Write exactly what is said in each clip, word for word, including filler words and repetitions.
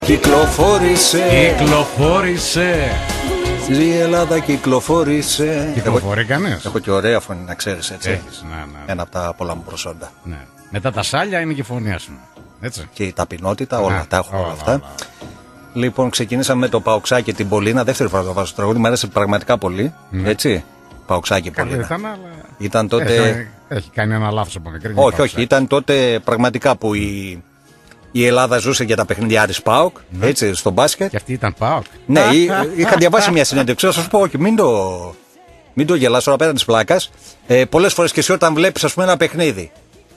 Κυκλοφόρησε. Κυκλοφόρησε. Η Ελλάδα κυκλοφόρησε. Κυκλοφορεί κανείς? Έχω και ωραία φωνή, να ξέρεις, έτσι. Έχεις, ναι, ναι. Ένα από τα πολλά μου προσόντα. Ναι. Μετά τα σάλια είναι και η φωνία σου. Έτσι. Και η ταπεινότητα, όλα Ναι, τα έχω όλα, όλα, αυτά. όλα. Λοιπόν, ξεκινήσαμε με το Παοξάκι και την Πολίνα. Δεύτερη φορά το βάζω στο τραγούδι, μου άρεσε πραγματικά πολύ. Ναι. Έτσι. Παοξάκι, Καλή Πολίνα. ήταν, αλλά... Ήταν τότε. Έχει, έχει κάνει ένα λάθος από μικρή. Όχι, όχι. Ήταν τότε πραγματικά που η, η Ελλάδα ζούσε για τα παιχνίδια Άρης ΠΑΟΚ, Ναι. έτσι, στο μπάσκετ. Και αυτή ήταν ΠΑΟΚ. Ναι, εί- είχα διαβάσει μια συνέντευξη. Θα σα πω, όχι, μην το, μην το γελάς τώρα πέραν τη πλάκα. Ε, Πολλέ φορέ και εσύ όταν βλέπει, α πούμε, ένα παιχνίδι.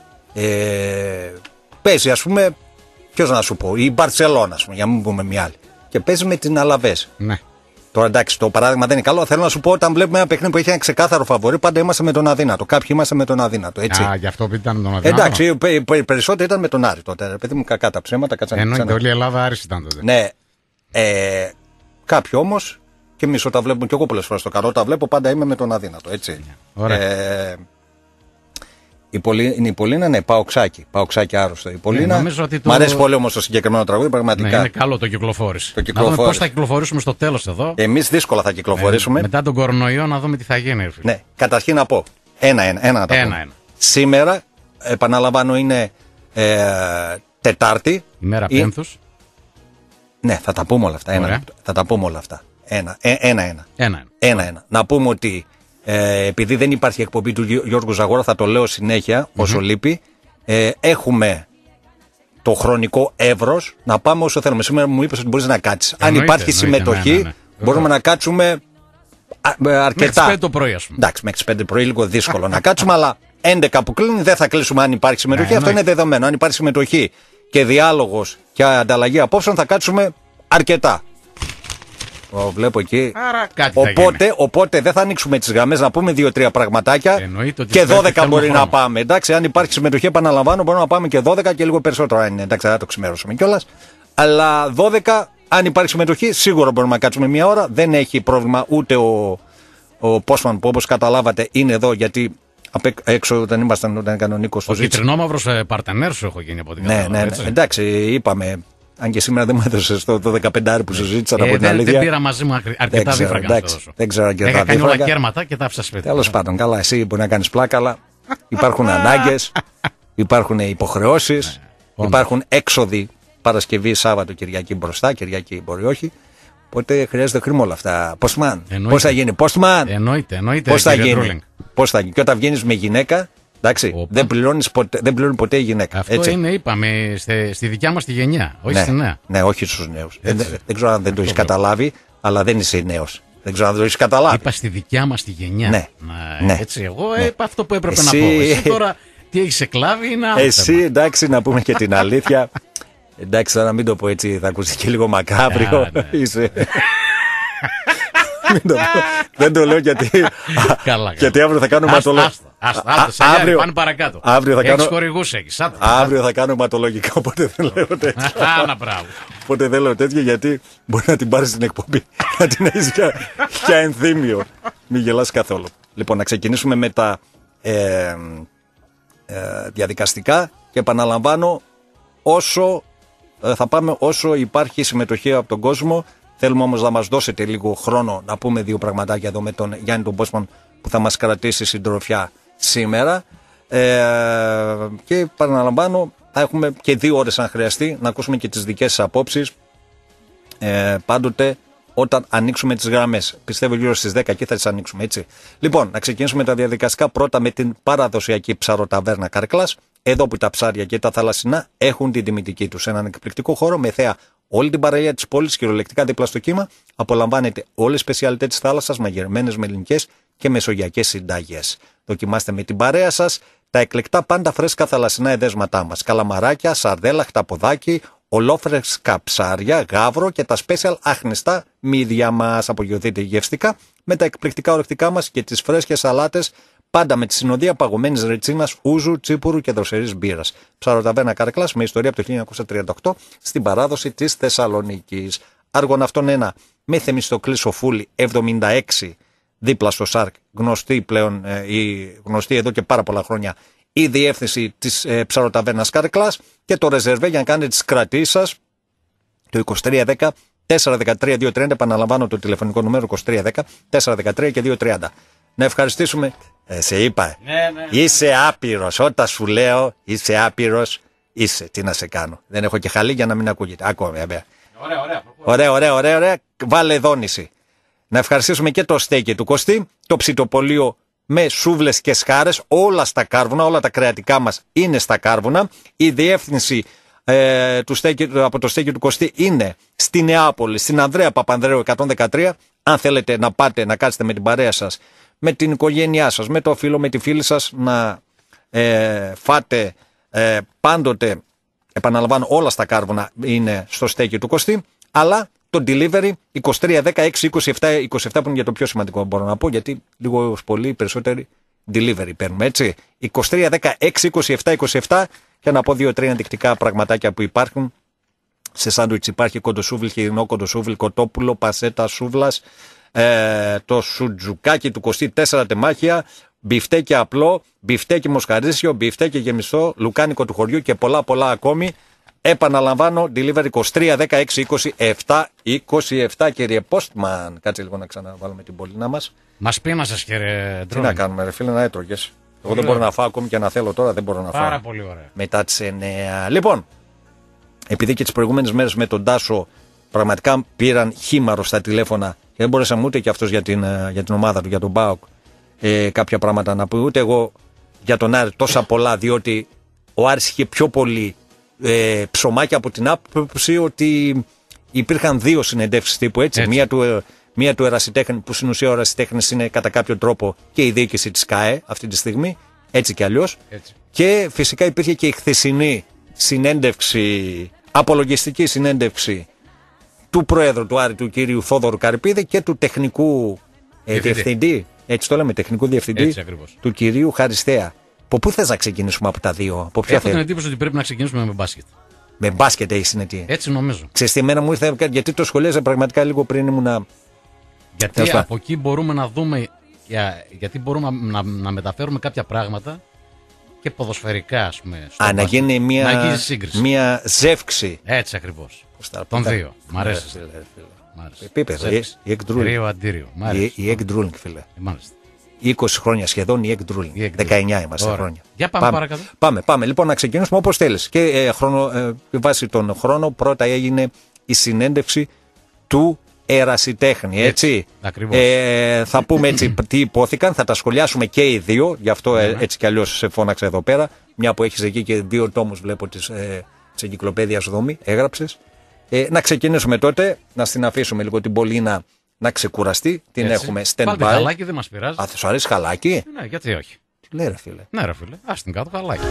Ε, παίζει, α πούμε, ποιο να σου πω, η Μπαρσελόνα, α πούμε, για να μην πούμε μια άλλη. Και παίζει με την Αλαβές. Ναι. Τώρα εντάξει, το παράδειγμα δεν είναι καλό. Θέλω να σου πω, όταν βλέπουμε ένα παιχνίδι που έχει ένα ξεκάθαρο φαβορί, πάντα είμαστε με τον αδύνατο. Κάποιοι είμαστε με τον αδύνατο. Έτσι. Α, γι' αυτό που ήταν με τον αδυνατό. Εντάξει, πε- πε- περισσότερο ήταν με τον Άρη τότε. Ρε παιδί μου, κακά τα ψέματα, κάτσανε. Εννοείται, ξανά. όλη η Ελλάδα Άρης ήταν τότε. Ναι. Ε, κάποιοι όμω, και εμεί όταν βλέπουμε, και εγώ πολλέ φορέ το κάνω, όταν βλέπω πάντα είμαι με τον αδύνατο. Έτσι. Ωραία. Ε, η, Πολύ, είναι η Πολίνα, ναι, Παοξάκι. Παοξάκι άρρωστο. Η Πολίνα. νομίζω ότι το- Μ' αρέσει πολύ όμω το συγκεκριμένο τραγούδι, πραγματικά. Ναι, είναι καλό το κυκλοφόρησε. Το Να δούμε κυκλοφόρησε. πώς θα κυκλοφορήσουμε στο τέλος εδώ. Εμεί δύσκολα θα κυκλοφορήσουμε. Ε, μετά τον κορονοϊό να δούμε τι θα γίνει. ρε φίλε. Ναι, καταρχήν να πω. Ένα-ένα. Ένα, να τα Ένα, πούμε. ένα. Σήμερα, επαναλαμβάνω, είναι ε, Τετάρτη. Ημέρα Ή- Πένθους. Ναι, θα τα πούμε όλα αυτά. Ένα, Ωραία. λεπτό. θα τα πούμε όλα αυτά. Ένα, ε, ένα-ένα. Ένα. Ένα-ένα. Να πούμε ότι ε, επειδή δεν υπάρχει εκπομπή του Γιώ- Γιώργου Ζαγόρα, θα το λέω συνέχεια όσο λείπει. Ε, έχουμε το χρονικό εύρος να πάμε όσο θέλουμε. Σήμερα μου είπες ότι μπορείς να κάτσεις. Αν Εννοείται, υπάρχει εννοείται, συμμετοχή, ναι, ναι, ναι. μπορούμε να κάτσουμε α, ε, Μέχρι τις αρκετά. πέντε το πρωί, ας πούμε. Εντάξει, μέχρι τις πέντε πρωί λίγο δύσκολο να κάτσουμε, αλλά έντεκα που κλείνει δεν θα κλείσουμε αν υπάρχει συμμετοχή. Ναι, Αυτό είναι εννοείται. δεδομένο. Αν υπάρχει συμμετοχή και διάλογος και ανταλλαγή απόψεων, θα κάτσουμε αρκετά. Ο, βλέπω εκεί. Άρα κάτι θα γίνει. Οπότε, οπότε δεν θα ανοίξουμε τις γραμμές, να πούμε δύο-τρία πραγματάκια. Εννοείται ότι Και πρέπει, δώδεκα θέλουμε μπορεί χρόνο. να πάμε. Εντάξει, αν υπάρχει συμμετοχή, επαναλαμβάνω, μπορούμε να πάμε και δώδεκα και λίγο περισσότερο. Αν είναι, εντάξει, δεν θα το ξημερώσουμε κιόλα. Αλλά δώδεκα, αν υπάρχει συμμετοχή, σίγουρα μπορούμε να κάτσουμε μία ώρα. Δεν έχει πρόβλημα ούτε ο, ο Πόσμαν που, όπως καταλάβατε, είναι εδώ γιατί απ' έξω- έξω όταν ήμασταν, όταν έκανε ο Νίκος το Ο ζήτησε. κυτρινόμαυρος ε, παρτενέρ σου έχω γίνει από την Ναι, κατάλαβα, ναι, ναι. έτσι. Εντάξει, είπαμε. Αν και σήμερα δεν μου έδωσε το, το δεκαπεντάρι που σου ζήτησα Ε, από την δεν, αλήθεια. δεν πήρα μαζί μου αρκε- αρκετά Δεν ξέρω, δίφραγκα να εντάξει, σου δώσω. δεν ξέρω αρκετά Είχα κάνει όλα δίφραγκα. κέρματα και τα άφησα σπίτι. Τέλος πάντων, καλά, εσύ μπορεί να κάνεις πλάκα, αλλά υπάρχουν ανάγκες, υπάρχουν υποχρεώσεις, υπάρχουν έξοδοι Παρασκευή, Σάββατο, Κυριακή μπροστά, Κυριακή μπορεί όχι. Οπότε χρειάζεται χρήμα όλα αυτά. Postman. Εννοείται. Πώς θα γίνει, Postman. Εννοείται, εννοείται. Πώς θα κύριε γίνει. Τρούλινγκ. Πώς θα γίνει. Και όταν βγαίνεις με γυναίκα, εντάξει, Όπα. δεν, πληρώνεις ποτέ, δεν πληρώνει ποτέ η γυναίκα. Αυτό έτσι. είναι, είπαμε, στη, στη δικιά μας τη γενιά, όχι Ναι, στη νέα. ναι, όχι στους νέους. Δεν, Έτσι. δεν ξέρω αν δεν το έχεις βλέπω. καταλάβει, αλλά δεν είσαι νέος. Δεν ξέρω αν δεν το έχεις καταλάβει. Είπα στη δικιά μας τη γενιά. Ναι. Να, Ναι. Έτσι, εγώ Ναι. είπα αυτό που έπρεπε Εσύ- να πω. Εσύ τώρα τι έχεις εκλάβει είναι άλλο Εσύ, θέμα. εντάξει, να πούμε και την αλήθεια. Εντάξει, τώρα να μην το πω έτσι, θα ακούσει και λίγο μακάβριο. Α, ναι. Είσαι. Μην το πω. Δεν το λέω γιατί. Καλά, γιατί αύριο θα κάνω Άστα, ματολογικά. άστα, άστα, άστα, σαλιάρι, πάμε παρακάτω. Αύριο θα Έχεις κάνω. χορηγούς, έχεις. Άντε. Αύριο θα κάνω ματολογικά, οπότε δεν λέω τέτοια. Άνα, μπράβο. Οπότε δεν λέω τέτοια γιατί μπορεί να την πάρει στην εκπομπή. Να την έχει για, για ενθύμιο. Μην γελάς καθόλου. Λοιπόν, να ξεκινήσουμε με τα ε, ε, διαδικαστικά και επαναλαμβάνω όσο ε, θα πάμε όσο υπάρχει συμμετοχή από τον κόσμο. Θέλουμε όμως να μας δώσετε λίγο χρόνο να πούμε δύο πραγματάκια εδώ με τον Γιάννη τον Πόσμαν που θα μας κρατήσει συντροφιά σήμερα. Ε, και επαναλαμβάνω, θα έχουμε και δύο ώρες αν χρειαστεί να ακούσουμε και τις δικές σας απόψεις. Ε, πάντοτε όταν ανοίξουμε τις γραμμές. Πιστεύω γύρω στις δέκα και θα τις ανοίξουμε, έτσι. Λοιπόν, να ξεκινήσουμε τα διαδικαστικά πρώτα με την παραδοσιακή ψαροταβέρνα Καρκλάς. Εδώ που τα ψάρια και τα θαλασσινά έχουν την τιμητική τους. Έναν εκπληκτικό χώρο με θέα όλη την παραλία της πόλης, κυριολεκτικά δίπλα στο κύμα. Απολαμβάνετε όλες τις σπεσιαλιτές της θάλασσας, μαγειρεμένες με ελληνικές και μεσογειακές συνταγές. Δοκιμάστε με την παρέα σας τα εκλεκτά πάντα φρέσκα θαλασσινά εδέσματά μας. Καλαμαράκια, σαρδέλα, χταποδάκι, ολόφρεσκα ψάρια, γάβρο και τα special άχνηστα μύδια μας. Απογειωθείτε γευστικά με τα εκπληκτικά ορεκτικά μας και τις φρέσκες σαλάτες, πάντα με τη συνοδεία παγωμένης ρετσίνας, ούζου, τσίπουρου και δροσερής μπύρας. Ψαροταβέρνα Καρκλάς με ιστορία από το χίλια εννιακόσια τριάντα οκτώ στην παράδοση της Θεσσαλονίκης. Άργοναυτον ένα με Θεμιστοκλή Σοφούλη εβδομήντα έξι δίπλα στο ΣΑΡΚ, γνωστή πλέον, ε, η, γνωστή εδώ και πάρα πολλά χρόνια η διεύθυνση της ε, ψαροταβέρνας Καρκλάς και το ρεζερβέ για να κάνετε τις κρατήσεις σας το είκοσι τρία δέκα τέσσερα δεκατρία δύο τριάντα. Επαναλαμβάνω το τηλεφωνικό νούμερο είκοσι τρία δέκα τέσσερα δεκατρία και δύο τριάντα. Να ευχαριστήσουμε. Ε, σε είπα. Ναι, ναι, ναι. Είσαι άπειρος. Όταν σου λέω είσαι άπειρος, είσαι. Τι να σε κάνω. Δεν έχω και χαλί για να μην ακούγεται. Ακόμα βέβαια. Ωραία, ωραία. Ωραία, ωραία, ωραία, ωραία. Βάλε δόνηση. Να ευχαριστήσουμε και το στέκι του Κωστή, το ψητοπολείο με σούβλες και σχάρες, όλα στα κάρβουνα, όλα τα κρεατικά μας είναι στα κάρβουνα. Η διεύθυνση ε, του στέκι, από το στέκι του Κωστή είναι στη Νεάπολη, στην Ανδρέα Παπανδρέου εκατόν δεκατρία. Αν θέλετε να πάτε να κάτσετε με την παρέα σας, με την οικογένειά σας, με το φίλο, με τη φίλη σας, να ε, φάτε ε, πάντοτε, επαναλαμβάνω, όλα στα κάρβουνα είναι στο στέκι του Κωστή, αλλά το delivery είκοσι τρία δέκα έξι είκοσι επτά είκοσι επτά που είναι για το πιο σημαντικό μπορώ να πω, γιατί λίγο πολύ περισσότεροι delivery παίρνουμε, έτσι. είκοσι τρία δέκα έξι είκοσι επτά είκοσι επτά και να πω δύο-τρία ενδεικτικά πραγματάκια που υπάρχουν. Σε σάντουιτς υπάρχει κοντοσούβλι, χοιρινό κοντοσούβλι, κοτόπουλο, πασέτα σούβλας, ε, το σουτζουκάκι του Κωστή, τέσσερα τεμάχια, μπιφτέκι απλό, μπιφτέκι μοσχαρίσιο, μπιφτέκι γεμιστό, λουκάνικο του χωριού και πολλά πολλά ακόμη. Επαναλαμβάνω, delivery είκοσι τρία δέκα έξι είκοσι επτά είκοσι επτά, κύριε Postman. Κάτσε λίγο να ξαναβάλουμε την πολίνα μας. Μας πείνασες, κύριε Τι να κάνουμε, ρε φίλε, να έτρωγες. Εγώ δεν μπορώ να φάω ακόμη και να θέλω τώρα, δεν μπορώ να φάω. Πάρα πολύ ωραία. Μετά τις εννέα. Λοιπόν, επειδή και τις προηγούμενες μέρες με τον Τάσο πραγματικά πήραν χήμαρο στα τηλέφωνα και δεν μπορέσαμε ούτε και αυτός για την, για την ομάδα του, για τον ΠΑΟΚ, ε, κάποια πράγματα να πει, ούτε εγώ για τον Άρη τόσα πολλά, διότι ο Άρης είχε πιο πολύ ε, ψωμάκια από την άποψη ότι υπήρχαν δύο συνεντεύξεις τύπου, έτσι. έτσι. Μία του, μία του ερασιτέχνη, που στην ουσία ο ερασιτέχνης είναι κατά κάποιο τρόπο και η διοίκηση της ΚΑΕ αυτή τη στιγμή, έτσι κι αλλιώς. Έτσι. Και φυσικά υπήρχε και η χθεσινή συνέντευξη, απολογιστική συνέντευξη του Προέδρου του Άρη, του κύριου Θόδωρου Καρυπίδη, και του τεχνικού ε, διευθυντή, έτσι το λέμε, τεχνικού διευθυντή, του κυρίου Χαριστέα. Από πού θες να ξεκινήσουμε από τα δύο, από ποια? Έχω την εντύπωση ότι πρέπει να ξεκινήσουμε με μπάσκετ. Με μπάσκετ έχει συνετή. Έτσι νομίζω. Ξέρεις, στη μένα μου ήρθε, γιατί το σχολίαζα πραγματικά λίγο πριν ήμουν. Γιατί Έσπα. από εκεί μπορούμε να δούμε, για, γιατί μπορούμε να, να μεταφέρουμε κάποια πράγματα και ποδοσφαιρικά, ας πούμε. Α, να γίνει μια, να σύγκριση. μια ζεύξη. Έτσι ακριβώς. Των δύο. Μ' αρέσει. Επίπεδο. Η egg egg drooling, φίλε. Μάλιστα. είκοσι χρόνια σχεδόν η egg drooling. δεκαεννιά είμαστε Ωραία. χρόνια. Για πάμε, πάμε παρακάτω. Πάμε, πάμε. Λοιπόν, να ξεκινήσουμε όπως θέλεις. Και ε, χρόνο, ε, βάσει τον χρόνο, πρώτα έγινε η συνέντευξη του ερασιτέχνη. Έτσι. έτσι ε, θα πούμε έτσι τι υπόθηκαν, θα τα σχολιάσουμε και οι δύο. Γι' αυτό ε, έτσι κι αλλιώς σε φώναξα εδώ πέρα. Μια που έχεις εκεί και δύο τόμους, βλέπω, της, ε, της εγκυκλοπαίδειας Δόμη, έγραψες. Ε, να ξεκινήσουμε τότε, να στην αφήσουμε λίγο την Πολίνα να ξεκουραστεί. Την έτσι. έχουμε stand-by. Πάλι χαλάκι δεν μας πειράζει. Α, θα σου αρέσει χαλάκι? Ναι, γιατί όχι. Τι λέει, ρε φίλε. Ναι, ρε φίλε. Ας την κάτω χαλάκι.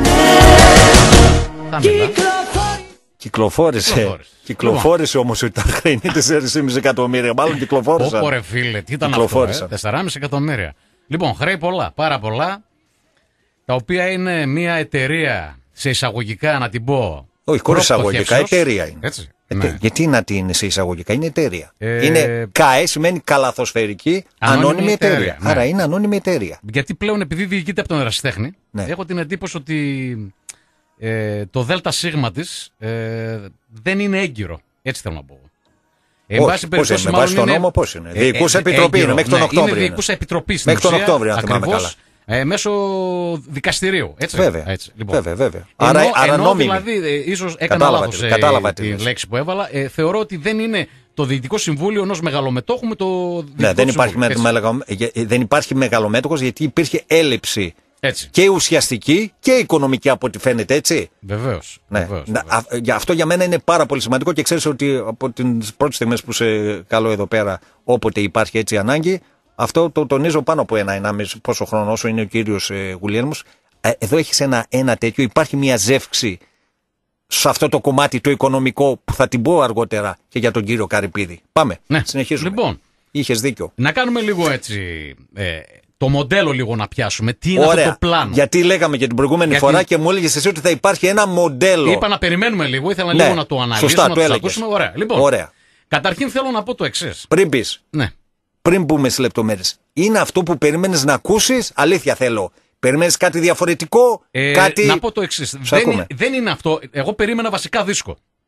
Κυκλοφόρησε. Κυκλοφόρησε όμως ότι τα χρέη είναι τέσσερα κόμμα πέντε εκατομμύρια. Μάλλον κυκλοφόρησαν. Ω, ρε φίλε, τι ήταν αυτό, ε? τέσσερα κόμμα πέντε εκατομμύρια. Λοιπόν, χρέη πολλά, πάρα πολλά, τα οποία είναι μια εταιρεία, σε εισαγωγικά να την πω. Όχι, χωρίς εισαγωγικά, εταιρεία είναι. Έτσι. Ετε, ναι. Γιατί να την είναι σε εισαγωγικά, είναι εταιρεία. Ε... Είναι ΚΑΕ, σημαίνει καλαθοσφαιρική ανώνυμη, ανώνυμη εταιρεία. εταιρεία. Ναι. Άρα είναι ανώνυμη εταιρεία. Γιατί πλέον, επειδή διοικείται από τον ερασιτέχνη, ναι. έχω την εντύπωση ότι ε, το ΔΣ της ε, δεν είναι έγκυρο. Έτσι θέλω να πω. Εν πάση περιπτώσει, με βάση τον νόμο πώς είναι. Ε, διοικούσα ε, επιτροπή έγκυρο, είναι μέχρι τον ναι, Οκτώβριο. Είναι διοικούσα επιτροπή στην μέχρι τον Οκτώβριο, αν θυμάμαι καλά. Ε, μέσω δικαστηρίου. Έτσι, βέβαια. Έτσι, λοιπόν. βέβαια, βέβαια. Ενώ, άρα, άρα ενώ νόμιμη. Δηλαδή, ε, ίσως έκανα λάθος ε, τη λέξη που έβαλα. Ε, θεωρώ ότι δεν είναι το Διοικητικό Συμβούλιο ενός μεγαλομετόχου με το Διοικητικό ναι, δεν υπάρχει, Συμβούλιο. Με, δεν υπάρχει μεγαλομέτωχος, γιατί υπήρχε έλλειψη έτσι. Και ουσιαστική και οικονομική, από ό,τι φαίνεται, έτσι. Βεβαίως. Ναι. Βεβαίως, Α, α, αυτό για μένα είναι πάρα πολύ σημαντικό και ξέρεις ότι από τις πρώτες στιγμές που σε καλώ εδώ πέρα, όποτε υπάρχει έτσι ανάγκη, αυτό το τονίζω πάνω από ένα, ένα πόσο χρόνο όσο είναι ο κύριος ε, Γουλιέλμος. Ε, εδώ έχεις ένα, ένα τέτοιο, υπάρχει μια ζεύξη σε αυτό το κομμάτι το οικονομικό που θα την πω αργότερα και για τον κύριο Καρυπίδη. Πάμε, ναι. συνεχίζουμε. Λοιπόν, είχες δίκιο. Να κάνουμε λίγο έτσι... Ε, το μοντέλο λίγο να πιάσουμε. Τι είναι Ωραία. αυτό το πλάνο. Γιατί λέγαμε και την προηγούμενη Γιατί... φορά και μου έλεγες εσύ ότι θα υπάρχει ένα μοντέλο. Είπα να περιμένουμε λίγο, ήθελα ναι. λίγο να το αναλύσουμε, Σωστά, να το το ακούσουμε. Ωραία. Λοιπόν, Ωραία. Καταρχήν θέλω να πω το εξής. Πριν πεις, ναι. πριν μπούμε στις λεπτομέρειες, είναι αυτό που περίμενες να ακούσεις? Αλήθεια θέλω. Περιμένεις κάτι διαφορετικό? Ε, κάτι... Να πω το εξής. Δεν, δεν είναι αυτό. Εγώ περίμενα βασικά δίσκο.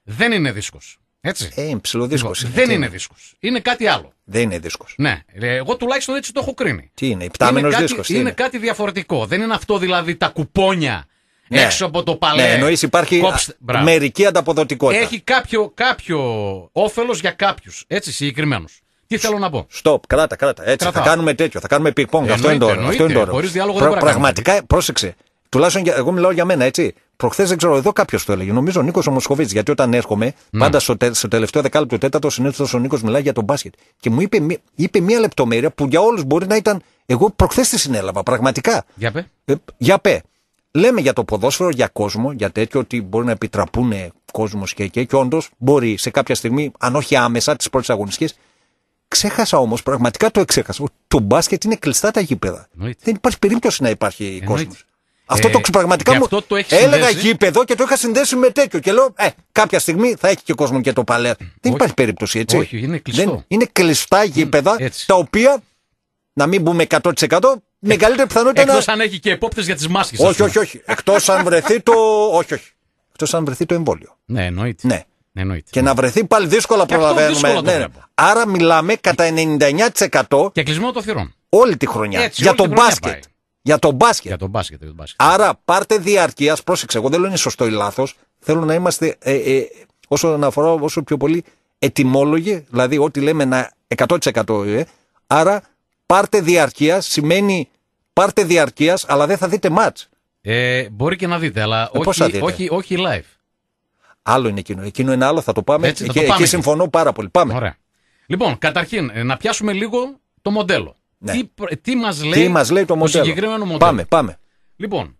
δεν είναι δίσκος. Έτσι. Ε, είναι ψηλοδίσκος. Λοιπόν, δεν είναι δίσκος. Είναι κάτι άλλο. Δεν είναι δίσκος. Ναι. Εγώ τουλάχιστον έτσι το έχω κρίνει. Τι είναι, υπτάμενος δίσκος. Είναι, είναι κάτι διαφορετικό. Δεν είναι αυτό δηλαδή τα κουπόνια ναι. έξω από το παλέ. Ναι, εννοείς υπάρχει Κόψτε... μερική ανταποδοτικότητα. Έχει κάποιο, κάποιο όφελος για κάποιους. Έτσι συγκεκριμένους. Τι θέλω να πω. Στοπ, κράτα, κράτα. Έτσι, Κρατάω. θα κάνουμε τέτοιο. Θα κάνουμε πινκ-πονγκ. Αυτό είναι το όρο. Χωρίς διάλογο δεν μπορεί να Πραγματικά, πρόσεξε. Τουλάχιστον εγώ μιλάω για μένα, έτσι. Προχθές δεν ξέρω, εδώ κάποιος το έλεγε. Νομίζω ο Νίκος ο Μοσχοβίτης. Γιατί όταν έρχομαι, mm. πάντα στο, τε, στο τελευταίο δεκάλεπτο τέταρτο, συνήθως ο Νίκος μιλάει για τον μπάσκετ. Και μου είπε, είπε μία λεπτομέρεια που για όλους μπορεί να ήταν. Εγώ προχθές τη συνέλαβα, πραγματικά. Για πέ. Ε, για πέ. Λέμε για το ποδόσφαιρο, για κόσμο, για τέτοιο ότι μπορεί να επιτραπούν κόσμος και εκεί. Και όντως μπορεί σε κάποια στιγμή, αν όχι άμεσα, τις πρώτες αγωνιστικές. Ξέχασα όμως, πραγματικά το εξέχασα. Το μπάσκετ είναι κλειστά τα γήπεδα. Εννοείται. Δεν υπάρχει περίπτωση να υπάρχει κόσμος. Αυτό ε, το πραγματικά μου. Αυτό το έλεγα γήπεδο και το είχα συνδέσει με τέτοιο. Και λέω, ε, κάποια στιγμή θα έχει και κόσμο και το παλέ. Δεν υπάρχει περίπτωση, έτσι. Όχι, είναι κλειστό. Δεν, είναι κλειστά γήπεδα έτσι. Τα οποία, να μην μπούμε εκατό τοις εκατό, μεγαλύτερη πιθανότητα. Εκτός να... αν έχει και επόπτες για τις μάσκες. Όχι, όχι, όχι. Εκτός αν βρεθεί το. όχι, όχι. Εκτός αν βρεθεί το εμβόλιο. Ναι, εννοείται. Ναι. Εννοείται. Και να βρεθεί πάλι δύσκολα προλαβαίνουμε. Ναι. Άρα μιλάμε κατά ενενήντα εννιά τοις εκατό. Και κλεισμένο το θυρών. Όλη τη χρονιά. Έτσι, για τον μπάσκετ. Για τον μπάσκετ. Για τον μπάσκετ, για τον μπάσκετ. Άρα πάρτε διαρκείας, πρόσεξε, εγώ δεν λέω είναι σωστό ή λάθος. Θέλω να είμαστε ε, ε, όσο να αφορά όσο πιο πολύ ετοιμόλογοι, δηλαδή ό,τι λέμε να εκατό τοις εκατό. Ε. Άρα πάρτε διαρκείας σημαίνει πάρτε διαρκείας, αλλά δεν θα δείτε μάτς. Ε, μπορεί και να δείτε, αλλά ε, όχι, δείτε? όχι, όχι live. Άλλο είναι εκείνο. Εκείνο είναι άλλο, θα το πάμε. Έτσι, θα εκεί, το πάμε εκεί συμφωνώ πάρα πολύ. Πάμε. Ωραία. Λοιπόν, καταρχήν να πιάσουμε λίγο το μοντέλο. Ναι. Τι, τι μας λέει, τι μας λέει το, το μοντέλο. συγκεκριμένο μοντέλο. Πάμε, πάμε. Λοιπόν,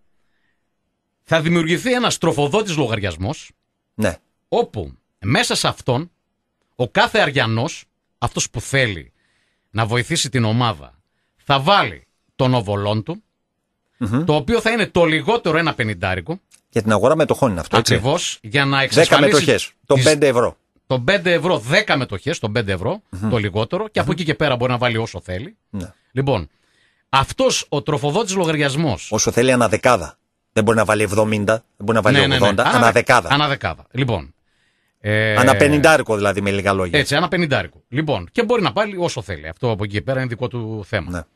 θα δημιουργηθεί ένας τροφοδότης λογαριασμός, ναι. όπου μέσα σε αυτόν ο κάθε αριανός, αυτός που θέλει να βοηθήσει την ομάδα, θα βάλει τον οβολόν του, mm-hmm. το οποίο θα είναι το λιγότερο ένα πενηντάρικο. Για την αγορά μετοχών είναι αυτό, έτσι. Ακριβώς, για να εξασφαλίσει... δέκα μετοχές, το τις... πέντε ευρώ. Το πέντε ευρώ, δέκα μετοχές, το πέντε ευρώ, mm-hmm. το λιγότερο, και mm-hmm. από εκεί και πέρα μπορεί να βάλει όσο θέλει. Ναι. Λοιπόν, αυτός ο τροφοδότης λογαριασμός. Όσο θέλει αναδεκάδα. Δεν μπορεί να βάλει εβδομήντα, δεν μπορεί να βάλει ναι, ογδόντα, ναι, ναι. αναδεκάδα. Αναδεκάδα. Λοιπόν. Ε... Αναπενηντάρικο δηλαδή, με λίγα λόγια. Έτσι, αναπενηντάρικο. Λοιπόν, και μπορεί να πάρει όσο θέλει. Αυτό από εκεί και πέρα είναι δικό του θέμα. Ναι.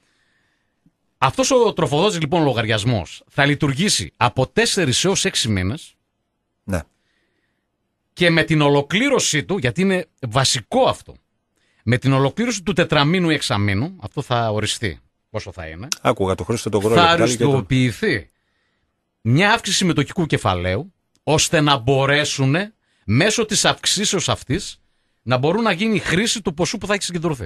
Αυτός ο τροφοδότης λοιπόν λογαριασμός θα λειτουργήσει από τέσσερις έως έξι μήνες. Ναι. Και με την ολοκλήρωσή του, γιατί είναι βασικό αυτό, με την ολοκλήρωση του τετραμήνου ή εξαμήνου, αυτό θα οριστεί πόσο θα είναι. Άκουγα το Χρήστο τον Κρόλο. Θα αριστοποιηθεί το... μια αύξηση μετοχικού κεφαλαίου, ώστε να μπορέσουν μέσω της αυξήσεως αυτής να μπορούν να γίνει χρήση του ποσού που θα έχει συγκεντρωθεί.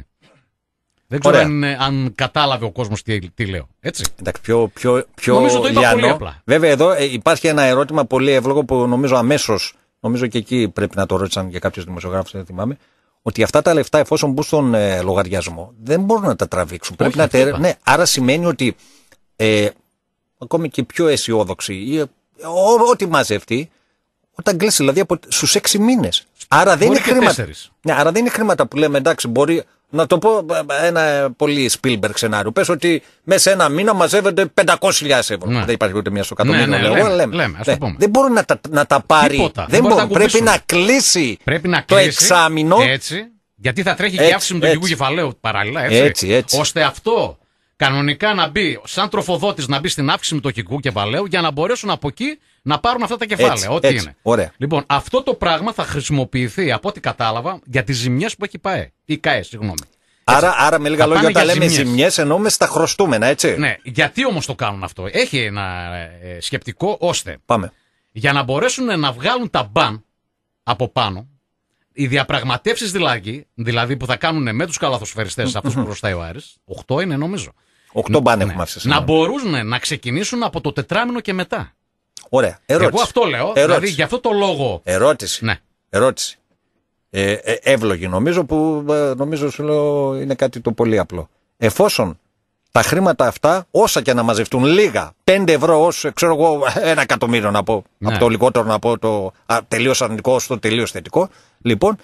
Δεν ξέρω αν, αν κατάλαβε ο κόσμος τι, τι λέω. Έτσι. Εντάξει, πιο, πιο, πιο νομίζω το είπα λιανό. Πολύ απλά. Βέβαια εδώ ε, υπάρχει ένα ερώτημα πολύ εύλογο που νομίζω αμέσως, νομίζω και εκεί πρέπει να το ρώτησαν για κάποιους δημοσιογράφους, δεν θυμάμαι, ότι αυτά τα λεφτά εφόσον μπουν στον ε, λογαριασμό δεν μπορούν να τα τραβήξουν. Όχι, πρέπει να τε... ναι, άρα σημαίνει ότι ε, ακόμη και πιο αισιόδοξοι, ό,τι μαζευτεί, όταν κλείσει δηλαδή από στους έξι μήνες. Άρα δεν, είναι χρήματα... ναι, άρα δεν είναι χρήματα που λέμε εντάξει, μπορεί να το πω ένα πολύ Spielberg σενάριο. Πες ότι μέσα σε ένα μήνα μαζεύεται πεντακόσιες χιλιάδες ευρώ. Ναι. Δεν υπάρχει ούτε μία στο εκατομμύριο. Ναι, ναι, λέμε, λέμε. λέμε, ναι. Δεν μπορεί να τα, να τα πάρει. Τίποτα. Δεν, δεν μπορεί. Πρέπει να κλείσει πρέπει να το κλείσει, εξάμηνο. Έτσι, γιατί θα τρέχει έτσι, και αύξηση μετοχικού κεφαλαίου παράλληλα. Έτσι, έτσι, έτσι. Ώστε αυτό κανονικά να μπει, σαν τροφοδότης, να μπει στην αύξηση μετοχικού κεφαλαίου για να μπορέσουν από εκεί να πάρουν αυτά τα κεφάλαια. Έτσι, ό,τι έτσι, είναι. Ωραία. Λοιπόν, αυτό το πράγμα θα χρησιμοποιηθεί από ό,τι κατάλαβα για τις ζημιές που έχει ΠΑΕ. Ή ΚΑΕ, συγγνώμη. Άρα, άρα με λίγα λόγια, όταν λέμε ζημιές εννοούμε στα χρωστούμενα, έτσι. Ναι, γιατί όμως το κάνουν αυτό. Έχει ένα ε, σκεπτικό ώστε Πάμε. για να μπορέσουν να βγάλουν τα μπαν από πάνω, οι διαπραγματεύσεις δηλαδή, δηλαδή που θα κάνουν με τους καλαθοσφαιριστές αυτούς που χρωστάει ο Άρης, οκτώ είναι νομίζω. οκτώ μπαν έχουμε αφήσει. Να μπορούν να ξεκινήσουν από το τετράμινο και μετά. Ωραία. Ερώτηση. Εγώ αυτό λέω. Ερώτηση. Δηλαδή για αυτό το λόγο. Ερώτηση. Ναι. Ερώτηση. Ε, ε, εύλογη νομίζω που ε, νομίζω σου λέω είναι κάτι το πολύ απλό. Εφόσον τα χρήματα αυτά, όσα και να μαζευτούν, λίγα, πέντε ευρώ ως, ξέρω εγώ, ένα εκατομμύριο να πω, ναι. από το λιγότερο να πω το τελείως αρνητικό στο τελείως θετικό, λοιπόν,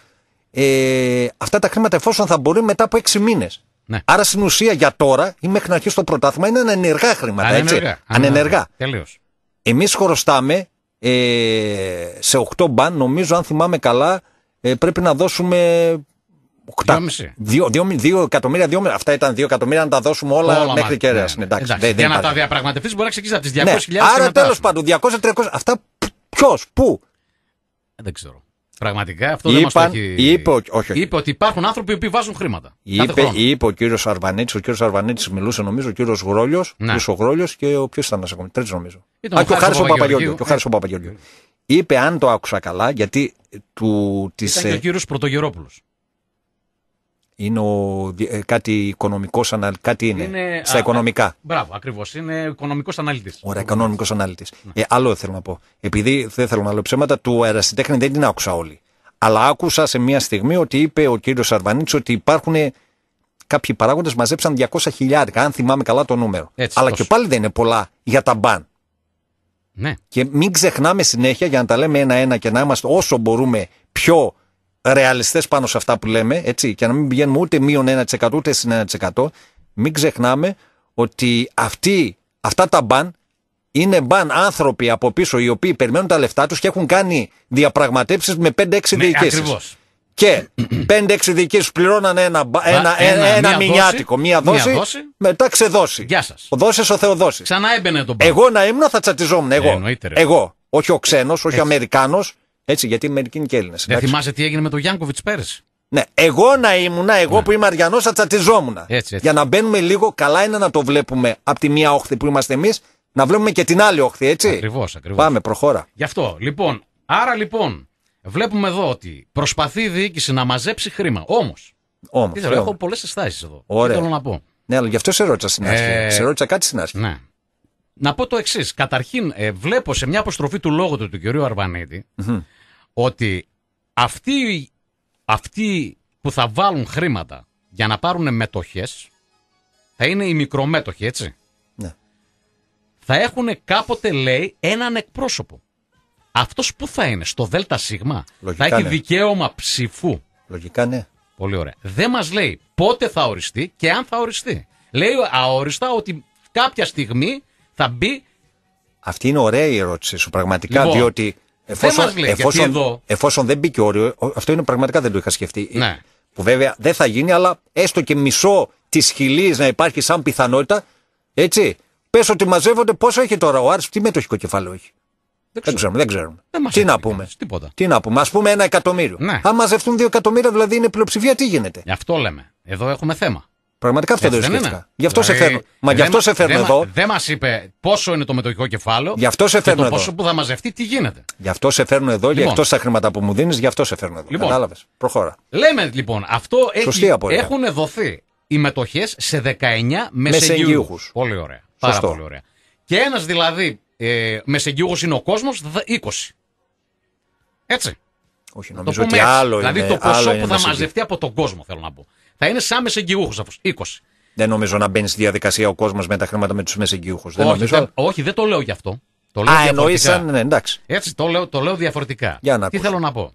ε, αυτά τα χρήματα εφόσον θα μπορεί μετά από έξι μήνες. Ναι. Άρα στην ουσία για τώρα ή μέχρι να αρχίσει το πρωτάθλημα είναι ανενεργά χρήματα, ανενεργά, έτσι. Ανενεργά. Τελείως. Εμείς χρωστάμε ε, σε οκτώ μπαν, νομίζω, αν θυμάμαι καλά, ε, πρέπει να δώσουμε δύο εκατομμύρια, δύο, αυτά ήταν δύο εκατομμύρια, να τα δώσουμε όλα, όλα μέχρι κέρας. Ναι, ναι, εντάξει, εντάξει, για να τα διαπραγματευτείς μπορεί να ξεκινήσει από τις διακόσιες χιλιάδες. Ναι, άρα τέλος πάντων, διακόσια τριακόσια, αυτά ποιος, πού. Δεν ξέρω. Πραγματικά αυτό δεν μας το έχει... είπε, όχι, όχι. είπε ότι υπάρχουν άνθρωποι που βάζουν χρήματα. Είπε, είπε ο κύριος Αρβανίτης, ο κύριος Αρβανίτης μιλούσε, νομίζω, ο κύριος Γρόλιος, ναι. ο Γρόλιος και ο ποιος ήταν ένας ακόμη, τρίτος νομίζω. Α, και ο Χάρης ο Παπαγεώργιου. Και ο Χάρης ο Παπαγεώργιου. Είπε, αν το άκουσα καλά, γιατί του. Της, ήταν και ο κύριος Πρωτογερόπουλος. Είναι ο, ε, κάτι οικονομικός αναλυτής, κάτι είναι, είναι στα α, οικονομικά. Α, μπράβο, ακριβώς, είναι οικονομικός αναλυτής. Ωραία, οικονομικός αναλυτής. Ναι. Ε, άλλο θέλω να πω. Επειδή δεν θέλω να λέω ψέματα, του αερασιτέχνη δεν την άκουσα όλη. Αλλά άκουσα σε μια στιγμή ότι είπε ο κύριος Αρβανίτης ότι υπάρχουν κάποιοι παράγοντες μαζέψαν διακόσια χιλιάρικα, αν θυμάμαι καλά το νούμερο. Έτσι, αλλά τόσο. Και πάλι δεν είναι πολλά για τα μπαν. Ναι. Και μην ξεχνάμε συνέχεια, για να τα λέμε ένα-ένα και να είμαστε όσο μπορούμε πιο ρεαλιστές πάνω σε αυτά που λέμε, έτσι, και να μην πηγαίνουμε ούτε μείον ένα τοις εκατό ούτε συν ένα τοις εκατό, μην ξεχνάμε ότι αυτοί, αυτά τα μπαν είναι μπαν άνθρωποι από πίσω οι οποίοι περιμένουν τα λεφτά τους και έχουν κάνει διαπραγματεύσεις με πέντε έξι ναι, διοικήσεις. Ακριβώς. Και πέντε έξι διοικήσεις πληρώνανε ένα, ένα, ένα, ένα, ένα μηνιάτικο, μία δόση, μία δόση, μετά ξεδόση. Γεια σας. Ο δώσης ο Θεοδόσης. Ξανά έμπαινε τον μπαν. Εγώ να ήμουν θα τσατιζόμουν. Εγώ. Εννοείται, εγώ. Όχι ο ξένος, όχι ο Αμερικάνος. Έτσι, γιατί οι Αμερικοί είναι και Έλληνες. Δεν θυμάσαι τι έγινε με τον Γιάνκοβιτς πέρυσι. Ναι, εγώ να ήμουν, εγώ ναι. που είμαι Αριανός, θα τσατιζόμουν. Έτσι, έτσι. Για να μπαίνουμε λίγο, καλά είναι να το βλέπουμε από τη μία όχθη που είμαστε εμείς, να βλέπουμε και την άλλη όχθη, έτσι. Ακριβώς, ακριβώς. Πάμε, προχώρα. Γι' αυτό, λοιπόν, άρα λοιπόν, βλέπουμε εδώ ότι προσπαθεί η διοίκηση να μαζέψει χρήμα. Όμως, Όμως τι θέλω, έχω πολλές αισθάσεις εδώ. Ωραία. Τι θέλω να πω. Ναι, αλλά γι' αυτό σε ρώτησα στην αρχή. Ε... Σε ρώτησα κάτι στην αρχή. Ναι. Να πω το εξής. Καταρχήν, ε, βλέπω σε μια αποστροφή του λόγου του, του κ. Αρβανίτη, mm-hmm. ότι αυτοί, αυτοί που θα βάλουν χρήματα για να πάρουν μετοχές θα είναι οι μικρομέτοχοι, έτσι. Ναι. Θα έχουν κάποτε, λέει, έναν εκπρόσωπο. Αυτός που θα είναι, στο ΔΣ, θα έχει ναι. δικαίωμα ψηφού. Λογικά ναι. Πολύ ωραία. Δεν μας λέει πότε θα οριστεί και αν θα οριστεί. Λέει αόριστα ότι κάποια στιγμή θα μπει. Αυτή είναι ωραία η ερώτηση σου πραγματικά, λοιπόν, διότι εφόσον δεν, λέει, εφόσον, εδώ... εφόσον δεν μπήκε όριο, αυτό είναι πραγματικά δεν το είχα σκεφτεί. Ναι. Που βέβαια δεν θα γίνει, αλλά έστω και μισό της χιλής να υπάρχει σαν πιθανότητα, έτσι. Πες ότι μαζεύονται, πόσο έχει τώρα ο Άρης, τι μετοχικό κεφάλαιο έχει. Δεν, δεν ξέρουμε, δεν ξέρουμε. Δεν τι να πούμε. Τίποτα. Τι να πούμε, ας πούμε ένα εκατομμύριο. Ναι. Αν μαζευτούν δύο εκατομμύρια, δηλαδή είναι πλειοψηφία, τι γίνεται. Γι' αυτό λέμε. Εδώ έχουμε θέμα. Πραγματικά αυτό δεν σκέφτηκα. Γι' αυτό δηλαδή, σε φέρνω. Μα γι' αυτό δε, σε φέρνω δε, εδώ. Δεν μας είπε πόσο είναι το μετοχικό κεφάλαιο. Γι' αυτό σε φέρνω και εδώ. Πόσο που θα μαζευτεί, τι γίνεται. Γι' αυτό σε φέρνω εδώ, λοιπόν, και εκτός τα χρήματα που μου δίνεις, γι' αυτό σε φέρνω εδώ. Λοιπόν, κατάλαβες. Προχώρα. Λέμε λοιπόν, αυτό έχει, έχουν δοθεί οι μετοχές σε δεκαεννιά μεσεγγιούχους. Πολύ ωραία. Πάρα Σωστό. πολύ ωραία. Και ένας δηλαδή ε, μεσεγγιούχος είναι ο κόσμος, είκοσι. Έτσι. Όχι, νομίζω ότι άλλο δηλαδή, είναι. Δηλαδή το ποσό άλλο που θα μαζευτεί από τον κόσμο, θέλω να πω. Θα είναι σαν μεσεγγιούχος αυτός, είκοσι. Δεν νομίζω να μπαίνει στη διαδικασία ο κόσμος με τα χρήματα με τους μεσεγγιούχους. Όχι, νομίζω... δεν, όχι, δεν το λέω γι' αυτό. Το λέω Α, εννοείς σαν. Ναι, εντάξει. Έτσι, το λέω, το λέω διαφορετικά. Για να Τι ακούσω. θέλω να πω.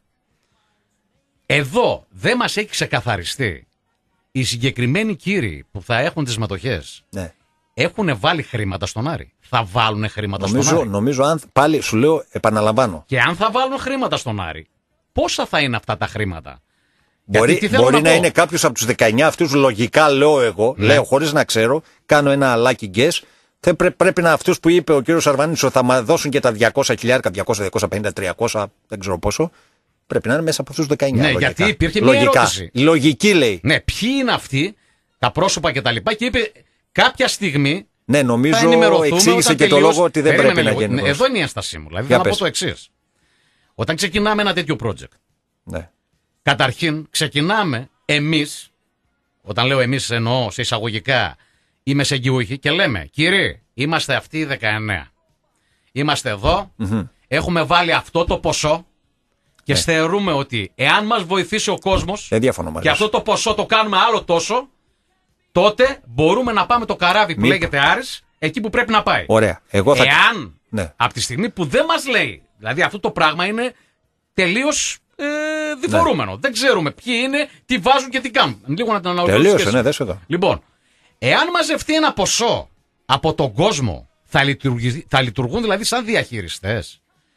Εδώ δεν μας έχει ξεκαθαριστεί οι συγκεκριμένοι κύριοι που θα έχουν τις μετοχές. Ναι. Έχουν βάλει χρήματα στον Άρη. Θα βάλουν χρήματα νομίζω, στον Άρη. Νομίζω, αν, πάλι σου λέω, επαναλαμβάνω. Και αν θα βάλουν χρήματα στον Άρη, πόσα θα είναι αυτά τα χρήματα. Μπορεί, μπορεί να, να είναι κάποιος από τους δεκαεννιά αυτούς, λογικά λέω εγώ, ναι. λέω χωρίς να ξέρω, κάνω ένα lucky guess. Πρέ, πρέπει να αυτούς που είπε ο κύριος Αρβανίτης ότι θα δώσουν και τα διακόσια χιλιάρικα, διακόσια, διακόσια πενήντα, τριακόσια, δεν ξέρω πόσο. Πρέπει να είναι μέσα από αυτούς τους δεκαεννιά. Ναι, λογικά. γιατί υπήρχε μια λογικά. ερώτηση. Η λογική λέει. Ναι, ποιοι είναι αυτοί, τα πρόσωπα κτλ. Και, και είπε κάποια στιγμή. Ναι, νομίζω εξήγησε και το λόγο ότι δεν πρέπει να γίνει. Ναι, εδώ είναι η ένστασή μου. Δηλαδή, Για θέλω να πες. πω το εξής. Όταν ξεκινάμε ένα τέτοιο project, ναι. καταρχήν ξεκινάμε εμείς, όταν λέω εμείς εννοώ σε εισαγωγικά, οι μεσεγγιούχοι και λέμε, κύριοι, είμαστε αυτοί οι δεκαεννιά. Είμαστε εδώ, mm-hmm. έχουμε βάλει αυτό το ποσό και ναι. θεωρούμε ότι εάν μας βοηθήσει ο κόσμος και αυτό το ποσό το κάνουμε άλλο τόσο, τότε μπορούμε να πάμε το καράβι που Μη... λέγεται Άρης εκεί που πρέπει να πάει. Ωραία. Εγώ θα... Εάν ναι. από τη στιγμή που δεν μας λέει, δηλαδή αυτό το πράγμα είναι τελείως ε, διφορούμενο. Ναι. Δεν ξέρουμε ποιοι είναι, τι βάζουν και τι κάνουν. Λίγο να την αναλογίσουμε. Τελείωσε, ναι, δες εδώ. Λοιπόν, εάν μαζευτεί ένα ποσό από τον κόσμο, θα, λειτουργεί, θα λειτουργούν δηλαδή σαν διαχειριστές.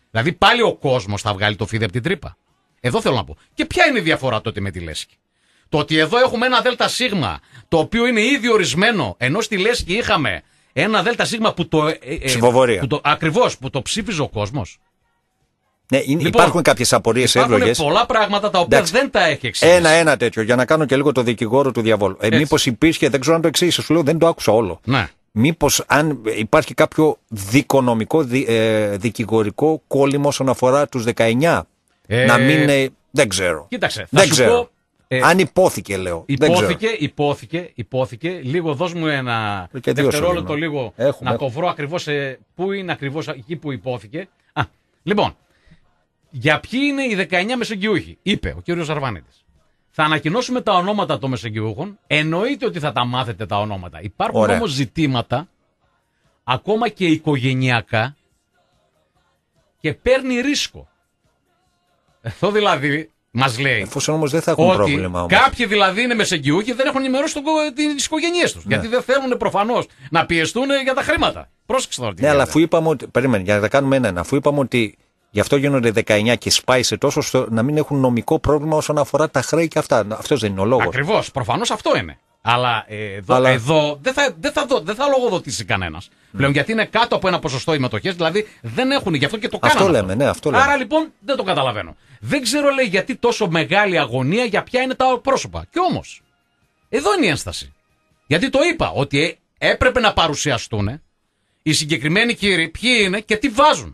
Δηλαδή πάλι ο κόσμος θα βγάλει το φίδι από την τρύπα. Εδώ θέλω να πω. Και ποια είναι η διαφορά τότε με τη Λέσχη? Το ότι εδώ έχουμε ένα ΔΣ το οποίο είναι ήδη ορισμένο, ενώ στη Λέσχη είχαμε ένα ΔΣ που το. Ε, Ψηφοφορία. Που το, ακριβώς, που το ψήφιζε ο κόσμος. Ναι, είναι, Λοιπόν, υπάρχουν κάποιες απορίες εύλογες. Υπάρχουν πολλά πράγματα τα οποία Εντάξει. δεν τα έχει εξηγήσει. Ένα-ένα τέτοιο, για να κάνω και λίγο το δικηγόρο του διαβόλου. Ε, μήπως υπήρχε, δεν ξέρω αν το εξήγησε, σου λέω, δεν το άκουσα όλο. Ναι. Μήπως αν υπάρχει κάποιο δικονομικό, δι, ε, δικηγορικό κόλλημα όσον αφορά τους δεκαεννιά. Ε, να μην. Ε, δεν ξέρω. Κοίταξε, θα δεν σου ξέρω. πω. Ε, αν υπόθηκε, λέω. Υπόθηκε, δεν ξέρω. υπόθηκε, υπόθηκε. Λίγο δώσ' μου ένα Και δύο δευτερόλεπτο σου λίγο έχουμε, να έχουμε. το βρω ακριβώς ε, πού είναι ακριβώς εκεί που υπόθηκε. Α, λοιπόν, για ποιοι είναι οι δεκαεννιά μεσεγγιούχοι? Είπε ο κύριος Ζαρβανίτης. Θα ανακοινώσουμε τα ονόματα των μεσεγγιούχων. Εννοείται ότι θα τα μάθετε τα ονόματα. Υπάρχουν Ωραία. όμως ζητήματα, ακόμα και οικογενειακά, και παίρνει ρίσκο. Αυτό δηλαδή μας λέει. Εφόσον όμως δεν θα έχουν Ότι πρόβλημα. Όμως. κάποιοι δηλαδή είναι μεσεγγιούχοι, δεν έχουν ενημερώσει τις οικογένειές τους. Ναι. Γιατί δεν θέλουν προφανώς να πιεστούν για τα χρήματα. Πρόσεξε τώρα τι Ναι, αλλά γίνεται. αφού είπαμε ότι. Περίμενε, για να τα κάνουμε ένα-ένα. Αφού είπαμε ότι γι' αυτό γίνονται δεκαεννιά και σπάει σε τόσο στο, να μην έχουν νομικό πρόβλημα όσον αφορά τα χρέη και αυτά. Αυτός δεν είναι ο λόγος. Ακριβώς, προφανώς αυτό είναι. Αλλά, ε, εδώ, Αλλά- εδώ δεν θα, δεν θα, δω- δεν θα λογοδοτήσει κανένας. Πλέον γιατί είναι κάτω από ένα ποσοστό οι μετοχές, δηλαδή δεν έχουν, γι' αυτό και το κάνανε. Αυτό λέμε, ναι, αυτό λέμε. Άρα λοιπόν δεν το καταλαβαίνω. Δεν ξέρω, λέει, γιατί τόσο μεγάλη αγωνία για ποια είναι τα πρόσωπα. Κι όμως, εδώ είναι η ένσταση. Γιατί το είπα, ότι ε, έπρεπε να παρουσιαστούν οι συγκεκριμένοι κύριοι ποιοι είναι και τι βάζουν.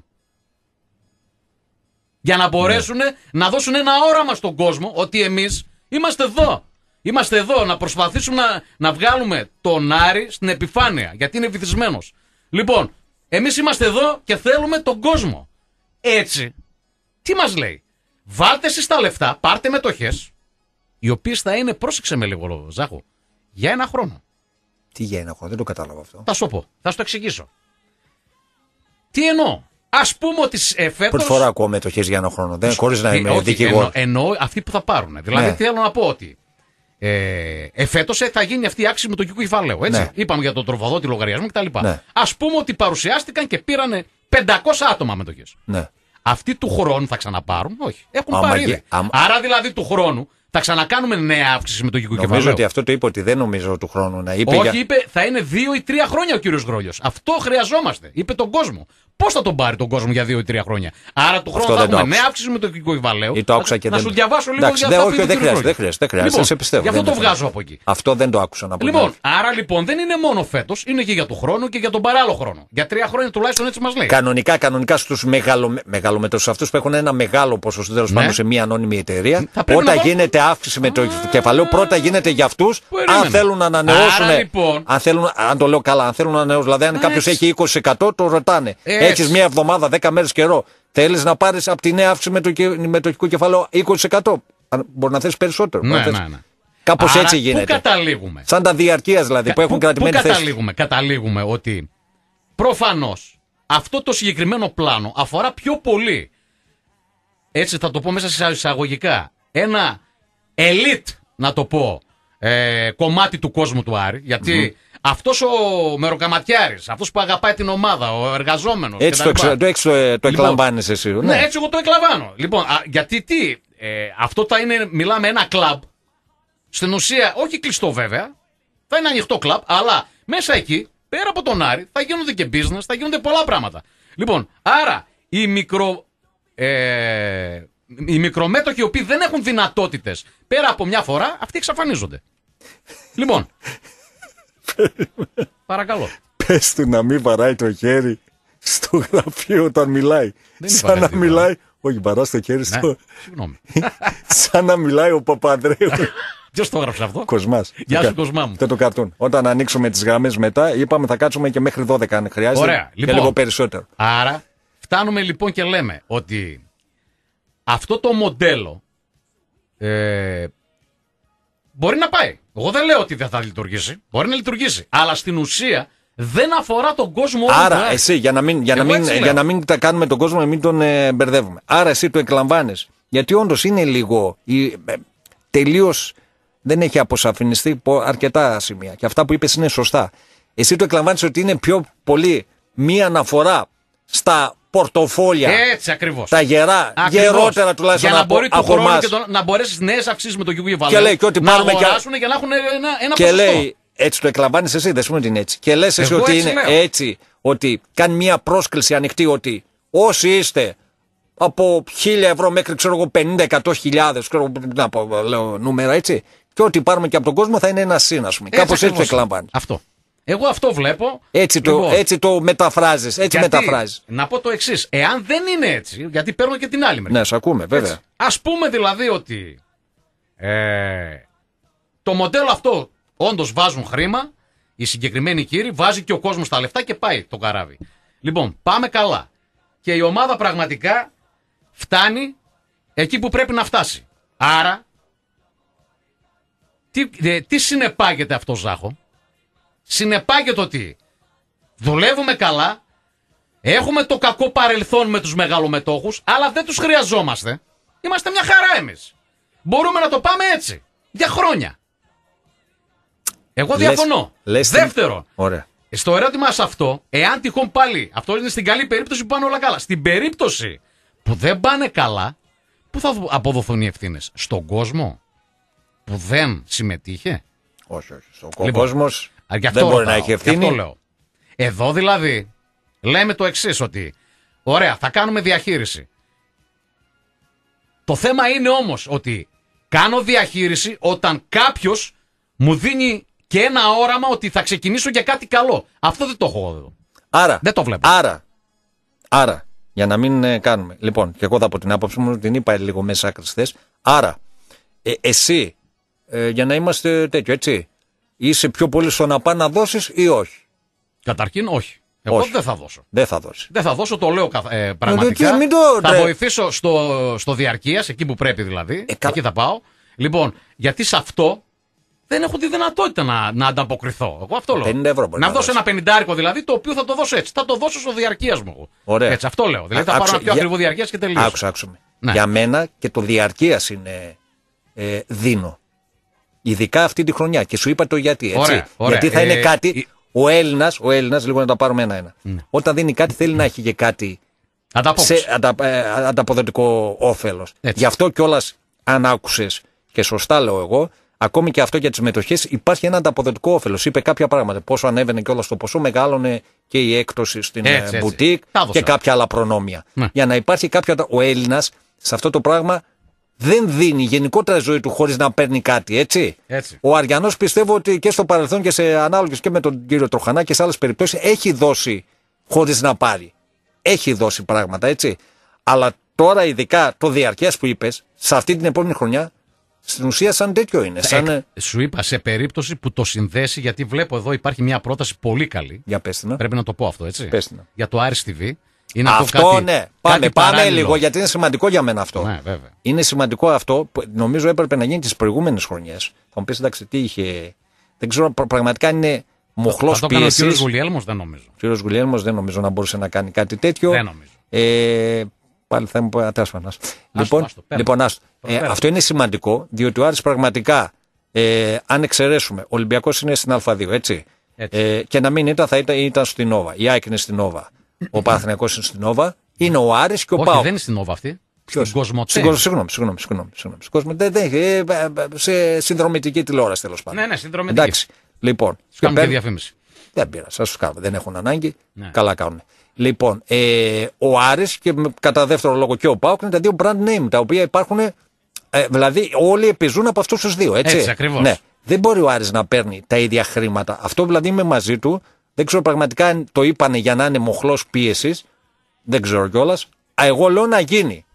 Για να μπορέσουν να δώσουν ένα όραμα στον κόσμο ότι εμείς είμαστε εδώ. Είμαστε εδώ να προσπαθήσουμε να, να βγάλουμε τον Άρη στην επιφάνεια, γιατί είναι βυθισμένος. Λοιπόν, εμείς είμαστε εδώ και θέλουμε τον κόσμο. Έτσι, τι μας λέει? Βάλτε εσείς τα λεφτά, πάρτε μετοχές, οι οποίες θα είναι, πρόσεξε με λίγο Ζάχο, για ένα χρόνο. Τι για ένα χρόνο, δεν το κατάλαβα αυτό. Θα σου πω, θα σου το εξηγήσω. Τι εννοώ? Ας πούμε ότι ε, φέτος... Πρώτη φορά ακούω μετοχές για ένα χρόνο. Δεν χωρίς να Ε, είμαι όχι, δικηγόρο. εννο, εννοώ αυτοί που θα πάρουν. Δηλαδή Ναι. θέλω να πω ότι ε, εφέτος ε, θα γίνει αυτή η άξιση με το κυκού κεφαλαίου. Έτσι. Ναι. Είπαμε για τον τροφοδότη λογαριασμό κτλ. Ναι. Ας πούμε ότι παρουσιάστηκαν και πήρανε πεντακόσια άτομα μετοχές. Ναι. Αυτοί του χρόνου θα ξαναπάρουν? Όχι. Έχουν Άμα πάρει γε- ήδη. άμα- Άρα δηλαδή του χρόνου θα ξανακάνουμε νέα αύξηση με το κυκού Νομίζω κεφαλαίου. ότι αυτό το είπε ότι δεν νομίζω του χρόνου να είπε. Όχι, για... είπε θα είναι δύο ή τρία χρόνια ο κύριος Γρόλιος. Αυτό χρειαζόμαστε. Είπε τον κόσμο. Πώς θα τον πάρει τον κόσμο για δύο ή τρία χρόνια? Άρα του χρόνου θα δεν το έχουμε άκουσα. νέα αύξηση με το κυκού κεφαλαίου. Ή το άκουσα και να δεν- σου διαβάσω λίγο Εντάξει, για δεν- αυτά όχι, που είπε δεν ο κύριος χρειάζεται, δεν Γρόλιος. χρειάζεται, δεν χρειάζεται. Λοιπόν, Σε πιστεύω, γι' αυτό δεν το είναι βγάζω θέμα. από εκεί. Αυτό δεν το άκουσα να πω. Λοιπόν, άρα λοιπόν δεν είναι μόνο φέτος, είναι και για του χρόνου και για τον παράλληλο χρόνο. Για τρία χρόνια τουλάχιστον, έτσι μας λέει. Κανονικά, κανονικά στους μεγαλο, μεγαλομετρούς αυτούς που έχουν ένα μεγάλο ποσοστό τέλος Ναι. πάντων σε μια ανώνυμη εταιρεία, Θα πρέπει όταν να βάλουν- γίνεται αύξηση με το κεφαλαίο, πρώτα γίνεται για αυτούς, Περίμενε. αν θέλουν να ανανεώσουν. Άρα, λοιπόν- αν, θέλουν, αν το λέω καλά, αν θέλουν να ανανεώσουν. Δηλαδή, αν κάποιο έτσι. έχει είκοσι τοις εκατό, το ρωτάνε. Έτσι. Έχεις μια εβδομάδα, δέκα μέρες καιρό. Θέλεις να πάρεις από τη νέα αύξηση με το μετοχικό κεφάλαιο είκοσι τοις εκατό. Αν μπορεί να θες περισσότερο. Ναι, μπορεί να ναι, θες- ναι. Κάπως Άρα, έτσι πού γίνεται. καταλήγουμε? Σαν τα διαρκείας δηλαδή που έχουν Πού- κρατημένη πού θέση. καταλήγουμε? Καταλήγουμε ότι προφανώς αυτό το συγκεκριμένο πλάνο αφορά πιο πολύ, έτσι θα το πω μέσα σε εισαγωγικά, ένα elite, να το πω, ε, κομμάτι του κόσμου του Άρη, γιατί αυτός ο μεροκαματιάρης, αυτός που αγαπάει την ομάδα, ο εργαζόμενος Έτσι το, κτλ. εξ, το, έξω, ε, το Λοιπόν, εκλαμβάνεις εσύ. Ναι, Ναι. έτσι εγώ το εκλαμβάνω. Λοιπόν, α, γιατί τι, ε, αυτό θα είναι, μιλάμε ένα κλαμπ, στην ουσία, όχι κλειστό βέβαια, θα είναι ανοιχτό κλαμπ, αλλά μέσα εκεί, πέρα από τον Άρη, θα γίνονται και business, θα γίνονται πολλά πράγματα. Λοιπόν, άρα οι μικρο. Ε, οι μικρομέτοχοι οι οποίοι δεν έχουν δυνατότητες πέρα από μια φορά, αυτοί εξαφανίζονται. Λοιπόν. Παρακαλώ. Πες του να μην βαράει το χέρι στο γραφείο όταν μιλάει. Δεν Σαν υπάρχει να τίποτα. μιλάει. Όχι, βαρά το χέρι Ναι, στο. συγγνώμη. Σαν να μιλάει ο Παπανδρέου. Ποιος το έγραψε αυτό? Κοσμάς. Γεια Το σου, κα- Κοσμά μου. Αυτό το καρτούν. Όταν ανοίξουμε τις γραμμές μετά, είπαμε θα κάτσουμε και μέχρι δώδεκα αν χρειάζεται. Ωραία. Και Λοιπόν. λίγο περισσότερο. Άρα φτάνουμε λοιπόν και λέμε ότι αυτό το μοντέλο ε, μπορεί να πάει. Εγώ δεν λέω ότι δεν θα λειτουργήσει. Μπορεί να λειτουργήσει. Αλλά στην ουσία δεν αφορά τον κόσμο όλο του Άρα, Άρη. εσύ, για να μην, για να Εγώ μην, έτσι λέω. για να μην τα κάνουμε τον κόσμο, να μην τον ε, μπερδεύουμε. Άρα, εσύ το εκλαμβάνεις. Γιατί όντως είναι λίγο. Η, ε, τελείως δεν έχει αποσαφινιστεί από αρκετά σημεία. Και αυτά που είπες είναι σωστά. Εσύ το εκλαμβάνεις ότι είναι πιο πολύ μία αναφορά στα πορτοφόλια. Έτσι ακριβώς. Τα γερά, Ακριβώς. γερότερα τουλάχιστον για να από, μπορεί του από χρόνου εμάς. και το, να μπορέσει νέες αυξήσεις μετοχικού κεφαλαίου. Και λέει και ότι να πάρουμε αγοράσουν και... για να έχουν ένα, ένα και ποσοστό. λέει, έτσι το εκλαμβάνεις εσύ, δεν σου ότι είναι έτσι. Και λες εσύ Εγώ ότι έτσι είναι λέω. έτσι, ότι κάνει μια πρόσκληση ανοιχτή ότι όσοι είστε από χίλια ευρώ μέχρι ξέρω εγώ πενήντα εκατό χιλιάδες, ξέρω να πω, λέω νούμερα έτσι, και ό,τι πάρουμε και από τον κόσμο θα είναι ένα συν, ας πούμε. Κάπως έτσι το ακριβώς. εκλαμβάνει. Αυτό. Εγώ αυτό βλέπω. Έτσι, Λοιπόν, το, έτσι το μεταφράζεις. Έτσι γιατί, μεταφράζεις. να πω το εξής. Εάν δεν είναι έτσι, γιατί παίρνω και την άλλη μεριά. Ναι, σε ακούμε, βέβαια. Έτσι. Ας πούμε δηλαδή ότι ε, το μοντέλο αυτό όντως βάζουν χρήμα, οι συγκεκριμένοι κύριοι, βάζει και ο κόσμος τα λεφτά και πάει το καράβι. Λοιπόν, πάμε καλά. Και η ομάδα πραγματικά φτάνει εκεί που πρέπει να φτάσει. Άρα, τι, ε, τι συνεπάγεται αυτό, Ζάχο? Συνεπάγεται ότι δουλεύουμε καλά, έχουμε το κακό παρελθόν με τους μεγαλομετόχους, αλλά δεν τους χρειαζόμαστε. Είμαστε μια χαρά εμείς. Μπορούμε να το πάμε έτσι, για χρόνια. Εγώ διαφωνώ. Λες, Δεύτερο, ωραία. στο ερώτημα σε αυτό, εάν τυχόν πάλι, αυτό είναι στην καλή περίπτωση που πάνε όλα καλά. Στην περίπτωση που δεν πάνε καλά, πού θα αποδοθούν οι ευθύνες? Στον κόσμο που δεν συμμετείχε? Όχι, όχι. Ο Λοιπόν, κόσμος γι' αυτό δεν μπορεί ρωτάω, να έχει γι' ευθύνη. αυτό λέω. Εδώ δηλαδή λέμε το εξής, ότι ωραία, θα κάνουμε διαχείριση. Το θέμα είναι όμως ότι κάνω διαχείριση όταν κάποιος μου δίνει και ένα όραμα ότι θα ξεκινήσω για κάτι καλό. Αυτό δεν το έχω εδώ. Άρα, Δεν το βλέπω. Άρα, άρα, για να μην ε, κάνουμε. Λοιπόν, και εγώ θα πω την άποψη μου, την είπα λίγο μέσα άκρης χθες. Άρα, ε, εσύ, ε, για να είμαστε τέτοιο, έτσι, είσαι πιο πολύ στο να πάει να δώσεις ή όχι? Καταρχήν όχι. Εγώ Όχι. δεν θα δώσω. Δεν θα δώσει. Δεν θα δώσω, το λέω καθ- ε, πραγματικά. τι, μην το- θα ρε. βοηθήσω στο, στο διαρκείας, εκεί που πρέπει δηλαδή. Ε, καλά. Εκεί θα πάω. Λοιπόν, γιατί σε αυτό δεν έχω τη δυνατότητα να, να ανταποκριθώ. Εγώ αυτό λέω. πενήντα ευρώ μπορεί να να δώσω δώσει. ένα πενηντάρικο δηλαδή, το οποίο θα το δώσω έτσι. Θα το δώσω στο διαρκείας μου εγώ. Ωραία. Έτσι, αυτό λέω. Δηλαδή θα Α, πάρω άκουσα, ένα πιο για- ακριβό διαρκείας και τελείω. Άκουσα, άκουσα με. Ναι. Για μένα και το διαρκείας είναι ε, δίνω. Ειδικά αυτή τη χρονιά. Και σου είπα το γιατί. Έτσι. Ωραία, ωραία. Γιατί θα Ε, είναι κάτι. η- Ο Έλληνας, ο Έλληνας, λίγο να τα πάρουμε ένα-ένα. Όταν δίνει κάτι, θέλει να έχει και κάτι Ανταπόκριση. σε αντα, ε, ανταποδοτικό όφελος. Έτσι. Γι' αυτό κιόλας, αν άκουσες και σωστά λέω εγώ, ακόμη και αυτό για τις μετοχές υπάρχει ένα ανταποδοτικό όφελος. Είπε κάποια πράγματα. Πόσο ανέβαινε κιόλας το ποσό, μεγαλώνε και η έκπτωση στην Έτσι, ε, έτσι. μπουτίκ Τα έδωσε και όλα. κάποια άλλα προνόμια. Ναι. Για να υπάρχει κάποιο. Ο Έλληνας σε αυτό το πράγμα δεν δίνει γενικότερα ζωή του χωρίς να παίρνει κάτι, έτσι. Έτσι. Ο Αριανός πιστεύω ότι και στο παρελθόν και σε ανάλογες και με τον κύριο Τροχανά και σε άλλες περιπτώσεις έχει δώσει χωρίς να πάρει. Έχει δώσει πράγματα, έτσι. Αλλά τώρα ειδικά το διαρκείας που είπες, σε αυτή την επόμενη χρονιά, στην ουσία σαν τέτοιο είναι. Σαν... Εκ- σου είπα σε περίπτωση που το συνδέσει, γιατί βλέπω εδώ υπάρχει μια πρόταση πολύ καλή. Για πες την, ε. Πρέπει να το πω αυτό, έτσι. Πες την. Για το Άρης τι βί. Είναι Αυτό κάτι, ναι. Πάμε, κάτι πάμε παράλληλο. λίγο γιατί είναι σημαντικό για μένα αυτό. Ναι, βέβαια. Είναι σημαντικό αυτό που νομίζω έπρεπε να γίνει τις προηγούμενες χρονιές. Θα μου πεις εντάξει τι είχε. Δεν ξέρω πρα- πραγματικά είναι μοχλός Θα το έκανε ο πίεσης. κύριος Γουλιέλμος, δεν νομίζω. Ο κύριος Γουλιέλμος δεν νομίζω να μπορούσε να κάνει κάτι τέτοιο. Δεν νομίζω. Ε, πάλι θα μου πει ατάσφανα. Λοιπόν, άστο, πέρα. λοιπόν άστο. Ε, Προπέρα. αυτό είναι σημαντικό διότι ο Άρης πραγματικά, ε, αν εξαιρέσουμε, ο Ολυμπιακός είναι στην Α2, έτσι. Έτσι. Ε, και να μην ήταν, θα ήταν, ήταν στην Νόβα. Η ΑΕΚ είναι στην Νόβα. Ο Παναθηναϊκός είναι στην Νόβα. Είναι ο Άρης και ο Όχι, ΠΑΟΚ. δεν είναι στην Όβα αυτή. Ποιος? Στην Κοσμοτέ. Στην Κοσμοτέ. Συγγνώμη, συγγνώμη, συγγνώμη. συγγνώμη. Στην Κοσμοτέ δεν έχει. ε, ε, ε, Σε συνδρομητική τηλεόραση τέλος πάντων. Ναι, ναι, συνδρομητική. Εντάξει. Λοιπόν. Σου κάνουν και παίρνει- διαφήμιση. δεν πήρα, σας τους κάνω. Δεν έχουν ανάγκη. Ναι. Καλά κάνουν. Λοιπόν, ε, ο Άρης και με- κατά δεύτερο λόγο και ο ΠΑΟΚ είναι τα δύο brand name τα οποία υπάρχουν. Ε, δηλαδή, όλοι επιζούν από αυτούς τους δύο. Έτσι, Έτσι, ακριβώς. Ναι. Δεν μπορεί ο Άρης να παίρνει τα ίδια χρήματα. Αυτό δηλαδή είμαι μαζί του. Δεν ξέρω πραγματικά αν το είπανε για να είναι μοχλός πίεσης. Δεν ξέρω κιόλας. Α, εγώ λέω να γίνει.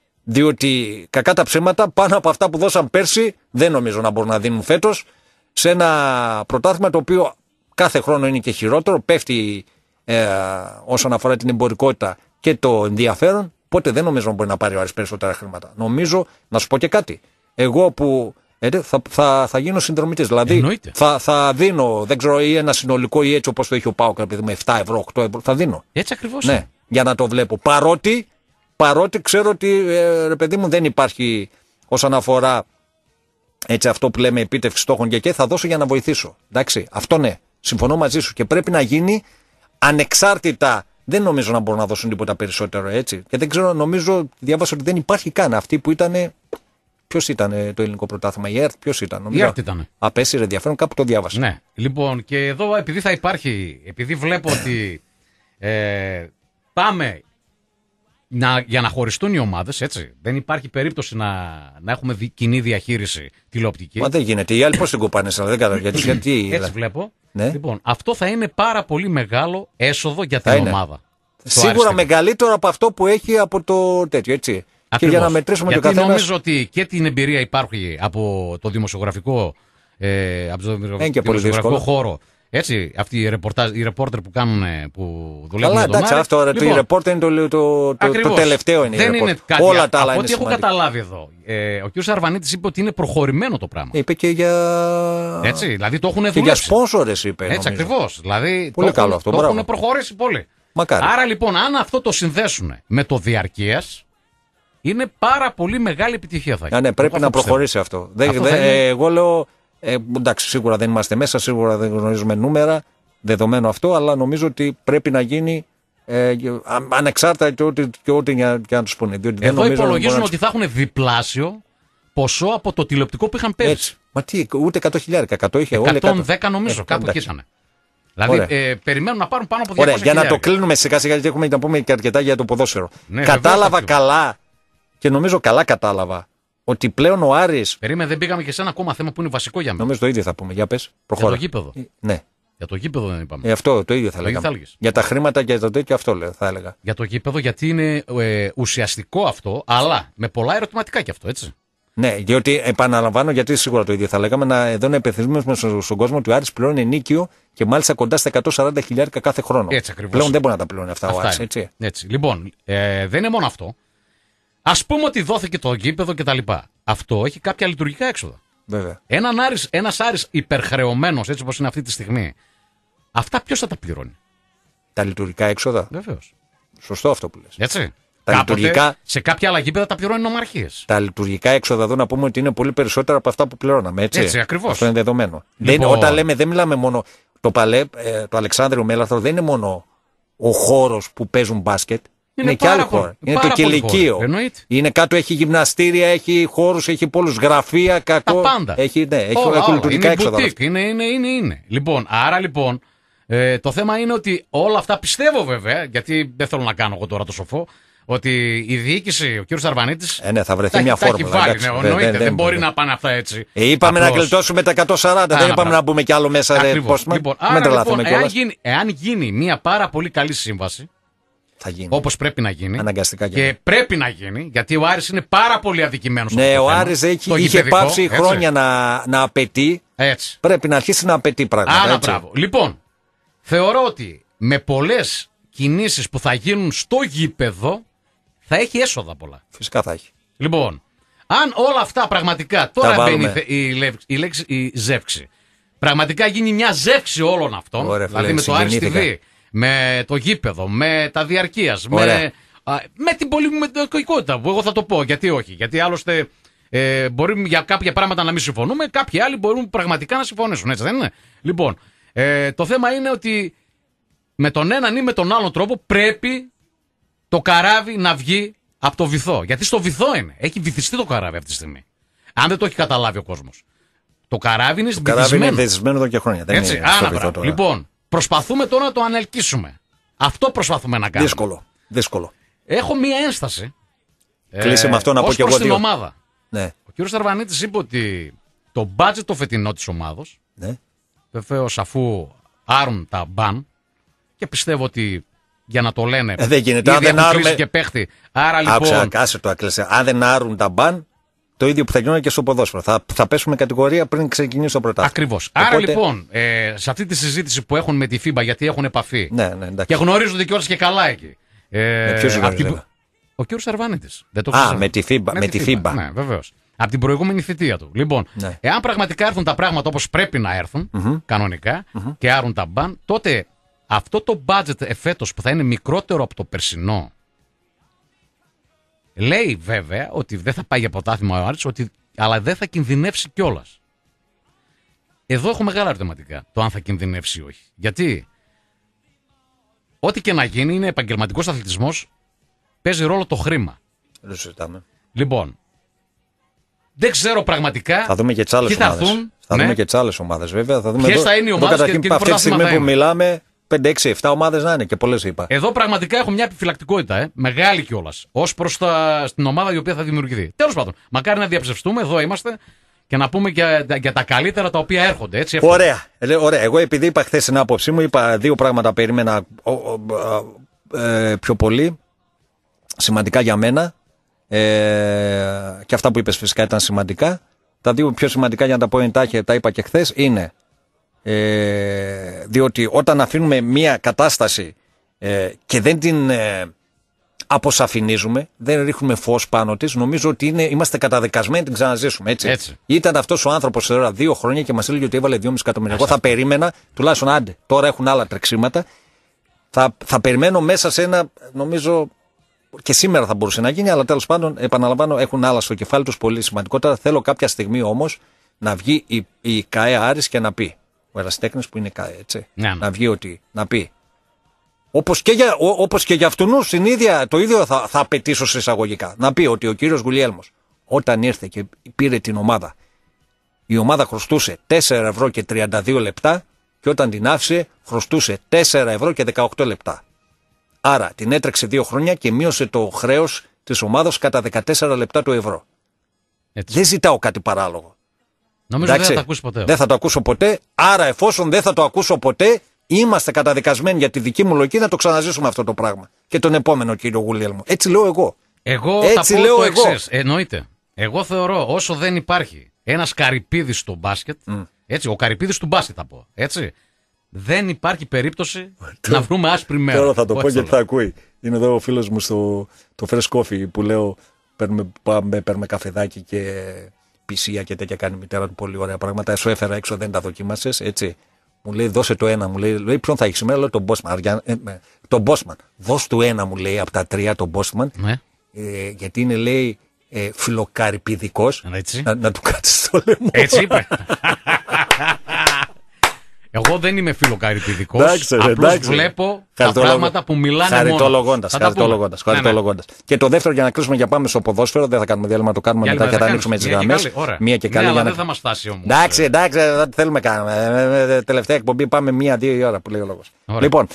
Διότι κακά τα ψέματα πάνω από αυτά που δώσαν πέρσι δεν νομίζω να μπορούν να δίνουν φέτος σε ένα πρωτάθλημα το οποίο κάθε χρόνο είναι και χειρότερο, πέφτει ε, όσον αφορά την εμπορικότητα και το ενδιαφέρον, οπότε δεν νομίζω να μπορεί να πάρει ο Άρης περισσότερα χρήματα. Νομίζω, να σου πω και κάτι, εγώ που ε, θα, θα, θα γίνω συνδρομητής, δηλαδή Εννοείται. θα, θα δίνω, δεν ξέρω, ή ένα συνολικό ή έτσι όπως το έχει ο ΠΑΟΚ, επειδή με επτά ευρώ, οκτώ ευρώ, θα δίνω. Έτσι ακριβώς. Ναι, για να το βλέπω. Παρότι, παρότι ξέρω ότι ε, ρε παιδί μου δεν υπάρχει όσον αφορά έτσι αυτό που λέμε επίτευξη στόχων και, και θα δώσω για να βοηθήσω. Εντάξει, αυτό ναι, συμφωνώ μαζί σου και πρέπει να γίνει ανεξάρτητα δεν νομίζω να μπορούν να δώσουν τίποτα περισσότερο, έτσι. Και δεν ξέρω, νομίζω, διάβασα ότι δεν υπάρχει καν. Αυτή που ήταν. Ποιος ήταν το ελληνικό πρωτάθλημα, η ΕΡΤ, ποιος ήταν. Νομίζω. Η ΕΡΤ ήταν. Απέσυρε ενδιαφέρον, κάπου το διάβασα. Ναι. Λοιπόν, και εδώ επειδή θα υπάρχει, επειδή βλέπω ότι ε, πάμε να, για να χωριστούν οι ομάδες, έτσι. Δεν υπάρχει περίπτωση να, να έχουμε δι, κοινή διαχείριση τηλεοπτική. Μα δεν γίνεται. Οι άλλοι πώς την κοπάνε, αλλά δεν καταλαβαίνω. Γιατί, γιατί. Έτσι βλέπω. Ναι. Λοιπόν, αυτό θα είναι πάρα πολύ μεγάλο έσοδο για την είναι. ομάδα. Σίγουρα μεγαλύτερο από αυτό που έχει από το τέτοιο, έτσι. Ακριβώς. Και για να μετρήσουμε γιατί και ο καθένας... νομίζω ότι και την εμπειρία υπάρχει από το δημοσιογραφικό, ε, από το δημοσιογραφικό χώρο. Έτσι, αυτοί οι, ρεπορτάζ, οι ρεπόρτερ που κάνουν, που δουλεύουν. Καλά, εντάξει, Άρη. αυτό λοιπόν, το ρεπόρτερ είναι το, το, το, το τελευταίο. Είναι δεν είναι κάτι. Όλα τα άλλα από είναι ό,τι έχω καταλάβει εδώ. Ε, ο κ. Αρβανίτης είπε ότι είναι προχωρημένο το πράγμα. Είπε και για. Έτσι, δηλαδή το έχουν δουλέψει. Και για σπόνσορες είπε. Έτσι, ακριβώς. Δηλαδή πολύ το, καλό έχουν, αυτό, το έχουν προχωρήσει πολύ. Μακάρι. Άρα λοιπόν, αν αυτό το συνδέσουν με το διαρκείας, είναι πάρα πολύ μεγάλη επιτυχία θα έχει. Α, ναι, πρέπει να προχωρήσει αυτό. αυτό δε, δε, είναι... Εγώ λέω, ε, εντάξει, σίγουρα δεν είμαστε μέσα, σίγουρα δεν γνωρίζουμε νούμερα, δεδομένο αυτό, αλλά νομίζω ότι πρέπει να γίνει ε, ανεξάρτητα και ό,τι, και ό,τι και να τους πούνε. Διότι εδώ δεν υπολογίζουν να... ότι θα έχουν διπλάσιο ποσό από το τηλεοπτικό που είχαν πέρυσι. Έτσι. Μα τι, ούτε εκατό χιλιάδες, εκατό είχε όλοι. εκατόν δέκα νομίζω, ε, κάπου εκεί ήταν. Δηλαδή ε, περιμένουν να πάρουν πάνω από διακόσια χιλιάδες. Για να το κλείνουμε σιγά σιγά, γιατί έχουμε να πούμε και αρκετά για το ποδόσφαιρο. Ναι, κατάλαβα καλά και νομίζω καλά κατάλαβα ότι πλέον ο Άρης. Περίμενε, δεν πήγαμε και σε ένα ακόμα θέμα που είναι βασικό για μένα. Νομίζω το ίδιο θα πούμε. Για πες, προχώρα. Για το γήπεδο. Ναι. Για το γήπεδο δεν είπαμε. Ε, αυτό το ίδιο θα λέγαμε. Για τα χρήματα και το τέτοιο αυτό λέω, θα έλεγα. Για το γήπεδο, γιατί είναι ε, ουσιαστικό αυτό, αλλά με πολλά ερωτηματικά κι αυτό, έτσι. Ναι, διότι επαναλαμβάνω, γιατί σίγουρα το ίδιο θα λέγαμε, να, εδώ να υπενθυμίσουμε στον, στον κόσμο ότι ο Άρης πληρώνει ενίκιο και μάλιστα κοντά στα εκατόν σαράντα χιλιάδες κάθε χρόνο. Έτσι ακριβώς. Πλέον δεν μπορεί να τα πληρώνει αυτά, αυτά ο Άρης, έτσι. έτσι. Λοιπόν, ε, δεν είναι μόνο αυτό. Ας πούμε ότι δόθηκε το γήπεδο κτλ. Αυτό έχει κάποια λειτουργικά έξοδα. Βέβαια. Έναν Άρης, ένας Άρης υπερχρεωμένος, έτσι όπως είναι αυτή τη στιγμή, αυτά ποιος θα τα πληρώνει? Τα λειτουργικά έξοδα. Βεβαίως. Σωστό αυτό που λες. Έτσι. Τα λειτουργικά... Σε κάποια άλλα γήπεδα τα πληρώνει νομαρχίες. Τα λειτουργικά έξοδα εδώ να πούμε ότι είναι πολύ περισσότερα από αυτά που πληρώναμε. Έτσι, έτσι ακριβώς. Αυτό είναι δεδομένο. Λοιπόν... Δεν, όταν λέμε, δεν μιλάμε μόνο. Το παλέ, το Αλεξάνδριο Μέλαθρο δεν είναι μόνο ο χώρος που παίζουν μπάσκετ. Είναι, είναι και άλλη χώρα. Είναι το κηλικείο. Είναι κάτω, έχει γυμναστήρια, έχει χώρους, έχει πολλούς γραφεία, κακό. Τα πάντα. Έχει, ναι, έχει, όλα, έχει όλα. λειτουργικά είναι έξοδα. Boutique, είναι, είναι, είναι, είναι. Λοιπόν, άρα λοιπόν, ε, το θέμα είναι ότι όλα αυτά πιστεύω βέβαια, γιατί δεν θέλω να κάνω εγώ τώρα το σοφό, ότι η διοίκηση, ο κ. Αρβανίτης. Ε, ναι, θα βρεθεί μια φόρμουλα. Βάλει, εντάξει, ναι, εννοείται, δεν, δεν, δεν μπορεί να πάνε αυτά έτσι. Ε, είπαμε απλώς... να γλιτώσουμε τα εκατόν σαράντα, Άνα, δεν είπαμε να μπούμε κι άλλο μέσα. Ρε, πώς, λοιπόν, άρα, λοιπόν, εάν, γίνει, εάν γίνει μια πάρα πολύ καλή σύμβαση. Θα γίνει. Όπως πρέπει να γίνει. Αναγκαστικά και γίνει. Πρέπει να γίνει, γιατί ο Άρης είναι πάρα πολύ αδικημένος. Ναι, ο Άρης έχει, είχε πάψει έτσι. χρόνια να, να απαιτεί. Έτσι. Πρέπει να αρχίσει να απαιτεί πράγματα. Άρα, μπράβο. Λοιπόν, θεωρώ ότι με πολλές κινήσεις που θα γίνουν στο γήπεδο θα έχει έσοδα πολλά. Φυσικά θα έχει. Λοιπόν, αν όλα αυτά πραγματικά. Τώρα μπαίνει η, λέξη, η λέξη η ζεύξη. Πραγματικά γίνει μια ζεύξη όλων αυτών. Ωραία, δηλαδή με το Άρης τι βι, με το γήπεδο, με τα διαρκείας, με, με την πολυμετωπικότητα που εγώ θα το πω. Γιατί όχι? Γιατί άλλωστε ε, μπορεί για κάποια πράγματα να μην συμφωνούμε, κάποιοι άλλοι μπορούν πραγματικά να συμφωνήσουν. Έτσι δεν είναι? Λοιπόν, ε, το θέμα είναι ότι με τον έναν ή με τον άλλον τρόπο πρέπει το καράβι να βγει από το βυθό. Γιατί στο βυθό είναι. Έχει βυθιστεί το καράβι αυτή τη στιγμή. Αν δεν το έχει καταλάβει ο κόσμος. Το καράβι είναι βυθισμένο. Το καράβι είναι βυθισμένο εδώ και χρόνια. Δεν έτσι, είναι άνα, βυθό τώρα. Λοιπόν, προσπαθούμε τώρα να το ανελκύσουμε. Αυτό προσπαθούμε να κάνουμε. Δύσκολο. Δύσκολο. Έχω μία ένσταση. Κλείσε ε, με αυτό να πω και εγώ στην ομάδα. Ναι. Ο κ. Αρβανίτης είπε ότι το budget το φετινό της ομάδος, ναι. βεβαίως αφού άρουν τα μπαν, και πιστεύω ότι για να το λένε. Ε, δεν γίνεται. Αν δεν άρουμε... και παίχτη. Άρα λοιπόν. Άκουσα, κάσε το άκλεισε. Αν δεν άρουν τα μπαν, το ίδιο που θα γινόταν και στο ποδόσφαιρο. Θα, θα πέσουμε κατηγορία πριν ξεκινήσει το πρωτάθλημα. Ακριβώς. Οπότε... Άρα λοιπόν, ε, σε αυτή τη συζήτηση που έχουν με τη φίμπα, γιατί έχουν επαφή. Ναι, ναι, και γνωρίζονται κιόλας και καλά εκεί. Ε, με ποιους γνωρίζονται? Που... Ο κ. Αρβανίτης. Α, με τη φίμπα. Με, με τη φίμπα. Ναι, βεβαίως. Από την προηγούμενη θητεία του. Λοιπόν, ναι. εάν πραγματικά έρθουν τα πράγματα όπως πρέπει να έρθουν, mm-hmm. κανονικά, mm-hmm. και άρουν τα μπαν, τότε αυτό το budget εφέτος που θα είναι μικρότερο από το περσινό, λέει βέβαια ότι δεν θα πάει για πρωτάθλημα ο Άρης, ότι, αλλά δεν θα κινδυνεύσει κιόλας. Εδώ έχω μεγάλα ερωτηματικά το αν θα κινδυνεύσει ή όχι. Γιατί ό,τι και να γίνει είναι επαγγελματικός αθλητισμός. Παίζει ρόλο το χρήμα. Δεν το συζητάμε. Λοιπόν, δεν ξέρω πραγματικά. Θα δούμε και τι άλλες ομάδες. Θα ναι. δούμε και τι άλλες ομάδες, βέβαια. Θα δούμε ποιες θα είναι οι ομάδες και, και αυτή τη στιγμή που μιλάμε, πέντε, έξι, επτά ομάδες να είναι και πολλές είπα. Εδώ πραγματικά έχω μια επιφυλακτικότητα, ε, μεγάλη κιόλας, ως προς τα, την ομάδα η οποία θα δημιουργηθεί. Τέλος πάντων, μακάρι να διαψευστούμε, εδώ είμαστε και να πούμε για, για τα καλύτερα τα οποία έρχονται. Έτσι, ωραία, ωραία. Εγώ επειδή είπα χθες την άποψή μου, είπα δύο πράγματα περίμενα ο, ο, ο, ε, πιο πολύ σημαντικά για μένα. Ε, και αυτά που είπες φυσικά ήταν σημαντικά. Τα δύο πιο σημαντικά για να τα πω εντάχει, τα είπα και χθες, είναι ε, διότι όταν αφήνουμε μία κατάσταση ε, και δεν την ε, αποσαφηνίζουμε, δεν ρίχνουμε φως πάνω της, νομίζω ότι είναι, είμαστε καταδικασμένοι να την ξαναζήσουμε. Έτσι. έτσι. Ήταν αυτός ο άνθρωπος τώρα δύο χρόνια και μας έλεγε ότι έβαλε δυόμισι εκατομμύρια. Εγώ θα περίμενα, τουλάχιστον άντε, τώρα έχουν άλλα τρεξίματα. Θα, θα περιμένω μέσα σε ένα, νομίζω. Και σήμερα θα μπορούσε να γίνει, αλλά τέλος πάντων, επαναλαμβάνω, έχουν άλλα στο κεφάλι τους πολύ σημαντικότερα. Θέλω κάποια στιγμή όμως να βγει η, η ΚΑΕ Άρης και να πει, ο ερασιτέχνης που είναι ΚΑΕ, έτσι, ναι, ναι. να βγει ότι, να πει, όπως και για, ό, όπως και για αυτούς, την ίδια, το ίδιο θα, θα απαιτήσω σε εισαγωγικά, να πει ότι ο κύριος Γουλιέλμος, όταν ήρθε και πήρε την ομάδα, η ομάδα χρωστούσε τέσσερα ευρώ και τριάντα δύο λεπτά και όταν την άφησε χρωστούσε τέσσερα ευρώ και δεκαοκτώ λεπτά. Άρα την έτρεξε δύο χρόνια και μείωσε το χρέος της ομάδας κατά δεκατέσσερα λεπτά του ευρώ. Έτσι. Δεν ζητάω κάτι παράλογο. Νομίζω δεν θα το ακούσω ποτέ. Δεν θα το ακούσω ποτέ. Άρα εφόσον δεν θα το ακούσω ποτέ, είμαστε καταδικασμένοι για τη δική μου λογική να το ξαναζήσουμε αυτό το πράγμα. Και τον επόμενο κύριο Γουλιέλμο. Έτσι λέω εγώ. Εγώ Έτσι θα πω λέω το εγώ. εξής. Εννοείται. Εγώ θεωρώ όσο δεν υπάρχει ένας Καρυπίδης στο μπάσκετ, mm. έτσι, ο Καρυπίδης του μπάσκετ θα πω, έτσι, δεν υπάρχει περίπτωση να βρούμε άσπρη μέρα. Τώρα θα το πω γιατί θα ακούει. Είναι εδώ ο φίλος μου στο το Fresh Coffee που λέω παίρνουμε, πάμε, παίρνουμε καφεδάκι και πισία και τέτοια, κάνει η μητέρα του πολύ ωραία πράγματα. Σου έφερα έξω, δεν τα δοκίμασες, έτσι. Μου λέει δώσε το ένα, μου λέει, λέει ποιον θα έχει σήμερα, λέω τον Bosman. Ε, τον Bosman. Δώσ' του ένα, μου λέει, από τα τρία τον Bosman. Ναι. Ε, γιατί είναι, λέει, ε, φιλοκαρυπηδικός. Να, να του κάτσει στο λαιμό. Έτσι είπε. Εγώ δεν είμαι φιλοκαρυπηδικός, απλώς βλέπω τα πράγματα που μιλάνε χαριτολογώντας, μόνο. Χαριτολογώντας, χαριτολογώντας. Ναι, ναι. Και το δεύτερο για να κλείσουμε και πάμε στο ποδόσφαιρο, δεν θα κάνουμε διάλειμμα, το κάνουμε μετά και θα ανοίξουμε τις γραμμές. Μία και καλή. Ναι, αλλά δεν θα μας φτάσει όμως. Εντάξει, εντάξει, δεν θέλουμε να κάνουμε. Τελευταία εκπομπή πάμε μία-δύο η ώρα που λέει ο λόγος. Λοιπόν,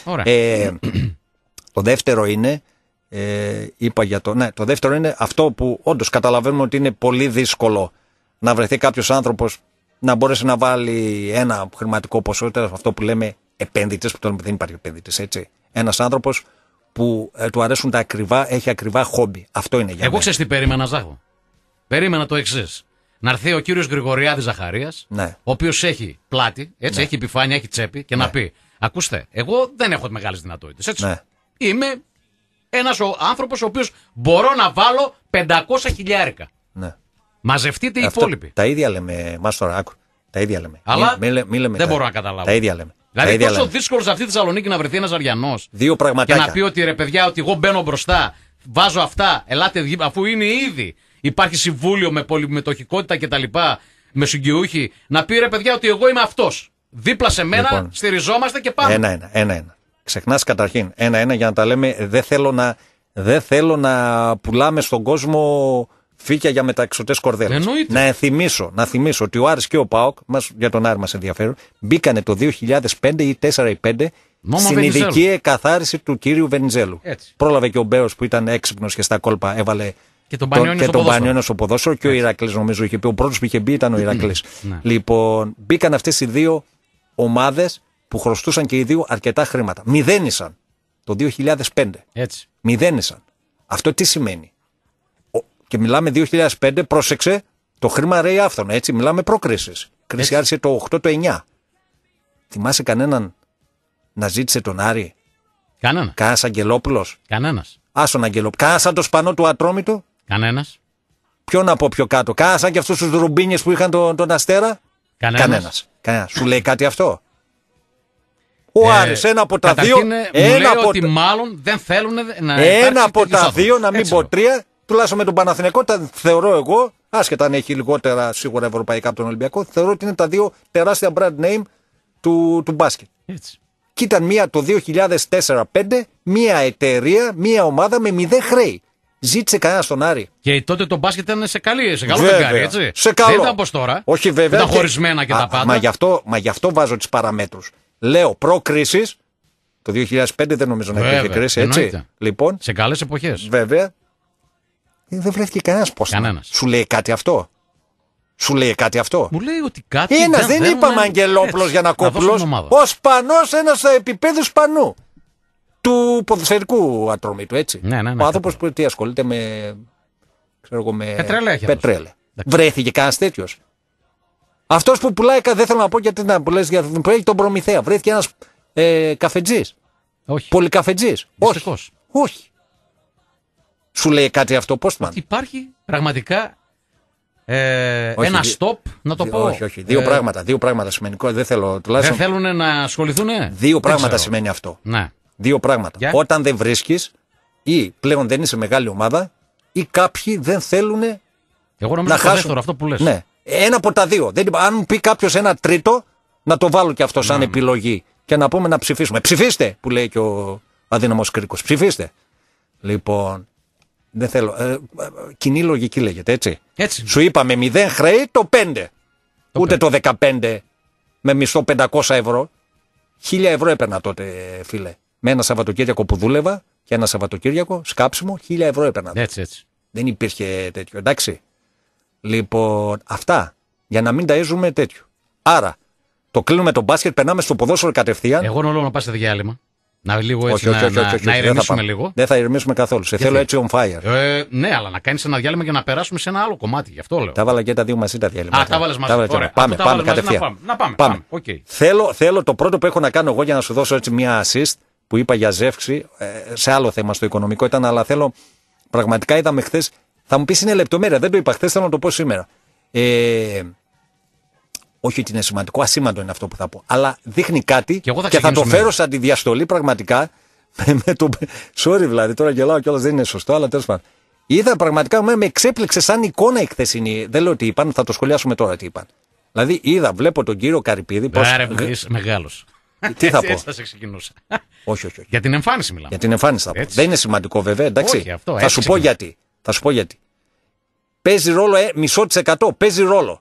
το δεύτερο είναι, είπα για το, ναι, το δεύτερο είναι αυτό που όντως καταλαβαίνουμε ότι είναι πολύ δύσκολο να βρεθεί κάποιος άνθρωπος να μπορέσει να βάλει ένα χρηματικό ποσό, αυτό που λέμε επένδυτες, που τώρα δεν υπάρχει επένδυτες, έτσι. Ένας άνθρωπος που ε, του αρέσουν τα ακριβά, έχει ακριβά χόμπι. Αυτό είναι για Εγώ ξέρεις τι περίμενα, Ζάχο. Περίμενα το εξής. Να έρθει ο κύριος Γρηγοριάδης Ζαχαρίας, ναι. ο οποίος έχει πλάτη, έτσι, ναι. έχει επιφάνεια, έχει τσέπη, και ναι. να πει: ακούστε, εγώ δεν έχω μεγάλες δυνατότητες, έτσι. Ναι. Είμαι ένας ο άνθρωπος ο οποίος μπορώ να βάλω πεντακόσια χιλιάρικα. Ναι. Μαζευτείτε οι υπόλοιποι. Τα ίδια λέμε, Μάστορα, άκου. Τα ίδια λέμε. Αλλά μη, μη, μη λέμε δεν τα, μπορώ να καταλάβω. Τα ίδια λέμε. Δηλαδή, τόσο λέμε. δύσκολο σε αυτή τη Θεσσαλονίκη να βρεθεί ένας Αριανός. Δύο πραγματάκια. Και να πει ότι ρε παιδιά, ότι εγώ μπαίνω μπροστά, βάζω αυτά, ελάτε, αφού είναι ήδη. Υπάρχει συμβούλιο με πολυμετοχικότητα κτλ. Με συγκυούχοι. Να πει ρε παιδιά ότι εγώ είμαι αυτός. Δίπλα σε μένα, λοιπόν, στηριζόμαστε και πάμε. Ένα-ένα. Ένα-ένα. Ξεχνάς καταρχήν. Ένα-ένα για να τα λέμε. Δεν θέλω να, δεν θέλω να πουλάμε στον κόσμο φύκια για μεταξωτές κορδέλες. Να ενθυμίσω, να θυμίσω ότι ο Άρης και ο ΠΑΟΚ, μας, για τον Άρη μας ενδιαφέρουν, μπήκανε το δύο χιλιάδες πέντε ή τέσσερα ή πέντε στην ειδική εκαθάριση του κύριου Βενιζέλου. Έτσι. Πρόλαβε και ο Μπέος που ήταν έξυπνος και στα κόλπα έβαλε και τον Πανιόνιο στο ποδόσφαιρο, και ο Ηρακλής νομίζω είχε πει. Ο πρώτος που είχε μπει ήταν ο Ηρακλής. Λοιπόν, μπήκαν αυτές οι δύο ομάδες που χρωστούσαν και οι δύο αρκετά χρήματα. Μηδένισαν το δύο χιλιάδες πέντε. Έτσι. Μηδένισαν. Αυτό τι σημαίνει? Και μιλάμε δύο χιλιάδες πέντε, πρόσεξε, το χρήμα ρέει άφθονα, έτσι, μιλάμε προκρίσεις. Κρίση άρχισε το οκτώ το εννιά. Θυμάσαι κανέναν να ζήτησε τον Άρη? Κανένα. Κανένας Αγγελόπουλος? Κανένας. Άσον Αγγελόπουλο. Κανένας σαν το Σπανό του Ατρόμητου? Κανένας. Ποιον από πιο κάτω? Κανένας σαν και αυτούς τους ρουμπίνιες που είχαν τον, τον Αστέρα? Κανένας. Κανένας. Κανένας. Σου λέει κάτι αυτό? Ο ε, Άρης, ένα από τα δύο. Ένα από ότι τα... μάλλον δεν θέλουν να. Ένα από τα δύο, να μην πω τρία. Τουλάχιστον με τον Παναθηναϊκό, τα θεωρώ εγώ, άσχετα αν έχει λιγότερα σίγουρα ευρωπαϊκά από τον Ολυμπιακό, θεωρώ ότι είναι τα δύο τεράστια brand name του, του μπάσκετ. Έτσι. Και ήταν μία το δύο χιλιάδες τέσσερα πέντε, μία εταιρεία, μία ομάδα με μηδέν χρέη. Ζήτησε κανένα στον Άρη. Και τότε το μπάσκετ ήταν σε, καλή, σε καλό Βέβαια. φεγγάρι, έτσι. Σε καλό. Δεν ήταν όπως τώρα. Όχι βέβαια. Ήταν και... χωρισμένα και Α, τα πάντα. Μα γι, αυτό, μα γι' αυτό βάζω τις παραμέτρους. Λέω προ-κρίσης, το δύο χιλιάδες πέντε δεν νομίζω να υπήρχε κρίση, έτσι. Εννοείται. Λοιπόν, σε καλές εποχές. βέβαια. Δεν βρέθηκε κανένας πώς. Κανένας. Σου λέει κάτι αυτό. Σου λέει κάτι αυτό. Μου λέει ότι κάτι. Ένα, δεν, δεν δεν είπαμε Αγγελόπουλος Γιαννακόπουλος. Ο Σπανός, ένας επίπεδου Σπανού. Του ποδοσφαιρικού ατρομήτου, έτσι. Ναι, ναι, ναι, Ο άνθρωπος που τι, ασχολείται με. Ξέρω εγώ, με. Πετρέλαια έχει Πετρέλαια. Βρέθηκε κανένας τέτοιος. Αυτός που πουλάει, δεν θέλω να πω γιατί να πουλάει για που έχει τον Προμηθέα. Βρέθηκε ένας ε, καφετζής. Όχι. Πολυκαφετζής. Όχι. Όχι. Σου λέει κάτι αυτό, πώς το Υπάρχει πραγματικά ε, όχι, ένα δι... stop, να το δι... πω. Όχι, όχι. Δύο ε... πράγματα. Δύο πράγματα σημαίνει. Δεν θέλω τουλάχιστον. Δεν θέλουν να ασχοληθούν. Δύο πράγματα σημαίνει αυτό. Ναι. Δύο πράγματα. Yeah. Όταν δεν βρίσκεις ή πλέον δεν είσαι μεγάλη ομάδα ή κάποιοι δεν θέλουν. Εγώ νομίζω το δεύτερο αυτό που λες. Ναι. Ένα από τα δύο. Δεν... Αν μου πει κάποιος ένα τρίτο, να το βάλω και αυτό σαν ναι, επιλογή και να πούμε να ψηφίσουμε. Ψηφίστε, που λέει και ο αδύναμος κρίκος. Ψηφίστε. Λοιπόν, δεν θέλω. Ε, κοινή λογική λέγεται, έτσι. έτσι. Σου είπαμε μηδέν χρέη το πέντε. Το Ούτε πέντε. Το δεκαπέντε με μισθό πεντακόσια ευρώ. Χίλια ευρώ έπαιρνα τότε, φίλε. Με ένα Σαββατοκύριακο που δούλευα και ένα Σαββατοκύριακο σκάψιμο, χίλια ευρώ έπαιρνα. Έτσι, έτσι. Δεν υπήρχε τέτοιο, εντάξει. Λοιπόν, αυτά. Για να μην ταΐζουμε τέτοιο. Άρα, το κλείνουμε το μπάσκετ, περνάμε στο ποδόσφαιρο κατευθείαν. Εγώ νόμιζα να πας σε διάλειμμα. Να, λίγο έτσι, όχι, να, όχι, όχι, όχι, να, όχι, να ηρεμήσουμε δεν λίγο. Δεν θα ηρεμήσουμε καθόλου. Σε θέλω έτσι on fire. Ε, ναι, αλλά να κάνεις ένα διάλειμμα για να περάσουμε σε ένα άλλο κομμάτι. Γι' αυτό λέω. Τα βάλα και τα δύο μαζί τα διάλειμμα. Α, τα βάλες μαζί. Ωραία. Πάμε, τα πάμε μαζί, κατευθείαν. να πάμε. Να πάμε. πάμε. πάμε. Okay. Θέλω, θέλω το πρώτο που έχω να κάνω εγώ για να σου δώσω έτσι μια assist που είπα για ζεύξη. Σε άλλο θέμα στο οικονομικό ήταν, αλλά θέλω. Πραγματικά είδαμε χθες. Θα μου πει είναι λεπτομέρεια. Δεν το είπα χθες, θέλω να το πω σήμερα. Ε, όχι ότι είναι σημαντικό, ασήμαντο είναι αυτό που θα πω. Αλλά δείχνει κάτι και, θα, και θα το φέρω σαν τη διαστολή πραγματικά. Με το... Sorry δηλαδή, τώρα γελάω κιόλας, δεν είναι σωστό, αλλά τέλος πάντων. Είδα πραγματικά, με εξέπληξε σαν εικόνα η χθεσινή. Δεν λέω τι είπαν, θα το σχολιάσουμε τώρα τι είπαν. Δηλαδή, είδα, βλέπω τον κύριο Καρυπίδη. Πώς... Άρα, είσαι μεγάλος. Τι θα πω. Έτσι θα σε ξεκινούσα. Όχι, όχι, όχι. Για την εμφάνιση μιλάμε. Για την εμφάνιση θα πω. Δεν είναι σημαντικό βέβαια, εντάξει. Όχι, αυτό, θα, σου πω γιατί. θα σου πω γιατί. Παίζει ρόλο, ε, μισό της εκατό, παίζει ρόλο.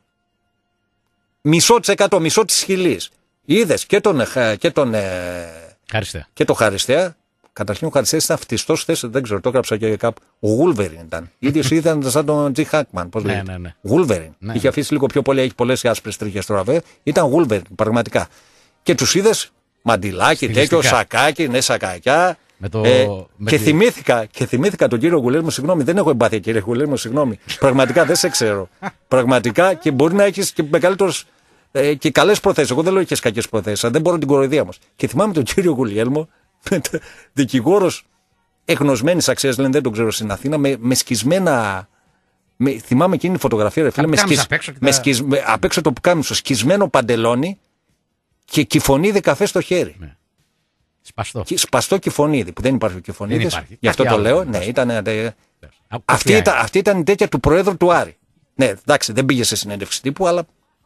Μισό της εκατό, μισό της χιλής. Είδες και τον, και τον, Χαριστέα. και τον Χαριστέα. Καταρχήν ο Χαριστέας ήταν φτιστός χθες, δεν ξέρω, το έγραψα και κάπου. Ο Γούλβεριν ήταν. Ίδιος ήταν σαν τον Τζι Χάκμαν. Πώς ναι, λέγεται. ναι, ναι. Γούλβεριν. Ναι, είχε αφήσει λίγο πιο πολύ, έχει πολλές άσπρες τρίχες τώρα βέβαια. Ήταν Γούλβεριν, πραγματικά. Και τους είδες μαντιλάκι, τέτοιο, σακάκι, ναι, σακάκια. Με το... ε, με και, τη... θυμήθηκα, και θυμήθηκα τον κύριο Γουλέρμο, συγγνώμη, δεν έχω εμπάθεια κύριε Γουλέρμο, συγγνώμη. Πραγματικά δεν σε ξέρω. Πραγματικά και μπορεί να έχεις και μεγαλύτερος. Ε, και καλές προθέσεις. Εγώ δεν λέω είχες κακές προθέσεις. Δεν μπορώ την κοροϊδία όμως. Και θυμάμαι τον κύριο Γουλιέλμο, δικηγόρος εγνωσμένης αξίας, λένε δεν τον ξέρω στην Αθήνα, με, με σκισμένα. Με, θυμάμαι εκείνη τη φωτογραφία, ρε φίλε, με, σκισ, απ' έξω, με τα... σκισ, με, απ' έξω το πουκάμισο, σκισμένο παντελόνι και κυφωνίδι καφέ στο χέρι. Ναι. Σπαστό. Και, σπαστό κυφωνίδι, που δεν υπάρχει ο κυφωνίδης. Γι' αυτό το λέω. Ναι, ήταν, ε, αυτή, ήταν, αυτή ήταν η τέτοια του Προέδρου του Άρη. Ναι, εντάξει, δεν πήγε σε συνέντευξη τύπου, αλλά.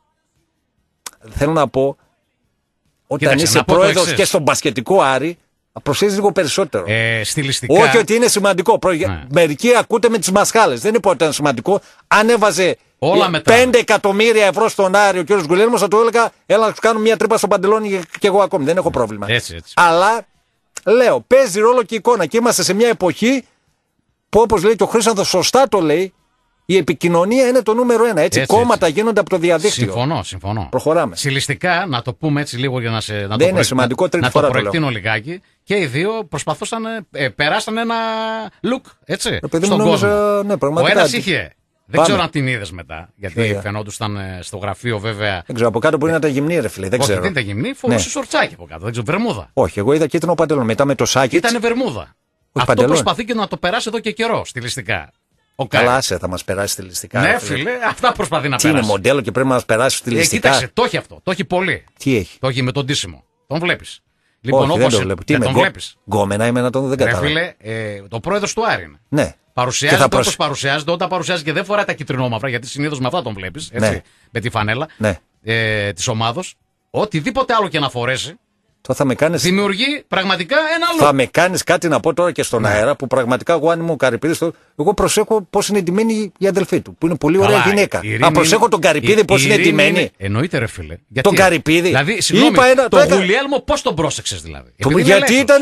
Θέλω να πω, όταν Κοίταξε, είσαι πρόεδρος και στον μπασκετικό Άρη, προσέχεις λίγο περισσότερο. Ε, στιλιστικά... Όχι ότι είναι σημαντικό. Ναι. Μερικοί ακούτε με τις μασχάλες. Δεν είπα ότι ήταν σημαντικό. Αν έβαζε πέντε εκατομμύρια ευρώ στον Άρη ο κ. Γκουλέρμος, θα του έλεγα, έλα να σου κάνω μια τρύπα στο παντελόνι και εγώ ακόμη. Δεν έχω πρόβλημα. Έτσι, έτσι. Αλλά λέω, παίζει ρόλο και η εικόνα. Και είμαστε σε μια εποχή που, όπως λέει και ο Χρήστος, σωστά το λέει, η επικοινωνία είναι το νούμερο ένα. Έτσι, έτσι κόμματα έτσι. Γίνονται από το διαδίκτυο. Συμφωνώ, συμφωνώ. Προχωράμε. Στιλιστικά, να το πούμε έτσι λίγο για να, σε, να δεν το, είναι προεκ... σημαντικό, να, να φορά το προεκτείνω λιγάκι. Και οι δύο προσπαθούσαν, ε, περάσαν ένα look, έτσι, παιδί στον νόμιζα, κόσμο. Ναι, πραγματικά. Ο ένας είχε, δεν Πάμε. ξέρω αν την είδες μετά, γιατί yeah. φαινόντουσαν στο γραφείο βέβαια. Δεν ξέρω, από κάτω μπορεί να ήταν γυμνή ρε φίλε, δεν Όχι, ξέρω. δεν ήταν γυμνή, φορούσε ναι. σορτσάκι από κάτω, δεν ξέρω, βερμούδα. Όχι, εγώ είδα κίτρινο παντελόνι, μετά με το σάκι. Ήταν βερμούδα. Αυτό παντελόνι. Προσπαθεί και να το περάσει εδώ και καιρό, στιλιστικά. Ο Καλά, σε θα μας περάσει στιλιστικά. Ναι, φίλε, φίλε, αυτά προσπαθεί να τι περάσει. Είναι μοντέλο και πρέπει να μας περάσει στιλιστικά. Ε, κοίταξε, το έχει αυτό. Το έχει πολύ. Τι έχει. Το έχει με τον τίσιμο. Τον βλέπεις. Λοιπόν, όχι, όπως δεν το βλέπω. Τι δεν με, τον βλέπεις. Γκόμενα είμαι να τον δεν κατάλαβα. Φίλε, ε, το πρόεδρος του Άρη είναι. Ναι. Παρουσιάζεται προσ... όπως παρουσιάζεται, όταν παρουσιάζει και δεν φοράει τα κυτρινόμαυρα, γιατί συνήθως με αυτά τον βλέπεις. Έτσι, ναι. Με τη φανέλα ναι. ε, της ομάδος. Οτιδήποτε άλλο και να φορέσει, Τώρα θα με κάνεις... Δημιουργεί πραγματικά ένα άλλο. Θα με κάνεις κάτι να πω τώρα και στον ναι. αέρα που πραγματικά εγώ αν ήμουν ο Καρυπίδης, εγώ προσέχω πώς είναι ντυμένη η αδελφή του, που είναι πολύ ωραία Καλά, γυναίκα. Ειρήνη, Αν προσέχω τον Καρυπίδη πώς είναι ντυμένη. Είναι... Εννοείται, ρε φίλε. Γιατί... Τον Καρυπίδη. Δηλαδή, συγγνώμη, ένα... τον το Γουλιέλμο πώς τον πρόσεξες δηλαδή. Το... Γιατί ήταν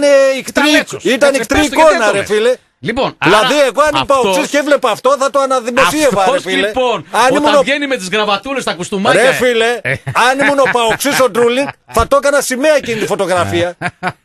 ικτρή εικόνα, ρε φίλε. Λοιπόν, δηλαδή, άρα, εγώ αν αυτός... είπα οξύς και έβλεπα αυτό, θα το αναδημοσίευα. Αυτός, ρε φίλε. Λοιπόν, αν όταν ήμουν... βγαίνει με τις γραβατούλες στα κουστούμάκια. Ρε φίλε, αν ήμουν ο Παοξής ο Ντρούλινγκ, θα το έκανα σημαία εκείνη τη φωτογραφία.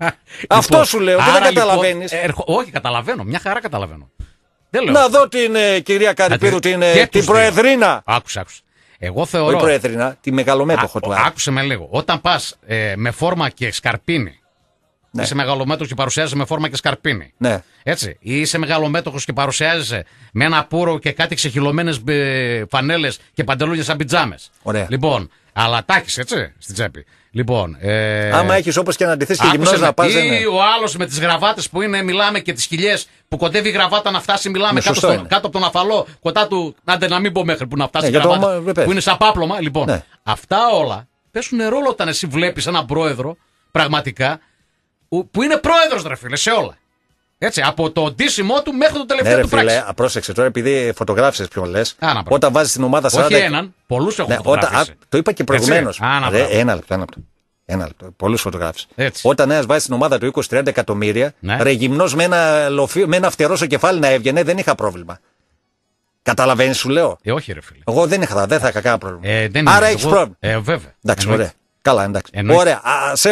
Αυτό λοιπόν, σου λέω, και δεν καταλαβαίνεις. Λοιπόν, ερχο... Όχι, καταλαβαίνω, μια χαρά καταλαβαίνω. Δεν λέω. Να δω την ε, κυρία Καρυπίδου, την, ε, την Προεδρίνα. Άκουσε, άκουσε. Εγώ θεωρώ. Όχι Προεδρίνα, τη μεγαλομέτωχο του. Άκουσε με λίγο. Όταν πας ε, με φόρμα και σκαρπίνι. Ναι. Είσαι μεγαλομέτωχος και παρουσιάζεσαι με φόρμα και σκαρπίνι. Ναι. Έτσι. Ή είσαι μεγαλομέτωχος και παρουσιάζεσαι με ένα πούρο και κάτι ξεχυλωμένες φανέλες και παντελόνια σαν πιτζάμες. Ωραία. Λοιπόν, αλλά τα έχεις έτσι στην τσέπη. Λοιπόν, ε... άμα έχεις όπως και να αντιθείς και γυμνός να πας. Ή ναι. ο άλλος με τις γραβάτες που είναι, μιλάμε και τις χιλιές που κοντεύει η γραβάτα να φτάσει, μιλάμε κάτω, στο, κάτω από τον αφαλό, κοντά του. Άντε να μην πω μέχρι που να φτάσει ναι, η γραβάτα. Το... Που είναι σαν πάπλωμα. Λοιπόν, ναι. αυτά όλα παίζουν ρόλο όταν εσύ βλέπεις έναν πρόεδρο πραγματικά. Που είναι πρόεδρος, ρε φίλε, σε όλα. Έτσι, από το ντύσιμό του μέχρι το τελευταίο ναι, του φράξι. Ναι, πρόσεξε τώρα, επειδή φωτογράφησες ποιον λες. Όταν βάζεις την ομάδα σαράντα. Όχι έναν, πολλούς έχω ναι, φωτογραφίσει. Το είπα και προηγουμένως. Ένα λεπτό, ένα λεπτό. Ένα λεπτό. Πολλούς φωτογράφησες. Όταν ένας βάζει την ομάδα του είκοσι τρία εκατομμύρια, ναι. ρε γυμνός με ένα, λοφί, με ένα φτερό στο κεφάλι να έβγαινε, δεν είχα πρόβλημα. Καταλαβαίνεις, σου λέω. Ε, όχι, ρε φίλε. Εγώ δεν είχα, δεν θα είχα κανένα πρόβλημα. Ε, δεν Άρα έχεις πρόβλημα. Ε, βέβαια. Εντάξει, ωραία. Καλά, εντάξει. Ωραία.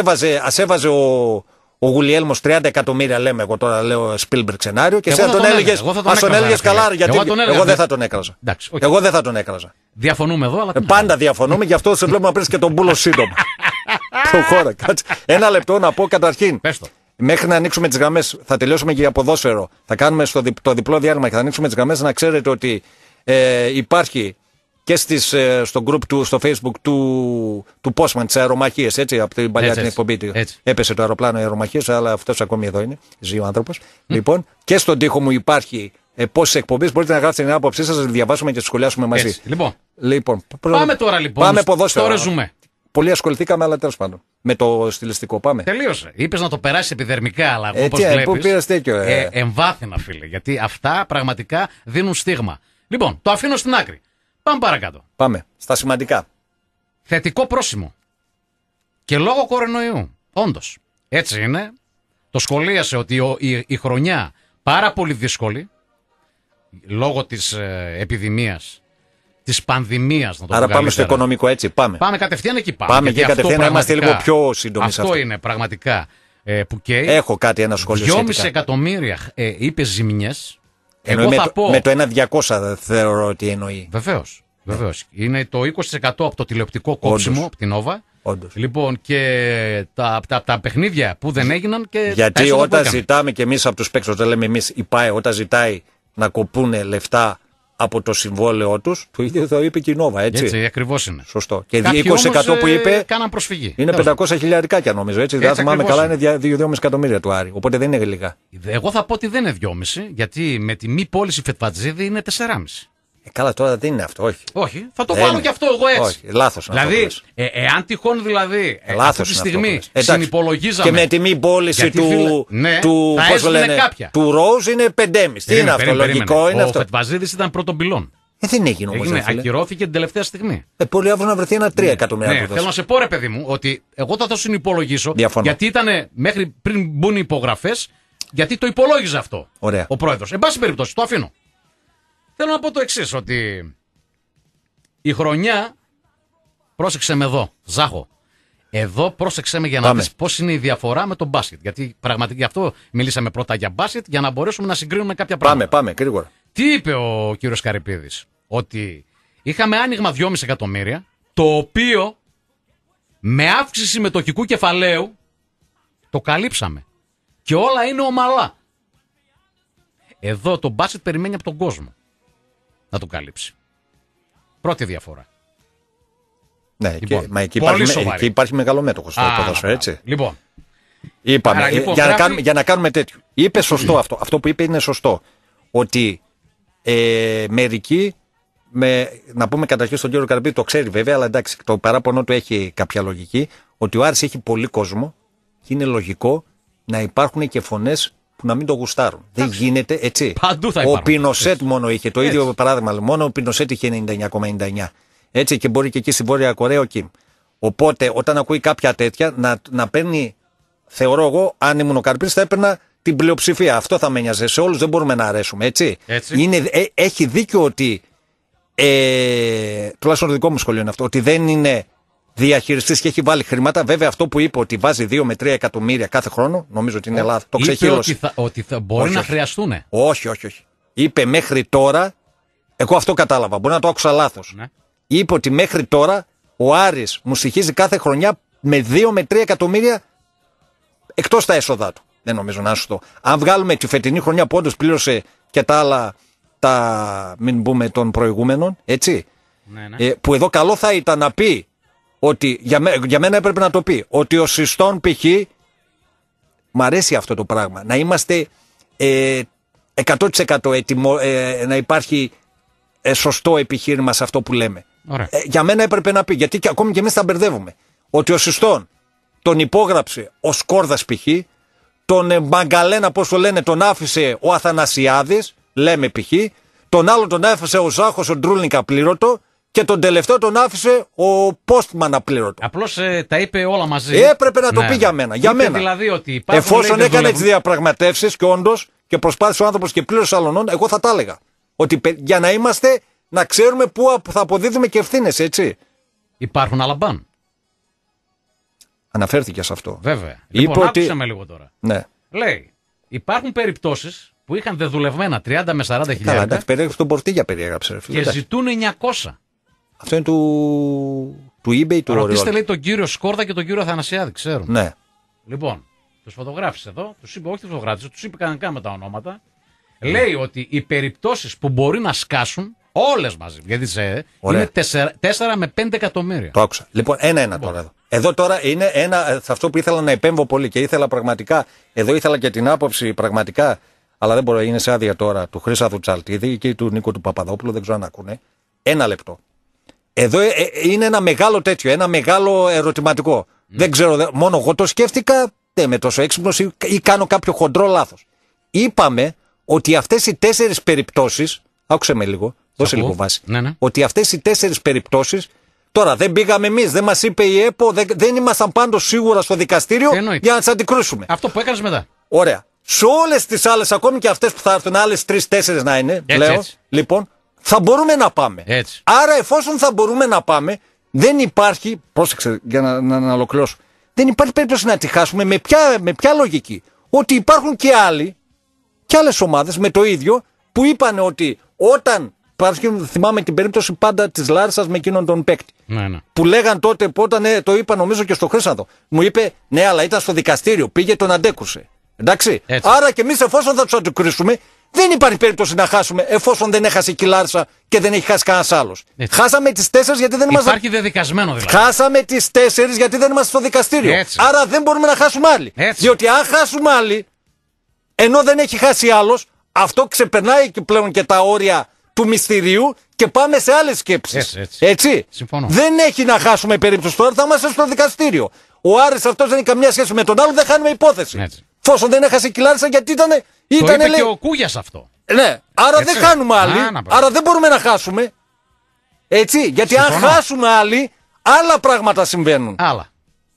Ας έβαζε ο. Ο Γουλιέλμος τριάντα εκατομμύρια λέμε, εγώ τώρα λέω Σπίλμπεργκ σενάριο και εσύ θα τον έλεγες, ας τον έλεγες καλά, γιατί εγώ, εγώ δεν θα τον έκραζα. Εντάξει, okay. Εγώ δεν θα τον έκραζα. Διαφωνούμε εδώ, αλλά. Ε, πάντα διαφωνούμε, γι' αυτό σε βλέπουμε να παίρνεις και τον μπούλο σύντομα. Προχώρα, κάτσε. Ένα λεπτό να πω καταρχήν. Μέχρι να ανοίξουμε τις γραμμές, θα τελειώσουμε και για ποδόσφαιρο. Θα κάνουμε στο δι, το διπλό διάλειμμα και θα ανοίξουμε τις γραμμές. Να ξέρετε ότι ε, υπάρχει και στις, στο group του, στο facebook του, του Postman της αερομαχίας, έτσι, από την παλιά έτσι, την εκπομπή του. Έπεσε το αεροπλάνο αερομαχίας, αλλά αυτός ακόμη εδώ είναι, ζει ο άνθρωπος. Mm. Λοιπόν, και στον τοίχο μου υπάρχει ε, πόσες εκπομπές, μπορείτε να γράψετε την άποψή σας, να τη διαβάσουμε και να τη σχολιάσουμε μαζί. Έτσι. Λοιπόν, λοιπόν πάμε τώρα λοιπόν, πάμε ποδόσφαιρο. Στο ρεζουμέ. Πολύ ασχοληθήκαμε, αλλά τέλος πάντων. Με το στιλιστικό πάμε. Τελείωσε. Είπες να το περάσεις επιδερμικά, αλλά ε, όπως βλέπεις, πού πήρες τέτοιο, ε. Ε, εμβάθυνα φίλε, γιατί αυτά πραγματικά δίνουν στίγμα. Λοιπόν, το αφήνω στην άκρη. Πάμε παρακάτω. Πάμε. Στα σημαντικά. Θετικό πρόσημο. Και λόγω κορονοϊού. Όντως. Έτσι είναι. Το σχολίασε ότι ο, η, η χρονιά πάρα πολύ δύσκολη. Λόγω της ε, επιδημίας. Της πανδημίας. Να το Άρα πάμε στο οικονομικό, έτσι. Πάμε. Πάμε κατευθείαν εκεί. Πάμε, πάμε και κατευθείαν να είμαστε λίγο πιο σύντομοι. Αυτό, αυτό είναι πραγματικά ε, που καίει. Έχω κάτι ένα σχόλιο. δυόμισι εκατομμύρια ε, είπε ζημιές. Εγώ θα με, πω... με το ένα διακόσια θεωρώ ότι εννοεί. Βεβαίως. Βεβαίως. Είναι το είκοσι τοις εκατό από το τηλεοπτικό κόψιμο από την Nova. Όντως. Λοιπόν, και τα, τα, τα παιχνίδια που δεν έγιναν και. Γιατί όταν ζητάμε και εμείς από τους παίκτες, όταν λέμε εμείς η ΠΑΕ, όταν ζητάει να κοπούνε λεφτά από το συμβόλαιό τους, το ίδιο το είπε και η Nova, έτσι. Έτσι, ακριβώς είναι. Σωστό. Και είκοσι τοις εκατό που είπε. Κάναν προσφυγή. Είναι πεντακόσια χιλιαρικάκια νομίζω, έτσι. Δεν θυμάμαι καλά, είναι δύο κόμμα πέντε εκατομμύρια του Άρη. Οπότε δεν είναι λίγα. Εγώ θα πω ότι δεν είναι δυόμισι, γιατί με τη μη πώληση Φετβατζίδη είναι τεσσεράμισι. Ε, καλά, τώρα δεν είναι αυτό, όχι. Όχι, θα το βάλω και αυτό εγώ έτσι. Όχι, λάθος. Δηλαδή, ε, εάν τυχόν δηλαδή ε, αυτή τη στιγμή συνυπολογίζαμε. Και με τη μη πώληση του, φίλε, ναι, του, πώς το λένε, του Rose είναι πέντε κόμμα πέντε. Τι είναι αυτό, λογικό είναι αυτό. Ο Φετβατζίδης ήταν πρώτον πυλών. Ε, δεν έγινε όμως. Έγινε, ακυρώθηκε την τελευταία στιγμή. Ε, πολύ αύριο να βρεθεί ένα τρία εκατομμύρια. Ναι, θέλω να σε πω, ρε παιδί μου, ότι εγώ θα το συνυπολογίσω. Διαφωνώ. Γιατί ήταν μέχρι πριν μπουν οι υπογραφές, γιατί το υπολόγιζε αυτό. Ωραία. Ο πρόεδρος. Εν πάση περιπτώσει, το αφήνω. Θέλω να πω το εξής, ότι η χρονιά, πρόσεξε με εδώ, Ζάχο, εδώ πρόσεξε με για να δεις πώς είναι η διαφορά με τον μπάσκετ. Γιατί πραγματικά γι' αυτό μιλήσαμε πρώτα για μπάσκετ, για να μπορέσουμε να συγκρίνουμε κάποια πράγματα. Πάμε, πάμε, γρήγορα. Τι είπε ο κύριος Καρυπίδης? Ότι είχαμε άνοιγμα δυόμισι εκατομμύρια, το οποίο με αύξηση συμμετοχικού κεφαλαίου το καλύψαμε. Και όλα είναι ομαλά. Εδώ το μπάσκετ περιμένει από τον κόσμο να το καλύψει. Πρώτη διαφορά. Ναι, λοιπόν, και, μα εκεί υπάρχει, εκεί υπάρχει μεγαλομέτωχος στο ποδόσφαιρο, έτσι. Λοιπόν, είπαμε, Άρα, λοιπόν, για, γράφει... να κάνουμε, για να κάνουμε τέτοιο. Είπε σωστό αυτό. Αυτό που είπε είναι σωστό. Ότι ε, μερικοί, με, να πούμε καταρχήν στον κύριο Καρυπίδη, το ξέρει βέβαια, αλλά εντάξει, το παράπονο του έχει κάποια λογική, ότι ο Άρης έχει πολύ κόσμο και είναι λογικό να υπάρχουν και φωνές που να μην το γουστάρουν. Δεν γίνεται έτσι. Παντού θα ο υπάρχουν. Πινοσέτ Έτσι. μόνο είχε το Έτσι. ίδιο παράδειγμα. Μόνο ο Πινοσέτ είχε ενενήντα εννιά κόμμα ενενήντα εννιά. Έτσι και μπορεί και εκεί στη Βόρεια Κορέα ο Κιμ. Οπότε όταν ακούει κάποια τέτοια να, να παίρνει, θεωρώ εγώ, αν ήμουν ο Καρπής θα έπαιρνα την πλειοψηφία. Αυτό θα με νοιάζει. Σε όλους δεν μπορούμε να αρέσουμε. Έτσι. Έτσι. Είναι, ε, έχει δίκιο ότι. Ε, τουλάχιστον το δικό μου σχολείο είναι αυτό. Ότι δεν είναι διαχειριστής και έχει βάλει χρήματα. Βέβαια αυτό που είπε ότι βάζει δύο με τρία εκατομμύρια κάθε χρόνο, νομίζω ότι είναι λάθος. Το Είπε ξεχύλωσε. ότι θα, ότι θα μπορεί Όχι, να όχι. χρειαστούν. Όχι, όχι, όχι. Είπε μέχρι τώρα. Εγώ αυτό κατάλαβα. Μπορεί να το άκουσα λάθος. Ναι. Είπε ότι μέχρι τώρα ο Άρης μου στοιχίζει κάθε χρονιά με δύο με τρία εκατομμύρια εκτός τα έσοδά του. Δεν νομίζω να σου το. Αν βγάλουμε τη φετινή χρονιά που όντως πλήρωσε και τα άλλα, τα μην πούμε των προηγούμενων, έτσι. Ναι, ναι. Ε, που εδώ καλό θα ήταν να πει ότι, για, μέ, για μένα έπρεπε να το πει, ότι ο Συστών π.χ. μ' αρέσει αυτό το πράγμα. Να είμαστε ε, εκατό τοις εκατό έτοιμο, ε, να υπάρχει ε, σωστό επιχείρημα σε αυτό που λέμε. Ε, για μένα έπρεπε να πει, γιατί και, ακόμη και εμείς τα μπερδεύουμε, ότι ο Συστών τον υπόγραψε ο Σκόρδας π.χ., τον ε, Μαγκαλένα, πώς το λένε, τον άφησε ο Αθανασιάδης, λέμε π.χ., τον άλλο τον άφησε ο Ζάχος ο Ντρούλνικ απλήρωτο και τον τελευταίο τον άφησε ο Πόστμαν απλήρωτο. Απλώς ε, τα είπε όλα μαζί. Έπρεπε να το Ναι. πει για μένα. Για Είπε μένα. Δηλαδή ότι υπάρχουν, εφόσον λέει, έκανε δουλεύουν... τις διαπραγματεύσεις και όντως και προσπάθησε ο άνθρωπος και πλήρωσε αλωνών, εγώ θα τα έλεγα. Ότι για να είμαστε, να ξέρουμε πού θα αποδίδουμε και ευθύνες, έτσι. Υπάρχουν άλλα μπαν. Αναφέρθηκε σε αυτό. Βέβαια. Είπε Λοιπόν, ότι- άκουσε με λίγο τώρα. Ναι. Λέει, υπάρχουν περιπτώσεις που είχαν δεδουλευμένα τριάντα με σαράντα Καλά, χιλιάδες εντάξει, περιέγραψε τον Πορτίγια, περιέγραψε. ρε φίλε, και εντάξει. ζητούν εννιακόσια. Αυτό είναι του, του eBay του Ρωτήστε, Oriol. λέει, τον κύριο Σκόρδα και τον κύριο Αθανασιάδη, ξέρουν. Ναι. Λοιπόν, τους φωτογράφησε εδώ, τους είπε, όχι τους φωτογράφησε, τους είπε κανονικά με τα ονόματα. Λέει ότι οι περιπτώσεις που μπορεί να σκάσουν, όλες μαζί, γιατί σε, Ωραία. είναι τέσσερα με πέντε εκατομμύρια. Το άκουσα. Λοιπόν, ένα-ένα τώρα εδώ. Εδώ τώρα είναι ένα, ε, σε αυτό που ήθελα να επέμβω πολύ και ήθελα πραγματικά, εδώ ήθελα και την άποψη πραγματικά, αλλά δεν μπορώ, είναι σε άδεια τώρα, του Χρύσαθου Τσαλτίδη και του Νίκο του Παπαδόπουλου, δεν ξέρω αν ακούνε. Ένα λεπτό. Εδώ ε, ε, είναι ένα μεγάλο τέτοιο, ένα μεγάλο ερωτηματικό. Mm. Δεν ξέρω, δε, μόνο εγώ το σκέφτηκα, δεν είμαι τόσο έξυπνος ή, ή κάνω κάποιο χοντρό λάθος. Είπαμε ότι αυτές οι τέσσερις περιπτώσεις, άκουσε με λίγο, δώσε ακούω. λίγο βάση, Ναι, ναι. ότι αυτές οι τέσσερις περιπτώσεις, τώρα δεν πήγαμε εμείς, δεν μας είπε η ΕΠΟ, δεν, δεν ήμασταν πάντως σίγουρα στο δικαστήριο Εννοείται. για να τις αντικρούσουμε. Αυτό που έκανες μετά. Ωραία. Σε όλες τις άλλες, ακόμη και αυτές που θα έρθουν, άλλες τρεις-τέσσερις να είναι, Έτσι, λέω, έτσι. λοιπόν, θα μπορούμε να πάμε. Έτσι. Άρα, εφόσον θα μπορούμε να πάμε, δεν υπάρχει. Πρόσεξε, για να, να, να ολοκληρώσω. Δεν υπάρχει περίπτωση να τη χάσουμε με ποια, με ποια λογική. Ότι υπάρχουν και άλλοι, και άλλες ομάδες με το ίδιο, που είπαν ότι όταν. Θυμάμαι την περίπτωση πάντα της Λάρισσας με εκείνον τον παίκτη. Ναι, ναι. Που λέγαν τότε, που όταν ε, το είπα νομίζω και στο Χρύσανθο, μου είπε ναι, αλλά ήταν στο δικαστήριο, πήγε τον αντέκρουσε. Εντάξει. Έτσι. Άρα και εμείς εφόσον θα του αντικρίσουμε, δεν υπάρχει περίπτωση να χάσουμε εφόσον δεν έχασε η Λάρισα και δεν έχει χάσει κανένα άλλο. Χάσαμε τις τέσσερις γιατί δεν είμαστε. Υπάρχει δεδικασμένο δηλαδή. Χάσαμε τις τέσσερις γιατί δεν είμαστε στο δικαστήριο. Έτσι. Άρα δεν μπορούμε να χάσουμε άλλοι. Έτσι. Διότι αν χάσουμε άλλοι, ενώ δεν έχει χάσει άλλος, αυτό ξεπερνάει και πλέον και τα όρια του μυστηρίου και πάμε σε άλλες σκέψεις. Έτσι, έτσι. Συμφωνώ. Δεν έχει να χάσουμε περίπτωση τώρα, θα είμαστε στο δικαστήριο. Ο Άρης αυτός δεν έχει καμιά σχέση με τον άλλο, δεν χάνουμε υπόθεση. Έτσι. Φόσον δεν έχασε η Λάρισα γιατί ήταν. Το ήταν είπε λέει... και ο Κούγιας αυτό. Ναι, άρα Έτσι. δεν χάνουμε άλλοι. Α, να πω. Άρα δεν μπορούμε να χάσουμε. Έτσι, γιατί Συμφωνώ. αν χάσουμε άλλοι, άλλα πράγματα συμβαίνουν. Άλλα.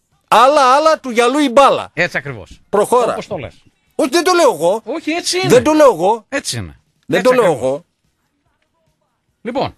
Άλλα, άλλα του γυαλού η μπάλα. Έτσι ακριβώς. Προχώρα. Όπως το λες. Όχι, δεν το λέω εγώ. Όχι, έτσι είναι. Δεν το λέω εγώ. Έτσι είναι. Δεν Έτσι το λέω ακριβώς. εγώ. Λοιπόν,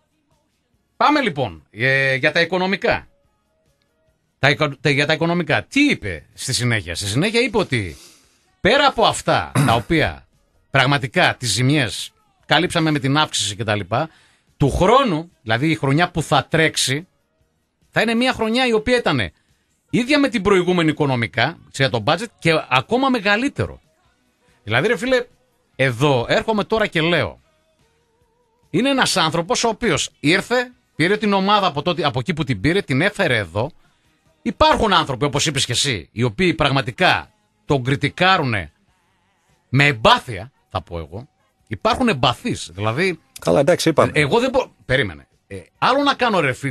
πάμε λοιπόν ε, για τα οικονομικά. Τα, οικο- τα- για τα οικονομικά. Τι είπε στη συνέχεια. Στη συνέχεια είπε ότι πέρα από αυτά τα οποία πραγματικά τις ζημιές καλύψαμε με την αύξηση κτλ. Του χρόνου, δηλαδή η χρονιά που θα τρέξει, θα είναι μια χρονιά η οποία ήταν ίδια με την προηγούμενη οικονομικά, για το budget και ακόμα μεγαλύτερο. Δηλαδή ρε φίλε, εδώ έρχομαι τώρα και λέω, είναι ένας άνθρωπος ο οποίος ήρθε, πήρε την ομάδα από, τότε, από εκεί που την πήρε, την έφερε εδώ. Υπάρχουν άνθρωποι, όπως είπες και εσύ, οι οποίοι πραγματικά τον κριτικάρουν με εμπάθεια, θα πω εγώ. Υπάρχουν εμπαθείς, δηλαδή... Καλά, εντάξει, είπαμε. Εγώ δεν μπορώ... Περίμενε. Ε, άλλο να κάνω ρε φίλε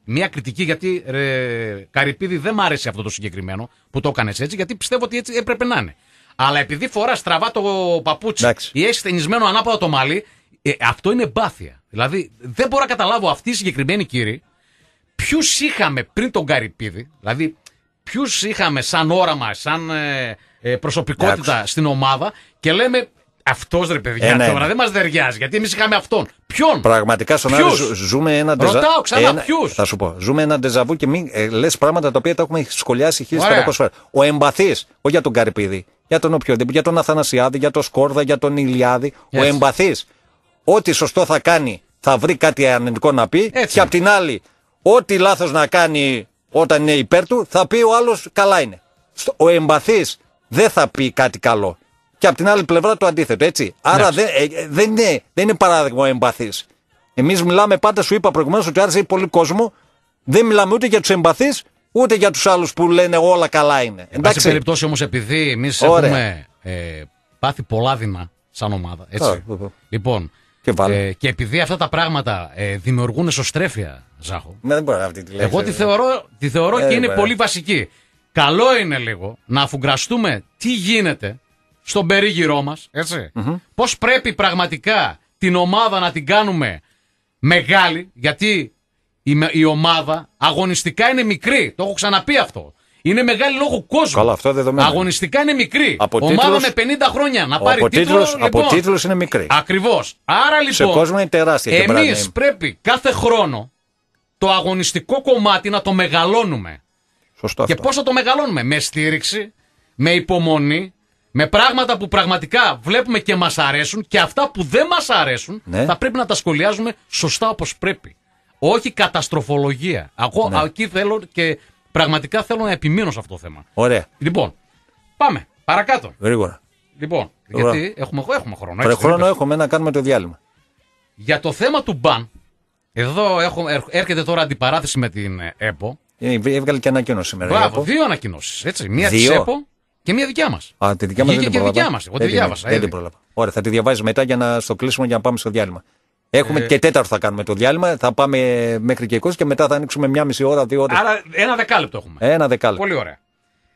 Μία κριτική, γιατί ρε, Καρυπίδη δεν μ' άρεσε αυτό το συγκεκριμένο που το έκανες έτσι, γιατί πιστεύω ότι έτσι έπρεπε να είναι. Αλλά επειδή φορά στραβά το παπούτσι Εντάξει. ή έχει στενισμένο ανάποδα το μαλλί, ε, αυτό είναι εμπάθεια. Δηλαδή δεν μπορώ να καταλάβω αυτοί οι συγκεκριμένοι κύριοι ποιους είχαμε πριν τον Καρυπίδη, δηλαδή ποιους είχαμε σαν όραμα, σαν ε, ε, προσωπικότητα Εντάξει. στην ομάδα και λέμε αυτός ρε παιδιά Ε, ναι, τώρα ναι. δεν μας ταιριάζει γιατί εμείς είχαμε αυτόν. Ποιον? Πραγματικά στον Άρη ζου- ζούμε ένα ντεζα... Ρωτάω ξανά ένα... ποιους. Θα σου πω. Ζούμε ένα ντεζαβού και μην ε, λες πράγματα τα οποία τα έχουμε σχολιάσει χίλιες Ωραία. πεντακόσιες φορές. Ο εμπαθής, όχι για τον Καρυπίδη, για τον οποιοδήποτε, για τον Αθανασιάδη, για τον Σκόρδα, για τον Ηλιάδη. Ο Έτσι. εμπαθής, ό,τι σωστό θα κάνει, θα βρει κάτι αρνητικό να πει. Έτσι. Και απ' την άλλη, ό,τι λάθος να κάνει όταν είναι υπέρ του, θα πει ο άλλος καλά είναι. Στο- Ο εμπαθής δεν θα πει κάτι καλό. Και απ' την άλλη πλευρά το αντίθετο, έτσι. Άρα Ναι. δεν, ε, δεν, είναι, δεν είναι παράδειγμα ο εμπαθής. Εμείς μιλάμε πάντα, σου είπα προηγουμένως ότι ο Άρης έχει πολύ κόσμο. Δεν μιλάμε ούτε για τους εμπαθείς, ούτε για τους άλλους που λένε όλα καλά είναι. Εν πάση Εντάξει. περιπτώσει όμως επειδή εμείς Ωραία. έχουμε ε, πάθει πολλά δεινά σαν ομάδα, έτσι. Ωραία, βέβαια. Λοιπόν, Και βάλε. ε, και επειδή αυτά τα πράγματα ε, δημιουργούν εσωστρέφεια, Ζάχο, Ναι, δεν μπορεί αυτή τη λέξη. εγώ τη θεωρώ, τη θεωρώ Ε, και είναι βέβαια. πολύ βασική. Καλό είναι λίγο να αφουγκραστούμε τι γίνεται στον περίγυρό μας, έτσι. Πώς πρέπει πραγματικά την ομάδα να την κάνουμε μεγάλη, γιατί η, με- η ομάδα αγωνιστικά είναι μικρή. Το έχω ξαναπεί αυτό. Είναι μεγάλη λόγω κόσμου. Καλά, αυτό δεδομένο. Αγωνιστικά είναι μικρή. Από ομάδα τίτλους- με πενήντα χρόνια να Ο πάρει από τίτλο. τίτλους, Λοιπόν, από τίτλους είναι μικρή. ακριβώς. Άρα Σε λοιπόν, κόσμο είναι τεράστια και brand εμείς name. πρέπει κάθε χρόνο το αγωνιστικό κομμάτι να το μεγαλώνουμε. Σωστό Και αυτό. πώς θα το μεγαλώνουμε? Με στήριξη, με υπομονή, με πράγματα που πραγματικά βλέπουμε και μας αρέσουν και αυτά που δεν μας αρέσουν Ναι. θα πρέπει να τα σχολιάζουμε σωστά όπως πρέπει. Όχι καταστροφολογία. Εγώ Ναι. εκεί θέλω και πραγματικά θέλω να επιμείνω σε αυτό το θέμα. Ωραία. Λοιπόν, πάμε παρακάτω. Γρήγορα. Λοιπόν, Ωραία. γιατί έχουμε, έχουμε χρόνο. Πρέπει έτσι δεν χρόνο είπες? έχουμε να κάνουμε το διάλειμμα. Για το θέμα του μπαν, εδώ έχω, έρχεται τώρα αντιπαράθεση με την ε, ΕΠΟ. Ε, Έβγαλε και ανακοίνωση σήμερα. η Μπράβο, ΕΠΟ. δύο ανακοινώσεις. Έτσι. Μία της Δύο. ΕΠΟ και μία δικιά μας. Α, τη δικιά μας δεν Βγήκε την και πρόλαβα. δικιά μας. Εγώ τη Δεν την- διάβασα. Δεν ήδη. την πρόλαβα. Ωραία, θα τη διαβάζει μετά για να στο κλείσουμε για να πάμε στο διάλειμμα. Έχουμε Ε, και τέταρτο θα κάνουμε το διάλειμμα. Θα πάμε μέχρι και είκοσι και μετά θα ανοίξουμε μια μισή ώρα, δύο ώρες. Άρα ένα δεκάλεπτο έχουμε. Ένα δεκάλεπτο. Πολύ ωραία.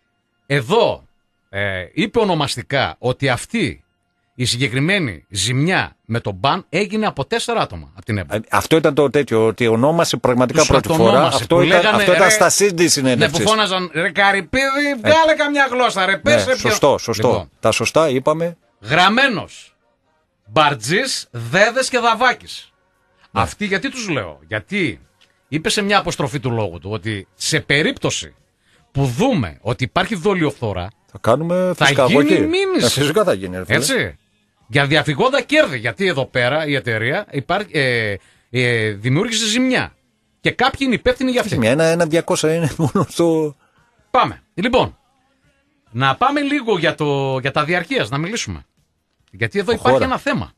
Εδώ ε, είπε ονομαστικά ότι αυτή η συγκεκριμένη ζημιά με τον μπαν έγινε από τέσσερα άτομα από την ΕΠΟ. Ε, Αυτό ήταν το τέτοιο, ότι ονόμασε πραγματικά Τους πρώτη ονόμασε, φορά. που Αυτό ήταν, λέγανε, αυτό ήταν ρε, στα σύντη Ναι, που συνέντευξη. φώναζαν ρε Καρυπίδη, βγάλε καμιά γλώσσα, ρε πέσε πιο. Ναι, σωστό, σωστό. Λοιπόν, Τα σωστά είπαμε. γραμμένος Μπαρτζής, Δέδες και Δαβάκης. Ναι. Αυτοί γιατί τους λέω? Γιατί είπε σε μια αποστροφή του λόγου του ότι σε περίπτωση που δούμε ότι υπάρχει δολιοφθορά, Θα κάνουμε θα φυσικά γίνει από εκεί. μήνυση. Ε, Φυσικά θα γίνει. ρε φίλε. έτσι, για διαφυγόντα κέρδη. Γιατί εδώ πέρα η εταιρεία υπάρχει, ε, ε, δημιούργησε ζημιά. Και κάποιοι είναι υπεύθυνοι για αυτή. Μια, ένα, ένα διακόσια είναι μόνο στο. Πάμε. Λοιπόν, να πάμε λίγο για, το, για τα διαρκείας, να μιλήσουμε. Γιατί εδώ υπάρχει Προχώρα. ένα θέμα.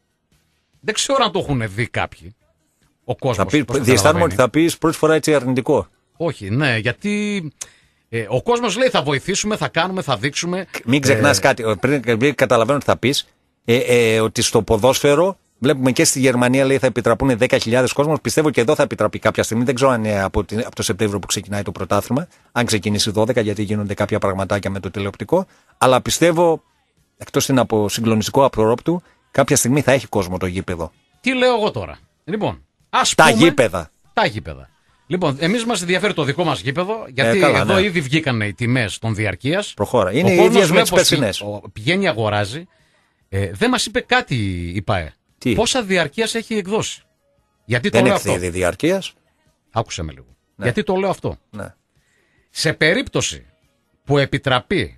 Δεν ξέρω αν το έχουν δει κάποιοι. Ο Θα κόσμος. πει, πώς το διαισθάνομαι ότι καταλαβαίνει. θα πει πρώτη φορά έτσι αρνητικό. Όχι, ναι, γιατί ε, ο κόσμος λέει θα βοηθήσουμε, θα κάνουμε, θα δείξουμε. Μην ξεχνά κάτι. ε, Πριν πριν καταλαβαίνω τι θα πει, ε, ε, ότι στο ποδόσφαιρο βλέπουμε και στη Γερμανία λέει θα επιτραπούν δέκα χιλιάδες κόσμος. Πιστεύω και εδώ θα επιτραπεί κάποια στιγμή. Δεν ξέρω αν είναι από, την, από το Σεπτέμβριο που ξεκινάει το πρωτάθλημα. Αν ξεκινήσει δώδεκα, γιατί γίνονται κάποια πραγματάκια με το τηλεοπτικό. Αλλά πιστεύω, εκτός είναι από συγκλονιστικό απρόπτου, κάποια στιγμή θα έχει κόσμο το γήπεδο. Τι λέω εγώ τώρα. Λοιπόν, ας Τα πούμε, γήπεδα. Τα γήπεδα. Λοιπόν, εμείς μας ενδιαφέρει το δικό μας γήπεδο, γιατί καλά, εδώ ναι. ήδη βγήκαν οι τιμές των διαρκείας. Προχώρα. Είναι Ο οι κόσμος ίδιες με βλέπω τις περσινές. σπι- ο- Πηγαίνει, αγοράζει. Ε, δεν μας είπε κάτι η ΠΑΕ. Τι? Πόσα διαρκείας έχει εκδώσει. Γιατί το Δεν λέω εκδίδει αυτό. διαρκεία. Άκουσε με λίγο. Γιατί το λέω αυτό. Ναι. Σε περίπτωση που επιτραπεί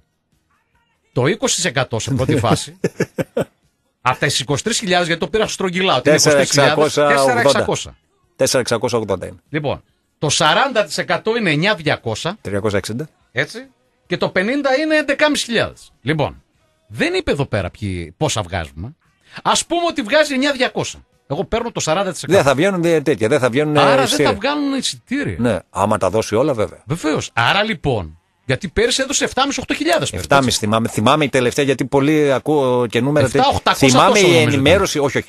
το είκοσι τοις εκατό σε πρώτη φάση, από τα είκοσι τρεις χιλιάδες, γιατί το πήρα στρογγυλά, ότι είναι είκοσι τρεις χιλιάδες, τέσσερα χιλιάδες εξακόσια. τέσσερα χιλιάδες εξακόσια ογδόντα είναι. Λοιπόν, το σαράντα τοις εκατό είναι εννιά χιλιάδες διακόσια, τριακόσια εξήντα. έτσι, και το πενήντα είναι έντεκα χιλιάδες πεντακόσια. Λοιπόν, δεν είπε εδώ πέρα ποιοι, πόσα βγάζουμε. Ας πούμε ότι βγάζει εννιά χιλιάδες διακόσια. Εγώ παίρνω το σαράντα τοις εκατό. Δεν θα βγαίνουν δε- τέτοια, δεν θα βγαίνουν. Άρα ε, δεν εισιτήρια. θα βγάλουν εισιτήρια. Ναι, άμα τα δώσει όλα βέβαια. Βεβαίως. Άρα λοιπόν, γιατί πέρυσι έδωσε επτά χιλιάδες με οκτώ χιλιάδες. περίπου, επτά και έτσι. μισό θυμάμαι. Θυμάμαι η τελευταία γιατί πολύ ακούω και νούμερα. επτά, τέτοια. οκτακόσια Θυμάμαι τόσο η νομίζω ενημέρωση. Όχι, όχι.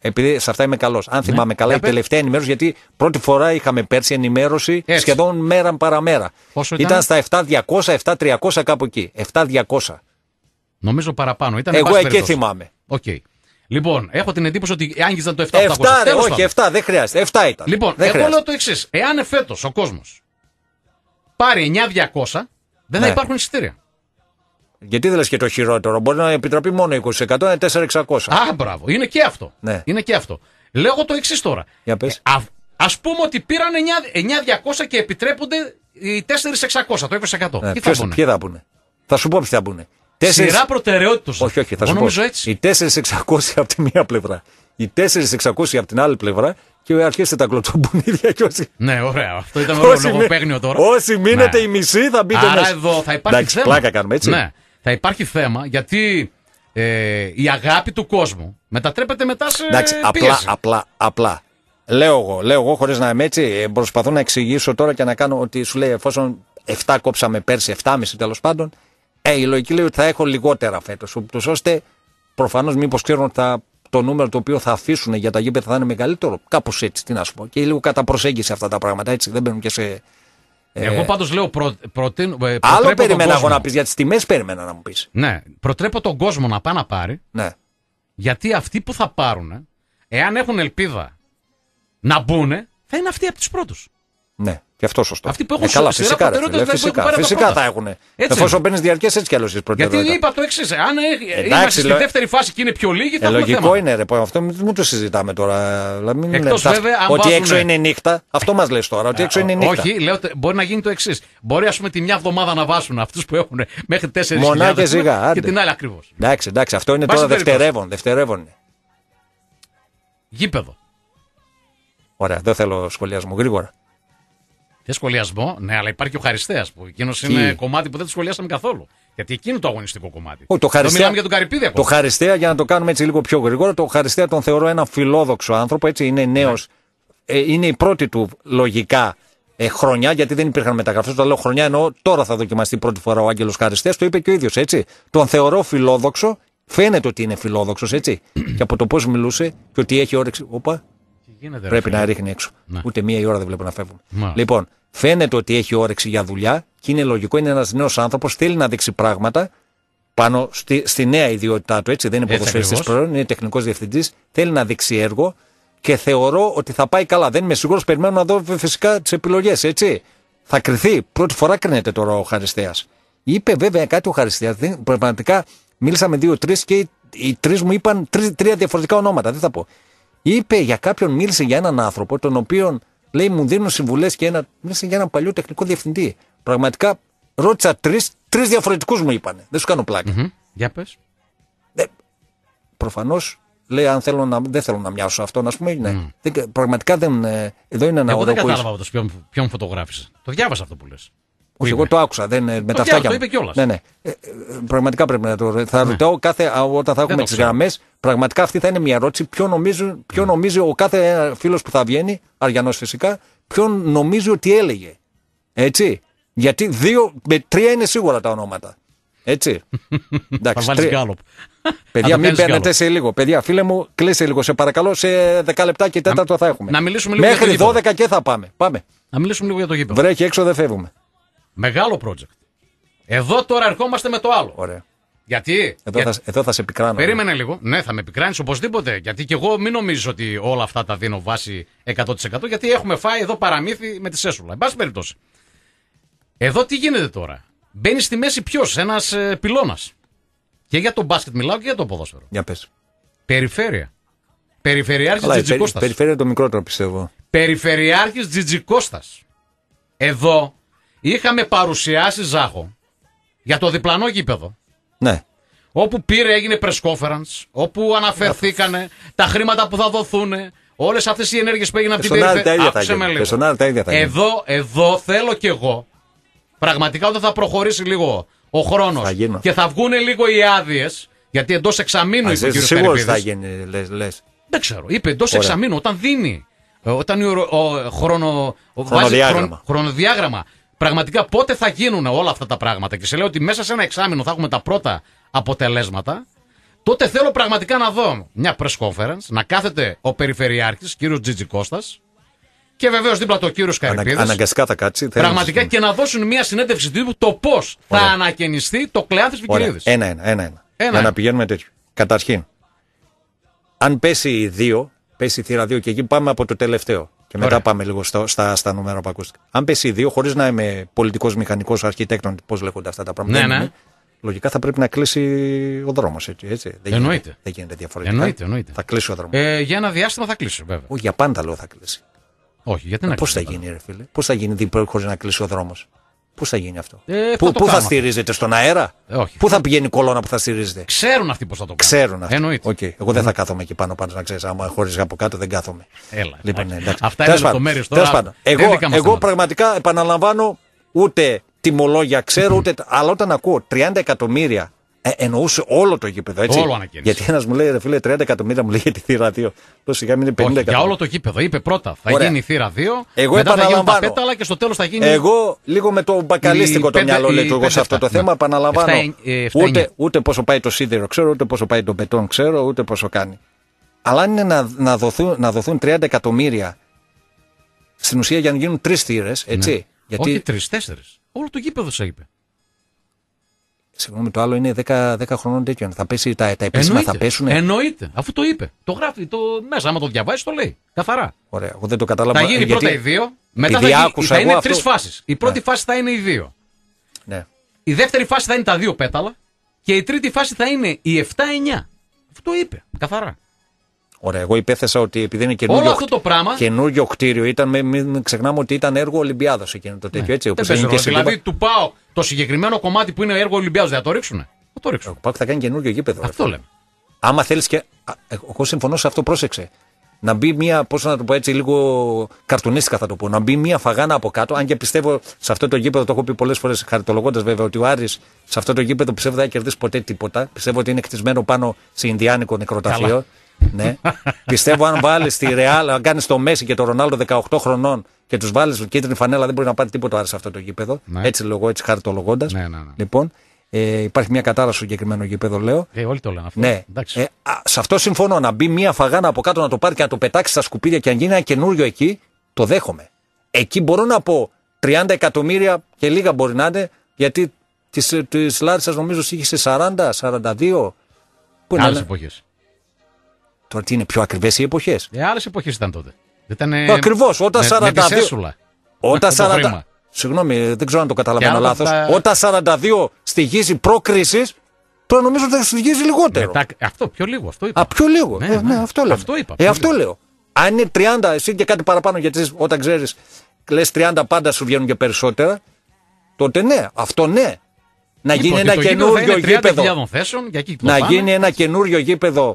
επειδή σε αυτά είμαι καλός. Αν Ναι. θυμάμαι καλά, Για η πες. τελευταία ενημέρωση, γιατί πρώτη φορά είχαμε πέρσι ενημέρωση Έτσι. σχεδόν μέρα παραμέρα. Πόσο ήταν? Ήταν στα επτά χιλιάδες διακόσια, επτά χιλιάδες τριακόσια κάπου εκεί. επτά χιλιάδες διακόσια. Νομίζω παραπάνω. Ήταν, εν Εγώ πάση εκεί περιπτώσει. θυμάμαι. Οκ. Λοιπόν, έχω την εντύπωση ότι άγγιζαν το επτά χιλιάδες επτά, οκτακόσια. ρε, Τέλος όχι, πάντων. επτά, δεν χρειάζεται. επτά ήταν. Λοιπόν, δεν εγώ χρειάζεται. λέω το εξής. Εάν φέτος ο κόσμος πάρει εννιά χιλιάδες διακόσια, δεν θα Ναι. υπάρχουν εισιτήρια. Γιατί δεν λες και το χειρότερο. Μπορεί να επιτραπεί μόνο είκοσι τοις εκατό, είναι τέσσερα χιλιάδες εξακόσια. Α, μπράβο. Είναι και αυτό. Ναι. Είναι και αυτό. Λέω εγώ το εξής τώρα. Για πες. Α, ας πούμε ότι πήραν εννιά χιλιάδες διακόσια και επιτρέπονται οι τέσσερα χιλιάδες εξακόσια, το είκοσι τοις εκατό. Ναι, Τι ποιος- θα πούνε? ποιοι θα πούνε. Θα σου πω ποιοι θα πούνε. Τέσσερις- Σειρά προτεραιότητας. Όχι, όχι, θα Εγώ σου πω. νομίζω έτσι. Οι τέσσερα χιλιάδες εξακόσια από τη μία πλευρά. Οι τέσσερα χιλιάδες εξακόσια από την άλλη πλευρά και αρχίστε τα κλωτσομπουνίδια και όσοι. Ναι, ωραία. Αυτό ήταν ωραίο Όσοι μη- λογοπαίγνιο τώρα. Όσοι μείνετε Ναι. οι μισοί θα μπείτε Άρα μέσα. εδώ θα υπάρχει Εντάξει, θέμα. πλάκα κάνουμε, έτσι. Ναι, θα υπάρχει θέμα γιατί ε, η αγάπη του κόσμου μετατρέπεται μετά σε Εντάξει, απλά, πίεση. απλά, απλά. Λέω εγώ, λέω εγώ χωρίς να είμαι έτσι, ε, προσπαθώ να εξηγήσω τώρα και να κάνω ότι σου λέει εφόσον επτά κόψαμε πέρσι, επτά κόμμα πέντε τέλος πάντων, ε, η λογική λέει ότι θα έχω λιγότερα φέτος. Ούτως ώστε προφανώς μήπως ξέρουν ότι θα, το νούμερο το οποίο θα αφήσουν για τα γήπεδα θα είναι μεγαλύτερο. Κάπως έτσι, τι να σου πω. Και λίγο κατά προσέγγιση αυτά τα πράγματα, έτσι. Δεν μπαίνουν και σε. Εγώ πάντως λέω προ, προτείνω, ε, Άλλο προτρέπω τον περιμένα εγώ κόσμο. να πεις, για τις τιμές περιμένα να μου πεις. Ναι, προτρέπω τον κόσμο να πάει να πάρει, Ναι. γιατί αυτοί που θα πάρουν, εάν έχουν ελπίδα να μπουν, θα είναι αυτοί από τους πρώτους. Ναι, και αυτό σωστό. Αυτοί που έχουν ε, καλά, σειρά φυσικά, ρε, προτεραιότητας φίλε, δεν φυσικά, έχουν πάρει φυσικά τα θα πρώτα. έχουν. Έτσι Εφόσον είναι. παίρνει διαρκές έτσι κι αλλιώς τις Γιατί προτεραιότητες. είπα το εξής, αν ε, Εντάξει, είμαστε στη λο- δεύτερη φάση και είναι πιο λίγοι, θα Ε, έχουμε λογικό θέμα. είναι, ρε, πω, αυτό μην, μην το συζητάμε τώρα. Δηλαδή, μην Εκτός λέμε, βέβαια, αν ότι βάζουνε- έξω είναι νύχτα. Αυτό μας λες τώρα, ότι έξω είναι νύχτα. Όχι, λέω, τε- μπορεί να γίνει το εξής. Μπορεί ας πούμε τη μια εβδομάδα να βάσουν αυτούς που έχουν μέχρι τέσσερις Μονά χιλιάδες και ζυγά, και άντε. την άλλη ακριβώς. Εντάξει, εντάξει, αυτό είναι Βάση τώρα περιπτώσει. δευτερεύον. Δευτερεύον είναι. Γήπεδο. Ωραία, δεν θέλω σχολιασμό γρήγορα. Δεν σχολιασμό, ναι, αλλά υπάρχει ο Χαριστέας που εκείνο Τι? είναι κομμάτι που δεν το σχολιάσαμε καθόλου. Γιατί εκείνο το αγωνιστικό κομμάτι. Όχι, το Εδώ Χαριστέα- μιλάμε για τον Καρυπίδη Το ακόμα. Χαριστέα, για να το κάνουμε έτσι λίγο πιο γρήγορα, το Χαριστέα τον θεωρώ ένα φιλόδοξο άνθρωπο. Έτσι, είναι νέος. Ε, είναι η πρώτη του λογικά ε, χρονιά, γιατί δεν υπήρχαν μεταγραφές. Το λέω χρονιά, εννοώ τώρα θα δοκιμαστεί πρώτη φορά ο Άγγελος Χαριστέας. Το είπε και ο ίδιος, έτσι. Τον θεωρώ φιλόδοξο. Φαίνεται ότι είναι φιλόδοξος, έτσι. Και από το πώς μιλούσε και ότι έχει όρεξη. Όπα, Τι γίνεται, ρε πρέπει φίλε? να ρίχνει έξω. Ναι. Ούτε μία η ώρα δεν βλέπω να φεύγουν. Μα. Λοιπόν, φαίνεται ότι έχει όρεξη για δουλειά και είναι λογικό. Είναι ένας νέος άνθρωπος, θέλει να δείξει πράγματα πάνω στη, στη νέα ιδιότητά του. Έτσι, δεν είναι Έτσι ποδοσφαιριστής ακριβώς. πλέον, είναι τεχνικός διευθυντής. Θέλει να δείξει έργο και θεωρώ ότι θα πάει καλά. Δεν είμαι σίγουρος, περιμένω να δω φυσικά τις επιλογές. Έτσι. Θα κρυθεί. Πρώτη φορά κρίνεται τώρα ο Χαριστέας. Είπε βέβαια κάτι ο Χαριστέας. δεν- Πραγματικά μίλησα με δύο-τρεις και οι, οι τρεις μου είπαν τρεις, τρία διαφορετικά ονόματα. Δεν θα πω. Είπε για κάποιον, μίλησε για έναν άνθρωπο, τον οποίον λέει μου δίνουν συμβουλές και ένα, μίλησε για έναν παλιό τεχνικό διευθυντή. Πραγματικά ρώτησα τρεις, τρεις διαφορετικούς μου είπανε. Δεν σου κάνω πλάκα. Μμμ. Για πες. Προφανώς λέει αν θέλω να, δεν θέλω να μοιάσω αυτόν, ας πούμε. Ναι. Δεν, πραγματικά δεν. ε, Εδώ είναι ένα Εγώ δεν οδό κατάλαβα αυτό ποιον, ποιον φωτογράφησε. Το διάβασα αυτό που λες. Που Όχι, είπε. εγώ το άκουσα. Δεν, ε, με τα διάβασα, αυτάκια το μου. είπε κιόλας. Ναι, ναι. Ε, ε, πραγματικά πρέπει να το. Θα ρωτάω κάθε, α, όταν θα Δεν έχουμε το τις ξέρω. γραμμές, πραγματικά αυτή θα είναι μια ερώτηση. Ποιο νομίζει, ποιο νομίζει ο κάθε φίλος που θα βγαίνει, Αριανός φυσικά, ποιον νομίζει ότι έλεγε. Έτσι. Γιατί δύο, με τρία είναι σίγουρα τα ονόματα. Έτσι. Θα Εντάξει, βάλεις τρία- γκάλωπ. Παιδιά, Θα το μην κάνεις παίρνετε γκάλωπ. σε λίγο. Παιδιά, φίλε μου, κλείσε λίγο. Σε παρακαλώ, σε δέκα λεπτά και τέταρτο θα έχουμε. να μιλήσουμε λίγο για το Μέχρι γήπεδο. δώδεκα και θα πάμε. Πάμε. Να μιλήσουμε λίγο για το γήπεδο. Βρέχει έξω, δεν φεύγουμε. Μεγάλο project. Εδώ τώρα ερχόμαστε με το άλλο. Ωραία. Γιατί. Εδώ, Για- θα, εδώ θα σε πικράνω. Περίμενε λίγο. Ναι, θα με πικράνει οπωσδήποτε. Γιατί και εγώ μην νομίζεις ότι όλα αυτά τα δίνω βάση εκατό τοις εκατό. Γιατί έχουμε φάει εδώ παραμύθι με τη σέσουλα. Εν πάση περιπτώσει. Εδώ τι γίνεται τώρα. Μπαίνει στη μέση ποιο, ένα ε, πυλώνα. Και για το μπάσκετ μιλάω και για το ποδόσφαιρο. Για πες. Περιφέρεια. Περιφερειάρχης Καλά, η περι- Τζιτζικώστας. περιφέρεια είναι το μικρότερο πιστεύω. Περιφερειάρχης Τζιτζικώστας. Εδώ είχαμε παρουσιάσει Ζάχο για το διπλανό γήπεδο. Ναι. Όπου πήρε, έγινε press conference, όπου αναφερθήκανε τα χρήματα που θα δοθούν, όλες αυτές οι ενέργειες που έγιναν από την Και στον Άρη τα ίδια περιφέρεια. θα Άκουσε με γίνουν. λίγο. Και στον Άρη τα ίδια θα γίνουν. Εδώ, εδώ θέλω κι εγώ, πραγματικά όταν θα προχωρήσει λίγο ο χρόνος Θα γίνω. και θα βγουν λίγο οι άδειες, γιατί εντός εξαμήνου είπε ο Είσαι κ. σίγουρος Καρυπίδης. θα γίνει, λες, λες. Δεν ξέρω. Είπε εντός Ωραία. εξαμήνου, όταν δίνει, ε, όταν ο, ο, χρόνο, ο, βάζει Χρονοδιάγραμμα. χρον- χρονοδιάγραμμα, πραγματικά πότε θα γίνουν όλα αυτά τα πράγματα. Και σε λέω ότι μέσα σε ένα εξάμηνο θα έχουμε τα πρώτα αποτελέσματα. τότε θέλω πραγματικά να δω μια press conference, να κάθεται ο Περιφερειάρχης, κύριος Τζίτζι Κώστας, και βεβαίως δίπλα το κύριο Καρυπίδης. Ανα, αναγκαστικά θα κάτσει. Πραγματικά και να δώσουν μια συνέντευξη τύπου το πώς θα ανακαινιστεί το Κλεάνθης Βικυρίδης. Ένα-ένα. Ένα, ένα. Ένα. Για να πηγαίνουμε τέτοιο. Καταρχήν, αν πέσει η δύο, πέσει η θύρα δύο και εκεί πάμε από το τελευταίο. Και μετά Ωραία. πάμε λίγο στα, στα, στα νούμερα που ακούστηκαν. Αν πέσει η δύο, χωρίς να είμαι πολιτικός, μηχανικός, αρχιτέκτον, πώς λέγονται αυτά τα πράγματα. Ναι, ναι. Λογικά θα πρέπει να κλείσει ο δρόμος. Έτσι, έτσι. Δεν Εννοείται. Γίνεται, δεν γίνεται διαφορετικά. Εννοείται, εννοείται. Θα κλείσει ο δρόμος. Ε, για ένα διάστημα θα κλείσει, βέβαια. Όχι, για πάντα λέω θα κλείσει. Όχι, γιατί να Πώς θα κλείσει, γίνει, ρε φίλε, πώς θα γίνει χωρίς να κλείσει ο δρόμος. Πώς θα γίνει αυτό. Ε, θα πού το πού θα κάνουν στηρίζεται, στον αέρα. Ε, όχι. Πού θα πηγαίνει η κολόνα που θα στηρίζεται. Ξέρουν αυτοί πώς θα το κάνουν. Ξέρουν αυτοί. Εννοείται. Okay. Εγώ δεν θα κάθομαι εκεί πάνω, πάνω να ξέρεις. Άμα χωρίς από κάτω δεν κάθομαι. Έλα. Λοιπόν, ναι, εντάξει. Αυτά Τέλος είναι πάντων. λεπτομέρειες τώρα. Τέλος πάντων. δεν Εγώ, δικά μας εγώ θέματα. πραγματικά επαναλαμβάνω, ούτε τιμολόγια ξέρω, ούτε. Αλλά όταν ακούω τριάντα εκατομμύρια. Ε, εννοούσε όλο το γήπεδο, έτσι. Όλο ανακαίνιση. Γιατί ένα μου λέει, ρε φίλε, τριάντα εκατομμύρια μου λέει για τη θύρα δύο. Το σιγά μην είναι πενήντα Όχι, για εκατομμύρια. όλο το γήπεδο. Είπε πρώτα θα Ωραία. γίνει η θύρα δύο, Εγώ μετά θα γίνουν τα επαναλαμβάνω. πέταλα και στο τέλος θα γίνει. Εγώ λίγο με το μπακαλίστικο Η το πέντε- μυαλό η λέω εγώ πέντε σε αυτό εφτά, το θέμα. ναι. Επαναλαμβάνω. εφτά, ε, εφτά, εννιά. Ούτε, ούτε πόσο πάει το σίδερο ξέρω, ούτε πόσο πάει το μπετόν ξέρω, ούτε πόσο κάνει. Αλλά αν είναι να, να, δοθούν, να δοθούν τριάντα εκατομμύρια στην ουσία για να γίνουν τρεις θύρες, έτσι. Ναι. Γιατί, Όχι τρεις, τέσσερις. Όλο το γήπεδο σε είπε. συγγνώμη, το άλλο είναι δέκα, δέκα χρονών τέτοιων. Θα πέσει, τα, τα επίσημα θα πέσουν. Εννοείται. Αφού το είπε. Το γράφει το μέσα. Άμα το διαβάσει, το λέει. Καθαρά. Ωραία, εγώ δεν το κατάλαβα. Θα γίνει γιατί... πρώτα οι δύο. Μετά θα, επειδή γίνει, άκουσα θα εγώ είναι αυτό- τρεις φάσεις. Η πρώτη Ναι. φάση θα είναι οι δύο. Ναι. Η δεύτερη φάση θα είναι τα δύο πέταλα. Και η τρίτη φάση θα είναι η εφτά εννιά. Αυτό το είπε. Καθαρά. Ωραία, εγώ υπέθεσα ότι επειδή είναι Όλο καινούριο, αυτό το πράγμα. καινούριο κτίριο, ήταν, μην, μην ξεχνάμε ότι ήταν έργο Ολυμπιάδος εκείνο το τέτοιο. Έτσι, Δεν όπως παίζει έγινε και ρόλο. στην Δηλαδή του πάω το συγκεκριμένο κομμάτι που είναι έργο Ολυμπιάδος. Δεν θα το ρίξουνε. Θα το ρίξουν. Ο Πάκου θα κάνει καινούριο γήπεδο. ρε Αυτό φίλε. λέμε. Άμα θέλει και. Α, Εγώ συμφωνώ σε αυτό, πρόσεξε. Να μπει μία, πώς να το πω έτσι, λίγο καρτουνίστικα θα το πω. Να μπει μία φαγάνα από κάτω. Αν και πιστεύω σε αυτό το γήπεδο, το έχω πει πολλές φορές χαριτολογώντας βέβαια, ότι ο Άρης σε αυτό το γήπεδο πιστεύω δεν θα κερδίσει ποτέ τίποτα. Πιστεύω ότι είναι κτισμένο πάνω σε Ινδιάνικο νεκροταφείο. Ναι. Πιστεύω αν βάλει τη Ρεάλ, αν κάνει το Μέση και το Ρονάλντο δεκαοκτώ χρονών και του βάλει κίτρινη φανέλα, δεν μπορεί να πάρει τίποτα ο Άρης σε αυτό το γήπεδο. Ναι. Έτσι λέω εγώ, έτσι χαριτολογώντας. Ναι, ναι, ναι. Λοιπόν, ε, υπάρχει μια κατάρα στο συγκεκριμένο γήπεδο, λέω. Ε, όλοι το λένε αυτό. Ναι. Εντάξει. Ε, α, σε αυτό συμφωνώ. Να μπει μια φαγάνα από κάτω να το πάρει και να το πετάξει στα σκουπίδια και αν γίνει ένα καινούριο εκεί, το δέχομαι. Εκεί μπορώ να πω τριάντα εκατομμύρια και λίγα μπορεί να είναι, γιατί τη Λάρισας νομίζω είχε σε σαράντα, σαράντα δύο. Πού είναι, Άλλες ναι. εποχές. Τώρα τι είναι, πιο ακριβές οι εποχές. Ε, άλλες εποχές ήταν τότε. Ήταν, Ακριβώς, όταν με, σαράντα δύο. Με τη σέσουλα. Όταν το σαράντα. χρήμα. Συγγνώμη, δεν ξέρω αν το Και καταλαβαίνω άλλο λάθος. τα- Όταν σαράντα δύο στοιχίζει προ-κρίσης, τώρα νομίζω ότι θα στοιχίζει λιγότερο. Μετά, αυτό πιο λίγο. Αυτό είπα. Α, πιο λίγο. Ναι, Ε, ναι, ναι. αυτό λέω. Αυτό είπα, Ε, πιο αυτό λίγο. λέω. Αν είναι τριάντα, εσύ και κάτι παραπάνω, γιατί εσύ όταν ξέρει, λε τριάντα πάντα σου βγαίνουν και περισσότερα, τότε ναι, αυτό ναι. Να γίνει Είπα ότι ένα το γήπεδο θα καινούριο είναι τριάντα χιλιάδες γήπεδο. θέσεων, για εκεί το Να πάνε. γίνει ένα καινούριο γήπεδο.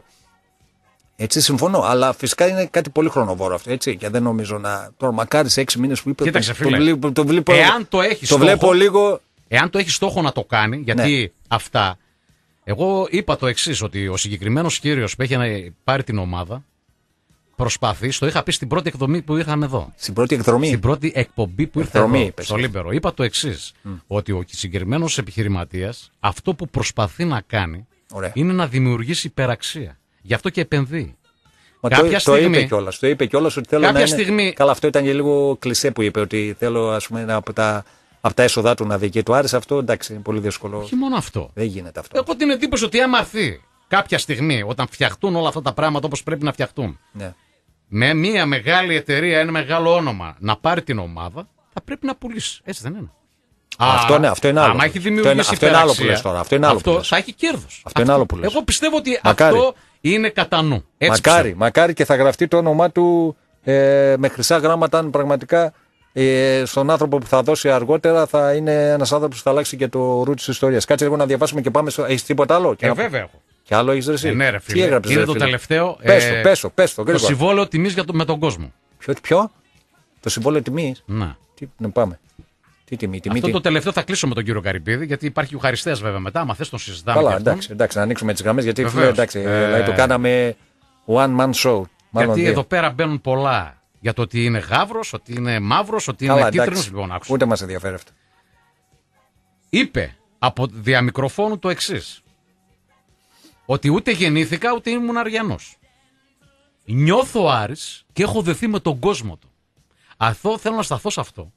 Έτσι συμφωνώ, αλλά φυσικά είναι κάτι πολύ χρονοβόρο αυτό. Έτσι, και δεν νομίζω να. Τώρα, μακάρι σε έξι μήνε που είπε. Κοίταξε, το, φίλε. το, βλέπω- το βλέπω, Εάν το έχει το στόχο, βλέπω λίγο. εάν το έχει στόχο να το κάνει, γιατί Ναι. αυτά. Εγώ είπα το εξή, ότι ο συγκεκριμένο κύριο που έχει πάρει την ομάδα προσπαθεί, το είχα πει στην πρώτη εκδομή που είχαμε εδώ. Στην πρώτη εκδρομή. Στην πρώτη εκπομπή που ήρθε Εκδρομή, εδώ, είπες. στο Λίμπερο. Είπα το εξή, ότι ο συγκεκριμένο επιχειρηματία αυτό που προσπαθεί να κάνει Ωραία. είναι να δημιουργήσει υπεραξία. Γι' αυτό και επενδύει. Μα κάποια το, το στιγμή- είπε κιόλα. Το είπε κιόλα ότι θέλω κάποια να είναι. στιγμή- Καλά, αυτό ήταν και λίγο κλισέ που είπε. Ότι θέλω ας πούμε, από, τα, από τα έσοδά του να δει. Και του άρεσε αυτό. Εντάξει, είναι πολύ δύσκολο. Όχι μόνο αυτό. Δεν γίνεται αυτό. Έχω την εντύπωση ότι άμα έρθει κάποια στιγμή, όταν φτιαχτούν όλα αυτά τα πράγματα όπως πρέπει να φτιαχτούν, Ναι. με μια μεγάλη εταιρεία, ένα μεγάλο όνομα, να πάρει την ομάδα, θα πρέπει να πουλήσει. Έτσι δεν είναι. Αυτό Άρα, ναι, αυτό είναι άλλο. Άμα έχει Αυτό δημιουργήσει είναι- αυτό είναι άλλο που υπεραξία, λες τώρα. Αυτό είναι άλλο που αυτό λες. θα έχει κέρδος. Αυτό είναι άλλο που λες. Εγώ πιστεύω ότι Μακάρι. αυτό είναι κατά νου. Έτσι Μακάρι, πιστεύω. μακάρι και θα γραφτεί το όνομά του ε, με χρυσά γράμματα. Αν πραγματικά ε, στον άνθρωπο που θα δώσει αργότερα θα είναι ένα άνθρωπο που θα αλλάξει και το ρου τη ιστορία. Κάτσε λίγο να διαβάσουμε και πάμε. Έχει τίποτα άλλο. Και, Ε, να- βέβαια έχω. και άλλο έχει ρεσί. Ε, ναι, ρε Τι φίλε. έγραψες, Είναι ρε το φίλε? τελευταίο. Πες ε, το, πες το, πες το, το γρήγορα. συμβόλαιο τιμής για το, με τον κόσμο. Ποιο, ποιο? Το συμβόλαιο τιμή. Να. Τι, ναι, πάμε. Τι τιμή, τιμή. Αυτό τι... το τελευταίο θα κλείσω με τον κύριο Καρυπίδη, γιατί υπάρχει ο Χαριστέας βέβαια μετά. Άμα θες τον συζητάμε. Καλά, και αυτόν. εντάξει, εντάξει, να ανοίξουμε τι γραμμέ γιατί Βεβαίως. φίλε, εντάξει, Ε, δηλαδή το κάναμε one man show. Μάλλον Γιατί δύο. εδώ πέρα μπαίνουν πολλά για το ότι είναι γάβρος, ότι είναι μαύρος, ότι Καλά, είναι εντάξει. κίτρινος. Λοιπόν, άκουσα. Ούτε μα ενδιαφέρει αυτό. Είπε από διαμικροφόνου το εξής. ότι ούτε γεννήθηκα ούτε ήμουν Αριανός. Νιώθω Άρης και έχω δεθεί με τον κόσμο του. Αυτό θέλω να σταθώ σε αυτό.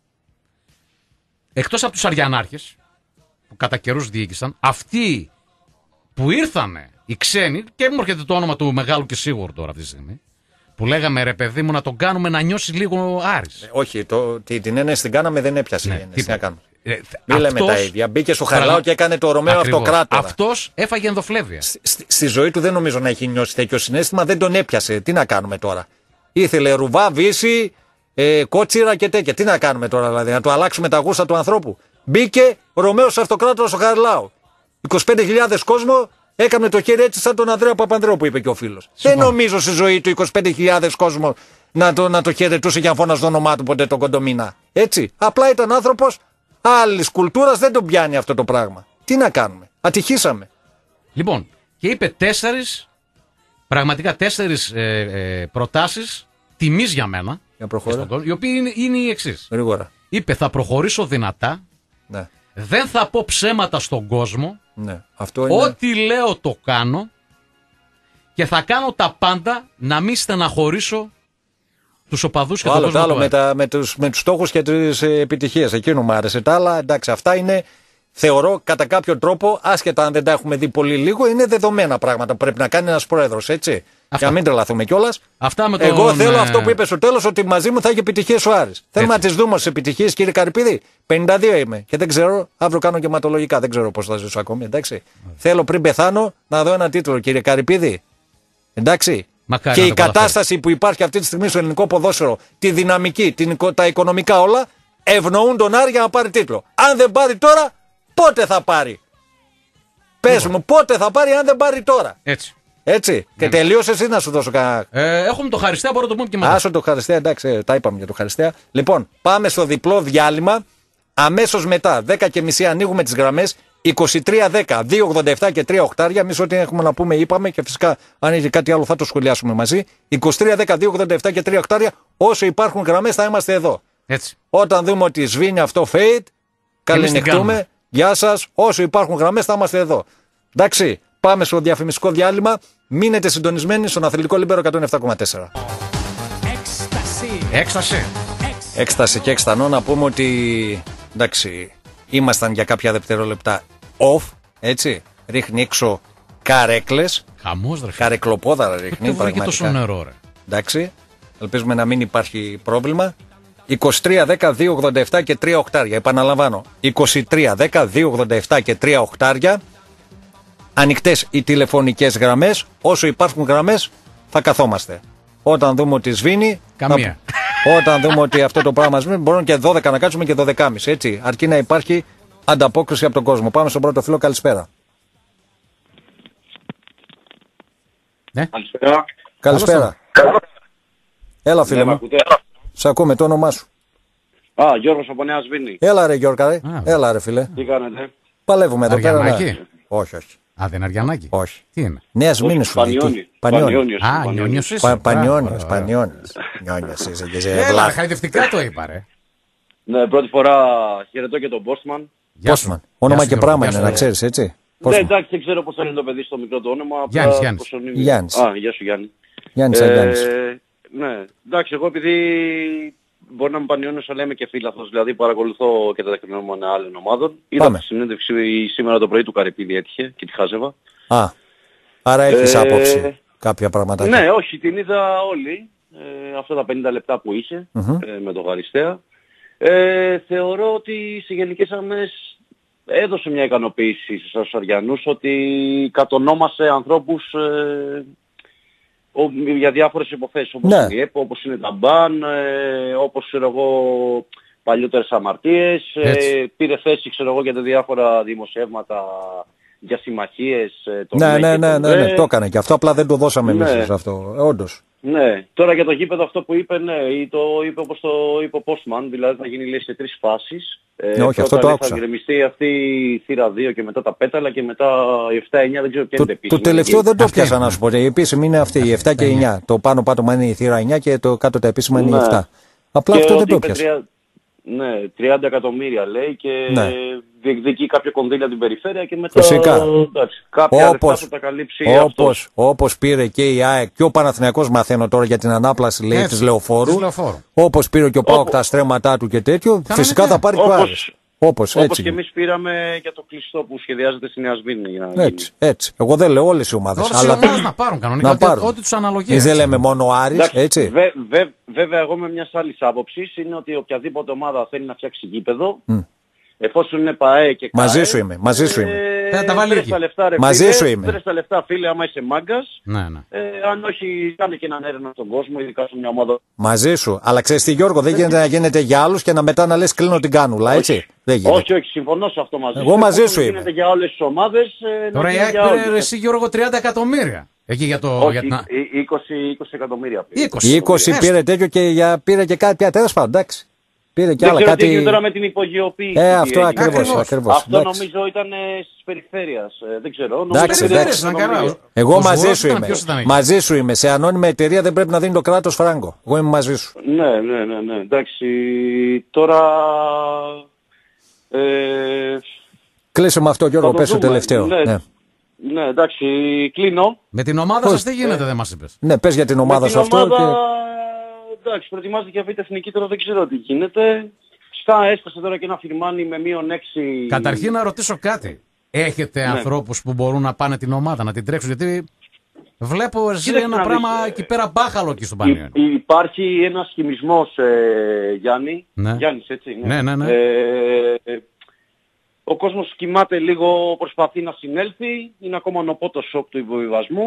Εκτός από τους Αριανάρχες, που κατά καιρούς διοίκησαν, αυτοί που ήρθανε, οι ξένοι, και μου έρχεται το όνομα του μεγάλου και σίγουρου τώρα αυτή τη στιγμή, που λέγαμε ρε παιδί μου να τον κάνουμε να νιώσει λίγο Άρης. Ε, όχι, το, την ένεση την κάναμε, δεν έπιασε. Ναι, η ένεση, τι να κάνουμε. Ε, Μην αυτός, λέμε τα ίδια. Μπήκε στο Χαρλάο πραγμα... και έκανε το Ρωμαίο Αυτοκράτορα. Αυτός έφαγε ενδοφλέβεια. Στη, στη ζωή του δεν νομίζω να έχει νιώσει τέτοιο συνέστημα, δεν τον έπιασε. Τι να κάνουμε τώρα. Ήθελε ρουβά, βύση, ε, κότσιρα και τέτοια. Τι να κάνουμε τώρα, δηλαδή, να του αλλάξουμε τα γούστα του ανθρώπου. Μπήκε Ρωμαίος Αυτοκράτορα στο Χαρλάο. είκοσι πέντε χιλιάδες κόσμο, έκανε το χέρι έτσι σαν τον Ανδρέα Παπανδρέου που είπε και ο φίλος. Δεν νομίζω στη ζωή του είκοσι πέντε χιλιάδες κόσμο να το, να το χαιρετούσε και να φώναζε το όνομά του ποτέ τον Κοντομίνα. Έτσι. Απλά ήταν άνθρωπος άλλης κουλτούρας, δεν τον πιάνει αυτό το πράγμα. Τι να κάνουμε. Ατυχήσαμε. Λοιπόν, και είπε τέσσερις, πραγματικά τέσσερις ε, ε, προτάσεις τιμής για μένα. Για προχωρά. Οι οποίοι είναι, είναι οι εξής. Γρήγορα. Είπε θα προχωρήσω δυνατά. Ναι. Δεν θα πω ψέματα στον κόσμο. Ναι. Αυτό είναι... Ό,τι λέω το κάνω. Και θα κάνω τα πάντα να μην στεναχωρήσω τους οπαδούς και το τον άλλο, κόσμο. Το άλλο με, τα, με, τους, με τους στόχους και τις επιτυχίες. Εκείνο μου άρεσε. Τα άλλα, εντάξει, αυτά είναι, θεωρώ, κατά κάποιο τρόπο, άσχετα αν δεν τα έχουμε δει πολύ λίγο, είναι δεδομένα πράγματα που πρέπει να κάνει ένας πρόεδρος, έτσι. Αυτά. Για να μην τρελαθούμε κιόλας. Τον... Εγώ θέλω ε... αυτό που είπε στο τέλος, ότι μαζί μου θα έχει επιτυχίες ο Άρης. Θέλουμε να τις δούμε στις επιτυχίες, κύριε Καρυπίδη. πενήντα δύο είμαι και δεν ξέρω, αύριο κάνω και αιματολογικά, δεν ξέρω πώς θα ζήσω ακόμη, εντάξει. Θέλω πριν πεθάνω να δω ένα τίτλο, κύριε Καρυπίδη. Εντάξει. Μακάρι και η κατάσταση που υπάρχει αυτή τη στιγμή στο ελληνικό ποδόσφαιρο, τη δυναμική, την, τα οικονομικά όλα, ευνοούν τον Άρη για να πάρει τίτλο. Αν δεν πάρει τώρα, πότε θα πάρει. Πες λοιπόν. μου, πότε θα πάρει αν δεν πάρει τώρα. Έτσι. Έτσι. Ναι. Και τελείωσε εσύ να σου δώσω κανένα. Ε, έχουμε το Χαριστέα, μπορώ να το πούμε και μετά. Άσο το Χαριστέα, εντάξει, τα είπαμε για το Χαριστέα. Λοιπόν, πάμε στο διπλό διάλειμμα. Αμέσως μετά, δέκα και μισή ανοίγουμε τις γραμμές. είκοσι τρία δέκα, δύο ογδόντα επτά και τρία οχτάρια. Εμείς ό,τι έχουμε να πούμε είπαμε και φυσικά αν έχει κάτι άλλο θα το σχολιάσουμε μαζί. είκοσι τρία δέκα, δύο ογδόντα επτά και τρία οχτάρια. Όσο υπάρχουν γραμμές θα είμαστε εδώ. Έτσι. Όταν δούμε ότι σβήνει αυτό fade, καληνυχτούμε. Γεια σας. Όσο υπάρχουν γραμμές θα είμαστε εδώ. Εντάξει, πάμε στο διαφημιστικό διάλειμμα. Μείνετε συντονισμένοι στον Αθλητικό Λίμπερο εκατόν επτά κόμμα τέσσερα. Έκσταση. Έκσταση και εκστανό να πούμε ότι εντάξει, ήμασταν για κάποια δευτερόλεπτα off, έτσι. Ρίχνει έξω καρέκλες. Χαμός ρε. Καρεκλοπόδαρα ρίχνει. Δεν βρήκε τόσο νερό ρε. Εντάξει, ελπίζουμε να μην υπάρχει πρόβλημα. είκοσι τρία δέκα, δύο ογδόντα επτά και τρία οχτάρια. Επαναλαμβάνω, είκοσι τρία δέκα, δύο ογδόντα επτά και τρία οχτάρια. Ανοιχτές οι τηλεφωνικές γραμμές. Όσο υπάρχουν γραμμές θα καθόμαστε. Όταν δούμε ότι σβήνει. Καμία. Θα... Όταν δούμε ότι αυτό το πράγμα σβήνει, μπορούμε και δώδεκα να κάτσουμε και δώδεκα και μισή. Έτσι. Αρκεί να υπάρχει ανταπόκριση από τον κόσμο. Πάμε στον πρώτο φίλο. Καλησπέρα. Ναι. Καλησπέρα. Καλησπέρα. Έλα, φίλε μου. Σε ακούμε, το όνομά σου. Α, Γιώργος από Νέα Σβήνη. Έλα, ρε Γιώργα, ρε. Έλα, ρε φίλε. Τι κάνετε. Παλεύουμε εδώ πέρα. Ναι. Όχι, όχι. Α, δεν είναι Αριανάκη. Όχι. Τι είναι. Νέα Σμήνη σου λέει. Πανιόνιος. Α, Νιόνιος είσαι. Πανιόνιος, Πανιόνιος. Νιόνιος είσαι και σε Έλα, χαϊδευτικά το είπα ρε. Ναι, πρώτη φορά χαιρετώ και τον Postman. Postman. Όνομα και πράγμα είναι, να ξέρεις, έτσι. Ναι, εντάξει, δεν ξέρω πώς θα είναι το παιδί στο μικρό το όνομα. Γιάννης, Γιάννης. Γιάννης. Α, γεια σου Γιάννη. Γιάννης, Γιάννης. Ναι, εντάξει, εγώ επειδή μπορεί να με Πανιόνιος, αλλά είμαι και φίλαθος, δηλαδή παρακολουθώ και τα τεκμηριωμένα άλλων ομάδων. Είδα τη συνέντευξη σήμερα το πρωί του Καρυπίδη έτυχε και τη χάζευα. Α, άρα έχεις ε, άποψη κάποια πράγματα. Ναι, όχι, την είδα όλη, ε, αυτά τα πενήντα λεπτά που είχε mm-hmm. ε, με τον Χαριστέα. Ε, θεωρώ ότι σε γενικές γραμμές έδωσε μια ικανοποίηση στους Αριανούς ότι κατονόμασε ανθρώπους ε, για διάφορες υποθέσεις όπως ναι. είναι η ΕΠΟ, όπως είναι τα μπαν, ε, όπως ξέρω εγώ παλιότερες αμαρτίες, ε, πήρε θέση ξέρω εγώ για τα διάφορα δημοσιεύματα για συμμαχίες. Ε, ναι, ναι, ναι, ναι, ναι, το έκανε και αυτό, απλά δεν το δώσαμε ναι. εμείς αυτό, όντως. Ναι, τώρα για το γήπεδο αυτό που είπε, ναι, το είπε όπως το είπε ο Postman, δηλαδή θα γίνει λέει σε τρεις φάσεις. Ναι, όχι, αυτό το άκουσα. Θα γκρεμιστεί αυτή η θύρα δύο και μετά τα πέταλα και μετά η επτά εννιά δεν ξέρω ποια είναι επίσημη. Το τελευταίο δεν το πιάσα να σου πω, η επίσημη είναι αυτή, η επτά και η εννιά. Το πάνω πάτωμα είναι η θύρα εννιά και το κάτω τα επίσημα είναι η επτά. Απλά αυτό δεν το πιάσα. Ναι, τριάντα εκατομμύρια λέει και διεκδικεί κάποια κονδύλια την περιφέρεια και μετά Φυσικά. εντάξει, κάποια Όπως, λεφτά θα τα καλύψει όπως, αυτός. όπως πήρε και η ΑΕΚ και ο Παναθηναϊκός, μαθαίνω τώρα για την ανάπλαση λέει, της Λεωφόρου. Όπως πήρε και ο ΠΑΟΚ τα στρέμματά του και τέτοιο, Κανονικά. φυσικά θα πάρει και ο Άρης. Όπως, Όπως έτσι. και εμείς πήραμε για το κλειστό που σχεδιάζεται στη Νέα Σμύρνη. για να γίνει. Έτσι, έτσι. Εγώ δεν λέω όλες οι ομάδες. Όλες οι αλλά ομάδες να πάρουν κανονικά να ό,τι- πάρουν. ό,τι τους αναλογεί. Εμείς δεν έτσι. λέμε μόνο ο Άρης, Εντάξει, έτσι. βε, βε, βέβαια εγώ με μιας άλλης άποψης είναι ότι οποιαδήποτε ομάδα θέλει να φτιάξει γήπεδο, Mm. εφόσον είναι ΠΑΕ και ΚΑΕ, Μαζί σου είμαι, μαζί σου είμαι. Ε, Θα τα βάλει βρες εκεί. τα λεφτά, ρε, Μαζί φίλε, σου είμαι. βρες τα λεφτά φίλε άμα είσαι μάγκας. Ναι, ναι. Ε, αν όχι, κάνε και έναν έρευνα στον κόσμο, ειδικά σε μια ομάδα. Μαζί σου. Αλλά ξέρεις τι Γιώργο, δεν γίνεται να γίνεται για άλλους και να μετά να λες κλείνω την κάνουλα, έτσι. Δεν γίνεται. Όχι, όχι, συμφωνώ σε αυτό μαζί Εγώ μαζί Εφόσον σου είμαι. γίνεται για όλες τις ομάδες, ε, να Τώρα η γίνει ΑΕΚ για πήρε όλους. εσύ Γιώργο τριάντα εκατομμύρια. Εκεί για το. Όχι, για την... είκοσι, είκοσι εκατομμύρια πήρε. είκοσι. είκοσι Έστω. πήρε τέτοιο και για, πήρε και κάτι πια. Τέλος πάντων, εντάξει. Πήρε και Δεν άλλα ξέρω τι κάτι. έγινε τώρα με την υπογειοποίηση. Ε, τι αυτό έγινε. ακριβώς. Ακριβώς. ακριβώς. Αυτό εντάξει. νομίζω ήταν ε, στις περιφέρειας. Ε, δεν ξέρω. Εντάξει, Νομίζω ότι εντάξει. ήταν Ήταν καλά. εκατομμύρια. Εγώ Ο μαζί Σβουρός σου ήταν, είμαι. ποιος ήταν εκεί? Μαζί σου είμαι. Σε ανώνυμη εταιρεία δεν πρέπει να δίνει το κράτος φράγκο. Εγώ είμαι μαζί σου. Ναι, ναι, ναι, ναι. Εντάξει. Τώρα... Ε, Κλείσε με αυτό, θα Γιώργο, το πες το δούμε. τελευταίο. Ναι, Ναι. ναι, εντάξει. Κλείνω. Με την ομάδα Πώς? σας τι γίνεται, δεν μας είπες. Ναι, πες για την ομάδα Με σου την αυτό. ομάδα, Και... εντάξει, προετοιμάζεται και αυτή εθνική, τώρα δεν ξέρω τι γίνεται. Στα έσκασε τώρα και ένα φιρμάνι με μείον έξι. Καταρχήν να ρωτήσω κάτι. Έχετε Ναι. ανθρώπους που μπορούν να πάνε την ομάδα, να την τρέξουν, γιατί βλέπω εσύ Κοίταξε ένα να πράγμα δεις, ε, εκεί πέρα μπάχαλο εκεί στον Υ- Πανιόνιο. Υπάρχει ένας χυμισμός, ε, Γιάννη. Ναι. Γιάννης, έτσι. Ναι, ναι, ναι. Ε, ε, ο κόσμος κοιμάται λίγο, προσπαθεί να συνέλθει. Είναι ακόμα νοπό το σοκ του υποβιβασμού.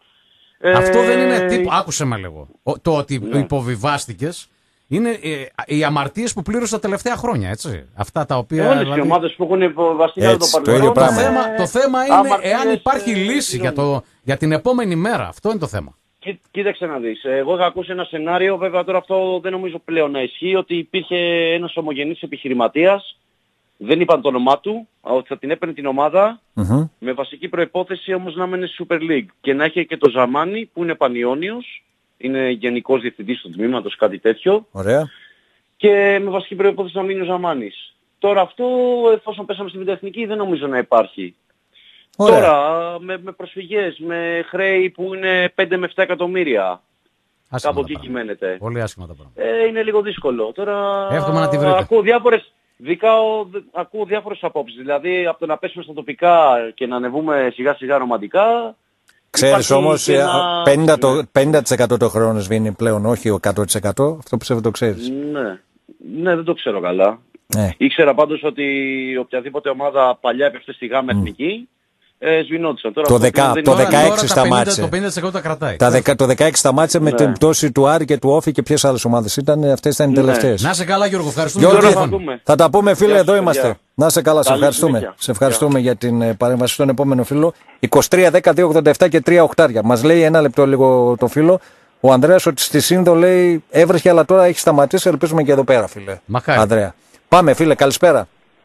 Ε, Αυτό δεν είναι τύπο. Άκουσε με λίγο. Ο- Το ότι Ναι. υποβιβάστηκες είναι ε, οι αμαρτίες που πλήρωσε τα τελευταία χρόνια, έτσι. Αυτά τα οποία. Όλες οι δηλαδή, ομάδες που έχουν υποβιβαστεί κατά το Έτσι, το παρελθόν. ίδιο το, πράγμα. θέμα, το θέμα είναι αμαρτίες, εάν υπάρχει ε, λύση για, πληρώνουν. το, για την επόμενη μέρα. Αυτό είναι το θέμα. Κοί- Κοίταξε να δεις. Εγώ είχα ακούσει ένα σενάριο, βέβαια τώρα αυτό δεν νομίζω πλέον να ισχύει, ότι υπήρχε ένας ομογενής επιχειρηματίας, δεν είπαν το όνομά του, ότι θα την έπαιρνε την ομάδα, Μμμ. με βασική προϋπόθεση όμως να μένει στη Super League και να έχει και το Ζαμάνι που είναι πανιόνιος, είναι γενικός διευθυντής του τμήματος, κάτι τέτοιο, Ωραία. και με βασική προϋπόθεση να μείνει ο Ζαμάνης. Τώρα αυτό, εφόσον πέσαμε στην Εθνική, δεν νομίζω να υπάρχει. Ωραία. Τώρα, με, με προσφυγές, με χρέη που είναι πέντε με επτά εκατομμύρια, Άσχημα κάπου τα εκεί πράγματα. κυμαίνεται. Πολύ άσχημα τα πράγματα. Ε, είναι λίγο δύσκολο. Τώρα Εύχομαι να τη βρείτε. ακούω διάφορες, δικάω, ακούω διάφορες απόψεις. Δηλαδή από το να πέσουμε στα τοπικά και να ανεβούμε σιγά σιγά ρομαντικά. Ξέρεις υπάρχει όμως και ε, ένα- πενήντα τοις εκατό το πενήντα τοις εκατό το χρόνο σβήνει πλέον, όχι ο εκατό τοις εκατό. Αυτό πιστεύω το ξέρεις. Ναι. Ναι, δεν το ξέρω καλά. Ναι. Ήξερα πάντως ότι οποιαδήποτε ομάδα παλιά έπεφτε στη γάμα εθνική, ε, σβηνόντουσαν. Τώρα Το αυτό δεκα- πλέον δεν το είναι. Τώρα- δεκαέξι τώρα τα πενήντα σταμάτησε. Το πενήντα τοις εκατό τα κρατάει. Τα δεκα- το δεκαέξι σταμάτησε με Ναι. την πτώση του Άρη και του Όφη και ποιες άλλες ομάδες ήταν. Αυτές ήταν οι Ναι. τελευταίες. Να είσαι καλά, Γιώργο. Ευχαριστούμε Γιώργο, για το θα τηλέφωνο. δούμε. Θα τα πούμε φίλε, Γεια εδώ σας, είμαστε. παιδιά. Να είσαι καλά, σε Καλή ευχαριστούμε. συνέχεια. Σε ευχαριστούμε για την ε, παρέμβαση στον επόμενο φίλο. είκοσι τρία δέκα δύο ογδόντα επτά και τρία οχτάρια. Μας λέει ένα λεπτό λίγο το φίλο. Ο Ανδρέας ότι στη Σύνδο λέει έβρεχε, αλλά τώρα έχει σταματήσει. Ελπίζουμε και εδώ πέρα, φίλε. Μαχάρι. Ανδρέα. Πάμε, φίλε, καλησπέρα.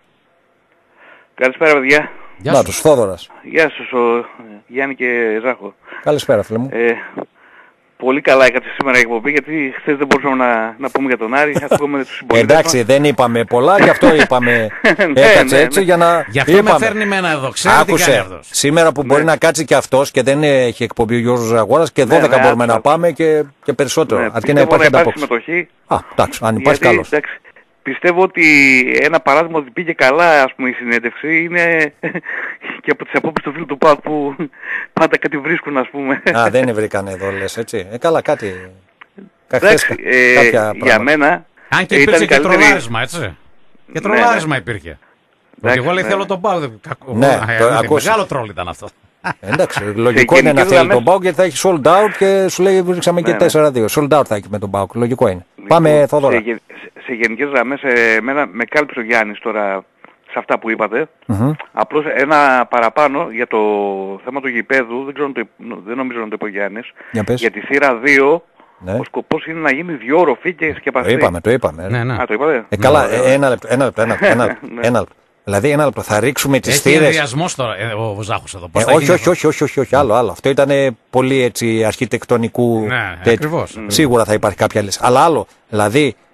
Καλησπέρα παιδιά. Γεια Να σου. του, Θόδωρας. Γεια σας ο Γιάννη και Ζάχο. Καλησπέρα, φίλε μου. Ε, πολύ καλά έκατσε σήμερα η εκπομπή γιατί χθες δεν μπορούσαμε να, να πούμε για τον Άρη. Ακούγαμε τους συμπολίτες Εντάξει, δεν είπαμε πολλά, γι' αυτό είπαμε. Ναι, Έκατσε ναι, έτσι ναι. για να. Γι' αυτό με είπαμε. φέρνει μένα εδώ. Ξέρει τι κάνει Άκουσε, αυτός. σήμερα που μπορεί να κάτσει και αυτός και δεν έχει εκπομπή ο Γιώργος Ζαγόρας και δώδεκα ναι, μπορούμε άκουσα. να πάμε και, και περισσότερο. Ναι, αρκεί να πιστεύω υπάρχει να υπάρχει ανταπόκριση. συμμετοχή. Α, εντάξει, αν υπάρχει γιατί, καλός. εντάξει, πιστεύω ότι ένα παράδειγμα ότι πήγε καλά ας πούμε η συνέντευξη είναι και από τις απόψεις του φίλου του ΠΑΟΚ που πάντα κάτι βρίσκουν ας πούμε. Α, δεν βρήκανε εδώ, λες έτσι. Ε, καλά, κάτι. Εντάξει, Χθες ε, κάποια για πράγματα. μένα Αν και ήταν υπήρξε η και καλύτερη- τρολάρισμα, έτσι. Και Ναι, τρολάρισμα ναι. υπήρχε. Ότι Εντάξει, εγώ λέει ναι, θέλω ναι. τον Πάο. Κακό. Ναι, Α, το ε, ακούς. Μεγάλο τρόλ ήταν αυτό. Ε, Εντάξει, λογικό είναι να γενικές θέλει γραμμές- τον Πάουκ γιατί θα έχει sold out και σου λέει βρίσκαμε και Ναι, ναι. τέσσερα δύο. Sold out θα έχει με τον Πάουκ. Λογικό είναι. Λοιπόν, Πάμε, Θόδωρα. Σε, γε- σε, σε γενικές γραμμές ε, εμένα με κάλυψε ο Γιάννης τώρα σε αυτά που είπατε. Μμμ. Απλώς ένα παραπάνω για το θέμα του γηπέδου, δεν, ξέρω, αν το, είπ- δεν νομίζω να το είπε ο Γιάννης. Για πες. Για τη θύρα δύο, Ναι. ο σκοπός είναι να γίνει διόροφη και Το σκεπαστή. είπαμε, το είπαμε. ρε. Ναι, ναι. Α, το είπατε. Ε, καλά, Ναι, ε, ωραία. ένα λεπτό, ένα λεπτό, ένα λεπτό, ένα λεπτό, Ναι. ένα λεπτό. Δηλαδή, ένα λεπτό, θα ρίξουμε τις Έχει θύρες. ενδιασμός τώρα ε, ο Ζάχος εδώ. Πώς Ε, θα όχι, γίνει όχι, αυτό? όχι, όχι, όχι, όχι, άλλο, άλλο. Αυτό ήταν πολύ έτσι αρχιτεκτονικού. Ναι, τέτοιου. ακριβώς. Σίγουρα θα υπάρχει κάποια λύση. Αλλά άλλο, δηλαδή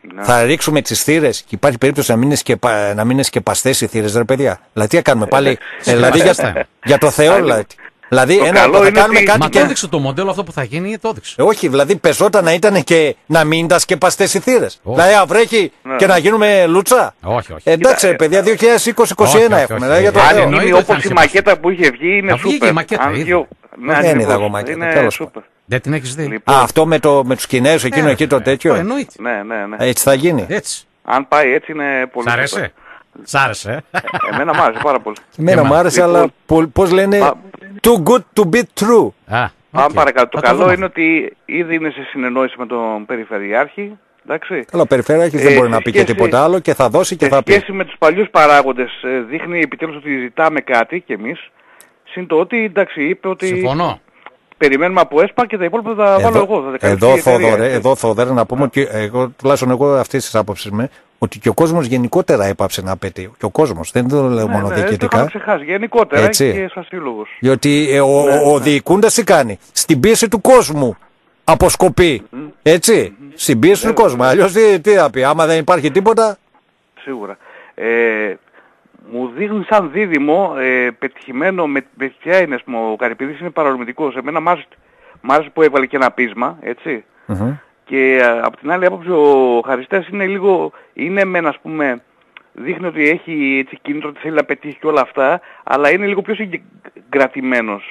Ναι. Θα ρίξουμε τις θύρες και υπάρχει περίπτωση να μην είναι, σκεπα... να μην είναι σκεπαστές οι θύρες, ρε παιδιά. Δηλαδή τι θα κάνουμε πάλι. ε, δηλαδή για... για το Θεό, δηλαδή. Δηλαδή το ένα, καλό θα είναι κάνουμε ότι... κάτι Μα και... το έδειξε το μοντέλο αυτό που θα γίνει, το έδειξε. Ε, όχι, δηλαδή πεζόταν να ήταν και να μην ήταν σκεπαστές οι θύρες. Όχι. Δηλαδή να βρέχει Ναι. και να γίνουμε λούτσα. Όχι, όχι. Ε, εντάξει, ρε παιδιά, δύο χιλιάδες είκοσι είκοσι ένα Όχι, όχι, έχουμε. όχι. Δηλαδή, για το Ε, Αν Θεό. εννοείται γίνει ότι θα όπως η είναι μακέτα που είχε βγει είναι Α, βγήκε σούπερ. η μακέτα, Αν ήδη. βγει ο- Ναι, Δεν ακριβώς. είδα εγώ μακέτα, Είναι τέλος σούπερ. Δεν την έχεις δει. Λοιπόν, Α, αυτό με, το, με τους Κινέζους, εκείνο Ε, εκεί το ε, τέτοιο. το εννοείται. ναι, ναι, ναι. Έτσι θα γίνει. Έτσι. Αν πάει έτσι είναι πολύ Σ' σούπερ. άρεσε. Σ' άρεσε. ε? Εμένα μου άρεσε πάρα πολύ. Εμένα Και μου εμένα. άρεσε, αλλά πο- πώς λένε, Πα- too good to be true. Α, Αν οκ. παρακαλώ, το Θα καλό δούμε είναι ότι ήδη είναι σε συνεννόηση με τον Περιφερειάρχη. Εντάξει. Καλά, ο Περιφερειάρχης Ε, δεν μπορεί σε να πει και σχέση- τίποτα άλλο και θα δώσει και Σε θα πει. σχέση με τους παλιούς παράγοντες ε, δείχνει επιτέλους ότι ζητάμε κάτι κι εμείς. Συν το ότι εντάξει είπε ότι Συμφωνώ. περιμένουμε από ΕΣΠΑ και τα υπόλοιπα θα τα βάλω εγώ. Θα τα καλύψει εδώ, η εταιρεία, Θόδωρε, έτσι. εδώ Θόδωρε, να πούμε ότι εγώ, τουλάχιστον εγώ αυτής της άποψης είμαι, ότι και ο κόσμος γενικότερα έπαψε να απαιτεί. Και ο κόσμος, δεν το λέω Ναι, μόνο ναι, το διοικητικά. είχαμε ξεχάσει. Γενικότερα Έτσι. και σαν σύλλογος. Διότι ε, ο, Ναι, ο ναι. διοικούντας τι κάνει. Στην πίεση του κόσμου αποσκοπεί. Έτσι. Στην πίεση του κόσμου. Αλλιώς τι, τι θα πει. Άμα δεν υπάρχει τίποτα. Σίγουρα. Ε, μου δείχνει σαν δίδυμο ε, πετυχημένο με, με ποια είναι, ας πούμε, ο Καρυπίδης είναι παρορμητικός. Εμένα μ' άρεσε, μ' άρεσε που έβαλε και ένα πείσμα, έτσι. Μμμ. Και α, από την άλλη άποψη ο Χαριστάς είναι λίγο, είναι μεν ας πούμε, δείχνει ότι έχει έτσι κίνητρο ότι θέλει να πετύχει και όλα αυτά, αλλά είναι λίγο πιο συγκρατημένος.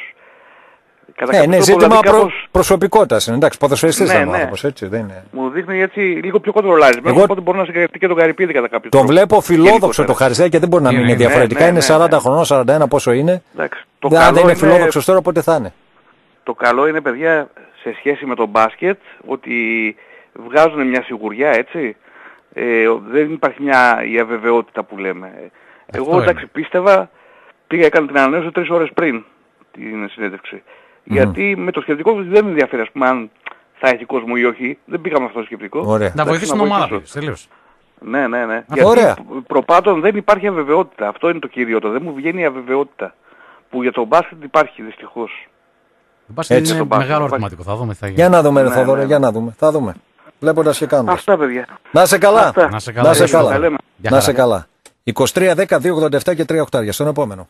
Κατά Ε, κάποιο ναι, τρόπο, ζήτημα δηλαδή, προ, κάπως προσωπικότητας. είναι. Εντάξει, ποδοσφαιριστής Ναι, ήταν ο ναι. άνθρωπος, έτσι δεν είναι. μου δείχνει έτσι λίγο πιο κοντρολάρισμένο, Εγώ- οπότε μπορεί να συγκρατεί και τον Καρυπίδη κατά κάποιο Τον τρόπο. βλέπω φιλόδοξο Γενικότερα. το Χαριστά και δεν μπορεί να Ναι, μην ναι, είναι ναι, διαφορετικά. ναι, είναι ναι, σαράντα ναι. χρονών, σαράντα ένα πόσο είναι. Εντάξει. Το Δεν- Αν καλό δεν είναι είναι φιλόδοξος τώρα, πότε θα είναι. Το καλό είναι, παιδιά, σε σχέση με το μπάσκετ, ότι βγάζουν μια σιγουριά, έτσι. Ε, δεν υπάρχει μια η αβεβαιότητα που λέμε. Εγώ, είναι. εντάξει, πίστευα, πήγα, έκανα την ανανέωση τρεις ώρες πριν την συνέντευξη. Γιατί με το σκεπτικό δεν με ενδιαφέρει, ας πούμε, αν θα έχει κόσμο ή όχι. Δεν πήγα με αυτό το σκεπτικό. Ωραία. Να Εντάξει, βοηθήσει την να ομάδα βοηθήσω. του. Τελείως. Ναι, ναι, ναι. Ωραία. Γιατί προπάτων δεν υπάρχει αβεβαιότητα. Αυτό είναι το κυριότερο. Δεν μου βγαίνει η αβεβαιότητα. Που για το μπάσκετ υπάρχει, δυστυχώς. Το μπάσκετ Έτσι. είναι Το μπάσκετ μεγάλο υπάρχει. ερωτηματικό. Θα δούμε τι θα γίνει. Για να δούμε, ρε Ναι, Θόδωρε, ναι. για να δούμε. Θα δούμε. Βλέποντας και κάνοντας. Αυτά, παιδιά. Να σε καλά. Αυτά. Να σε καλά. Να σε Ευχαριστώ. καλά. Τα λέμε. Γεια Να σε χαρά. καλά. είκοσι τρία δέκα δύο ογδόντα επτά και τρία οχτάρια. Στον επόμενο.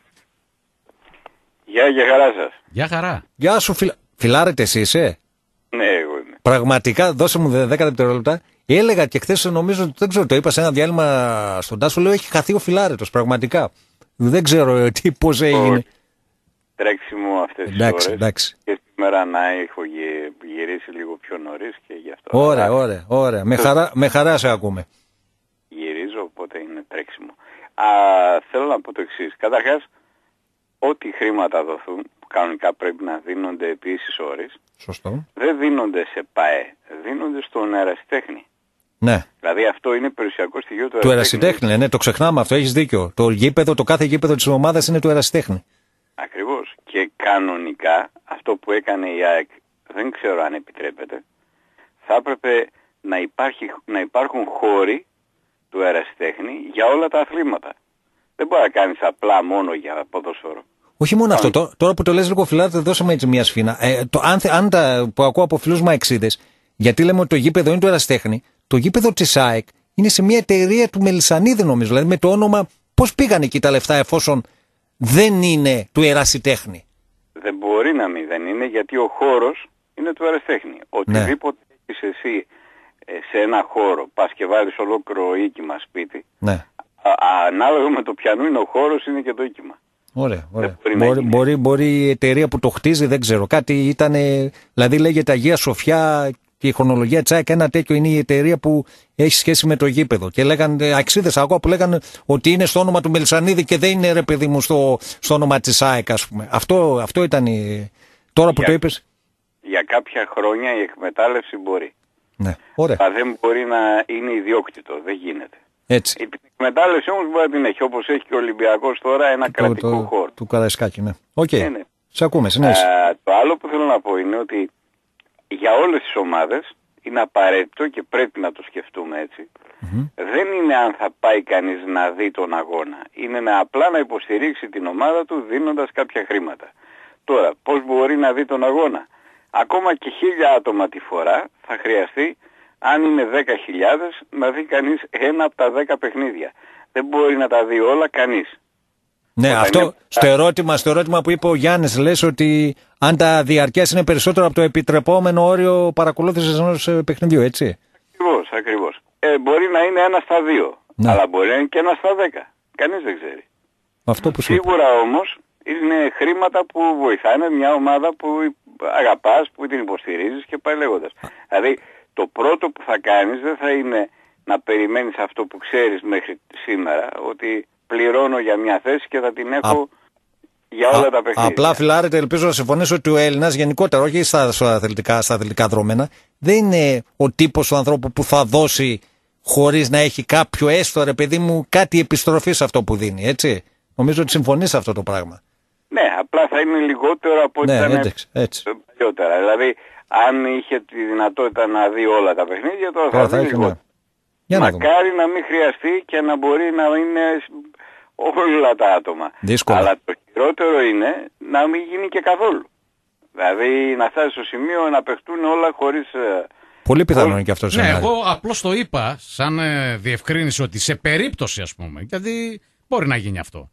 Γεια και χαρά σας. Γεια χαρά. Γεια σου, φιλα... φιλάρετε εσύ, είσαι. Ναι, εγώ είμαι. Πραγματικά, δώσε μου δέκα δευτερόλεπτα. Έλεγα και χθε, νομίζω, δεν ξέρω, το είπα σε ένα διάλειμμα στον Τάσο, λέω έχει χαθεί ο φιλάρετος. Πραγματικά. Δεν ξέρω ε, τι, πώς έγινε. Τρέξιμο αυτές τις Εντάξει, ώρες. εντάξει. Και σήμερα να έχω γυ- γυρίσει λίγο πιο νωρίς και γι' αυτό. Ωραία, Αλλά ωραία, ωραία. Με χαρά, με χαρά σε ακούμε. Γυρίζω, οπότε είναι τρέξιμο. Α, θέλω να πω το εξής. Καταρχάς, ό,τι χρήματα δοθούν, που κανονικά πρέπει να δίνονται επί ίσης ώρες, Σωστό. δεν δίνονται σε ΠΑΕ, δίνονται στον ερασιτέχνη. Ναι. Δηλαδή αυτό είναι περιουσιακό στοιχείο του Του ερασιτέχνη. ερασιτέχνη, ναι, το ξεχνάμε αυτό, έχεις δίκιο. Το γήπεδο, το κάθε γήπεδο της ομάδας είναι του ερασιτέχνη. Ακριβώς. Και κανονικά αυτό που έκανε η ΑΕΚ, δεν ξέρω αν επιτρέπεται, θα έπρεπε να, υπάρχει, να υπάρχουν χώροι του ερασιτέχνη για όλα τα αθλήματα. Δεν μπορεί να κάνεις απλά μόνο για ποδόσφαιρο. Όχι μόνο αυτό, τώρα, τώρα που το λες λίγο φιλάρετε, δώσαμε έτσι μια σφήνα. Ε, το, αν, θε- αν τα που ακούω από φίλους μαεξίδες, γιατί λέμε ότι το γήπεδο είναι του ερασιτέχνη, το γήπεδο της ΑΕΚ είναι σε μια εταιρεία του Μελισσανίδη νομίζω, δηλαδή με το όνομα πώς πήγαν εκεί τα λεφτά εφόσον δεν είναι του ερασιτέχνη. Δεν μπορεί να μην δεν είναι, γιατί ο χώρος είναι του ερασιτέχνη. Οτιδήποτε έχεις εσύ ε, σε ένα χώρο, πας και βάλεις ολόκληρο οίκημα σπίτι, Ναι. α, α, ανάλογα με το ποιανού είναι ο χώρος είναι και το οίκημα. Ωραία, ωραία. μπορεί να Μπορεί, γίνει. μπορεί, μπορεί η εταιρεία που το χτίζει, δεν ξέρω. Κάτι ήταν, δηλαδή λέγεται Αγία Σοφιά και η χρονολογία της ΑΕΚ, ένα τέτοιο είναι η εταιρεία που έχει σχέση με το γήπεδο. Και λέγανε αξίδες ακόμα που λέγανε ότι είναι στο όνομα του Μελισσανίδη και δεν είναι ρε παιδί μου στο, στο όνομα της ΑΕΚ, ας πούμε. Αυτό, αυτό ήταν η... Τώρα που Για- το είπες. Για κάποια χρόνια η εκμετάλλευση μπορεί. Ναι, ωραία. Αλλά δεν μπορεί να είναι ιδιόκτητο, δεν γίνεται. Έτσι. Η εκμετάλλευση όμως μπορεί να την έχει, όπως έχει και ο Ολυμπιακός τώρα ένα Το, κρατικό το, χώρο. του Καραϊσκάκη, ναι. Οκ. Ναι, ναι. Σε ακούμε, συνέχισε. Α, το άλλο που θέλω να πω είναι ότι για όλες τις ομάδες είναι απαραίτητο και πρέπει να το σκεφτούμε έτσι. Δεν είναι αν θα πάει κανείς να δει τον αγώνα. Είναι να απλά να υποστηρίξει την ομάδα του δίνοντας κάποια χρήματα. Τώρα, πώς μπορεί να δει τον αγώνα? Ακόμα και χίλια άτομα τη φορά θα χρειαστεί αν είναι δέκα χιλιάδες, να δει κανείς ένα από τα δέκα παιχνίδια. Δεν μπορεί να τα δει όλα κανείς. Ναι, Όταν αυτό είναι... στο, ερώτημα, στο ερώτημα που είπε ο Γιάννης, λες ότι αν τα διαρκές είναι περισσότερο από το επιτρεπόμενο όριο παρακολούθησης ενός παιχνιδιού, έτσι. Ακριβώς, ακριβώς. Ε, μπορεί να είναι ένα στα δύο, ναι. αλλά μπορεί να είναι και ένα στα δέκα. Κανείς δεν ξέρει. Αυτό που σου Σίγουρα όμως είναι χρήματα που βοηθάνε μια ομάδα που αγαπάς, που την υποστηρίζεις και πάει λέγοντας. Δηλαδή το πρώτο που θα κάνεις δεν θα είναι να περιμένεις αυτό που ξέρεις μέχρι σήμερα, ότι πληρώνω για μια θέση και θα την έχω Α... για όλα Α... τα παιχνίδια. Απλά φιλάρετε, ελπίζω να συμφωνήσω ότι ο Έλληνας γενικότερα, όχι στα, στα, αθλητικά, στα αθλητικά δρόμενα, δεν είναι ο τύπος του ανθρώπου που θα δώσει χωρίς να έχει κάποιο έστω, ρε παιδί μου, κάτι επιστροφή σε αυτό που δίνει, έτσι. Νομίζω ότι συμφωνείς σε αυτό το πράγμα. Ναι, απλά θα είναι λιγότερο από ό,τι ναι, ήταν έτσι, έτσι. παλιότερα. Δηλαδή, αν είχε τη δυνατότητα να δει όλα τα παιχνίδια, τώρα θα, θα δει λιγότερο. Ναι. Μακάρι να μην χρειαστεί και να μπορεί να είναι όλα τα άτομα. Δύσκολα. Αλλά το χειρότερο είναι να μην γίνει και καθόλου. Δηλαδή, να φτάσει στο σημείο να παιχτούν όλα χωρίς... Πολύ πιθανό είναι και αυτό. Ναι, εγώ απλώς το είπα σαν ε, διευκρίνηση ότι σε περίπτωση, ας πούμε, γιατί μπορεί να γίνει αυτό.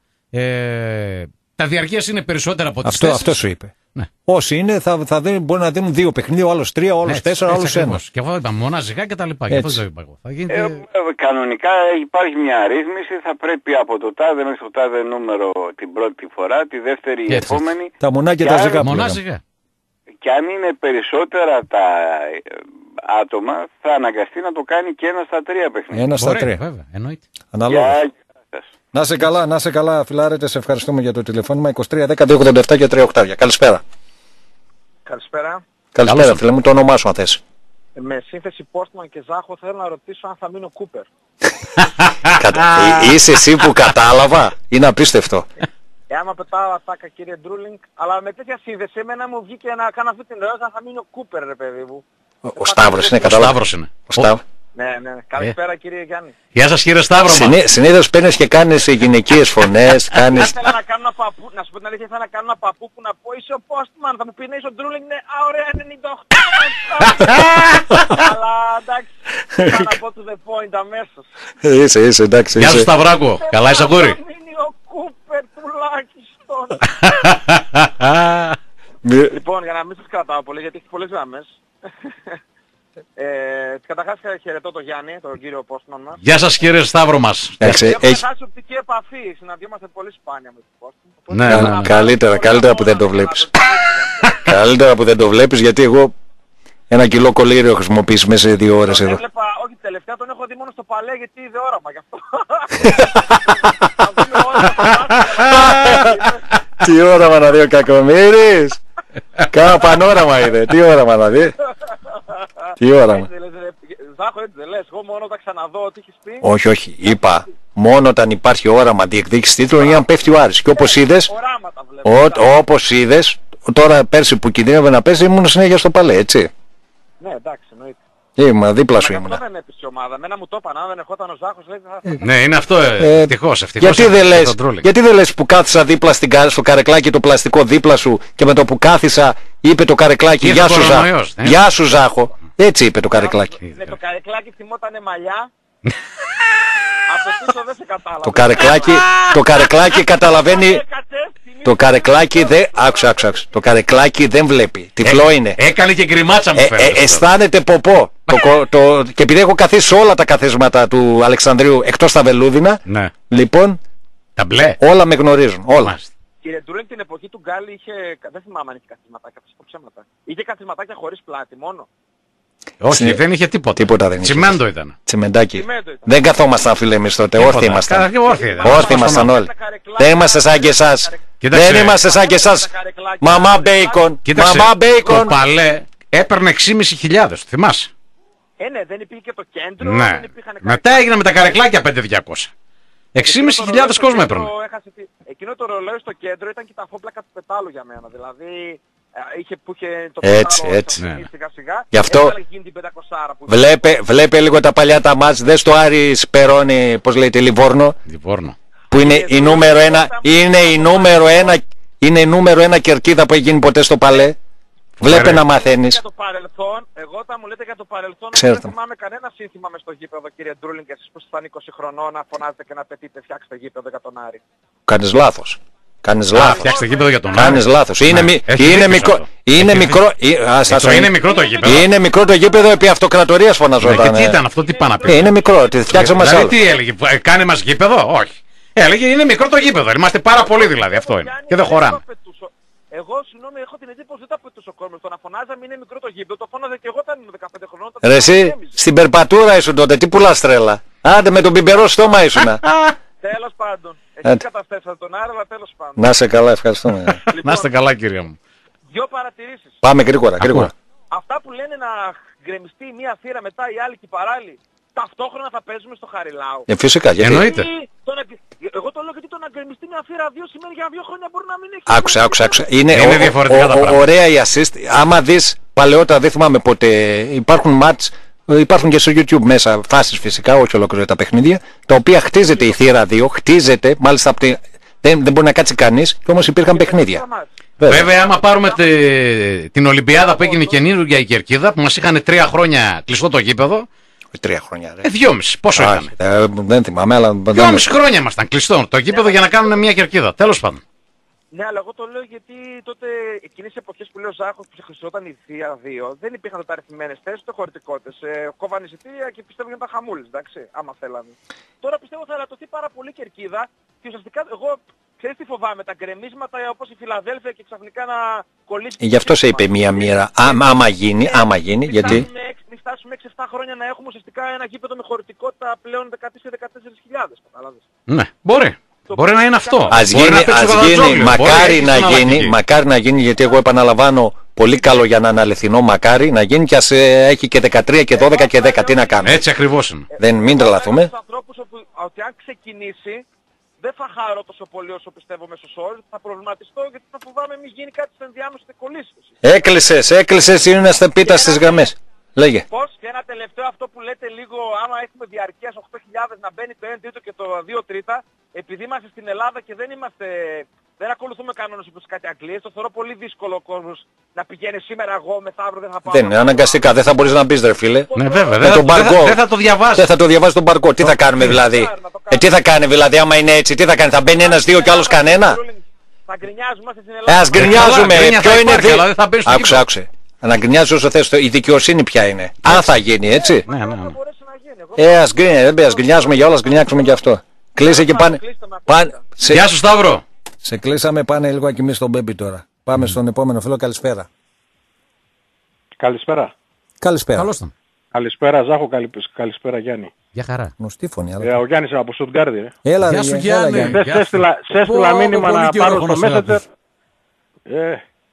Ε, τα διαρκείας είναι περισσότερα από τις αυτό, θέσεις. αυτό σου είπε. Ναι. Όσοι είναι θα, θα δίνουν, μπορεί να δίνουν δύο παιχνίδια, ο άλλος τρία, ο άλλος τέσσερα, ο άλλος ένα. Και εγώ είπα μοναζικά και τα λοιπά. Και αυτό είπα εγώ. Θα γίνεται... ε, κανονικά υπάρχει μια ρύθμιση, θα πρέπει από το τάδε μέχρι το τάδε νούμερο την πρώτη φορά, τη δεύτερη η επόμενη. Τα μονάκια τα ζυγά. Μονάζυγα. Και αν είναι περισσότερα τα άτομα, θα αναγκαστεί να το κάνει και ένα στα τρία παιχνίδια. Ένα στα τρία. Βέβαια, εννοείται. Αναλόγως. Να σε καλά, να σε καλά, φιλάρετε, σε ευχαριστούμε για το τηλεφώνημα. είκοσι τρία δέκα δύο ογδόντα επτά και τρία οκτώ. Καλησπέρα. Καλησπέρα. Καλησπέρα, φίλε μου, το όνομά σου αν θες. Με σύνθεση Πόρτμαν και Ζάχο θέλω να ρωτήσω αν θα μείνει ο Κούπερ. Είσαι εσύ που κατάλαβα, είναι απίστευτο. Ε, άμα πετάω ατάκα κύριε Ντρούλινγκ, αλλά με τέτοια σύνδεση εμένα μου βγήκε να κάνω αυτή την ερώτηση αν θα μείνει ο Κούπερ, ρε παιδί μου. Ο, ο Σταύρος είναι, κατάλαβα. Ο Σταύρος είναι. Ο Σταύρος. Ναι, ναι. Καλησπέρα ε. κύριε Γιάννη. Γεια σας κύριε Σταύρο. Συνή, συνήθως παίρνεις και κάνεις γυναικείες φωνές. κάνεις... Ήθελα να κάνω ένα παππού, να σου πω την αλήθεια, ήθελα να κάνω ένα παππού που να πω είσαι ο Postman, θα μου πει ναι είσαι ο Ντρούλινγκ, ναι, α, ωραία, ενενήντα οκτώ. Αλλά εντάξει, θα να πω to the point αμέσως. Είσαι, είσαι, εντάξει. Γεια σου Σταυράκο, καλά είσαι αγόρι. Θα μείνει ο Κούπερ τουλάχιστον. Λοιπόν, για να μην σας κρατάω πολύ, γιατί έχει πολλές γραμμές. Ε, καταρχάς χαιρετώ τον Γιάννη, τον κύριο Πόστμαν μας. Γεια σας κύριε Σταύρο μας. Έχουμε έχει... χάσει οπτική επαφή, συναντιόμαστε πολύ σπάνια με τον Πόστμαν. Ναι, ναι, καλύτερα, καλύτερα που δεν το βλέπεις. Καλύτερα που δεν το βλέπεις, γιατί εγώ ένα κιλό κολλήριο χρησιμοποιείς μέσα σε δύο ώρες εδώ. Έβλεπα, όχι τελευταία, τον έχω δει μόνο στο παλέ γιατί είδε όραμα γι' αυτό. Τι όραμα να δει ο Κακομοίρης. Κάνα πανόραμα είδε, τι όραμα να δει. Τι όραμα. Ζάχο έτσι δεν λες, εγώ μόνο όταν ξαναδώ ότι έχεις πει. Όχι, όχι, είπα μόνο όταν υπάρχει όραμα διεκδίκηση τίτλων ή αν πέφτει ο Άρης. Και όπως είδες, όπως είδες, τώρα πέρσι που κινδύνευε να πέσει ήμουν συνέχεια στο παλέ, έτσι. Ναι, εντάξει, εννοείται. Είμαι δίπλα σου ήμουν. Αυτό δεν έπεισε η ομάδα. Εμένα μου το είπαν, αν δεν ερχόταν ο Ζάχος, λέει. Ναι, είναι αυτό, ευτυχώς, ευτυχώς. Γιατί δεν λες, γιατί δεν λες που κάθισα δίπλα στην, στο καρεκλάκι το πλαστικό δίπλα σου και με το που κάθισα είπε το καρεκλάκι γεια σου Ζάχο. Γεια σου Ζάχο. Έτσι είπε το καρεκλάκι. Ναι, το καρεκλάκι θυμότανε μαλλιά. Από πίσω δεν σε κατάλαβα. Το καρεκλάκι, το καρεκλάκι καταλαβαίνει. Το καρεκλάκι δεν. Άκουσα, άκουσα. Το καρεκλάκι δεν βλέπει. Τυφλό είναι. Έκανε και γκριμάτσα μου φαίνεται. Ε, ε, αισθάνεται ποπό. το, το, και επειδή έχω καθίσει σε όλα τα καθίσματα του Αλεξανδρίου εκτός τα βελούδινα. Ναι. Λοιπόν. Τα μπλε. Όλα με γνωρίζουν. Όλα. Κύριε Ντρούλινγκ, την εποχή του Γκάλι είχε. Δεν θυμάμαι αν είχε καθισματάκια. Ψέματα. Είχε καθισματάκια χωρίς πλάτη μόνο. Όχι, Συνε... δεν είχε τίποτα. Τίποτα δεν είχε. Τσιμέντο ήταν. Τσιμεντάκι. Τσιμέντο ήταν. Δεν καθόμασταν φίλε εμείς τότε. Όρθιοι ήμασταν. Όρθιοι ήμασταν όλοι. Δεν είμαστε σαν και εσάς. Δεν είμαστε σαν και εσάς. Μαμά μπέικον. Μαμά μπέικον. Το παλέ έπαιρνε έξι χιλιάδες χιλιάδες. Θυμάσαι. Ε, ναι, δεν υπήρχε και το κέντρο. Ναι. Δεν μετά έγινε με τα καρεκλάκια πέντε χιλιάδες διακόσια. έξι χιλιάδες χιλιάδες κόσμο έπαιρνε. Εκείνο το ρολόι στο κέντρο ήταν και τα φόπλακα του πετάλου για μένα. Δηλαδή. Είχε, που είχε το έτσι, έτσι. Ναι. Σιγά σιγά. Γι' αυτό βλέπε, βλέπε λίγο τα παλιά τα μάτς. Δες το Άρης Περώνη, πώς λέγεται, Λιβόρνο. Λιβόρνο. Που είναι η νούμερο ένα, είναι η νούμερο ένα, είναι η νούμερο ένα κερκίδα που έχει γίνει ποτέ στο παλέ. Βλέπε να μαθαίνεις. Για το παρελθόν, εγώ όταν μου λέτε για το παρελθόν, Ξέρετε. δεν θυμάμαι κανένα σύνθημα μες στο γήπεδο, κύριε Ντρούλινγκ, και εσείς που ήσασταν είκοσι χρονών να φωνάζετε και να πετείτε φτιάξτε γήπεδο για τον Άρη. Κάνεις λάθος. Κάνεις Α, λάθος. φτιάξτε γήπεδο για τον Άρη. Κάνεις λάθος. Είναι, Ναι, μι- έχει είναι δίκιο μικρό. σε αυτό. Είναι Έχει μικρό. ε, ας- ας- Το είναι μικρό το γήπεδο. Είναι μικρό το γήπεδο επί αυτοκρατορίας Ναι, φωναζόταν. και τι ε. ήταν αυτό, τι πάει να πει. Ε, Είναι μικρό. Τι φτιάξαμε μας Δηλαδή άλλο. τι έλεγε, ε, κάνε μας γήπεδο, όχι. Έλεγε είναι μικρό το γήπεδο, είμαστε πάρα πολλοί δηλαδή, αυτό είναι. Και δεν χωράμε. Εγώ, συγγνώμη, έχω την εντύπωση ότι δεν τα πετούσε ο κόσμος. Το να φωνάζαμε είναι μικρό το γήπεδο, το φώναζα και εγώ όταν ήμουν δεκαπέντε χρονών. Ρε εσύ, στην περπατούρα ήσουν τότε, τι πουλάς τρέλα. Άντε με τον πιμπερό στόμα ήσουνα. Τέλος πάντων. Ε, Εσείς καταστρέψατε τον Άρα, αλλά τέλος πάντων. Να σε καλά, ευχαριστούμε. Να είστε καλά κύριε μου. Δυο παρατηρήσεις. Πάμε γρήγορα, γρήγορα. Αυτά που λένε να γκρεμιστεί μία θύρα μετά η άλλη και η παράλληλη, ταυτόχρονα θα παίζουμε στο Χαριλάου. Ε, φυσικά, γιατί. Εννοείται. Ή το να- Εγώ το λέω γιατί το να γκρεμιστεί μια θύρα δύο σημαίνει για δύο χρόνια μπορεί να μην έχει. Άκουσα, άκουσα, άκουσα. Είναι, Είναι ο- διαφορετικά ο- τα ο- πράγματα. Ωραία η assist. Άμα δεις παλαιότερα, δεν θυμάμαι πότε, υπάρχουν μάτς, υπάρχουν και στο YouTube μέσα φάσεις φυσικά, όχι ολόκληρα τα παιχνίδια, τα οποία χτίζεται η θύρα δύο, χτίζεται, μάλιστα από τη, δεν, δεν μπορεί να κάτσει κανείς, και όμως υπήρχαν παιχνίδια. Βέβαια. Βέβαια, άμα πάρουμε τε- την Ολυμπιάδα που έγινε καινούργια η Κερκίδα, που μας είχαν τρία χρόνια κλειστό το γήπεδο, Τρία χρόνια. Ρε. ε, δυόμιση. Πόσο Α, ήταν. ε, δεν θυμάμαι, αλλά. δεν- Δυόμιση χρόνια ήμασταν κλειστό το γήπεδο για να κάνουν μια Κερκίδα. Τέλος πάντων. Ναι, αλλά εγώ το λέω γιατί τότε εκείνες οι εποχές που λέει ο Ζάχος που χρησιμοποιόταν η θύρα δύο δεν υπήρχαν τα αριθμημένες θέσεις, ούτε χωρητικότητες. Ε, κόβανε εισιτήρια και πιστεύω για τα χαμούλες, εντάξει, άμα θέλανε. Τώρα πιστεύω θα ελαττωθεί πάρα πολύ η Κερκίδα και ουσιαστικά εγώ ξέρεις τι φοβάμαι, τα γκρεμίσματα όπως η Φιλαδέλφια και ξαφνικά να κολλήσει. Ε, Γι' αυτό σε είπε μία μοίρα. Άμα, άμα γίνει, άμα γίνει, Μην γιατί. φτάσουμε έξι- Μην φτάσουμε έξι εφτά χρόνια να έχουμε ουσιαστικά ένα γήπεδο με χωρητικότητα πλέον δεκατρείς δεκατέσσερις χιλιάδες, κατάλαβες. Ναι, μπορεί. Μπορεί να είναι αυτό. Ας Μπορεί γίνει, να παίξει ας ο γίνει, Γαλατζόγλου, μπορεί μακάρι έχει να στην γίνει, αλλαγή. μακάρι να γίνει, γιατί εγώ επαναλαμβάνω, πολύ καλό για να είναι αληθινό, μακάρι να γίνει και ας ε, έχει και δεκατρία και δώδεκα και δέκα, τι να κάνουμε. Έτσι ακριβώς είναι. Δεν, μην τρελαθούμε. Στους ανθρώπους όπου, ότι αν ξεκινήσει δεν θα χαρώ τόσο πολύ όσο πιστεύω μέσω όρου, θα προβληματιστώ γιατί θα φοβάμαι μη γίνει κάτι στο ενδιάμεσο και κολλήσει. Έκλεισες, έκλεισες, είναι στα πίτα στις γραμμές. Λέγε. Πώς και ένα τελευταίο αυτό που λέτε λίγο, άμα έχουμε διαρκείας οκτώ χιλιάδες να μπαίνει το ένα τρίτο και το δύο τρίτα, επειδή είμαστε στην Ελλάδα και δεν είμαστε, δεν ακολουθούμε κανόνες όπως κάτι Αγγλίες, το θεωρώ πολύ δύσκολο ο κόσμος να πηγαίνει σήμερα εγώ, μεθαύριο δεν θα πάω. Δεν είναι αναγκαστικά, δεν θα μπορείς να μπεις ρε φίλε. Ναι, βέβαια. Με Δεν τον θα, δεν θα- μπαρκό. δεν θα το διαβάσει. Δεν θα το διαβάσει τον παρκό. Τι θα κάνουμε δηλαδή. Ε, τι θα κάνει δηλαδή, άμα είναι έτσι, τι θα κάνει, θα μπαίνει ένας, δύο και άλλος κανένα. Θα γκρινιάζουμε, είμαστε στην Ε, Ελλάδα. ας γκρινιάζουμε. καλά, γκρίνια Ποιο θα είναι υπάρχει, δι... αλλά δεν θα μπαίνει στο Άκουσε, γήπεδο. άκουσε. Να γκρινιάζει όσο θες. Η δικαιοσύνη ποια είναι. Αν θα γίνει, έτσι. Ναι, ναι, ναι. Θα μπορέσει να γίνει. Εγώ Ε, ας γκρινιάζουμε, δεν πειράζει, γκρινιάζουμε για όλα, ας γκρινιάξουμε και αυτό. Κλείσε και πάνε. πάνε... Σε... Γεια σου Σταύρο. σε κλείσαμε, πάνε λίγο ακοιμήσεις στον Μπέμπι τώρα. Πάμε στον επόμενο φίλο, καλησπέρα. Καλησπέρα. Καλησπέρα. Καλώς τον. Καλησπέρα Ζάχο, καλη- καλησπέρα Γιάννη. Για χαρά. Γνωστή φωνή, Ε, αλλά. ο Γιάννης από Στουτγκάρδη. Ε. Έλα, Γεια ρε, σου, έλα, Γιάννη. Γιάννη. Χθες Γεια σε σου. έστειλα, σε έστειλα Πω, μήνυμα πολύ να καιρό πάρω έχω στο να Messenger. συναντήσω. Ε,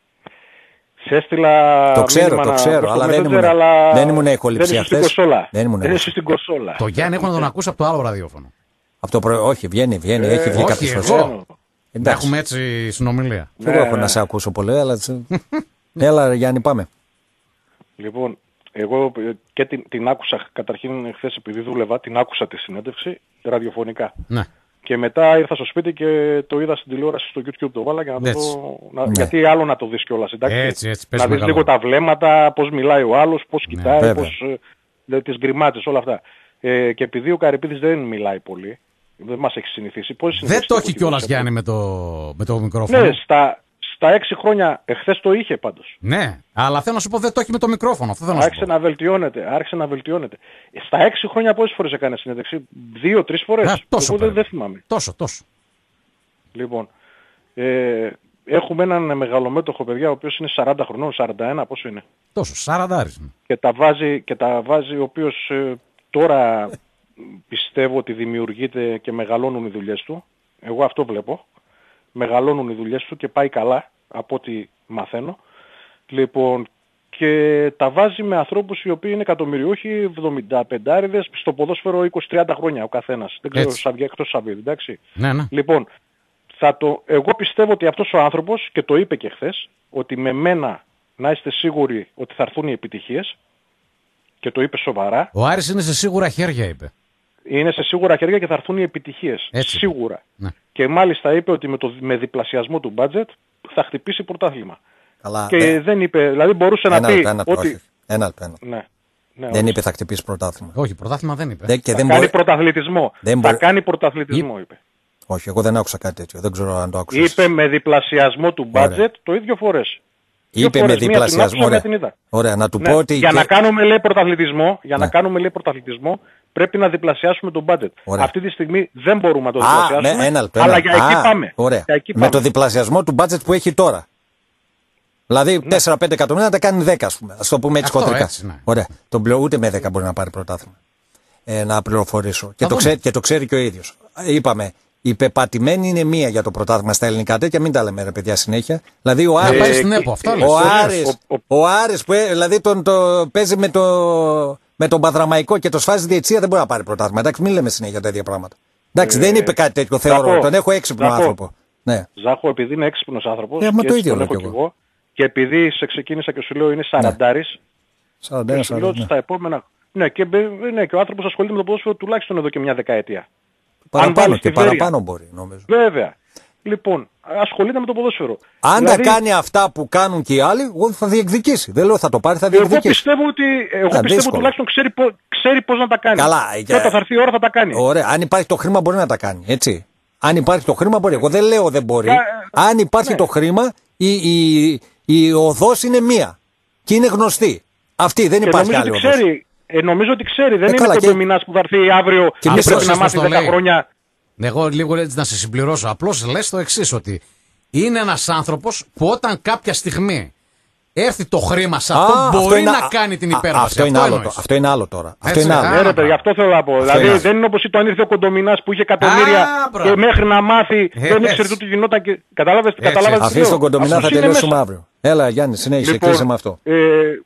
σε έστειλα Το ξέρω, μήνυμα το να ξέρω, πω στο αλλά δεν Messenger, ήμουν- αλλά δεν ήμουν εχοληψία δεν ήσουν στην χθες. κονσόλα. Δεν ήμουν Δεν εγώ. ήσουν στην κονσόλα. Το Γιάννη έχω να τον ακούσει από το άλλο ραδιόφωνο. Από το πρωί, όχι, βγαίνει, βγαίνει, έχει βγει όχι, κάποιες εγώ. φορές. Να Εντάξει, έχουμε έτσι συνομιλία. δεν Ναι, έχω ναι. να σε ακούσω πολύ, αλλά. Έλα, ρε, Γιάννη, πάμε. Λοιπόν, εγώ ε, και την, την άκουσα καταρχήν χθες επειδή δούλευα, την άκουσα τη συνέντευξη ραδιοφωνικά. Ναι. Και μετά ήρθα στο σπίτι και το είδα στην τηλεόραση στο YouTube, το βάλα για να το Έτσι. δω. Να, Ναι. Γιατί άλλο να το δεις κιόλας, εντάξει. Έτσι, έτσι, πες να δεις μεγάλο. λίγο τα βλέμματα, πώς μιλάει ο άλλος, πώς κοιτάει, βέβαια. πώς, ε, δε, τις γκριμάτες, όλα αυτά. Ε, και επειδή ο Καρυπίδης δεν μιλάει πολύ, δεν μας έχει συνηθίσει. Πώς Δεν το έχει κιόλας κιόλας Γιάννη με το, με το μικρόφωνο. Ναι, στα, στα έξι χρόνια, εχθές το είχε πάντως. Ναι, αλλά θέλω να σου πω δεν το έχει με το μικρόφωνο. Αυτό θέλω να σου Άρχισε πω. να βελτιώνεται, άρχισε να βελτιώνεται. Ε, Στα έξι χρόνια πόσες φορές έκανε συνέντευξη, δύο, τρεις φορές. Α, τόσο Εγώ δεν, περίπου. δεν θυμάμαι. Τόσο, τόσο. Λοιπόν, ε, έχουμε έναν μεγαλομέτωχο παιδιά, ο οποίος είναι σαράντα χρονών, σαράντα ένα, πόσο είναι. Τόσο, σαραντάρις. Και τα βάζει, και τα βάζει ο οποίος ε, τώρα πιστεύω ότι δημιουργείται και μεγαλώνουν οι δουλειές του. Εγώ αυτό βλέπω. Μεγαλώνουν οι δουλειές του και πάει καλά, από ό,τι μαθαίνω. Λοιπόν, και τα βάζει με ανθρώπους οι οποίοι είναι εκατομμυριούχοι, εβδομηνταπεντάριδες, στο ποδόσφαιρο είκοσι τριάντα χρόνια ο καθένας. Δεν ξέρω, Έτσι. Σαββί, εκτός Σαββίδη, εντάξει. Ναι, ναι. Λοιπόν, θα το, εγώ πιστεύω ότι αυτός ο άνθρωπος, και το είπε και χθες, ότι με μένα να είστε σίγουροι ότι θα έρθουν οι επιτυχίες, και το είπε σοβαρά, Ο Άρης είναι σε σίγουρα χέρια, είπε. είναι σε σίγουρα χέρια και θα έρθουν οι επιτυχίες. Έτσι. Σίγουρα. Ναι. Και μάλιστα είπε ότι με, το, με διπλασιασμό του budget θα χτυπήσει πρωτάθλημα. Καλά, και ναι. δεν είπε, δηλαδή μπορούσε Ένα να πει λεπτό, ένα λεπτό, ότι... όχι. Ένα λεπτό, ένα. Ναι, ναι, Δεν όχι. είπε θα χτυπήσει πρωτάθλημα. Όχι, πρωτάθλημα δεν είπε. Δεν, και Θα δεν κάνει μπορεί... πρωταθλητισμό. δεν Θα μπορεί- κάνει πρωταθλητισμό, είπε. Όχι, εγώ δεν άκουσα κάτι τέτοιο. Δεν ξέρω αν το άκουσες. Είπε με διπλασιασμό του Ωραία. budget το ίδιο φορές. Δύο Είπε με φορές, μία την άκουσα, διπλασιασμό. μία Ωραία. την είδα. Ωραία, να του Ναι, πω ότι. για και- να κάνουμε λέει πρωταθλητισμό, για να Ναι. κάνουμε λέει πρωταθλητισμό, πρέπει να διπλασιάσουμε τον budget. Ωραία. Αυτή τη στιγμή δεν μπορούμε να το Α, διπλασιάσουμε, με, ένα λεπτό, αλλά ένα για λεπτό. εκεί Α, πάμε. Ωραία. Για εκεί Με πάμε. το διπλασιασμό του budget που έχει τώρα. Δηλαδή τέσσερα πέντε εκατομμύρια να τα κάνει δέκα, ας πούμε. Ας το πούμε έτσι Αυτό, χοντρικά. έτσι, ναι. Ωραία. Τον πλέον ούτε με δέκα μπορεί να πάρει πρωτάθλημα. Ε, να πληροφορήσω. Και το, δούμε. ξέρει, και το ξέρει και ο ίδιος. Είπαμε, η πεπατημένη είναι μία για το πρωτάθλημα στα ελληνικά τέτοια, μην τα λέμε ρε παιδιά συνέχεια. Δηλαδή ο Να Άρης. πάει στην ΕΠΟ, αυτό λες. Ο Άρης, Άρης, ο- ο Άρης που ε, δηλαδή τον, το, παίζει με, το, με τον Παδραμαϊκό και το σφάζει διετσία δεν μπορεί να πάρει πρωτάθλημα. Εντάξει, μην λέμε συνέχεια τέτοια πράγματα. Εντάξει, Ε, δεν είπε κάτι τέτοιο, θεωρώ. Ζαχώ, Τον έχω έξυπνο Ζαχώ. άνθρωπο. Ναι. Ζάχο, επειδή είναι έξυπνος άνθρωπος, Ε, μα και το έτσι ίδιο τον λέω έχω κι κι εγώ. εγώ, και επειδή σε ξεκίνησα και σου λέω είναι σαραντάρης, σαράντα και ένα, σου λέω σαράντα ότι ένα. στα επόμενα... Ναι, και, μπε- ναι, και ο άνθρωπος ασχολείται με το ποδόσφαιρο τουλάχιστον εδώ και μια δεκαετία. Παραπάνω βάλεις και τη Βέρεια. παραπάνω μπορεί νομίζω. Βέβαια. Λοιπόν, ασχολείται με το ποδόσφαιρο. Αν Δηλαδή, τα κάνει αυτά που κάνουν και οι άλλοι, εγώ θα διεκδικήσει. Δεν λέω θα το πάρει, θα εγώ διεκδικήσει. πιστεύω ότι εγώ πιστεύω δύσκολο. τουλάχιστον ξέρει, πο- ξέρει πώς να τα κάνει. Καλά, Και για- όταν θα έρθει η ώρα θα τα κάνει. Ωραία, αν υπάρχει το χρήμα μπορεί να τα κάνει, έτσι. Αν υπάρχει το χρήμα μπορεί. Εγώ δεν λέω δεν μπορεί. Ε, ε, Αν υπάρχει ναι. το χρήμα, η, η, η οδός είναι μία. Και είναι γνωστή. Αυτή δεν Και υπάρχει νομίζω άλλη ότι οδός. ξέρει, ε, νομίζω ότι ξέρει. Δεν Ε, είναι καλά, και- κοντομινάς που θα έρθει αύριο Και και εμείς πρέπει να πρόσεξε μάθει πώς το δέκα λέει. χρόνια. Εγώ λίγο έτσι να σε συμπληρώσω. Απλώς λες το εξής, ότι είναι ένας άνθρωπος που όταν κάποια στιγμή έρθει το χρήμα σε αυτό, Α, μπορεί είναι- να α, κάνει την α, υπέρβαση. Αυτό είναι άλλο, εννοείς. το- αυτό είναι άλλο τώρα. Αυτό Έτσι, είναι άλλο. α, Ναι, ρε παιδί, αυτό θέλω να πω. Δηλαδή είναι. δεν είναι όπως όταν ήρθε ο Κοντομινάς που είχε εκατομμύρια Α, μπράβο. και μέχρι να μάθει Έτσι. δεν ήξερε τι του γινόταν. Και... Κατάλαβες, Έτσι, κατάλαβες τι Αφήστε λέω. τον κοντομινά, Αυτός θα είναι τελειώσουμε μέσα. αύριο. Έλα Γιάννη, συνέχισε, Λοιπόν, κλείσε με αυτό. Ε,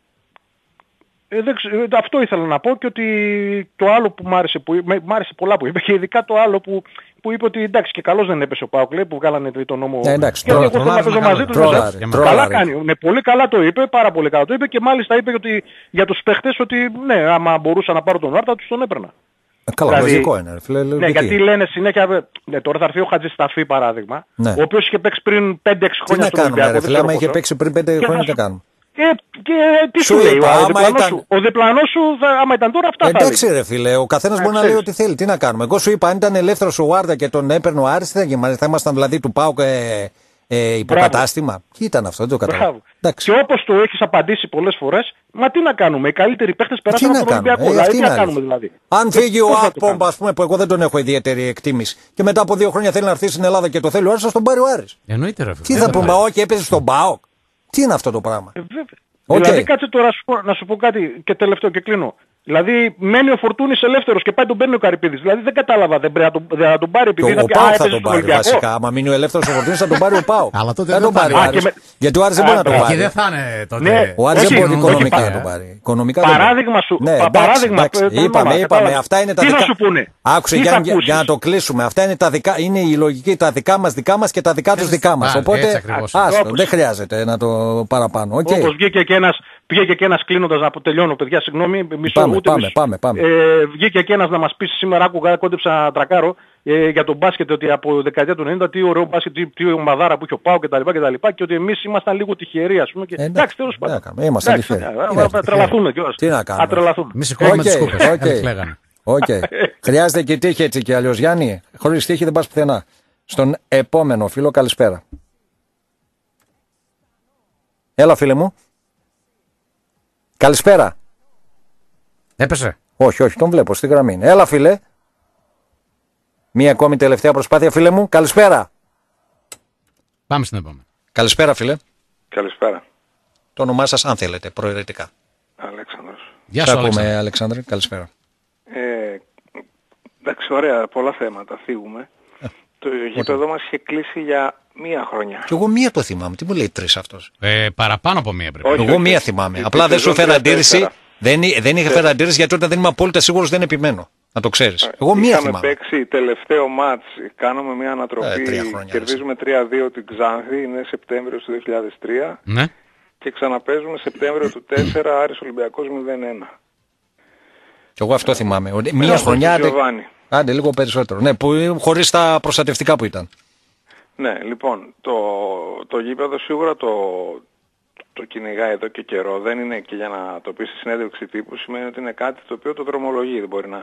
ε, δεν ξε- ε, αυτό ήθελα να πω και ότι το άλλο που μ' άρεσε, που, με- μ' άρεσε πολλά που είπε και ειδικά το άλλο που, που είπε ότι εντάξει και καλώς δεν έπεσε ο Πάοκ, λέει, που βγάλανε τον νόμο. Ε, εντάξει, και εγώ τρώω- θέλω να παίζω τρολάρι, μαζί του. τρολάρι, βέβαια. τρολάρι. Καλά κάνει. Ναι, πολύ καλά το είπε, πάρα πολύ καλά το είπε και μάλιστα είπε ότι για τους παίχτες ότι ναι, άμα μπορούσα να πάρω τον Άρτα τους τον έπαιρνα. Ε, Καλά, δηλαδή- λογικό είναι. ρε φίλε, Ναι, λογική. γιατί λένε συνέχεια. Ναι, τώρα θα έρθει ο Χατζησταφή παράδειγμα, Ναι. ο οποίος είχε παίξει πριν πέντε έξι Τι χρόνια να στον κάνουμε, Ολυμπιακό. ρε δεν φίλε, άμα ξέρω είχε πόσο. παίξει πριν πέντε Και χρόνια, θα τι σου- κάνουμε. Και, και τι Σου σου λέει, είπα, ο άμα διπλανός ήταν- σου, ο διπλανός σου θα, άμα ήταν τώρα αυτά θα Εντάξει έλεγε. ρε φίλε, ο καθένα Να μπορεί να ξέρεις. λέει ό,τι θέλει. Τι να κάνουμε. Εγώ σου είπα, αν ήταν ελεύθερο ο Βάρντα και τον έπαιρνε ο Άρης, τι θα γινόταν. Θα ήμασταν δηλαδή του ΠΑΟΚ ε, ε, υποκατάστημα. Τι ήταν αυτό, δεν το κατάλαβα. Μπράβο. Εντάξει. Και όπως το έχεις απαντήσει πολλές φορές, μα τι να κάνουμε, οι καλύτεροι παίχτες Τι περάσαν να από τον κάνουμε. Ολυμπιακό. Ε, Δηλαδή αυτή τι είναι να αλήθεια. κάνουμε δηλαδή. Αν φύγει ο Πώς θα το Ακπομ, κάνουμε. α πούμε, που εγώ δεν τον έχω ιδιαίτερη εκτίμηση, και μετά από δύο χρόνια θέλει να έρθει στην Ελλάδα και το θέλει ο Άρης, θα τον πάρει ο Άρης. Εννοείται, ρε φίλε. Τι Δεν θα το πούμε, λέει. όχι, έπαιζε στον ΠΑΟΚ. Τι είναι αυτό το πράγμα. Ε, βέβαια. Οκ. Δηλαδή κάτσε τώρα να σου πω, να σου πω κάτι και τελευταίο και κλείνω. Δηλαδή μένει ο Φορτούνης ελεύθερος και πάει τον παίρνει ο Καρυπίδης. Δηλαδή δεν κατάλαβα, δεν πρέπει να τον, δεν θα τον πάρει επειδή Το- είναι Ο πια- α, ΠΑΟΚ θα έπαιζε τον στον πάρει Ολυμπιακό. βασικά. Άμα μείνει ο ελεύθερο ο Φορτούνης θα τον πάρει ο ΠΑΟΚ. Αλλά τότε δεν δεν τον θα πάρει ο είναι. Άρης. Α, και με- Γιατί ο Άρης δεν Α, μπορεί να τον μπράβο. Εκεί πάρει. δεν θα είναι τότε. Ναι, Ο Άρης όχι, δεν μπορεί όχι, οικονομικά όχι, να τον πάρει. Οικονομικά δεν μπορεί. Παράδειγμα σου. Ναι, πα- εντάξει, παράδειγμα. εντάξει. ε, το Είπαμε, όνομα, είπαμε, κατάλαβες. αυτά είναι τα Τι δικά. θα σου πούνε. Άκουσε Τι για, θα για, ακούσεις. για να το κλείσουμε. Αυτά είναι, τα δικά, είναι η λογική, τα δικά μας δικά μας και τα δικά τους Έτσι, δικά μας. πάλι, έτσι Οπότε, ακριβώς. άστο, Όπως- δεν χρειάζεται να το παραπάνω. Οκ. Όπως βγήκε και ένας, βγήκε και ένας κλείνοντας να τελειώνω, παιδιά, συγγνώμη, μισό Πάμε, ούτε πάμε, μισό. πάμε, πάμε. Ε, βγήκε και ένας να μας πει σήμερα, άκουγα, κόντεψα να τρακάρω ε, για τον μπάσκετ, ότι από δεκαετία του ενενήντα τι ωραίο μπάσκετ, τι, τι ομαδάρα που είχε ο Πάο κτλ. Και, και ότι εμείς ήμασταν λίγο τυχεροί, ας πούμε. Και, Ε, εντάξει, τέλος τι να πάντων. κάνουμε, ήμασταν Εντάξει, τυχεροί. ε, Τι ε, να- Θα τρελαθούμε κιόλας. Τι να κάνουμε. Θα τρελαθούμε. Μη σηκώνουμε τις Οκ, κούπες. οκ. Έτσι λέγανε. Οκ. Χρειάζεται και τύχη έτσι κι αλλιώς. Γιάννη, χωρίς τύχη δεν πας πουθενά. Στον επόμενο φίλο, καλησπέρα. Έλα, φίλε μου. Καλησπέρα. Έπεσε. Όχι, όχι, τον βλέπω στη γραμμή. είναι. Έλα, φίλε. Μία ακόμη τελευταία προσπάθεια, φίλε μου. Καλησπέρα. Πάμε στην επόμενη. Καλησπέρα, φίλε. Καλησπέρα. Το όνομά σας, αν θέλετε, προαιρετικά. Αλέξανδρος. Γεια Σ' σου, ακούμε, Αλέξανδρε. Αλεξάνδρε. Καλησπέρα. Ε, εντάξει, ωραία, πολλά θέματα, φύγουμε. Το γήπεδο μας είχε κλείσει για μία χρονιά. Κι εγώ μία το θυμάμαι. Τι μου λέει τρεις αυτός. Ε, παραπάνω από μία πρέπει. Όχι, Εγώ όχι. μία θυμάμαι. Η- Απλά η δεν σου σεζόν έφερα τρία τέσσερα. αντίρρηση. Δεν, δεν είχε φέρει αντίρρηση γιατί όταν δεν είμαι απόλυτα σίγουρος δεν επιμένω. Να το ξέρεις. Εγώ μία Είχαμε θυμάμαι. παίξει τελευταίο μάτς, κάνουμε μια Ε, ανατροπή, τρία χρόνια, κερδίζουμε τρία δύο την Ξάνθη, είναι Σεπτέμβριο του δύο χιλιάδες τρία Ναι. και ξαναπαίζουμε Σεπτέμβριο του τέσσερα, Άρης Ολυμπιακός μηδέν ένα. Κι εγώ αυτό θυμάμαι. Ότι Μία Μπράβο, χρονιά. του άντε- Γιωβάνι. Άντε λίγο περισσότερο. Ναι, που, χωρίς τα προστατευτικά που ήταν. Ναι, λοιπόν, το, το γήπεδο σίγουρα το, το κυνηγάει εδώ και καιρό. Δεν είναι και για να το πει στη συνέντευξη τύπου, σημαίνει ότι είναι κάτι το οποίο το δρομολογεί. Δεν μπορεί να,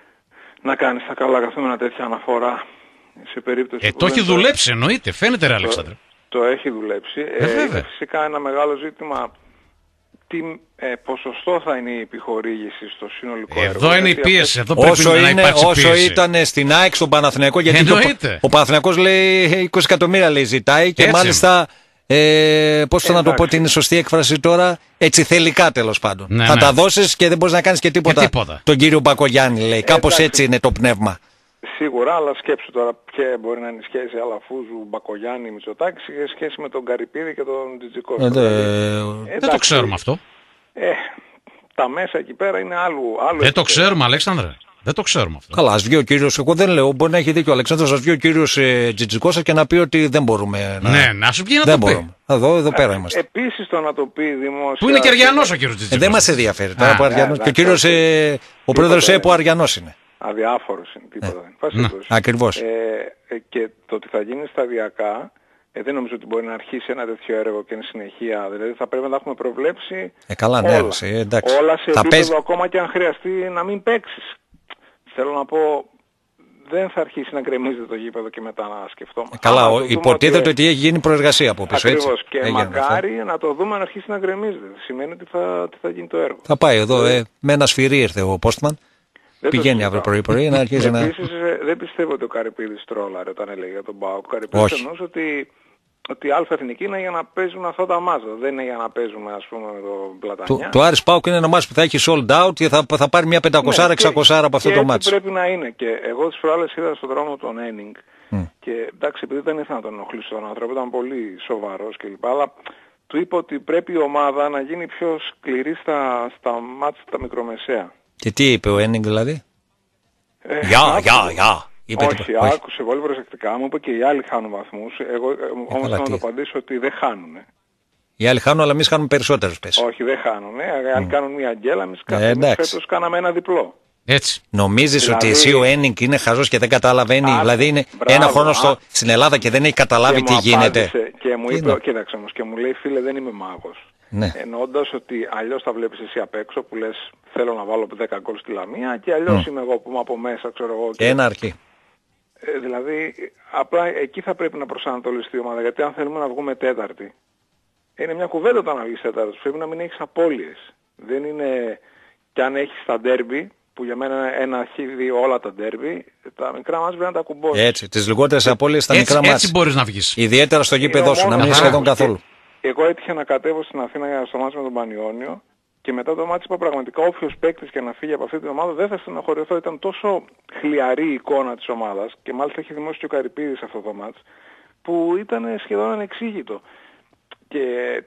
να κάνει στα καλά καθόμενα τέτοια αναφορά σε περίπτωση Ε, που το έχει δεν δουλέψει, εννοείται. Φαίνεται, ρε Αλέξανδρε. Το, το έχει δουλέψει. Ε, ε, βέβαια. είναι φυσικά ένα μεγάλο ζήτημα. Τι ε, ποσοστό θα είναι η επιχορήγηση στο συνολικό έργο. Εδώ είναι η γιατί πίεση. Εδώ πρέπει Όσο, να είναι, υπάρξει όσο πίεση. ήταν στην ΑΕΚ στον Παναθηναϊκό, γιατί ο, Εννοείται. ο Παναθηναϊκός λέει είκοσι εκατομμύρια λέει ζητάει και Έτσι. μάλιστα, ε, πώς θα να το πω Εντάξει. την σωστή έκφραση τώρα, έτσι θελικά τέλος πάντων. Ναι, θα ναι. τα δώσεις και δεν μπορείς να κάνεις και τίποτα. Και τίποτα. Τον κύριο Μπακογιάννη λέει. Κάπως εντάξει. έτσι είναι το πνεύμα. Σίγουρα, αλλά σκέψου τώρα ποια μπορεί να είναι η σχέση Αλαφούζου, Μπακογιάννη, Μητσοτάκη σε σχέση με τον Καρυπίδη και τον Τζιτζικό. Ε, δε- Δεν το ξέρουμε αυτό. Ε, τα μέσα εκεί πέρα είναι άλλου. άλλου Δεν το επίπεδου. ξέρουμε, Αλέξανδρε. Δεν το ξέρουμε αυτό. Καλά, ας βγει ο κύριος, εγώ δεν λέω, μπορεί να έχει δίκιο ο Αλεξάνδρος, ας βγει ο κύριος ε, Τζιτζικός και να πει ότι δεν μπορούμε να... Ναι, να σου βγει να δεν το πει. μπορούμε. Εδώ, εδώ πέρα είμαστε. Επίσης το να το πει δημόσια. Που είναι και Αριανός ο κύριος Ε, Τζιτζικός. δεν μας ενδιαφέρει τώρα Α, που Αριανός. ε, Και ο κύριος, ε, ο πρόεδρος ΕΠΟ Αριανός είναι. Αδιάφορος είναι, τίποτα δεν είναι. Πάση Ναι, περιπτώσει. ακριβώς. Ε, ε, και το ότι θα γίνει σταδιακά, ε, δεν νομίζω ότι μπορεί να αρχίσει ένα τέτοιο έργο και είναι συνεχεία. Δηλαδή θα πρέπει να τα έχουμε προβλέψει Ε, καλά, ναι, όλα. ε, εντάξει. Όλα σε Θα επίπεδο παίζει- ακόμα και αν χρειαστεί να μην παίξεις. Θέλω να πω, δεν θα αρχίσει να γκρεμίζεται το γήπεδο και μετά να σκεφτόμαστε. Ε, καλά, Άμα ο- το δούμε υποτίθεται ότι έχει γίνει προεργασία από πίσω, έτσι. Ακριβώς. Και Έγινε αυτό. μακάρι να το δούμε να αρχίσει να γκρεμίζεται. Σημαίνει ότι θα, ότι θα γίνει το έργο. Θα πάει εδώ, ε, με ένα σφυρί ήρθε ο Πόστμαν. Δεν το Πηγαίνει συζητάω. αύριο πρωί-πρωί να αρχίσει να... Επίσης ε, δεν πιστεύω ότι ο Καρυπίδης τρόλαρε όταν έλεγε για τον ΠΑΟΚ. Ο Καρυπίδης Όχι. εννοούσε ότι, ότι η Α Εθνική είναι για να παίζουν αυτά τα μάτσα. Δεν είναι για να παίζουμε ας πούμε με τον Το, Πλατανιά. το Άρης Πάουκ είναι ένα μάτς που θα έχει sold out και θα, θα πάρει μια πεντακόσια εξακόσια από αυτό και το έτσι μάτς. πρέπει να είναι. Και εγώ τις προάλλες είδα στον δρόμο τον Ένινγκ Mm. και εντάξει επειδή δεν ήθελα να τον ενοχλήσω τον άνθρωπο, ήταν πολύ σοβαρός κλπ. Αλλά του είπα ότι πρέπει η ομάδα να γίνει πιο σκληρή στα, στα μάτς τα μικρομεσαία. Και τι είπε ο Ένιγκ δηλαδή? Ε, Γεια, άκουσε. γεια, γεια. Είπε Όχι, τίποτα. Όχι. άκουσε πολύ προσεκτικά μου, είπε και οι άλλοι χάνουν βαθμούς. Εγώ ε, όμως καλά, θέλω να τι. το απαντήσω ότι δεν χάνουν. Οι άλλοι χάνουν, αλλά εμείς χάνουμε περισσότερους πες. Όχι, δεν χάνουν. Αν κάνουν μια γκέλα, εμείς Ε, εμείς εντάξει. φέτος κάναμε ένα διπλό. Έτσι. Νομίζεις Δηλαδή- ότι εσύ ο Ένιγκ είναι χαζός και δεν καταλαβαίνει, Α, δηλαδή είναι μπράβο, ένα χρόνο στο, α. στην Ελλάδα και δεν έχει καταλάβει Και τι μου γίνεται. απάντησε Και μου Τι είπε, είναι? κοίταξε όμως, και μου λέει φίλε δεν είμαι μάγος. Ναι. Εννοώντας ότι αλλιώς τα βλέπεις εσύ απ' έξω που λες θέλω να βάλω δέκα γκολ στη Λαμία και αλλιώς είμαι εγώ που είμαι από μέσα, ξέρω εγώ. Και ένα αρκεί. Ε, δηλαδή, απλά εκεί θα πρέπει να προσανατολιστεί η ομάδα. Γιατί αν θέλουμε να βγούμε τέταρτη, είναι μια κουβέντα το να βγεις τέταρτος. Πρέπει να μην έχεις απώλειες. Δεν είναι κι αν έχεις τα ντέρμπι, που για μένα ένα έχει δει όλα τα ντέρμπι, τα μικρά μας πρέπει να τα κουμπώσεις. Έτσι, τις λιγότερες απώλειες στα Έτσι, μικρά έτσι μάτς. μπορείς να βγεις. Ιδιαίτερα στο γήπεδό Είναι σου, ο να μην είναι μόνος σχεδόν τρόπος. καθόλου. Και εγώ έτυχε να κατέβω στην Αθήνα για στο μάτς με τον Πανιόνιο και μετά το μάτς είπα πραγματικά όποιος παίκτης και να φύγει από αυτή την ομάδα δεν θα στενοχωρηθώ. Ήταν τόσο χλιαρή η εικόνα της ομάδας και μάλιστα έχει δημώσει και ο Καρυπίδης αυτό το μάτς που ήταν σχεδόν ανεξήγητο. Και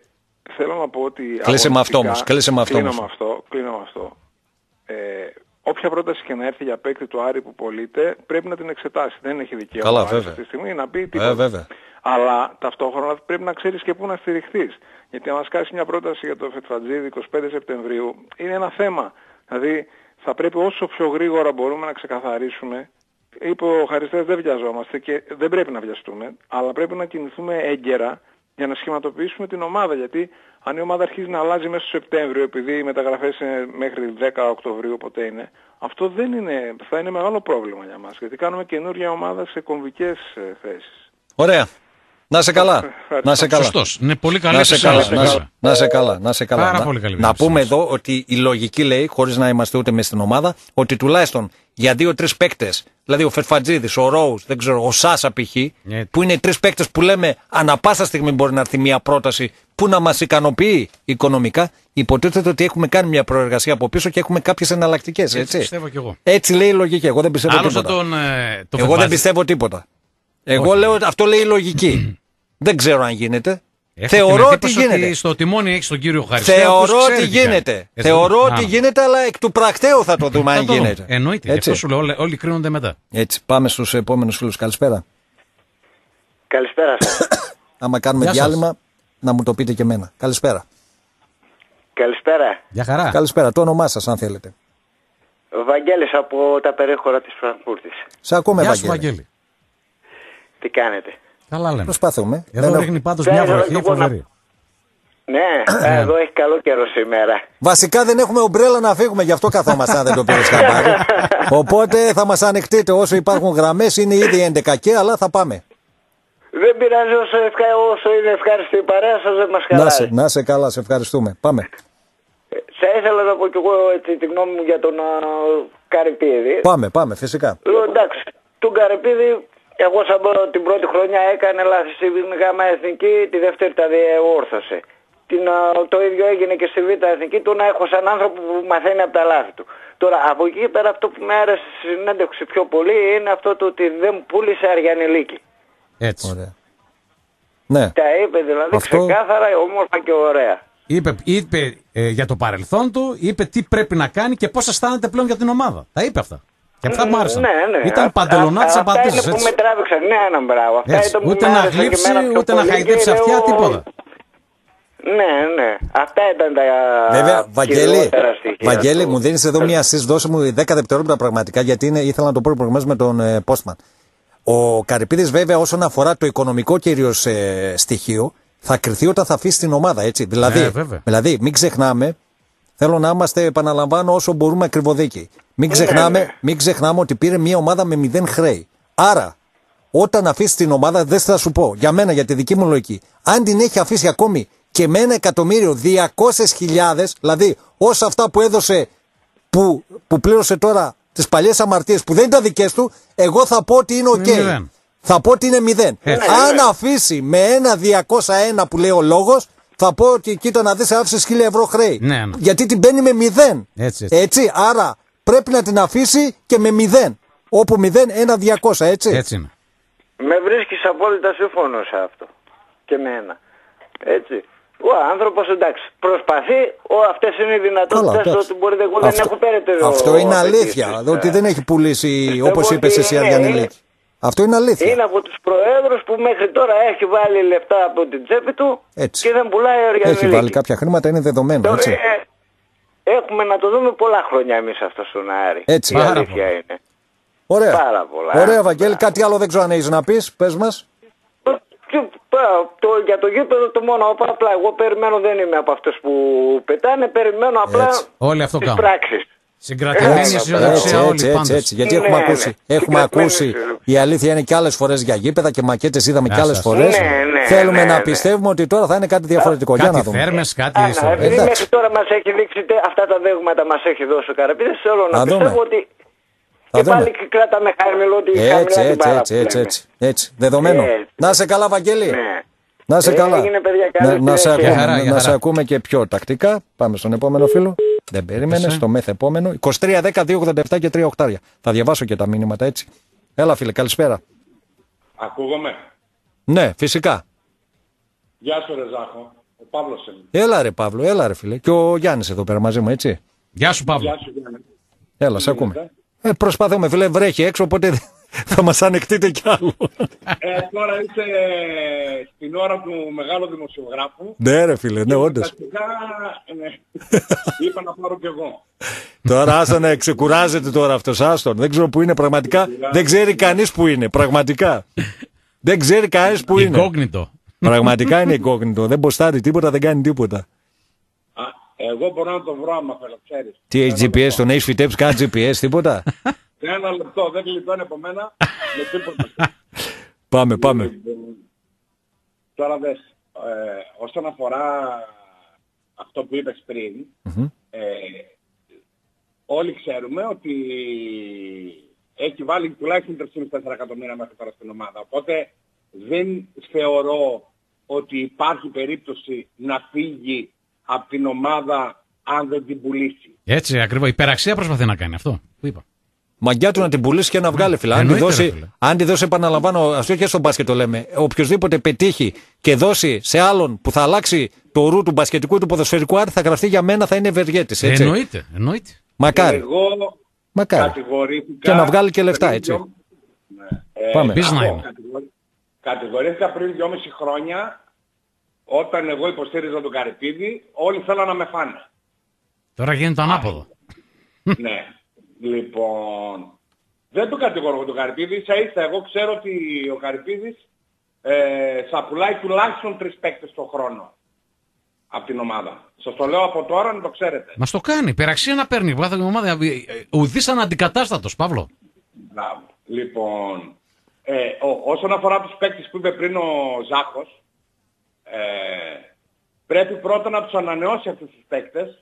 θέλω να πω ότι... Κλείσε με αυτό αγωνιστικά- όμως, κλείσε με αυτό κλείνω όμως. με αυτό, κλείνω με αυτό. Ε, όποια πρόταση και να έρθει για παίκτη του Άρη που πωλείται πρέπει να την εξετάσει. Δεν έχει δικαίωμα Καλά, ο Άρης βέβαια. αυτή τη στιγμή να πει Ε, τίποτα. βέβαια. Αλλά ταυτόχρονα πρέπει να ξέρεις και πού να στηριχθείς. Γιατί αν μας κάνεις μια πρόταση για το Φετφατζίδη εικοστή πέμπτη Σεπτεμβρίου είναι ένα θέμα. Δηλαδή θα πρέπει όσο πιο γρήγορα μπορούμε να ξεκαθαρίσουμε. Είπε ο Χαριστέας δεν βιαζόμαστε και δεν πρέπει να βιαστούμε, αλλά πρέπει να κινηθούμε έγκαιρα για να σχηματοποιήσουμε την ομάδα. Γιατί αν η ομάδα αρχίζει να αλλάζει μέσα στο Σεπτέμβριο, επειδή οι μεταγραφές είναι μέχρι δέκα Οκτωβρίου, ποτέ είναι, αυτό δεν είναι, θα είναι μεγάλο πρόβλημα για μας. Γιατί κάνουμε καινούργια ομάδα σε κομβικές ε, θέσεις. Ωραία. Να σε καλά. Να σε καλά. Σωστός. Είναι πολύ καλή Να σε καλά, επισήμανση. να σε, να σε καλά, να σε καλά. Πάρα να, πολύ καλή να πούμε επισήμανση. εδώ ότι η λογική λέει, χωρίς να είμαστε ούτε μες στην ομάδα, ότι τουλάχιστον για δύο-τρεις παίκτες, δηλαδή ο Φερφατζίδης, ο Ρόους, δεν ξέρω, ο Σάσα π.χ., που είναι τρεις παίκτες που λέμε ανα πάσα στιγμή μπορεί να έρθει μια πρόταση που να μας ικανοποιεί οικονομικά, υποτίθεται ότι έχουμε κάνει μια προεργασία από πίσω και έχουμε κάποιες εναλλακτικές. Έτσι Έτσι. πιστεύω κι εγώ. Έτσι λέει η λογική. Εγώ δεν πιστεύω Άλλωστε τίποτα. τον, ε, το Εγώ δεν Φερφατζή- πιστεύω τίποτα. Εγώ Όχι. λέω ότι αυτό λέει η λογική. Δεν ξέρω αν γίνεται. Έχω Θεωρώ την ότι εντύπωση γίνεται. Ότι στο τιμόνι έχει τον κύριο Χαριστέα. Θεωρώ οποίος ξέρει ότι τι κάνει. γίνεται. Έτσι, Θεωρώ α, ότι γίνεται, αλλά εκ του πρακτέου θα το δούμε θα αν το δούμε. γίνεται. Εννοείται. Γι' Έτσι. αυτό σου λέω, όλοι, όλοι κρίνονται μετά. Έτσι, πάμε στους επόμενους φίλους. Καλησπέρα. Καλησπέρα σας. Άμα κάνουμε Γεια σας. διάλειμμα, να μου το πείτε και εμένα. Καλησπέρα. Καλησπέρα. Για χαρά. Καλησπέρα. Το όνομά σας, αν θέλετε. Ο Βαγγέλης από τα περίχωρα της Φραγκφούρτης. Σε ακούμε, Γεια σου, Βαγγέλη. Βαγγέλη. Τι κάνετε? Καλά λέμε. Προσπαθούμε. Εδώ Δεν ρίχνει πάντως Δεν μια ήθελα βροχή εγώ να- φοβερή. Ναι, εδώ έχει καλό καιρό σήμερα. Βασικά δεν έχουμε ομπρέλα να φύγουμε, γι' αυτό καθόμαστε αν δεν το πήρες χαμπάρι. Οπότε θα μας ανεχτείτε όσο υπάρχουν γραμμές, είναι ήδη έντεκα και, αλλά θα πάμε. Δεν πειράζει, όσο, ευχα... όσο είναι ευχάριστη η παρέα σας δεν μας χαλάει. Να σε, να σε καλά, σε ευχαριστούμε. Πάμε. Θα ήθελα να πω κι εγώ έτσι, τη γνώμη μου για τον uh, Καρυπίδη. Πάμε, πάμε, φυσικά. Λέω, εντάξει, τον Καρυπίδη, εγώ σαν πω την πρώτη χρονιά έκανε λάθη στη γάμα εθνική, τη δεύτερη τα διόρθωσε. Την, uh, το ίδιο έγινε και στη β' εθνική, τον έχω σαν άνθρωπο που μαθαίνει από τα λάθη του. Τώρα από εκεί πέρα αυτό που με άρεσε στη συνέντευξη πιο πολύ είναι αυτό το ότι δεν πούλησε Αριανηλίκη. Έτσι. Ωραία. Ναι. Τα είπε δηλαδή αυτό... ξεκάθαρα, όμορφα και ωραία. Είπε, είπε ε, για το παρελθόν του, είπε τι πρέπει να κάνει και πώς αισθάνεται πλέον για την ομάδα. Τα είπε αυτά. Και αυτά μου άρεσαν. Ναι, ναι. Ήταν παντελονά τη απαντήσεις. Αυτά είναι που με τράβηξαν. Ναι, ένα μπράβο. Αυτά έτσι. ήταν Ούτε να γλύψει, ούτε να χαϊδέψει αυτιά, τίποτα. Ναι, ναι. Αυτά ήταν τα. Βέβαια, Βαγγέλη, Βαγγέλη μου δίνεις εδώ μία assist, δώσε μου δέκα δευτερόλεπτα πραγματικά, γιατί είναι, ήθελα να το πω προηγουμένως με τον ε, Postman. Ο Καρυπίδης, βέβαια, όσον αφορά το οικονομικό κυρίως ε, στοιχείο, θα κριθεί όταν θα αφήσει την ομάδα, έτσι. Δηλαδή, ε, δηλαδή μην ξεχνάμε, θέλω να είμαστε, επαναλαμβάνω, όσο μπορούμε ακριβοδίκοι. Μην ξεχνάμε, ναι. μην ξεχνάμε ότι πήρε μια ομάδα με μηδέν χρέη. Άρα, όταν αφήσει την ομάδα, δεν θα σου πω, για μένα, για τη δική μου λογική, αν την έχει αφήσει ακόμη και με ένα εκατομμύριο διακόσιες χιλιάδες, δηλαδή όσα αυτά που έδωσε, που, που πλήρωσε τώρα τις παλιές αμαρτίες που δεν ήταν δικές του, εγώ θα πω ότι είναι οκ. Okay. Θα πω ότι είναι μηδέν. Έτσι. Αν αφήσει με ένα διακόσια ένα που λέει ο λόγος, θα πω ότι κοίτα να δεις, άφησες χίλια ευρώ χρέη. Ναι, ναι. Γιατί την παίρνει με μηδέν. Έτσι, έτσι. έτσι, άρα πρέπει να την αφήσει και με μηδέν. Όπου μηδέν, ένα διακόσια, έτσι. Έτσι είναι. Με βρίσκεις απόλυτα σύμφωνο σε αυτό. Και εμένα. Έτσι. Ο άνθρωπος, εντάξει, προσπαθεί, ο, αυτές είναι οι δυνατότητες ότι μπορείτε, εγώ δεν έχω περαιτέρω. Αυτό είναι αλήθεια, ότι δεν έχει πουλήσει, όπως είπες εσύ, Αριανηλίκη. Αυτό είναι αλήθεια. Είναι από τους προέδρους που μέχρι τώρα έχει βάλει λεφτά από την τσέπη του έτσι. Και δεν πουλάει ο Αριανηλίκη. Έχει βάλει κάποια χρήματα, είναι δεδομένο. Τώρα, έτσι. Ε, έχουμε να το δούμε πολλά χρόνια εμείς αυτό στον Άρη. Έτσι. Η αλήθεια είναι. Ωραία. Πάρα πολλά. Ωραία, Βαγγέλη, κάτι άλλο δεν ξέρω αν έχεις να πεις, πες μας. Το, για το γήπεδο το μόνο, απλά εγώ περιμένω, δεν είμαι από αυτούς που πετάνε, περιμένω απλά όλοι αυτό τις κάνουν. πράξεις. Συγκρατημένη αισιοδοξία όλοι έτσι, πάντως. έτσι, γιατί ναι, έχουμε ναι, ακούσει, ναι. έχουμε ακούσει, η αλήθεια είναι και άλλες φορές για γήπεδα και μακέτες είδαμε και άλλες φορές. Ναι, ναι, Θέλουμε ναι, να ναι. πιστεύουμε ότι τώρα θα είναι κάτι διαφορετικό. Κάτι για να δούμε. θέρμες, κάτι Άρα, ιστορίες. επειδή μέχρι τώρα μας έχει δείξει αυτά τα δείγματα μας έχει δώσει ο Καραπίδης, θέλω να πιστεύω ότι θα και δούμε. πάλι κρατάμε χαμηλό τη Έτσι, χαμηλά την έτσι, πάρα έτσι, που έτσι, λέμε. έτσι, έτσι, δεδομένο. Έτσι. Να σε καλά, Βαγγέλη. Ναι. Να σε Ε, καλά. έγινε, παιδιά, να, καλή να, σε συνέχεια. ακούμε, Χαρά, για να σε χαρά. ακούμε και πιο τακτικά. Πάμε στον επόμενο φίλο. Δεν περίμενε, στο μεθ επόμενο. είκοσι τρία δέκα δύο ογδόντα επτά και τρία οκτάρια. Θα διαβάσω και τα μήνυματα έτσι. Έλα, φίλε, καλησπέρα. Ακούγομαι. Ναι, φυσικά. Γεια σου, ρε Ζάχο. Ο Παύλος είναι. Έλα, ρε Παύλο, έλα, ρε φίλε. Και ο Γιάννης εδώ πέρα μαζί μου, έτσι. Γεια σου, Παύλο. Γεια σου, Γιάννη. Έλα, σε ακούμε. Ε, προσπαθούμε, φίλε, βρέχει έξω, οπότε θα μας ανεκτείτε κι άλλο. Ε, τώρα είσαι στην ώρα του μεγάλου δημοσιογράφου. Ναι, ρε φίλε, ναι, όντως. Πρακτικά, ναι. Είπα να πάρω κι εγώ. Τώρα άστα να ξεκουράζεται τώρα αυτός, άστον. Δεν ξέρω που είναι πραγματικά. Δεν ξέρει κανείς που είναι, πραγματικά. Δεν ξέρει κανείς που είναι. Incognito. Πραγματικά είναι incognito. Δεν μποστάρει τίποτα, δεν κάνει τίποτα. Α, εγώ μπορώ να το βρω άμα θέλω, ξέρεις. Τι έχει τζι πι ες, τον έχεις φυτέψει καν τζι πι ες, τίποτα. Ένα λεπτό, δεν γλιτώνει από μένα με τίποτα. Πάμε, πάμε. Τώρα δες, ε, όσον αφορά αυτό που είπες πριν, Mm-hmm. ε, όλοι ξέρουμε ότι έχει βάλει τουλάχιστον τρία κόμμα τέσσερα εκατομμύρια μέχρι τώρα στην ομάδα. Οπότε δεν θεωρώ ότι υπάρχει περίπτωση να φύγει από την ομάδα αν δεν την πουλήσει. Έτσι, ακριβώς. Υπεραξία προσπαθεί να κάνει αυτό που είπα. Μαγκιά του να την πουλήσει και να βγάλει, φίλε. Αν τη δώσει, αν τη δώσει, επαναλαμβάνω, αυτό και στο μπάσκετ το λέμε. Οποιοδήποτε πετύχει και δώσει σε άλλον που θα αλλάξει το ρου του μπασκετικού ή του ποδοσφαιρικού Άρη, θα γραφτεί για μένα, θα είναι ευεργέτης. Έτσι. Εννοείται, εννοείται. Μακάρι. Εγώ Μακάρι. κατηγορήθηκα. Και να βγάλει και λεφτά, έτσι. Ναι. Ε, Πάμε. κατηγορή... Κατηγορήθηκα πριν δυόμιση χρόνια, όταν εγώ υποστήριζα τον Καρυπίδη, όλοι θέλαν να με φάνε. Τώρα γίνεται το ανάποδο. Ναι. Λοιπόν, δεν το κατηγορώ τον Καρυπίδη, ίσα ίσα εγώ ξέρω ότι ο Καρυπίδης ε, θα πουλάει τουλάχιστον τρεις παίκτες το χρόνο. από την ομάδα. Σας το λέω από τώρα να το ξέρετε. Μας το κάνει. Υπεραξία να παίρνει. Κάθε ομάδα. Ουδής αναντικατάστατος, Παύλο. Μπράβο. Λοιπόν, ε, ό, όσον αφορά τους παίκτες που είπε πριν ο Ζάκος, ε, πρέπει πρώτα να τους ανανεώσει αυτούς τους παίκτες.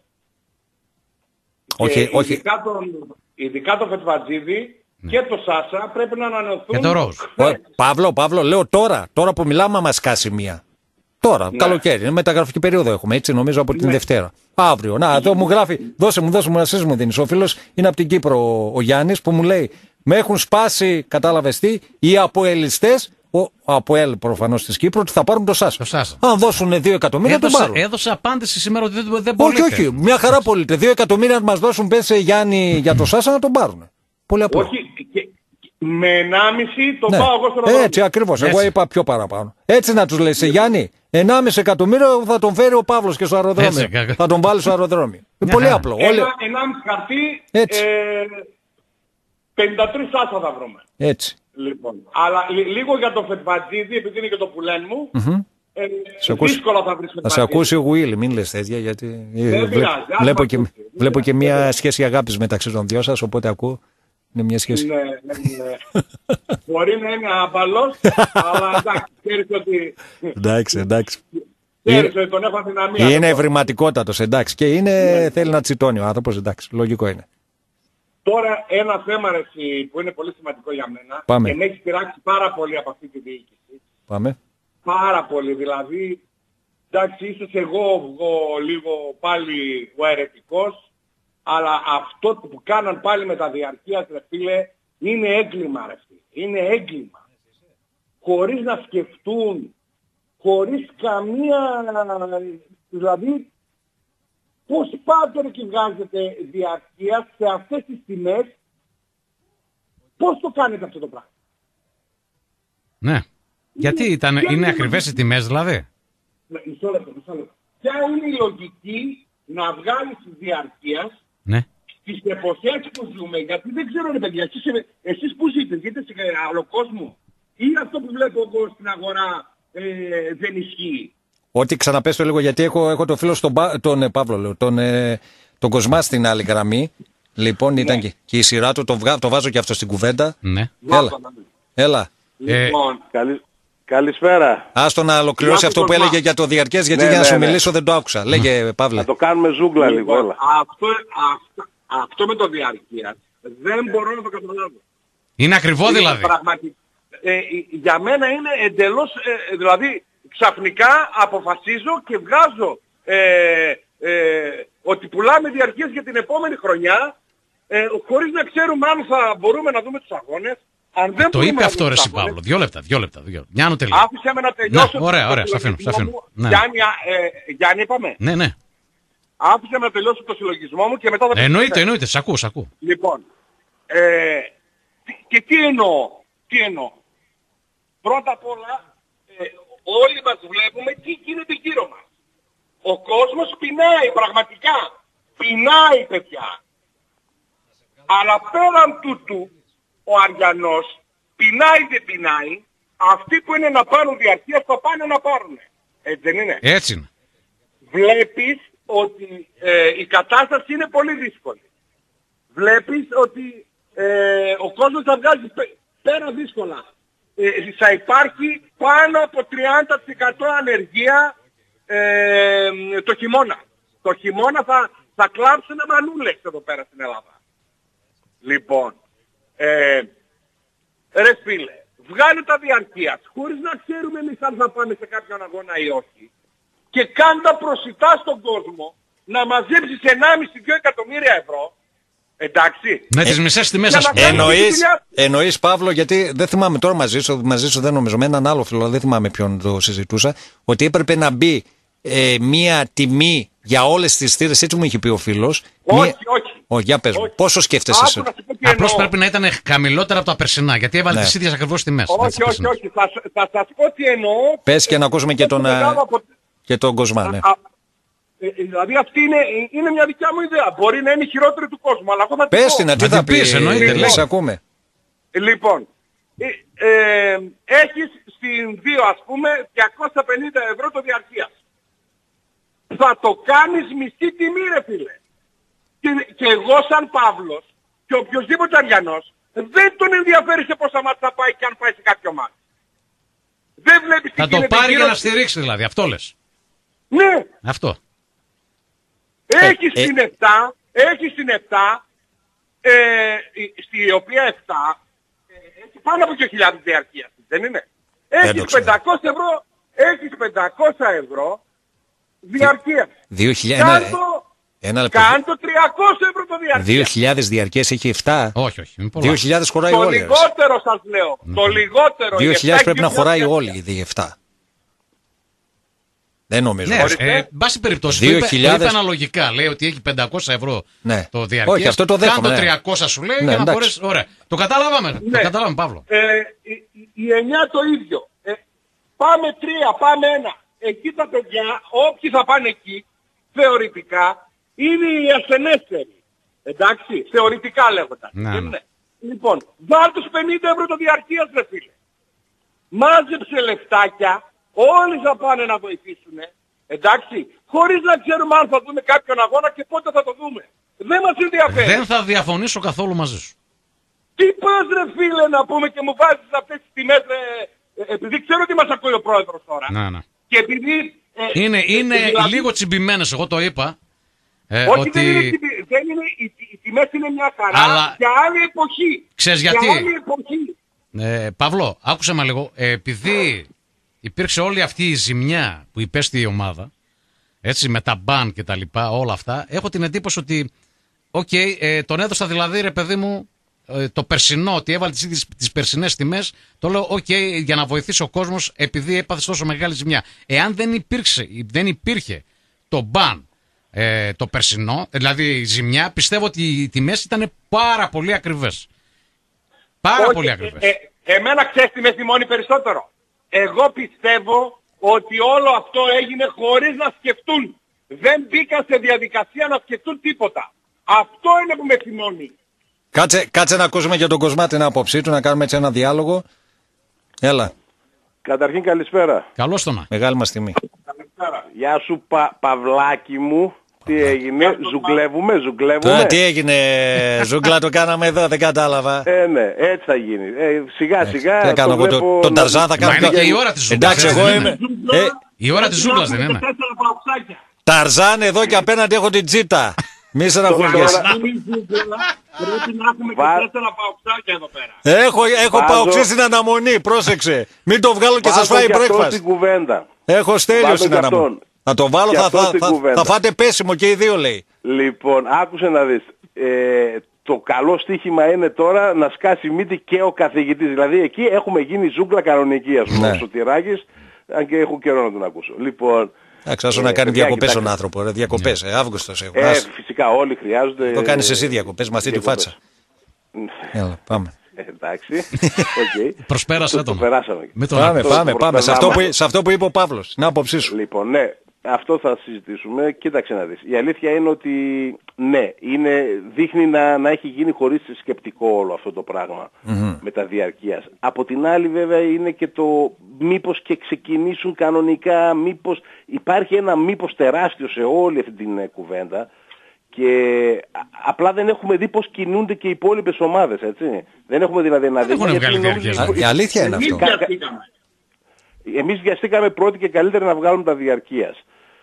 Όχι, και όχι. Ειδικά τον, ειδικά τον Φετβατζίδη ναι. και τον Σάσα πρέπει να ανανεωθούν. Και τον Ροζ. Παύλο, Παύλο, λέω τώρα, τώρα που μιλάμε μας κάσει μία. Τώρα, ναι. καλοκαίρι, είναι μεταγραφική περίοδο έχουμε, έτσι νομίζω από την ναι. Δευτέρα. Αύριο, να, εδώ μου γράφει, δώσε μου, δώσε μου, να μου δίνεις. Ο φίλος είναι από την Κύπρο ο Γιάννης που μου λέει, με έχουν σπάσει, κατάλαβες τι, οι αποελιστές, ο ΑΠΟΕΛ προφανώς της Κύπρου, ότι θα πάρουν το Σάσα. Το Σάσα. Αν δώσουν δύο εκατομμύρια, έδωσε, τον πάρουν. Έδωσε απάντηση σήμερα ότι δεν, δεν πωλείται. Όχι, όχι, μια χαρά πωλείται. Δύο εκατομμύρια να μας δώσουν, πέσε Γιάννη, για το Σάσα να τον πάρουν. Πολύ απλό. Όχι, και, με ενάμιση τον ναι. πάω εγώ στον Οδρόμιο. Έτσι ακριβώς, εγώ είπα πιο παραπάνω. Έτσι να τους λέει σε Γιάννη, ενάμιση εκατομμύριο θα τον φέρει ο Παύλος και στο αεροδρόμιο. Έτσι, θα τον βάλει στο αεροδρόμιο. Είναι πολύ απλό. Ένα, ενάμιση χαρτί, ε, πενήντα τρία Σάσα θα βρούμε. Έτσι. Λοιπόν, αλλά λι, λίγο για το Φετβατζίδη, επειδή είναι και το πουλέν μου, mm-hmm. ε, δύσκολα θα βρεις Φετβατζίδη. Θα σε ακούσει ο Γουίλ, μην λες τέτοια, γιατί δεν βλέ, πειράζει, βλέπω, και, βλέπω και μια σχέση αγάπης μεταξύ των δυο σας, οπότε ακούω. Είναι μια σχέση. Ναι, ναι, ναι. Μπορεί να είναι άμπαλος, αλλά εντάξει, ξέρεις ότι... εντάξει, εντάξει. Ξέρεις ότι τον έχω αδυναμία. Είναι ευρηματικότατος, εντάξει, και είναι, ναι. θέλει να τσιτώνει ο άνθρωπος, εντάξει, λογικό είναι. Τώρα ένα θέμα ρε, που είναι πολύ σημαντικό για μένα Πάμε. και με έχει πειράξει πάρα πολύ από αυτή τη διοίκηση. Πάμε. Πάρα πολύ, δηλαδή, εντάξει, ίσως εγώ βγω λίγο πάλι ο αιρετικός, αλλά αυτό που κάναν πάλι με τα διαρκείας, ρε φίλε, είναι έγκλημα, ρε φίλε. Είναι έγκλημα. Χωρίς να σκεφτούν, χωρίς καμία, δηλαδή, πώς πάτε και βγάζετε διαρκείας σε αυτές τις τιμές, πώς το κάνετε αυτό το πράγμα. Ναι. Γιατί ήταν, είναι, είναι ακριβές οι τιμές δηλαδή. Μισό λεπτό, μισό λεπτό. Ποια είναι η λογική να βγάλεις τη διαρκείας ναι. στις εποχές που ζούμε, γιατί δεν ξέρω ρε παιδιά, εσείς, εσείς που ζείτε, ζείτε σε άλλο κόσμο ή αυτό που βλέπω εγώ στην αγορά ε, δεν ισχύει. Ό,τι ξαναπες το λίγο, γιατί έχω, έχω το φίλο στον τον, ε, Παύλο, λέω, τον, ε, τον Κοσμά στην άλλη γραμμή. Λοιπόν, ναι. ήταν και, και η σειρά του, το, βγα, το βάζω και αυτό στην κουβέντα. Ναι. Έλα. Έλα. Λοιπόν, ε, καλη, καλησπέρα. Άστο να ολοκληρώσει αυτό που Κοσμά. Έλεγε για το διαρκές, γιατί ναι, για να ναι, σου ναι. μιλήσω δεν το άκουσα. Λέγε, Παύλε. Θα το κάνουμε ζούγκλα λοιπόν, λίγο, έλα. Αυτό, αυτό, αυτό με το διαρκεία δεν μπορώ να το καταλάβω. Είναι ακριβό δηλαδή. Πραγματι... Ε, για μένα είναι εντελώς, ε, δηλαδή ξαφνικά αποφασίζω και βγάζω ε, ε, ότι πουλάμε διαρκείας για την επόμενη χρονιά ε, χωρίς να ξέρουμε αν θα μπορούμε να δούμε τους αγώνες. Αν δεν το είπε αυτό ρε Παύλο. Δύο λεπτά, δύο λεπτά. Δύο. Μια τελείω. Άφησε με να τελειώσω. Ναι, ωραία, ωραία, σ' αφήνω. Σ' αφήνω. Ναι. Γιάννη, ε, Γιάννη είπαμε. Ναι, ναι. Άφησε με να τελειώσω το συλλογισμό μου και μετά θα... Εννοείται, εννοείται, σ' ακούω, σ' ακούω. Λοιπόν, ε, και τι εννοώ, τι εννοώ. Πρώτα απ' όλα, ε, όλοι μας βλέπουμε τι γίνεται γύρω μας. Ο κόσμος πεινάει πραγματικά. Πεινάει παιδιά. Αλλά πέραν τούτου, ο Αριανός πεινάει δεν πεινάει. Αυτοί που είναι να πάρουν διαρκείας θα πάνε να πάρουν. Έτσι δεν είναι. Έτσι είναι. Βλέπεις ότι ε, η κατάσταση είναι πολύ δύσκολη. Βλέπεις ότι ε, ο κόσμος θα βγάζει πέρα δύσκολα. Ε, θα υπάρχει πάνω από τριάντα τοις εκατό ανεργία ε, το χειμώνα. Το χειμώνα θα, θα κλάψουν μανούλες εδώ πέρα στην Ελλάδα. Λοιπόν, ε, ρε φίλε, βγάλε τα διαρκείας χωρίς να ξέρουμε εμείς αν θα πάμε σε κάποιον αγώνα ή όχι. Και κάντα προσιτά στον κόσμο να μαζέψεις ενάμιση με δύο εκατομμύρια ευρώ. Εντάξει. Με τις μισές τιμές σας πούμε. Εννοείς, εννοείς Παύλο, γιατί δεν θυμάμαι τώρα μαζί σου, μαζί σου δεν νομίζω, με έναν άλλο φίλο, δεν θυμάμαι ποιον το συζητούσα, ότι έπρεπε να μπει ε, μία τιμή για όλες τις θύρες, έτσι μου είχε πει ο φίλος. Όχι, μία... όχι. Όχι, για πες μου, πόσο σκέφτεσαι εσύ. Απλώς πρέπει να ήταν χαμηλότερα από τα περσινά, γιατί έβαλε ναι. τις ίδιες ακριβώς τιμές. Όχι, όχι, όχι, θα, θα σας πω τι εννοώ. Πες και να ακούσουμε και τον, από... και τον Κοσμά, ναι. Ε, δηλαδή αυτή είναι, είναι μια δικιά μου ιδέα. Μπορεί να είναι η χειρότερη του κόσμου, αλλά εγώ θα την πω. Πες την, να τι θα πεις, εννοείται, λες, ακούμε. Λοιπόν, ε, ε, έχεις στην δύο ας πούμε διακόσια πενήντα ευρώ το διαρκείας. θα το κάνεις μισή τιμή ρε φίλε. Και, και εγώ σαν Παύλος και οποιοσδήποτε Αριανός δεν τον ενδιαφέρει σε πόσα μάτια θα πάει και αν πάει σε κάποιο μάτι. Δεν βλέπεις τι Θα το γίνεται πάρει γύρω... για να στηρίξει δηλαδή, αυτό λες. Ναι. Αυτό. Έχει ε, στην επτά, έχει στην επτά, ε, στη οποία επτά ε, έχει πάνω από δύο χιλιάδες διαρκείας, δεν είναι. Έχεις πεντακόσια ευρώ, έχεις πεντακόσια ευρώ διαρκείας. δύο χιλιάδες, Κάντο, ένα λεπτό. κάντο τριακόσια ευρώ το διαρκείας. δύο χιλιάδες διαρκείας έχει επτά. Όχι, όχι. Είναι πολλά. δύο χιλιάδες χωράει Το όλοι. λιγότερο σας λέω. Ναι. Το λιγότερο. δύο χιλιάδες πρέπει να χωράει όλοι. όλοι οι επτά. Δεν νομίζω. Ναι, ε, εν πάση περιπτώσει, το είπε, το είπε αναλογικά. Λέει ότι έχει πεντακόσια ευρώ ναι. το διαρκείας. Όχι, αυτό το δέχομαι. Κάντο Ναι. τριακόσια σου λέει Ναι, για να εντάξει. μπορέσει. Ωραία. Το καταλάβαμε. Ναι. Το καταλάβαμε, Παύλο. Ε, η, η, η εννιά το ίδιο. Ε, πάμε τρία, πάμε ένα. Εκεί τα παιδιά, όποιοι θα πάνε εκεί, θεωρητικά, είναι οι ασθενέστεροι. Εντάξει, θεωρητικά λέγονταν. Ναι, ναι. Λοιπόν, βάλ τους πενήντα ευρώ το διαρκείας, ρε φίλε. Μάζεψε λεφτάκια, όλοι θα πάνε να βοηθήσουν. Εντάξει, χωρίς να ξέρουμε αν θα δούμε κάποιον αγώνα και πότε θα το δούμε. Δεν μας ενδιαφέρει. Δεν θα διαφωνήσω καθόλου μαζί σου. Τι πας ρε φίλε να πούμε και μου βάζεις αυτές τις τιμές, ε, ε, επειδή ξέρω ότι μας ακούει ο πρόεδρος τώρα. Ναι, ναι. Και επειδή... Ε, Είναι, είναι ε, δηλαδή, λίγο τσιμπημένες, εγώ το είπα. Ε, όχι, ότι... δεν είναι, τσιμπη- δεν είναι, οι, οι τιμές είναι μια χαρά Αλλά... για άλλη εποχή. Ξέρεις για γιατί. άλλη εποχή. Ε, Παύλο, άκουσε με λίγο. Ε, επειδή υπήρξε όλη αυτή η ζημιά που υπέστη η ομάδα, έτσι, με τα μπαν και τα λοιπά, όλα αυτά, έχω την εντύπωση ότι, οκ, okay, ε, τον έδωσα δηλαδή, ρε παιδί μου, ε, το περσινό, ότι έβαλε τις, τις περσινές τιμές, το λέω, οκ, okay, για να βοηθήσει ο κόσμος, επειδή έπαθε τόσο μεγάλη ζημιά. Εάν δεν υπήρξε, δεν υπήρχε το μπαν, ε, το περσινό, δηλαδή η ζημιά, πιστεύω ότι οι τιμές ήταν πάρα πολύ ακριβές. Πάρα όχι, πολύ ακριβές. Ε, ε, εμένα ξέρεις τι με θυμώνει περισσότερο. Εγώ πιστεύω ότι όλο αυτό έγινε χωρίς να σκεφτούν. Δεν μπήκαν σε διαδικασία να σκεφτούν τίποτα. Αυτό είναι που με θυμώνει. Κάτσε, κάτσε να ακούσουμε για τον Κοσμά την άποψή του, να κάνουμε έτσι ένα διάλογο. Έλα. Καταρχήν καλησπέρα. Καλώς το να. Μεγάλη μας τιμή. Γεια σου πα, Παυλάκι μου. Τι έγινε, ζουγκλεύουμε, ζουγκλεύουμε. Τώρα τι έγινε, ζούγκλα το κάναμε εδώ, δεν κατάλαβα. Ε, ναι, έτσι θα γίνει. Ε, σιγά σιγά. Τι θα κάνω εγώ, το- τον Ταρζάν θα κάνω. Μα είναι και η ώρα της ζούγκλας. Εντάξει, έτσι εγώ δεν είμαι. είναι? Ε, Η ώρα της ζούγκλας δεν είναι. Τέσσερα παουξάκια. Ταρζάν εδώ και απέναντι έχω την τζίτα. Μη σε αναχωριέσαι. Πρέπει να έχουμε και Βα- τέσσερα παουξάκια εδώ πέρα. Έχω, έχω Βάζω- παοξή στην αναμονή, πρόσεξε. Μην το βγάλω και σας Βάζω φάει και αυτό breakfast. στην κουβέντα. Έχω στέλιο Βάζω στην και αναμονή. αυτόν. Να το βάλω, Και θα, αυτό θα, στην θα, κουβέντα. θα φάτε πέσιμο και οι δύο λέει. Λοιπόν, άκουσε να δεις. Ε, το καλό στοίχημα είναι τώρα να σκάσει μύτη και ο καθηγητής. Δηλαδή εκεί έχουμε γίνει ζούγκλα κανονική, ας πούμε, Ναι. ο Σωτηράκης, αν και έχω καιρό να τον ακούσω. Λοιπόν, Εντάξει, άσο Ε, να κάνει παιδιά, διακοπές τον κοιτάξτε. άνθρωπο. Ρε, διακοπές, ε, Αύγουστος έχω. ε, Ας, φυσικά όλοι χρειάζονται... το κάνεις εσύ διακοπές με αυτή τη διακοπές. φάτσα. Έλα, πάμε. Ε, εντάξει, οκ. Προσπέρασε Το- τον. το περάσαμε. Με τον Πάμε, αυτό πάμε, το πάμε. Σε αυτό, που, προσπερνάμε. σε αυτό που είπε ο Παύλος, την άποψή σου. Λοιπόν, ναι, αυτό θα συζητήσουμε. Κοίταξε να δεις. Η αλήθεια είναι ότι ναι, είναι, δείχνει να, να έχει γίνει χωρίς σκεπτικό όλο αυτό το πράγμα με τα διαρκείας. Από την άλλη βέβαια είναι και το μήπως και ξεκινήσουν κανονικά, μήπως υπάρχει ένα μήπως τεράστιο σε όλη αυτή την ε, κουβέντα. Και α- απλά δεν έχουμε δει πώς κινούνται και οι υπόλοιπες ομάδες, έτσι. Δεν έχουμε δηλαδή να Δεν δούμε. έχουν γιατί βγάλει νομίζω- διαρκείας. Α, η αλήθεια είναι Εμείς αυτό. βιαστήκαμε. Εμείς βιαστήκαμε πρώτοι και καλύτερα να βγάλουμε τα διαρκείας.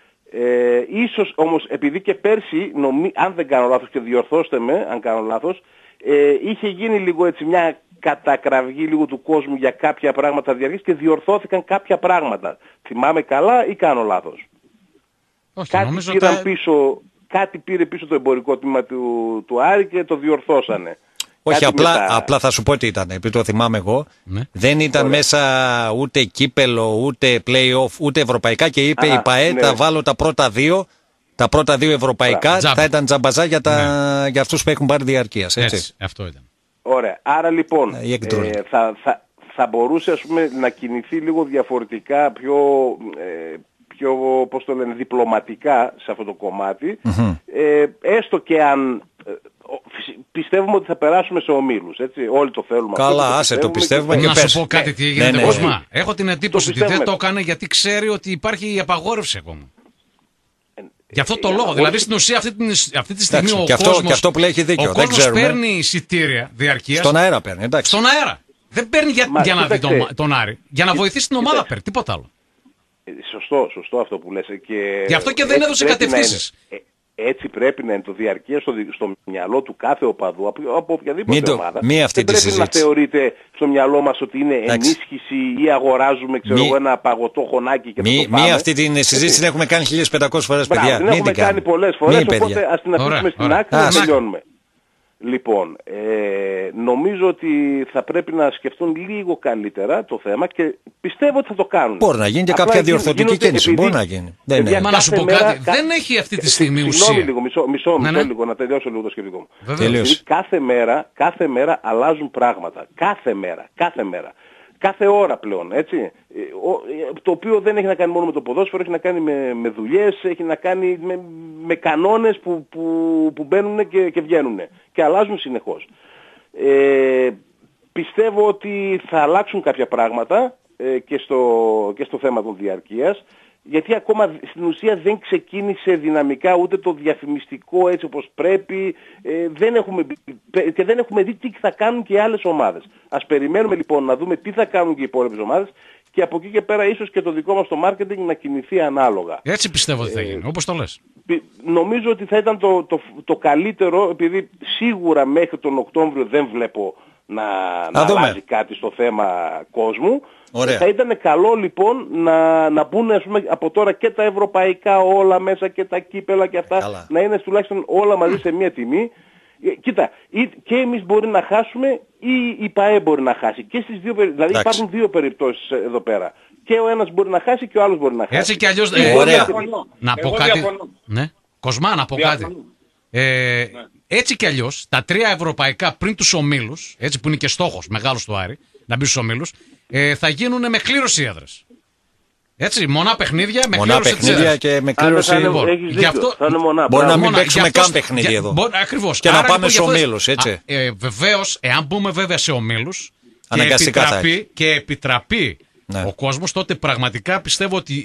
Ε, ίσως όμως επειδή και πέρσι, νομί, αν δεν κάνω λάθος και διορθώστε με αν κάνω λάθος, ε, είχε γίνει λίγο έτσι μια κατακραυγή λίγο του κόσμου για κάποια πράγματα διαρκείας και διορθώθηκαν κάποια πράγματα. Θυμάμαι καλά ή κάνω λάθος? Όχι, Κάτι, νομίζω πήραν ότι... πίσω, κάτι πήρε πίσω το εμπορικό τμήμα του, του Άρη και το διορθώσανε. Όχι, Κάτι απλά, μετά. απλά θα σου πω τι ήταν, επειδή το θυμάμαι εγώ. Ναι. Δεν ήταν μέσα ούτε κύπελο, ούτε play-off, ούτε ευρωπαϊκά και είπε Α, η ΠαΕ ναι. θα βάλω τα πρώτα δύο, τα πρώτα δύο ευρωπαϊκά, Τζάμπα. θα ήταν τζαμπαζά για, τα, για αυτούς που έχουν πάρει διαρκείας, έτσι. Έτσι, αυτό ήταν. Ωραία. Άρα λοιπόν Ε, η εκτρώνη. ε, θα, θα, θα μπορούσε ας πούμε, να κινηθεί λίγο διαφορετικά, πιο, ε, πιο πώς το λένε, διπλωματικά σε αυτό το κομματι ε, έστω και αν ε, ο- φυσι- πιστεύουμε ότι θα περάσουμε σε ομίλους, έτσι. Όλοι το θέλουμε. Καλά, αυτό, άσε, το πιστεύουμε και και Να πες. σου πω κάτι Ναι. τι έγινε Ναι, ναι. Κοσμά. Έχω την εντύπωση Το ότι δεν πιστεύουμε. το έκανε γιατί ξέρει ότι υπάρχει η απαγόρευση ακόμα. Ε, Γι' αυτό το λόγο. Δηλαδή στην ουσία αυτή, την, αυτή τη στιγμή εντάξει, ο και αυτό, κόσμος, και αυτό που λέει έχει δίκιο. ο δεν κόσμος ξέρουμε. παίρνει εισιτήρια διαρκείας. Στον αέρα παίρνει, εντάξει. Στον αέρα. Δεν παίρνει για, για να δει τον, τον Άρη. Για να βοηθήσει την ομάδα παίρνει. Τίποτα άλλο. Σωστό, σωστό αυτό που λες. Και γι' αυτό και δεν έδωσε κατευθύνσεις. Έτσι πρέπει να είναι το διαρκεία στο, στο μυαλό του κάθε οπαδού από, από οποιαδήποτε μην το, ομάδα. μη αυτή δεν τη πρέπει συζήτηση. να θεωρείται στο μυαλό μας ότι είναι ενίσχυση ή αγοράζουμε ξέρω, μη, ένα παγωτό χωνάκι και μη, το πάμε. Μη αυτή τη συζήτηση την έχουμε κάνει χίλιες πεντακόσιες φορές, Μπράβο, παιδιά. την Μην έχουμε την κάνει πολλές φορές, μη, οπότε παιδιά. ας την αφήσουμε ωραία, στην ωραία. άκρη να τελειώνουμε. Λοιπόν, ε, νομίζω ότι θα πρέπει να σκεφτούν λίγο καλύτερα το θέμα και πιστεύω ότι θα το κάνουν. Μπορεί να γίνει και απλά κάποια διορθωτική κίνηση. επειδή, Μπορεί να γίνει. Δεν είναι. Μα να σου πω μέρα, κάτι. κα... Δεν έχει αυτή τη στιγμή ουσία. Συγγνώμη λίγο, μισό, μισό, ναι, μισό ναι. λίγο, να τελειώσω λίγο το σκεπτικό μου. Τελείωσε. Κάθε μέρα, κάθε μέρα αλλάζουν πράγματα. Κάθε μέρα, κάθε μέρα. Κάθε ώρα πλέον, έτσι. Το οποίο δεν έχει να κάνει μόνο με το ποδόσφαιρο, έχει να κάνει με, με δουλειές, έχει να κάνει με, με κανόνες που, που, που μπαίνουν και, και βγαίνουν και αλλάζουν συνεχώς. Ε, πιστεύω ότι θα αλλάξουν κάποια πράγματα ε, και, στο, και στο θέμα των διαρκείας, γιατί ακόμα στην ουσία δεν ξεκίνησε δυναμικά ούτε το διαφημιστικό έτσι όπως πρέπει ε, δεν έχουμε, και δεν έχουμε δει τι θα κάνουν και οι άλλες ομάδες. Ας περιμένουμε λοιπόν να δούμε τι θα κάνουν και οι υπόλοιπες ομάδες και από εκεί και πέρα ίσως και το δικό μας το marketing να κινηθεί ανάλογα. Έτσι πιστεύω ότι θα γίνει, ε, όπως το λες. Νομίζω ότι θα ήταν το, το, το καλύτερο, επειδή σίγουρα μέχρι τον Οκτώβριο δεν βλέπω να, να αλλάζει κάτι στο θέμα κόσμου. Ωραία. Θα ήταν καλό λοιπόν να, να μπουν ας πούμε, από τώρα και τα ευρωπαϊκά όλα μέσα και τα κύπελα και αυτά. Καλά. Να είναι τουλάχιστον όλα μαζί σε μία τιμή. Κοίτα, και εμείς μπορεί να χάσουμε ή η ΠΑΕ μπορεί να χάσει. Και στις δύο, δηλαδή εντάξει. Υπάρχουν δύο περιπτώσεις εδώ πέρα. Και ο ένας μπορεί να χάσει και ο άλλος μπορεί να χάσει. Έτσι κι αλλιώς... Ε, ωραία. Να πω κάτι... Ναι. Κοσμά, να πω κάτι. Ε, ναι. Έτσι κι αλλιώς, τα τρία ευρωπαϊκά πριν τους ομίλους, έτσι που είναι και στόχος μεγάλος του Άρη, να μπει στους ομίλους, ε, θα γίνουν με κλήρωση έδρας. Έτσι, μονά παιχνίδια με μονά κλήρωση παιχνίδια και με κλήρωση έδρας. Αυτό... Μπορεί να μην μονά, παίξουμε καν παιχνίδι για... εδώ. Μπορεί, ακριβώς. Και άρα, να πάμε λοιπόν, σε ομίλους, έτσι. Ε, βεβαίως, εάν μπούμε βέβαια σε ομίλους και επιτραπεί, και επιτραπεί ναι. ο κόσμος, τότε πραγματικά πιστεύω ότι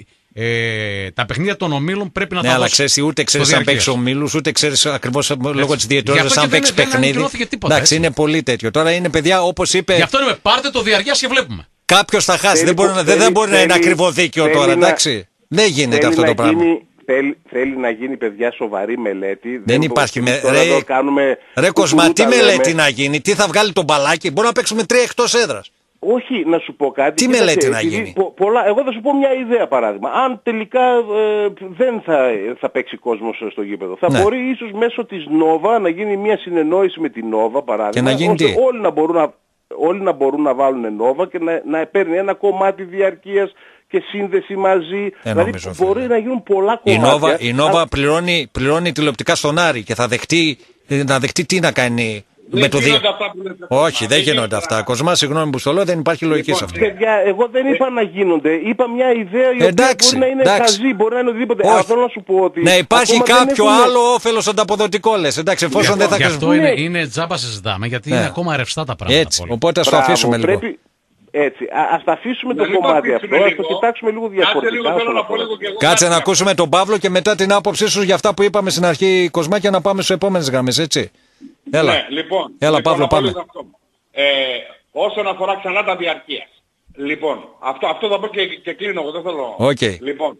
Ε, τα παιχνίδια των ομίλων πρέπει να ναι, τα αλλά δώσουν. ξέρεις, ούτε ξέρεις αν παίξει ομίλους, ούτε ξέρεις ακριβώς λόγω της διαιτησίας αν παίξει παιχνίδι. Εντάξει, είναι πολύ τέτοιο. Τώρα είναι παιδιά όπως είπε. Γι' αυτό λέμε πάρτε το διαρκείας και βλέπουμε. Κάποιος θα χάσει. Δεν μπορεί, θέλει, δεν μπορεί θέλει, να είναι ακριβό δίκαιο τώρα, εντάξει. Να, δεν γίνεται αυτό το πράγμα. Γίνει, θέλει, θέλει να γίνει παιδιά σοβαρή μελέτη. Δεν, δεν υπάρχει μελέτη. Ρε, κάνουμε ρε Κοσμά, τι μελέτη να γίνει, τι θα βγάλει τον μπαλάκι, μπορεί να παίξουμε τρία εκτός έδρας. Όχι, να σου πω κάτι. Τι μελέτη να γίνει. Πο, πολλά, εγώ θα σου πω μια ιδέα παράδειγμα. Αν τελικά ε, δεν θα, θα παίξει κόσμος στο γήπεδο, θα ναι. μπορεί ίσως μέσω της Νόβα να γίνει μια συνεννόηση με την Νόβα παράδειγμα. Και να γίνει τι? Όλοι να μπορούν να, όλοι να, μπορούν να βάλουν Νόβα και να, να παίρνει ένα κομμάτι διαρκείας και σύνδεση μαζί. Ε, δηλαδή νομίζω, μπορεί φίλε. να γίνουν πολλά κομμάτια. Η Νόβα, η Νόβα α... πληρώνει, πληρώνει τηλεοπτικά στον Άρη και θα δεχτεί, να δεχτεί τι να κάνει. Δεν με το δι... Όχι, δεν, δεν γίνονται αυτά. Κοσμά, συγγνώμη που στο λέω, δεν υπάρχει λογική λοιπόν, σε αυτό. Παιδιά, εγώ δεν είπα να γίνονται. Είπα μια ιδέα η εντάξει, οποία μπορεί να είναι χαζή, μπορεί να είναι οτιδήποτε. Αλλά θέλω να σου πω ότι. Να υπάρχει κάποιο έχουν... άλλο όφελος ανταποδοτικό, λες. Εντάξει, εφόσον για, δεν θα γι' αυτό είναι, είναι τζάμπα συζητάμε, γιατί ναι. είναι ακόμα ρευστά τα πράγματα. Έτσι, οπότε ας το αφήσουμε λίγο. Έτσι, ας τα αφήσουμε το κομμάτι αυτό, ας το κοιτάξουμε λίγο διαφορετικά. Κάτσε να ακούσουμε τον Παύλο και μετά την άποψή σου για αυτά που είπαμε στην αρχή, Κοσμά, και να πάμε στις επόμενες γραμμές, έτσι. Έλα, ναι, λοιπόν, Έλα λοιπόν, Παύλο, πάμε. Ε, όσον αφορά ξανά τα διαρκείας. Λοιπόν, αυτό, αυτό θα πω και, και κλείνω, εγώ δεν θέλω. Okay. Λοιπόν,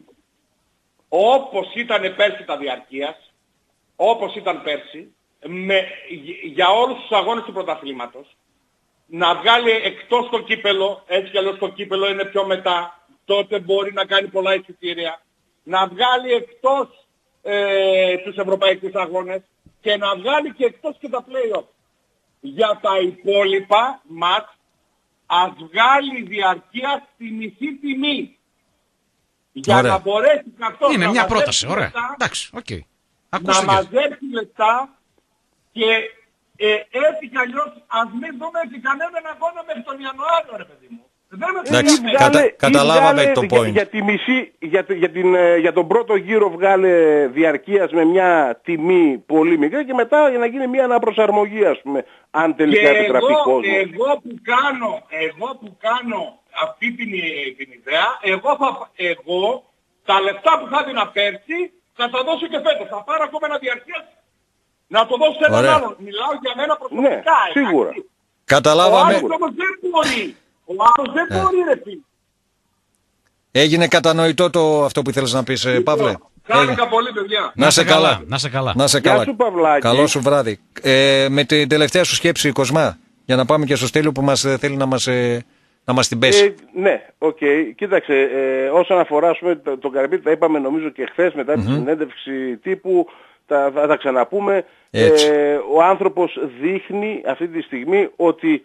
όπως ήταν πέρσι τα διαρκείας, όπως ήταν πέρσι, με, για όλους τους αγώνες του πρωταθλήματος, να βγάλει εκτός το κύπελο, έτσι κι αλλιώς το κύπελο είναι πιο μετά, τότε μπορεί να κάνει πολλά εισιτήρια, να βγάλει εκτός ε, τους ευρωπαϊκούς αγώνες και να βγάλει και εκτός και τα play-off. Για τα υπόλοιπα μάτς, ας βγάλει διαρκεία στη μισή τιμή. Για ωραία. να μπορέσει αυτός είναι να μια πρόταση, ωραία. Λεπτά, εντάξει, okay. να μαζέψει λεπτά και ε, έτσι κι αλλιώς ας μην δούμε και κανέναν αγώνα μέχρι τον Ιανουάριο, ρε παιδί μου. Εντάξει, κατα, καταλάβαμε το point. Για, για, τη μισή, για, για, την, για τον πρώτο γύρο βγάλε διαρκείας με μια τιμή πολύ μικρή και μετά για να γίνει μια αναπροσαρμογή, ας πούμε, αν τελικά επιτραπεί κόσμο. Εγώ που κάνω, εγώ που κάνω αυτή την, την ιδέα, εγώ, θα, εγώ τα λεφτά που θα έδινα πέρσι Θα τα δώσω και φέτος. Θα πάρω ακόμα ένα διαρκές να το δώσω σε έναν Ωραία. άλλον. Μιλάω για μένα προσωπικά. Ναι, σίγουρα. εντάξει. Καταλάβαμε. Ο άλλος όμως δεν μπορεί. Ο άλλος δεν Ναι. μπορεί ρε φίλε. Έγινε κατανοητό το αυτό που ήθελες να πεις, ε, Παύλε. Χάρηκα πολύ παιδιά. Να σε καλά. Να σε καλά. Να σε Γεια καλά. σου, Παυλάκη. Καλό σου βράδυ. Ε, με την τελευταία σου σκέψη, Κοσμά, για να πάμε και στο Στέλιο που μας ε, θέλει να μας, ε, να μας την πέσει. Ε, ναι, οκ. Okay. Κοίταξε, ε, όσον αφορά ας πούμε, το- τον Καρυπίδη, τα είπαμε νομίζω και χθες μετά τη συνέντευξη τύπου, τα, θα τα ξαναπούμε. Έτσι. Ε, ο άνθρωπος δείχνει αυτή τη στιγμή ότι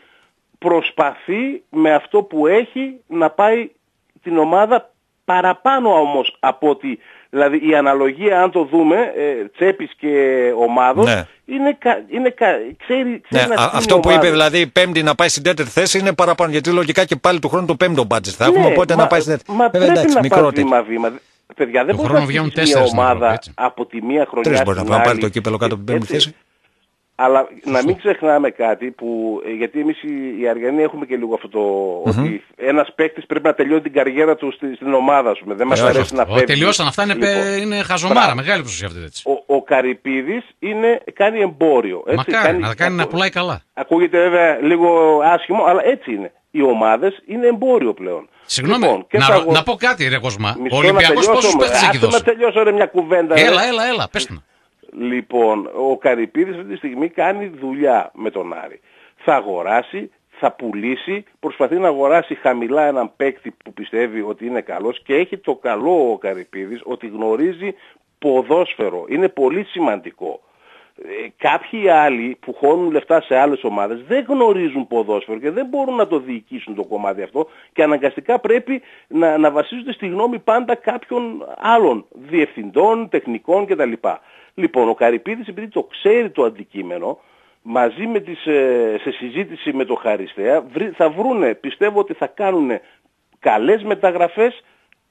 προσπαθεί με αυτό που έχει να πάει την ομάδα παραπάνω όμως από ότι, δηλαδή η αναλογία αν το δούμε, ε, Τσέπης και ομάδος, Ναι. είναι, κα, είναι κα, ξέρει, Ναι, ξέρει να α- στείλει αυτό που είπε ομάδες. δηλαδή η Πέμπτη να πάει στην τέταρτη θέση είναι παραπάνω. Γιατί λογικά και πάλι του χρόνου το πέμπτο μπάτζετ θα Ναι, έχουμε, οπότε μα- να πάει στην τέταρτη. Μα Βέβαια, πρέπει εντάξει, να πας μικρότερη. βήμα-βήμα. Παιδιά, δεν Του μπορεί χρόνου να βγαίνουν στήσεις μια τέσσερις στην ομάδα Ευρώπη, έτσι. από τη μία χρονιά Τρεις μπορεί στην να άλλη. πάρει το κύπελο κάτω από την πέμπτη Έτσι. θέση. Αλλά να μην ξεχνάμε κάτι που, ε, γιατί εμείς οι, οι Αργιανοί έχουμε και λίγο αυτό το, ότι ένας παίκτης πρέπει να τελειώνει την καριέρα του στη- στην ομάδα, ας πούμε. Δεν μας Ε, αρέσει όχι, να Ω, φεύγει. τελειώσαν αυτά, είναι, πε- Λοιπόν, είναι χαζομάρα, μπράβο. μεγάλη προσοχή αυτή έτσι. Ο, ο Καρυπίδης είναι, κάνει εμπόριο. Έτσι, Μακάρι, να κάνει να πουλάει καλά. Ακούγεται βέβαια λίγο άσχημο, αλλά έτσι είναι. Οι ομάδες είναι εμπόριο πλέον. Συγγνώμη, Λοιπόν, και να, θα ρω- αγο- να πω κάτι ρε Κοσμά. Μισό Ο να Ολυμπιακός τελειώσω, πόσους μωρέ. παίχτες έχει Άσε δώσει. να τελειώσω ρε μια κουβέντα. ρε. Έλα, έλα, έλα, πες το. Λοιπόν, ο Καρυπίδης αυτή τη στιγμή κάνει δουλειά με τον Άρη. Θα αγοράσει, θα πουλήσει, προσπαθεί να αγοράσει χαμηλά έναν παίκτη που πιστεύει ότι είναι καλός και έχει το καλό ο Καρυπίδης ότι γνωρίζει ποδόσφαιρο. Είναι πολύ σημαντικό. Ε, κάποιοι άλλοι που χώνουν λεφτά σε άλλες ομάδες δεν γνωρίζουν ποδόσφαιρο και δεν μπορούν να το διοικήσουν το κομμάτι αυτό και αναγκαστικά πρέπει να, να βασίζονται στη γνώμη πάντα κάποιων άλλων διευθυντών, τεχνικών κτλ. Λοιπόν, ο Καρυπίδης επειδή το ξέρει το αντικείμενο, μαζί με τις, ε, σε συζήτηση με το Χαριστέα βρει- θα βρούνε, πιστεύω ότι θα κάνουν καλές μεταγραφές.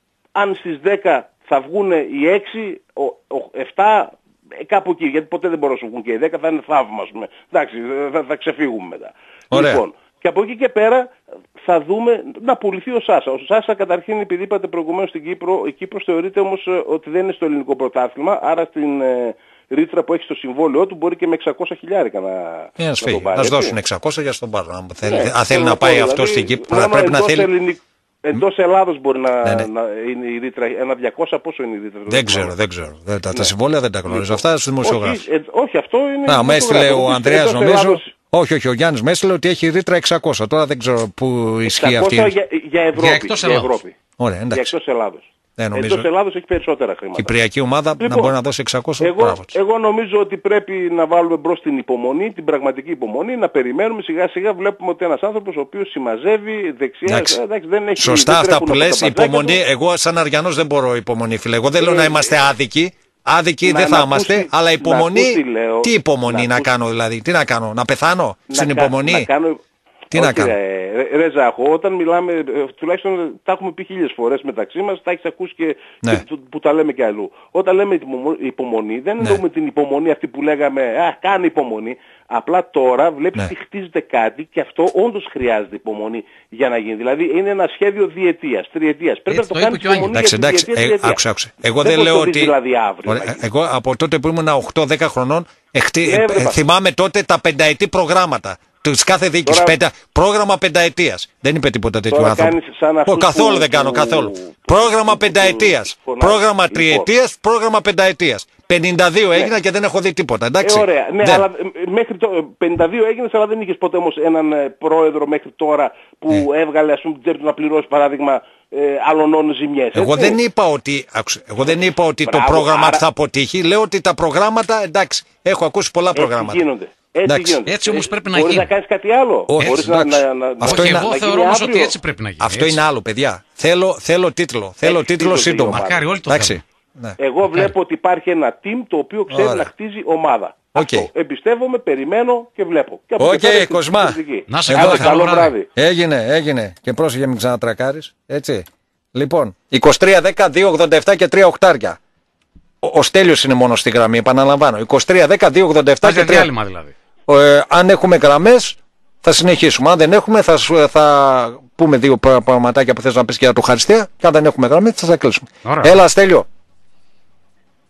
Αν στις δέκα θα βγουν οι έξι, ο, ο, επτά, ε, κάπου εκεί, γιατί ποτέ δεν μπορούν να σου βγουν και οι δέκα, θα είναι θαύμα, ας πούμε. Εντάξει, θα, θα ξεφύγουμε μετά. Ωραία. Λοιπόν, και από εκεί και πέρα θα δούμε να πουληθεί ο Σάσα. Ο Σάσα καταρχήν, επειδή είπατε προηγουμένως στην Κύπρο, η Κύπρος θεωρείται όμως ε, ότι δεν είναι στο ελληνικό πρωτάθλημα, άρα στην ε, ρήτρα που έχει στο συμβόλαιό του μπορεί και με εξακόσια χιλιάρικα να, Ε, ας να φύγει. τον πάρει. Ας έτσι. δώσουν εξακόσια για στον πάρω. Αν θέλει, Ναι, αν θέλει θέλω να πάει πω, αυτό δηλαδή, στην Κύπρο, μόνο πρέπει να εντός θέλει. ελληνικ- Εντός Ελλάδος μπορεί να, Ναι, ναι. να είναι η ρήτρα, ένα διακόσια πόσο είναι η ρήτρα. Δεν ξέρω, δεν ξέρω. Δεν- Τα, τα συμβόλαια δεν τα γνωρίζω. Αυτά στους δημοσιογράφους. Όχι, ε, όχι, αυτό είναι... Να, με έστειλε δημοσιογράφος. ο Ανδρέας Εντός νομίζω. Ελλάδος Όχι, όχι, ο Γιάννης με έστειλε ότι έχει ρήτρα εξακόσια. Τώρα δεν ξέρω πού ισχύει εξακόσια αυτή. για, για Ευρώπη. Για εκτός για Ελλάδος. Ευρώπη. Ωραία, Για εντάξει. εκτός Ελλάδος. Δεν νομίζω. Εντός Ελλάδος έχει περισσότερα χρήματα. Κυπριακή ομάδα να Λοιπόν, μπορεί να δώσει εξακόσια. Εγώ, Μπράβο της. εγώ νομίζω ότι πρέπει να βάλουμε μπρος την υπομονή, την πραγματική υπομονή, να περιμένουμε σιγά σιγά. Βλέπουμε ότι ένας άνθρωπος ο οποίος συμμαζεύει δεξιά, Εντάξει. εντάξει, δεν έχει, Σωστά δεν αυτά τρέχουν που από λες. τα μπατζάκια Υπομονή. του. Εγώ σαν Αριανός δεν μπορώ υπομονή, φίλε. Εγώ δεν λέω Ε, να είμαστε άδικοι. Άδικοι να- δεν θα να είμαστε, ακούσει- αλλά να υπομονή. ακούσει, λέω, Τι υπομονή να να ακούσει- κάνω δηλαδή, τι να κάνω, να πεθάνω στην να κα- υπομονή. Να κάνω... Τι Όχι, να κάνω. Ρε, ρε, ρε Ζάχο, όταν μιλάμε, ε, τουλάχιστον τα έχουμε πει χίλιες φορές μεταξύ μας, τα έχεις ακούσει και, Ναι. και που, που τα λέμε και αλλού. Όταν λέμε υπομο- υπομονή, δεν Ναι. εννοούμε την υπομονή αυτή που λέγαμε, α, κάνε υπομονή. Απλά τώρα βλέπεις Ναι. ότι χτίζεται κάτι και αυτό όντως χρειάζεται υπομονή για να γίνει. Δηλαδή είναι ένα σχέδιο διετίας, τριετίας. Πρέπει Έτσι να το το είπε κάνεις και ο υπομονή Εντάξει, για τη εντάξει, διετία, ε, τριετία. άκουσε, άκουσε. Εγώ Δεν δεν μπορείς λέω να το δεις ότι. δηλαδή αύριο. Ωραία, να γίνει. εγώ από τότε που ήμουν οκτώ δέκα χρονών, εχτί... Ναι, βρε, ε, πα- θυμάμαι τότε τα πενταετή προγράμματα τη κάθε διοίκηση. Τώρα- Πεντα... Πρόγραμμα πενταετία. Δεν είπε τίποτα τέτοιο Τώρα άνθρωπο. κάνεις σαν αυτούς καθόλου που- δεν κάνω, που- καθόλου. που- Πρόγραμμα που- πενταετία. που- Πρόγραμμα λοιπόν. τριετία, πρόγραμμα πενταετία. πενήντα δύο έγινα και δεν έχω δει τίποτα. Εντάξει. Ε, ωραία. Ναι, Δεν. αλλά ε, μέχρι το πενήντα δύο έγινες, αλλά δεν είχες ποτέ όμως έναν ε, πρόεδρο μέχρι τώρα που έβγαλε ας πούμε την τσέπη του να πληρώσει παράδειγμα ε, αλλονών ζημιές. Εγώ έτσι. δεν είπα ότι, άκουσε, εγώ δεν είπα ότι το Μπράβο, πρόγραμμα άρα- θα αποτύχει. Λέω ότι τα προγράμματα, εντάξει, έχω ακούσει πολλά Έτσι προγράμματα. γίνονται. Έτσι, Εντάξει. γίνονται. Έτσι όμως Ε, πρέπει να μπορείς γίνει. να κάνεις κάτι άλλο. Όχι, Μπορείς να, εντάξει. να, να, Αυτό Όχι, είναι- εγώ να θεωρώ γίνει όμως αύριο. ότι έτσι πρέπει να γίνει. Αυτό έτσι. είναι άλλο, παιδιά. Θέλω, θέλω τίτλο. Θέλω Έχει τίτλο τίτλο σύντομα. η ομάδα. Μακάρι όλοι το Εντάξει. θέλουν. Ναι. Εγώ βλέπω ότι υπάρχει ένα team το οποίο ξέρει Ωραία. να χτίζει ομάδα. Οκ. Αυτό. Εμπιστεύομαι, περιμένω και βλέπω. Και από Οκ, εκεί πέρα έχει Κοσμά. την κριτική. Να σε Εδώ καλά, θα- καλό Καλό βράδυ. βράδυ. Έγινε, έγινε. Και πρόσεχε μην ξανατρακάρεις. Έτσι. Λοιπόν, είκοσι τρία δέκα δύο ογδόντα επτά και τρία οχτάρια. Ο, ο Στέλιος είναι μόνο στη γραμμή, επαναλαμβάνω. είκοσι τρία δέκα δύο ογδόντα επτά Πάει και για τρία. διάλειμμα δηλαδή. Ε, αν έχουμε γραμμές θα συνεχίσουμε. Αν δεν έχουμε θα, σου- θα πούμε δύο πρα- πραγματάκια που θες να πεις και για το Χαριστέα. Και αν δεν έχουμε γραμμές θα τα κλείσουμε. Ωραία. Έλα Στέλιο.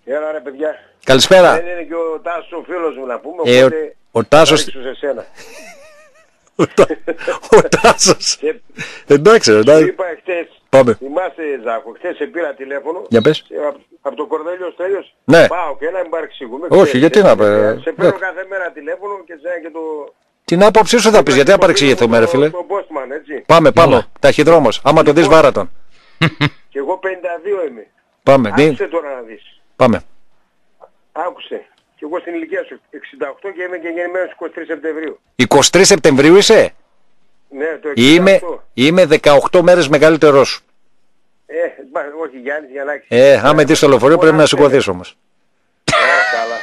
Έλα ρε παιδιά. Καλησπέρα. Δεν είναι και ο Τάσος ο φίλος μου να πούμε, Ε, οπότε ο, ο Τάσος... θα ρίξω σε σένα. ο, ο Τάσος... εντάξει, εντάξει. Σου είπα εχθές, Πάμε. θυμάσαι Ζάκο, χθες σε πήρα τηλέφωνο. Για πες. Από, από το Κορδέλιο Στέλιος. Ναι. Πάω και να μην παρεξηγούμε. Όχι, ξέρεις, γιατί να ε, πω. σε παίρνω κάθε μέρα τηλέφωνο και σε και το... Την άποψή σου θα πεις, γιατί να παρεξηγηθούμε ρε φίλε. Το Μπόσμαν, έτσι. Πάμε, πάμε. Ταχυδρόμος. Άμα το δεις βάρα τον. Και εγώ πενήντα δύο είμαι. Πάμε. Άκουσε τώρα να δεις. Πάμε. Άκουσε. Και εγώ στην ηλικία σου εξήντα οκτώ και είμαι και γεννημένος είκοσι τρεις Σεπτεμβρίου. είκοσι τρεις Σεπτεμβρίου είσαι. Ναι, το εξήντα οκτώ. Είμαι, είμαι δεκαοκτώ μέρες μεγαλύτερός σου. Ε, μα, όχι Γιάννης, Γιαννάκης. Ε, άμα δεις το λεωφορείο πρέπει να σηκωθείς όμως. Α, καλά.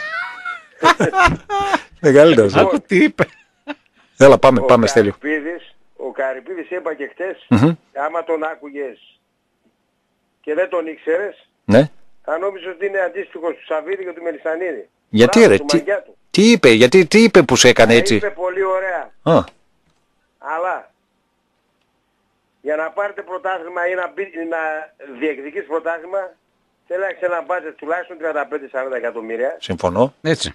Μεγαλύτερος. Άκου τι είπε. Έλα πάμε, Ο πάμε Στέλιο. Καρυπίδης, ο Καρυπίδης είπα και χτες, Μμμ. άμα τον άκουγες και δεν τον ήξερες, Ναι. θα νόμιζες ότι είναι αντίστοιχος του Σαββίδη και του Μελισσανίδη. Γιατί Μπράβο, ρε, του τι, μαγιά του. τι είπε, γιατί, τι είπε που σε έκανε Τα έτσι. είπε πολύ ωραία, Α, αλλά για να πάρετε πρωτάθλημα ή να, μπει, να διεκδικείς πρωτάθλημα, θέλει να έχεις ένα μπάτζετ τουλάχιστον τριάντα πέντε με σαράντα εκατομμύρια. συμφωνώ. Έτσι.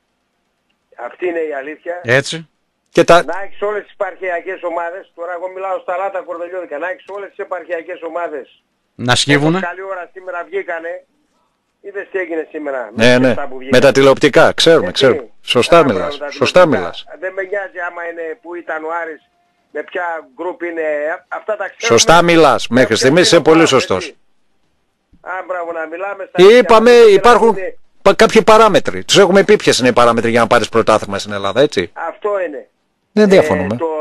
Αυτή είναι η αλήθεια. Έτσι. Και τα... Να έχεις όλες τις επαρχιακές ομάδες, τώρα εγώ μιλάω στα λάτα κορδελιώδικα, να έχεις όλες τις επαρχιακές ομάδες. Να σκύβουνε. Όπως καλή ώρα σήμερα βγήκανε, είδες τι έγινε σήμερα. Ναι, με ναι. αυτά που βγήκανε. Με τα τηλεοπτικά, ξέρουμε, Έτσι. ξέρουμε. Σωστά Άμα μιλάς, τα σωστά τηλεοπτικά. μιλάς. Δεν με νοιάζει άμα είναι που ήταν ο Άρης, με ποια γκρουπ είναι, αυτά τα ξέρουμε. Σωστά μιλάς, μέχρι Ποια στιγμής είσαι είναι πολύ ομάδα, σωστός. έτσι. Α, μπράβο, να μιλάμε στα Είπαμε, ίδια, υπάρχουν είναι- πα- κάποιοι παράμετροι. Τους έχουμε πει ποιες είναι οι παράμετροι για να πάρεις πρωτάθλημα στην Ελλάδα, έτσι. Αυτό είναι. Δεν διαφωνούμε. Ε, το,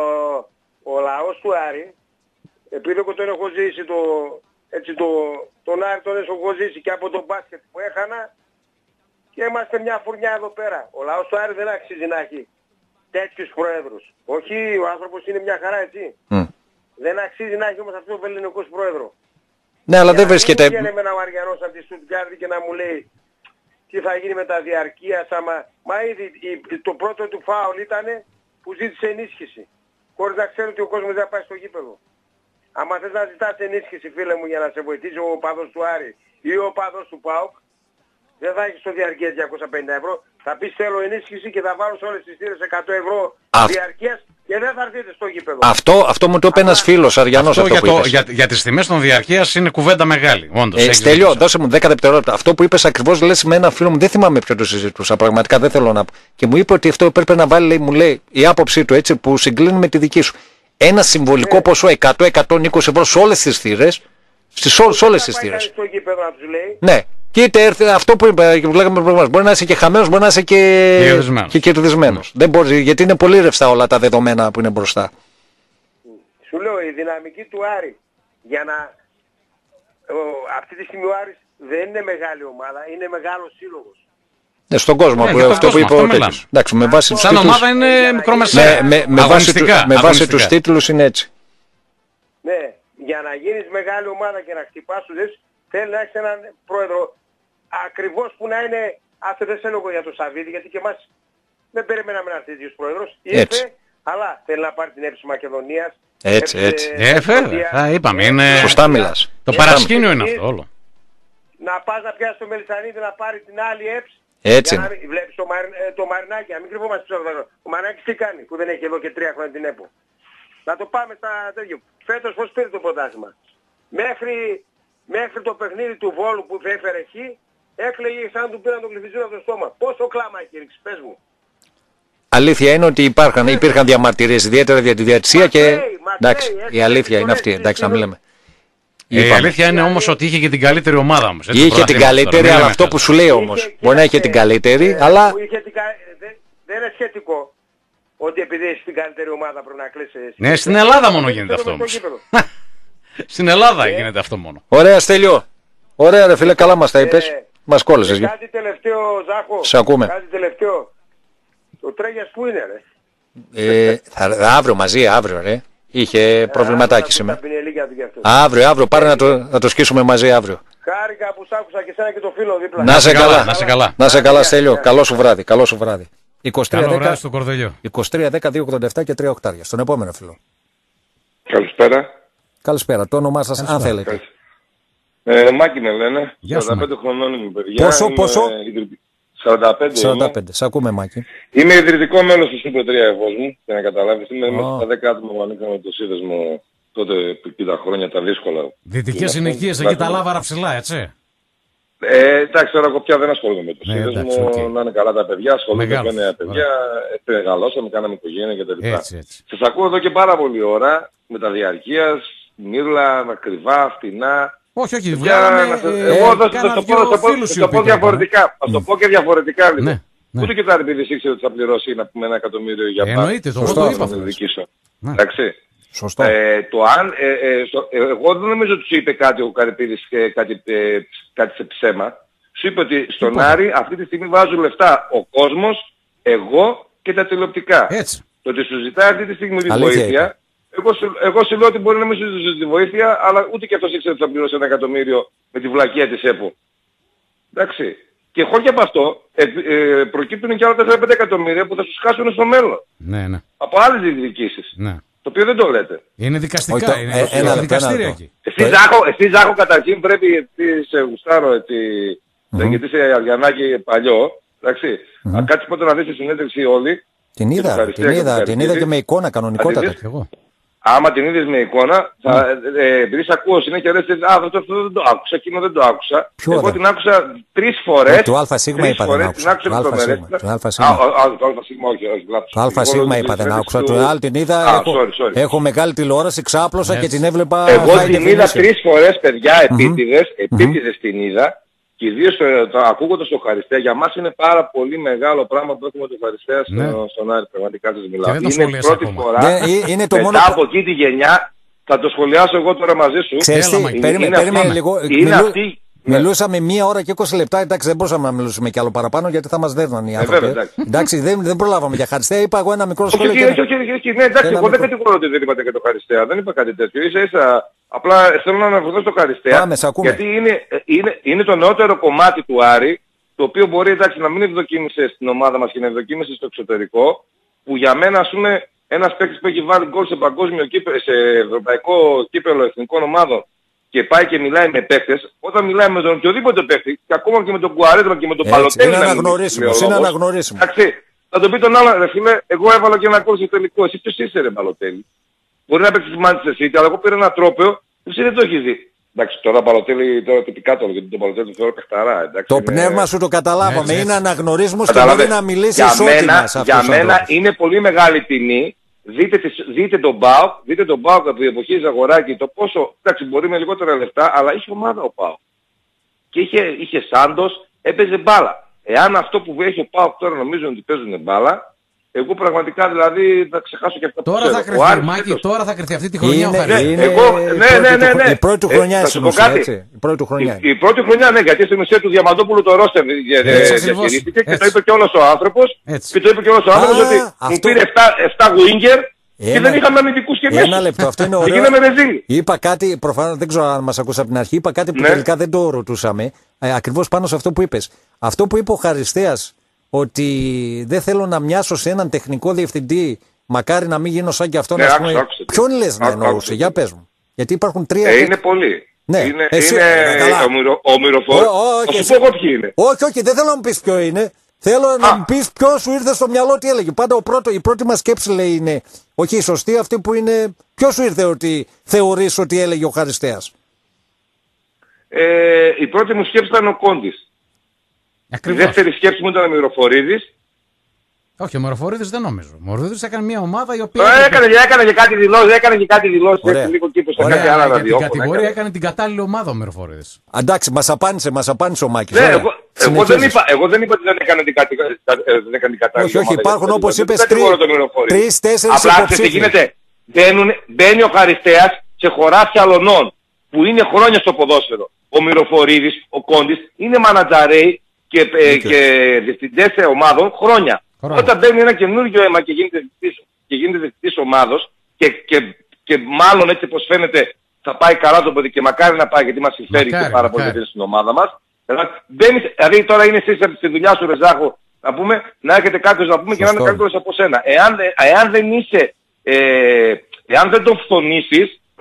ο λαός του Άρη, επειδή εγώ τον έχω ζήσει, το, έτσι, το, τον Άρη τον έχω ζήσει και από τον μπάσκετ που έχανα και είμαστε μια φουρνιά εδώ πέρα. Ο λαός του Άρη δεν αξίζει να έχει τέτοιους προέδρους. Όχι, ο άνθρωπος είναι μια χαρά, έτσι. Μμ. Δεν αξίζει να έχει όμως αυτό το ελληνικός πρόεδρο. Ναι, αλλά δεν Για να βρίσκεται... μην βγαίνει με ένα Μαριανός από τη Στουτγκάρδη και να μου λέει τι θα γίνει με τα διαρκείας άμα... Μα ήδη η- το πρώτο του φάουλ ήταν που ζήτησε ενίσχυση. Χωρίς να ξέρει ότι ο κόσμος δεν θα πάει στο γήπεδο. Άμα θες να ζητάς ενίσχυση φίλε μου για να σε βοηθήσει ο οπαδός του Άρη ή ο οπαδός του ΠΑΟΚ, δεν θα έχεις το διαρκείας διακόσια πενήντα ευρώ. Θα πεις θέλω ενίσχυση και θα βάλω σε όλες τις θύρες εκατό ευρώ Α- διαρκείας και δεν θα έρθετε στο γήπεδο. Αυτό, αυτό μου το είπε ένας φίλος Αριανός Αυτό αυτό, για, που το, είπες. για, για τις τιμές των διαρκείας είναι κουβέντα μεγάλη. Όντως, Ε, έχεις Στέλιο, δίκιο. δώσε μου δέκα δευτερόλεπτα. Αυτό που είπες ακριβώς λες με ένα φίλο μου, δεν θυμάμαι ποιο το συζητούσα. Πραγματικά δεν θέλω να πω. Και μου είπε ότι αυτό έπρεπε να βάλει, λέει, μου λέει, η άποψή του έτσι που συγκλίνει με τη δική σου. Ένα συμβολικό Ναι. ποσό εκατό με εκατόν είκοσι ευρώ σε όλες τις θύρες. Στις όλες, όλες τις Θα πάει θύρες. κανείς στο γήπεδο να τους λέει. Ναι. Και είτε έρθει αυτό που είπα και που λέγαμε προηγουμένως. Μπορεί να είσαι και χαμένος, μπορεί να είσαι και, Κερδισμένος. και κερδισμένος. Δεν μπορεί, γιατί είναι πολύ ρευστά όλα τα δεδομένα που είναι μπροστά. Σου λέω η δυναμική του Άρη για να... Ο, αυτή τη στιγμή ο Άρης δεν είναι μεγάλη ομάδα, είναι μεγάλος σύλλογος. Ναι, στον κόσμο, Ναι, που, για τον αυτό κόσμο, που είπε αυτό ο μιλάμε. τέτοιος. Εντάξει, με βάση τους Σαν τίτλους, ομάδα είναι Ε, μικρομεσαία. με, με, με, βάση, του, Αγωνιστικά, με βάση αγωνιστικά. τους τίτλους είναι έτσι. Ναι, για να γίνεις μεγάλη ομάδα και να χτυπάς τους δες, θέλει να έχεις έναν πρόεδρο ακριβώς που να είναι, αυτό δεν σε λόγο για τον Σαββίδη, γιατί και εμάς δεν περιμέναμε να έρθει τέτοιος πρόεδρος. Έτσι. Ήρθε, αλλά θέλει να πάρει την έψη Μακεδονίας. Έτσι, έψη, έτσι. ε, Ε, βέβαια. Σερβία. Α, είπαμε, είναι... Σωστά μιλάς. Το Σωστά παρασκήνιο είναι μιλάς. αυτό όλο. Να πας να πιάσεις το Μελισσανίδη να πάρει την άλλη έψη. Έτσι Για να είναι. μην- βλέπεις το, Μαρ, ε, το Μαρινάκι, να μην κρυβόμαστε πίσω από τα Ο Μαρινάκης τι κάνει που δεν έχει εδώ και τρία χρόνια την ΕΠΟ. Να το πάμε στα τέτοιο. Φέτος πώς πήρε το πρωτάθλημα. Μέχρι, μέχρι το παιχνίδι του Βόλου που έφερε χ, έκλαιγε σαν να του πήραν τον κλειφιζούρα από το στόμα. Πόσο κλάμα έχει ρίξει, πες μου. Αλήθεια είναι ότι υπήρχαν, υπήρχαν διαμαρτυρίες ιδιαίτερα για τη διατησία και. Μακραίει, μακραίει, Εντάξει, έτσι, η αλήθεια έτσι, είναι αυτή. έτσι, Εντάξει, να μην λέμε. Ε, η Είπαμε. αλήθεια είναι όμως ότι είχε και την καλύτερη ομάδα όμως. έτσι, Είχε την πρωταθλήματος τώρα, καλύτερη, μην αλλά λέμε αυτό καλά. που σου λέει όμως. Είχε- Μπορεί να είχε κοίταξε, την καλύτερη, ε, αλλά. που είχε την κα- δεν, δεν είναι σχετικό. Ότι επειδή έχει την καλύτερη ομάδα πρέπει να κλείσεις. Ναι, στην Ελλάδα μόνο γίνεται αυτό όμως. Στην Ελλάδα γίνεται αυτό μόνο. Ωραία, Στέλιο. Ωραία, ρε φίλε, καλά μας τα είπες. Ε, Μας κόλλησες. Και κάτι τελευταίο, Ζάχο. Σε ακούμε. Κάτι τελευταίο. Το Τρέγιας που είναι, ρε. Ε, θα, αύριο μαζί, αύριο, ρε. Είχε προβληματάκι σήμερα. Τα πινελίκια του κι αυτό. Αύριο, αύριο, πάρε να το, να το σκίσουμε μαζί αύριο. Χάρηκα που σ' άκουσα και σένα και το φίλο δίπλα. Να σε καλά, να σε καλά. Να σε καλά, Άντε, Στέλιο. άντε. Καλό σου βράδυ, καλό σου βράδυ. είκοσι τρία Καλό δέκα βράδυ στο Κορδελιό. είκοσι τρία δέκα δύο ογδόντα επτά και τρία οκτάρια. Στον επόμενο φίλο. Καλησπέρα. Καλησπέρα. Το όνομά σας, αν θέλετε. Ε, Μάκη με λένε. Γεια σου, σαράντα πέντε χρονών είμαι, παιδιά. Πόσο, είμαι πόσο? ιδρυ- σαράντα πέντε σαράντα πέντε. Σ' ακούμε, Μάκη. Είμαι ιδρυτικό μέλος του Super τρία εφός μου, για να καταλάβεις. Είμαι Α. μέσα στα δέκα άτομα που ανήκαμε το σύνδεσμο τότε επί τα χρόνια τα δύσκολα. Δυτικές συνοικίες, εκεί τα λάβαρα ψηλά, έτσι. Ε, εντάξει, τώρα εγώ πια δεν ασχολούμαι με το Ναι, σύνδεσμο, εντάξει, οκ. να είναι καλά τα παιδιά, ασχολούνται Μεγάλος, με νέα παιδιά, ε, μεγαλώσαμε, κάναμε οικογένεια κτλ. Έτσι, έτσι. Σας ακούω εδώ και πάρα πολλή ώρα, με τα διαρκείας, μύρλα, ακριβά, φτηνά. Όχι, όχι, Για βγάλαμε, να σας- ε, Εγώ θα κάνα σας το δυο πω, θα το πω- φίλους θα οι το οποίοι πω το έκαναν. διαφορετικά. Θα το πω και διαφορετικά λίγο. Ναι, ναι. Ούτε και τα επειδή ήξερε ότι θα πληρώσει να πούμε ένα εκατομμύριο για Ε, εννοείται, το- Σωστό το αυτό είπα να αυτό. διοικήσω. Ναι. Εντάξει. Σωστό. Ε, το αν, ε, ε, στο- ε, εγώ δεν νομίζω ότι σου είπε κάτι ο Καρυπίδης ε, κάτι, ε, κάτι σε ψέμα. Σου είπε ότι στον Τίποτα. Άρη αυτή τη στιγμή βάζουν λεφτά ο κόσμος, εγώ και τα τηλεοπτικά. Έτσι. Το ότι σου ζητάει αυτή τη στιγμή τη Αλήθεια βοήθεια, είπε. εγώ σου, εγώ σου λέω ότι μπορεί να μην σου ζητήσει τη βοήθεια, αλλά ούτε και αυτός ήξερε ότι θα πληρώσει ένα εκατομμύριο με τη βλακεία της ΕΠΟ. Εντάξει. Και χώρια από αυτό ε, ε, προκύπτουν και άλλα τέσσερα πέντε εκατομμύρια που θα σου χάσουν στο μέλλον. Ναι, ναι, Από άλλες διεκδικήσεις. ναι. Το οποίο δεν το λέτε. Είναι δικαστικά, Όχι, το- είναι ε, ένα είναι λεπτό, δικαστήρια ένα λεπτό. εκεί. Εσύ Ζάχο, εσύ Ζάχο καταρχήν πρέπει, γιατί σε γουστάρω έτσι, γιατί είσαι Αριανάκη παλιό, εντάξει. Αν κάτσεις πότε να δεις τη συνέντευξη όλη, Την και είδα, ευχαριστώ την και είδα, την είδα ευχαριστήσω. και με εικόνα κανονικότατα. Αν τη δεις- Εγώ. άμα την είδες με εικόνα, θα, ε, επειδή σε ακούω συνέχεια λες, α, αυτό, αυτό δεν το άκουσα, εκείνο δεν το άκουσα. Ποιο Εγώ δεν? την άκουσα τρεις φορές. Ε, το ΑΣ είπα τρεις δεν φορές άκουσα. την άκουσα Το με το ΑΣ, μερέστηνα. το ΑΣ. Α, α, α, το ΑΣ όχι, όχι, λάθος. Το ΑΣ Εγώ λέω είπα τη δεν άκουσα. συνέντευξη Το του- άλλο την είδα. Α, έχω, sorry, sorry. έχω μεγάλη τηλεόραση, ξάπλωσα και Έτσι. την έβλεπα. Εγώ high την είδα definition. τρεις φορές, παιδιά, επίτηδες, επίτηδες την είδα. Και ιδίως το, το, ακούγοντας το Χαριστέα, για μας είναι πάρα πολύ μεγάλο πράγμα που έχουμε το Χαριστέα στο, Ναι. στον Άρη, πραγματικά σας μιλάω. Και δεν το Είναι σχολίασα πρώτη ακόμα. φορά, Ναι, ε, είναι το μετά μόνο από εκεί τη γενιά, θα το σχολιάσω εγώ τώρα μαζί σου. Ξέρεις Έλα, τι, Μάκη. περίμενε, είναι περίμενε αυτή- λίγο. είναι Μιλού- αυτή- ναι. Μιλούσαμε μία ώρα και είκοσι λεπτά. Εντάξει, δεν μπορούσαμε να μιλήσουμε κι άλλο παραπάνω γιατί θα μας δέρνανε οι άνθρωποι. βέβαια, εντάξει. εντάξει, δεν, δεν προλάβαμε για Χαριστέα. Είπα εγώ ένα μικρό Όχι, σχόλιο. όχι, και όχι, ένα- όχι, όχι, ναι, εντάξει, Ένα εγώ δεν μικρό. κατηγορώ ότι δεν είπατε και το Χαριστέα, δεν είπα κάτι τέτοιο. Ίσα ίσα, απλά θέλω να αναφερθώ στο Χαριστέα, Πάμε, σε ακούμε. γιατί είναι, είναι, είναι το νεότερο κομμάτι του Άρη, το οποίο μπορεί εντάξει να μην ευδοκίμησε στην ομάδα μας και να ευδοκίμησε στο εξωτερικό, που για μένα ας πούμε ένας παίκτης που έχει βάλει γκολ σε παγκόσμιο κύπε, σε ευρωπαϊκό κύπελο εθνικών ομάδων και πάει και μιλάει με παίκτες, όταν μιλάει με τον οποιοδήποτε παίκτη, και ακόμα και με τον Κουαρέτμα και με τον Έτσι, Παλωτέλη, είναι να μην αναγνωρίσιμος, μιλήσει, είναι λέει ο λόγος. αναγνωρίσιμο. Εντάξει, θα το πει τον άλλο, ρε φίλε, εγώ έβαλα και ένα γκολ στο τελικό. Εσύ ποιος είσαι ρε Παλωτέλη. Μπορεί να παίξεις Manchester City, αλλά εγώ πήρα ένα τρόπαιο που εσύ δεν το έχεις δει. Εντάξει, τώρα Παλωτέλη, τώρα τυπικά το, γιατί τον Παλωτέλη το θεωρώ παιχταρά. Εντάξει, Το είναι- πνεύμα σου το καταλάβαμε. Έτσι, έτσι. Είναι αναγνωρίσιμος και Καταλαβαίνω. μπορεί να μιλήσει για ισότιμα μένα, σε αυτούς για τους μένα ανθρώπους. είναι πολύ μεγάλη τιμή. Δείτε, τις- δείτε τον ΠΑΟΚ, δείτε τον ΠΑΟΚ από την εποχή Ζαγοράκη, το πόσο, εντάξει μπορεί με λιγότερα λεφτά, αλλά είχε ομάδα ο ΠΑΟΚ. Και είχε, είχε Σάντος, έπαιζε μπάλα. Εάν αυτό που έχει ο ΠΑΟΚ τώρα νομίζουν ότι παίζουν μπάλα, εγώ πραγματικά δηλαδή θα ξεχάσω και αυτά που Τώρα ξέρω. θα Ο κρυφτεί, Άρης Μάκη, φέτος- τώρα θα κρυφτεί αυτή τη χρονιά ο Είναι, Χαριστέας. είναι Εγώ- η ναι, πρώτη ναι, του ναι, χρο- ναι. η πρώτη του Ε, χρονιά θα είναι σου στην πω ουσία, κάτι. έτσι. Η πρώτη του χρονιά είναι. Η, η πρώτη χρονιά, ναι, γιατί στην ουσία του Διαμαντόπουλου το ρόστερ δια- δια- Έτσι ακριβώς. διατηρήθηκε και Έτσι. το είπε και όλος ο άνθρωπος. Έτσι. Και το είπε και όλος ο άνθρωπος Α, ότι μου αυτό- πήρε επτά winger και Ένα- δεν είχαμε αμυντικούς και μέσους. Ένα λεπτό, αυτό είναι Και ωραίο. γίναμε ρεζίλοι. Είπα κάτι, προφανώς δεν ξέρω αν μας ακούσα από την αρχή, είπα κάτι που Ναι. τελικά δεν το ρωτούσαμε. Ε, ακριβώς πάνω σε αυτό που είπες. Αυτό που είπε ο Χαριστέας, ότι δεν θέλω να μοιάσω σε έναν τεχνικό διευθυντή, μακάρι να μην γίνω σαν και αυτόν. Ναι, ας άκουσα, πούμε. άκουσα. Ποιον λες να Άκουσα, εννοούσε, άκουσα. για πες μου. Γιατί υπάρχουν τρία. Ε, είναι πολλοί. Ναι, Είναι, εσύ- είναι ε, καλά. ο, μυρο, ο μυροφόρ. Ω, ω, Θα και σου εσύ- πω εγώ ποιοι είναι. Όχι, όχι, δεν θέλω να μου πεις ποιο είναι. Θέλω να Α. μου πεις ποιο σου ήρθε στο μυαλό, τι έλεγε. Πάντα ο πρώτο, η πρώτη μας σκέψη λέει είναι, όχι η σωστή, αυτή που είναι. Ποιο σου ήρθε ότι θεωρείς ότι έλεγε ο Χαριστέας. Ε, η πρώτη μου σκέψη ήταν ο Κόντης. Η Ακριβώς. δεύτερη σκέψη μου ήταν ο Μυροφορίδης. Όχι, ο Μεροφορίδης δεν νομίζω. Ο Μεροφορίδης έκανε μια ομάδα η οποία. Ε, έκανε, έκανε και κάτι δηλώσεις, έκανε και κάτι δηλώσεις, Ωραία. έτσι λίγο κύπος στα Ωραία, κάτι άλλα για την ραδιόφωνα. κατηγορία έκανε. έκανε την κατάλληλη ομάδα ο Μεροφορίδης. Εντάξει, μας απάντησε, μας απάντησε ο Μάκης. Ναι, Ωραία. εγώ, εγώ, δεν Συνεχίζεις. είπα, εγώ δεν είπα ότι δεν έκανε την, κατη, ε, δεν έκανε την κατάλληλη Όχι, όχι, ομάδα, υπάρχουν γιατί όπως δεν είπες κατηγορώ τρεις- τον Μυροφορίδη. τρεις, τέσσερις Απλά ξέρεις τι υποψήφιοι. γίνεται. Μπαίνουν, μπαίνει ο Χαριστέας σε χωράφια αλωνών που είναι χρόνια στο ποδόσφαιρο. Ο Μυροφορίδης, ο Κόντης είναι μανατζαρέοι και, ε, και διευθυντές ομάδων χρόνια. Χρόνια. Όταν μπαίνει ένα καινούργιο αίμα και γίνεται διευθυντής, και γίνεται διευθυντής ομάδος και, και, και μάλλον έτσι πως φαίνεται θα πάει καλά το παιδί και μακάρι να πάει γιατί μας συμφέρει Μακάρι, και πάρα πολύ μακάρι. γιατί στην ομάδα μας. Δηλαδή, μπαίνεις, δηλαδή τώρα είναι εσείς στη δουλειά σου Ρεζάχο να πούμε, να έχετε κάποιος να πούμε και να είναι Σωστό. καλύτερος από σένα. Εάν, δε- εάν δεν είσαι, ε, εάν δεν τον φθονήσεις,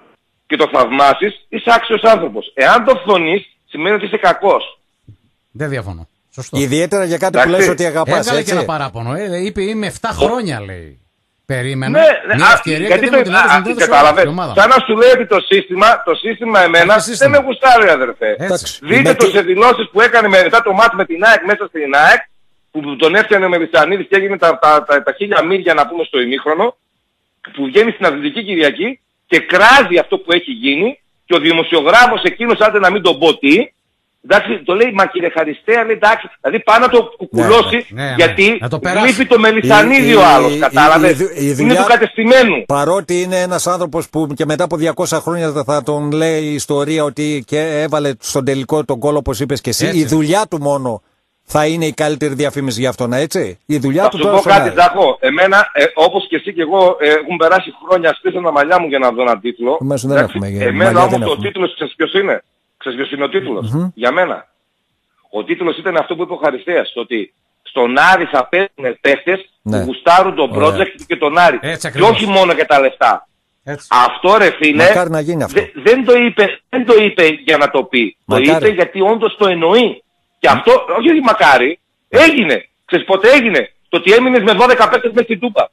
και το θαυμάσεις, είσαι άξιος άνθρωπος. Εάν το φθονείς, σημαίνει ότι είσαι κακός. Δεν διαφωνώ. Σωστό. Ιδιαίτερα για κάτι που λες ότι αγαπάς, έβγαλε έτσι. και ένα παράπονο. Ε, είπε είμαι επτά χρόνια, λέει. Περίμενα. Ναι, μια α, ευκαιρία γιατί και το, δεν μου την έδωσε στην ομάδα. Σαν να σου λέει ότι το σύστημα, το σύστημα εμένα δεν με γουστάρει, αδερφέ. Έτσι. Δείτε το σε δηλώσεις που έκανε μετά το μάτς με την ΑΕΚ μέσα στην ΑΕΚ, που τον έφτιανε με Βυσανίδης και έγινε τα, τα, τα, τα χίλια μίλια να πούμε στο ημίχρονο, που βγαίνει στην Αθλητική Κυριακή και κράζει αυτό που έχει γίνει και ο δημοσιογράφος εκείνος, άντε να μην τον πω τι, εντάξει, το λέει, μα κύριε Χαριστέα, λέει, εντάξει, δηλαδή πάνω να το κουκουλώσει, ναι, ναι, ναι, γιατί γλύφει το μελισανίδι ο άλλος, κατάλαβες, είναι του κατεστημένου. Παρότι είναι ένας άνθρωπος που και μετά από διακόσια χρόνια θα τον λέει η ιστορία ότι και έβαλε στον τελικό τον γκολ όπως είπες και εσύ, έτσι. Η δουλειά του μόνο θα είναι η καλύτερη διαφήμιση για αυτόν, έτσι. Η δουλειά θα του σου πω κάτι, Ζαχώ. Εμένα, ε, όπως και εσύ και εγώ, ε, έχουν περάσει χρόνια, στήσαν τα μαλλιά μου για να δω έναν τίτλο. Εμάς δεν έχουμε, εμένα όμως ο τίτλος, ξέρεις ποιος είναι. Ξέρεις ποιος είναι ο τίτλος, mm-hmm. για μένα. Ο τίτλος ήταν αυτό που είπε ο Χαριστέας, ότι στον Άρη θα παίρνουν παίχτες ναι. που γουστάρουν τον project yeah. και τον Άρη. Έτσι, και όχι μόνο για τα λεφτά. Έτσι. Αυτό ρε φίλε, αυτό. Δε, δεν, το είπε, δεν το είπε για να το πει. Μακάρι. Το είπε γιατί όντως το εννοεί. Και αυτό, όχι ότι μακάρι, έγινε. Ξέρεις πότε έγινε. Το ότι έμεινες με δώδεκα παίκτες μέσα στην Τούπα.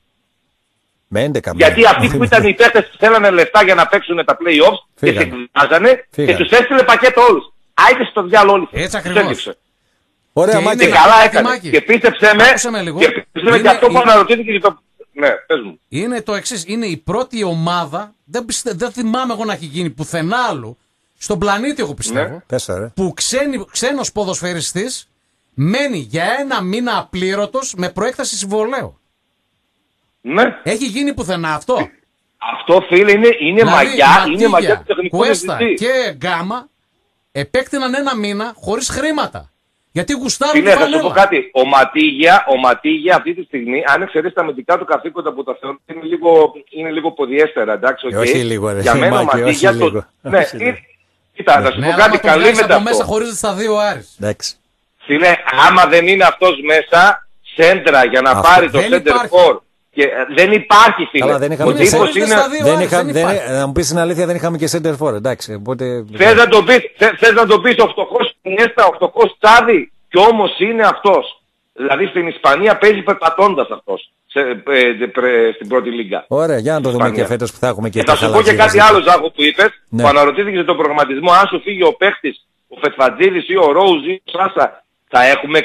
Με έντεκα. Γιατί αυτοί που ήταν οι παίκτες που θέλανε λεφτά για να παίξουν τα play-offs και σε εκβάζανε και τους έστειλε πακέτο όλους. Άιτε στο διάλο όλοι. Έτσι ακριβώς. Ωραία, και, και καλά έκανε. Μάκη. Και πίστεψέ με, και πίστεψέ με και αυτό που αναρωτήθηκε και το... Ναι, πες μου. Είναι το εξής, είναι η πρώτη ομάδα, δεν, πιστε... δεν θυμάμαι εγώ να έχει γίνει πουθενά άλλου, στον πλανήτη εγώ πιστεύω, ναι. Πέσα, που ξένη, ξένος ποδοσφαιριστής μένει για ένα μήνα απλήρωτος με προέκταση συμβολαίου. Ναι. Έχει γίνει πουθενά αυτό. Αυτό φίλε είναι, είναι δηλαδή, μαγιά, Ματίγια, είναι μαγιά του τεχνικού διευθυντή. Και Γκάμα επέκτηναν ένα μήνα χωρίς χρήματα. Γιατί γουστάρουν τη φανέλα. Θα σου πω κάτι. Ο Ματίγια, ο Ματίγια αυτή τη στιγμή, αν εξαιρέσει τα αμυντικά του καθήκοντα που τα θεωρούν, είναι λίγο, είναι λίγο ποδιέστερα, εντάξει, okay. Όχι λίγο ρε. Για μένα ο Ματίγια το... Ναι, κοίτα, θα σου πω κάτι καλή μετά αυτό. Μέσα χωρίζεται στα δύο Άρης. Φίλε, άμα δεν είναι αυτός μέσα, σέντρα για να πάρει το center for. Και δεν υπάρχει φίλε. Καλά, δεν είχαμε και center είναι... δεν είχα, δεν, να μου πεις την αλήθεια, δεν είχαμε και center for, εντάξει. Οπότε... Θες να το πεις, θες να το πεις ο φτωχός Ινιέστα, ο φτωχός Τσάδη, και όμως είναι αυτός. Δηλαδή στην Ισπανία παίζει περπατώντας αυτός σε, ε, πρε, στην πρώτη λίγκα. Ωραία, για να το δούμε και φέτος που θα έχουμε και, και τα θα σου πω και κάτι άλλο, Ζάχο, που είπες, ναι. που αναρωτήθηκε τον προγραμματισμό, αν σου φύγει ο παίχτης, ο Φετφατζίδης ή ο Ρόουζ ή ο Σάσα, θα έχουμε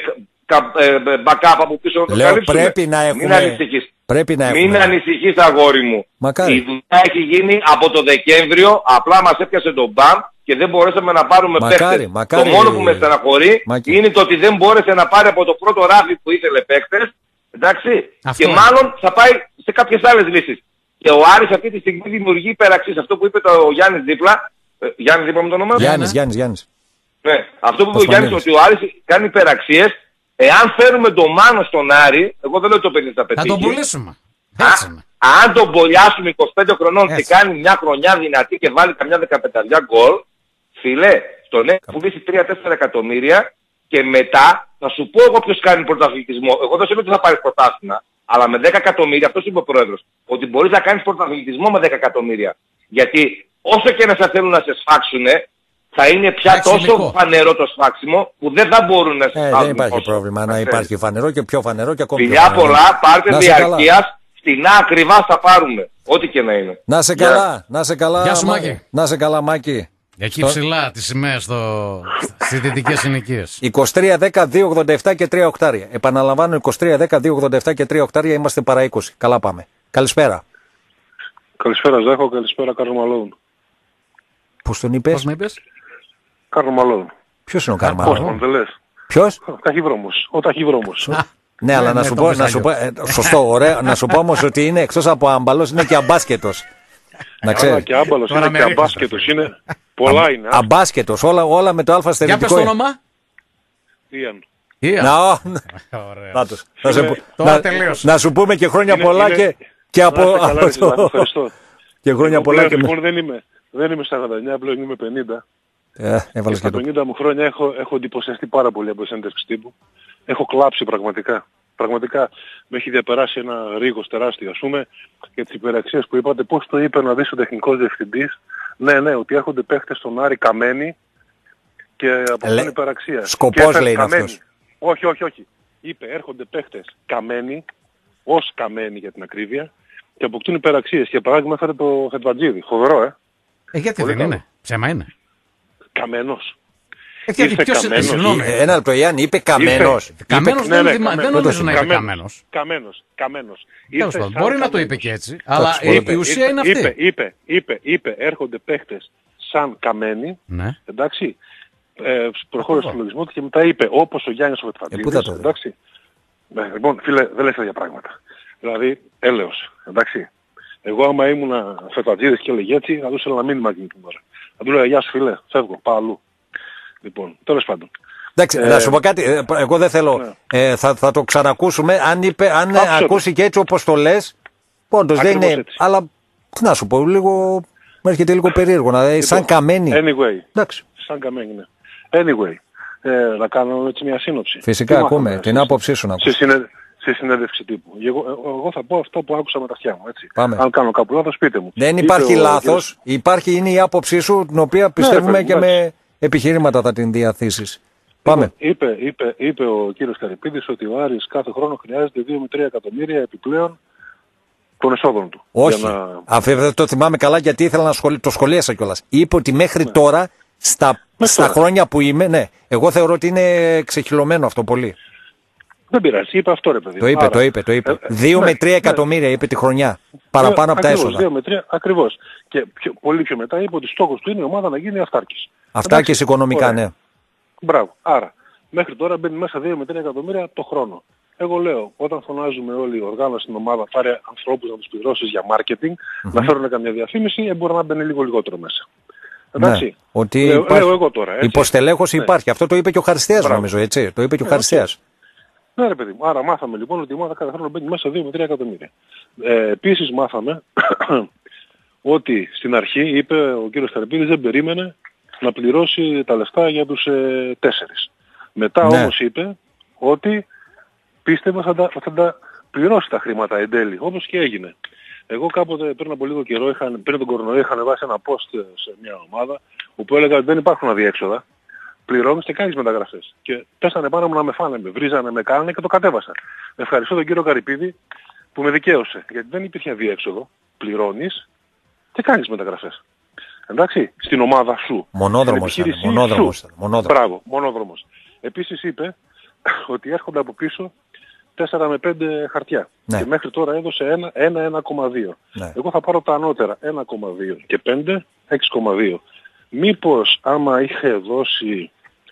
backup από πίσω να το Λέω, καλύψουμε. Πρέπει να έχουμε... Μην ανησυχείς. Πρέπει να Μην ανησυχείς αγόρι μου. Μακάρι. Η δουλειά έχει γίνει από το Δεκέμβριο, απλά μας έπιασε τον μπαμ και δεν μπορέσαμε να πάρουμε παίκτες. Το μόνο που με στεναχωρεί Μακάρι. είναι το ότι δεν μπόρεσε να πάρει από το πρώτο ράβι που ήθελε παίκτες. Εντάξει. Αυτό και είναι. Μάλλον θα πάει σε κάποιες άλλες λύσεις. Και ο Άρης αυτή τη στιγμή δημιουργεί υπεραξίες. Αυτό που είπε το, ο Γιάννης δίπλα. Ε, Γιάννης δίπλα με το όνομα. Γιάννης, Γιάννης, Γιάννης. Ναι. Αυτό που είπε ο Γιάννης ότι ο Άρης κάνει υπεραξίες. Εάν φέρουμε τον Μάνο στον Άρη, εγώ δεν λέω ότι το παιδί θα πετύχει. Θα τον πουλήσουμε. Α, αν τον μπολιάσουμε είκοσι πέντε χρονών έτσι. Και κάνει μια χρονιά δυνατή και βάλει καμιά δεκαπενταριά γκολ, φίλε, στον έχει πουλήσει τρία τέσσερα εκατομμύρια και μετά θα σου πω εγώ ποιος κάνει πρωταθλητισμό. Εγώ δεν σου λέω ότι θα πάρεις πρωτάθλημα, αλλά με δέκα εκατομμύρια, αυτός είπε ο πρόεδρος, ότι μπορείς να κάνεις πρωταθλητισμό με δέκα εκατομμύρια. Γιατί όσο και να σε θέλουν να σε σφάξουνε, θα είναι πια Άξι, τόσο λικό. φανερό το σφάξιμο που δεν θα μπορούν να σε ε, Δεν υπάρχει όσο. πρόβλημα να υπάρχει φανερό και πιο φανερό και ακόμη Φιλιά πολλά, πάρτε διαρκείας, φτηνά ακριβά θα πάρουμε. Ό,τι και να είναι. Να σε καλά, να σε καλά, Γεια σου, Μάκη. Να σε καλά, Μάκη. Εκεί στο... ψηλά τις σημαίες στο... στις δυτικές συνοικίες. είκοσι τρία δέκα δύο ογδόντα επτά και τρία οκτάρια. Επαναλαμβάνω, είκοσι τρία δέκα δύο ογδόντα επτά και τρία οκτάρια, είμαστε παρά είκοσι. Καλά πάμε. Καλησπέρα. Καλησπέρα Ζάχο, καλησπέρα Καρμαλόν. Πώς τον είπες? Πώς με είπες? Καρμαλόν. Ποιος είναι ο Καρμαλόν? Πώς τον δεν λες? Ποιος? Ο Ταχυδρόμος. Ο Ταχυδρόμος. Ναι, αλλά να σου πω, να σου πω, ε, σωστό, ωραίο, να σου πω όμως ότι είναι εκτός από αμπαλός είναι και αμπάσκετος. Να ξέρεις. Αλλά και άμπαλος είναι και αμπάσκετος, είναι πολλά είναι. Αμπάσκετος, όλα, όλα με το αλφα στερετικό. Για πες το όνομα. Ιαν. Ιαν. Να σου πούμε και χρόνια πολλά και από αυτό. Και χρόνια πολλά και λοιπόν δεν είμαι, δεν είμαι στα σαράντα εννιά, πλέον είμαι πενήντα. Ε, και στα πενήντα μου χρόνια έχω, έχω εντυπωσιαστεί πάρα πολύ από συνέντευξη τύπου. Έχω κλάψει πραγματικά. Πραγματικά με έχει διαπεράσει ένα ρίγος τεράστιο, ας πούμε, για τις υπεραξίες που είπατε. Πώς το είπε να δεις ο τεχνικός διευθυντής Ναι, ναι, ότι έρχονται παίχτες στον Άρη καμένοι και αποκτούν υπεραξία. Σκοπός λέει είναι αυτός. Όχι, όχι, όχι. Είπε έρχονται παίχτες καμένοι, ως καμένοι για την ακρίβεια, και αποκτούν υπεραξίες. Και παράδειγμα έφερε το Φετβατζίδη. Φοβερό, ε. Ε, γιατί δεν είναι. Ψέμα είναι. Καμένος. Ε, γιατί ποιος είναι, συγγνώμη. Ένα λεπτό, Γιάννη, είπε καμένος. Καμένος δεν, ναι, ναι, δεν νομίζω να είπε καμένος. Καμένος, καμένος. Μπορεί να το είπε και έτσι, αλλά η ουσία είναι αυτή. Είπε, είπε, είπε, είπε, έρχονται παίχτες σαν καμένοι, ναι. Εντάξει, ε, προχώρησε στον λογισμό του και μετά είπε, όπως ο Γιάννης ο Φετφαντίδης, ε, εντάξει. Ναι, λοιπόν, φίλε, δεν λες τέτοια πράγματα. Δηλαδή, έλεος, εντάξει. Εγώ άμα ήμουν Φετφαντίδης και έλεγε έτσι, θα του έστελνα ένα μήνυμα εκείνη την ώρα. Θα του έλεγα, γεια σου φίλε, φεύγω, πάω αλλού. Λοιπόν, τέλος πάντων. Εντάξει, ε, να σου πω κάτι, εγώ δεν θέλω, ναι. ε, θα, θα το ξανακούσουμε, αν, είπε, αν ακούσει και έτσι όπως το λες, όντως δεν είναι, έτσι. Αλλά τι να σου πω, λίγο, μου έρχεται λίγο περίεργο, να, λοιπόν, σαν καμένη. Anyway, εντάξει. Σαν καμένη, ναι. Anyway, ε, να κάνω έτσι μια σύνοψη. Φυσικά, ακούμε, την άποψή σου να ακούς. Σε, συνε, σε συνέντευξη τύπου. Εγώ, εγώ θα πω αυτό που άκουσα με τα αυτιά μου, έτσι. Πάμε. Αν κάνω κάπου λάθος, πείτε μου. Δεν υπάρχει λάθος, ο... υπάρχει, είναι η άποψή σου, την οποία πιστεύουμε ναι, και με επιχειρήματα θα την διαθήσεις. Πάμε. Είπε, είπε, είπε ο κύριος Καρυπίδης ότι ο Άρης κάθε χρόνο χρειάζεται δύο με τρία εκατομμύρια επιπλέον των εσόδων του. Όχι. Να... Αυτό δεν το θυμάμαι καλά γιατί ήθελα να σχολ... το σχολίασα κιόλας. Είπε ότι μέχρι ναι. τώρα, στα, στα τώρα. χρόνια που είμαι, ναι, εγώ θεωρώ ότι είναι ξεχυλωμένο αυτό πολύ. Δεν πειράζει, είπε αυτό ρε παιδί. Το είπε, Άρα, το είπε, το είπε. Ε, δύο ναι, με τρία εκατομμύρια ναι. είπε τη χρονιά. Παραπάνω ναι, από τα έσοδα. δύο με τρία, ακριβώς. Και πιο, πολύ πιο μετά είπε ότι στόχος του είναι η ομάδα να γίνει αυτάρκης. Αυτάρκης οικονομικά, ωραία. Ναι. Μπράβο. Άρα, μέχρι τώρα μπαίνει μέσα δύο με τρία εκατομμύρια το χρόνο. Εγώ λέω, όταν φωνάζουμε όλοι η οργάνωση στην ομάδα, πάρε ανθρώπους να τους πληρώσεις για marketing, mm-hmm. να φέρουν καμιά διαφήμιση, ε, μπορεί να μπαίνει λίγο λιγότερο μέσα. Εντάξει. Ναι, ότι λέω, υπάρχει... λέω εγώ τώρα. Έτσι. Υποστελέχωση ναι. υπάρχει. Αυτό το είπε και ο Χαριστέας νομίζω, έτσι. Το είπε και ο ναι, Χαριστέας. Ναι ρε παιδί μου. Άρα μάθαμε λοιπόν ότι η ομάδα κάθε χρόνο μπαίνει μέσα δύο με τρία εκατομμύρια. Ε, επίσης μάθαμε ότι στην αρχή είπε ο κύριος Καρυπίδης δεν περίμενε να πληρώσει τα λεφτά για τους ε, τέσσερις. Μετά ναι. όμως είπε ότι πίστευε θα τα, θα τα πληρώσει τα χρήματα εν τέλει, όπως και έγινε. Εγώ κάποτε πριν από λίγο καιρό, είχαν, πριν τον κορονοϊό, είχαν βάσει ένα post σε μια ομάδα όπου έλεγα ότι δεν υπάρχουν αδιέξοδα. Πληρώνεις και κάνεις μεταγραφές. Και πέσανε πάνω μου να με φάνε, με βρίζανε, με κάνανε και το κατέβασα. Ευχαριστώ τον κύριο Καρυπίδη που με δικαίωσε. Γιατί δεν υπήρχε αδιέξοδο. Πληρώνεις και κάνεις μεταγραφές. Εντάξει, στην ομάδα σου. Μονόδρομος ήταν. Μονόδρομος. Μονόδρομος. Μπράβο, μονόδρομος. Επίσης είπε ότι έρχονται από πίσω τέσσερα με πέντε χαρτιά. Ναι. Και μέχρι τώρα έδωσε ένα ένα κόμμα δύο. Ναι. Εγώ θα πάρω τα ανώτερα ένα κόμμα δύο και πέντε, έξι κόμμα δύο. Μήπως άμα είχε δώσει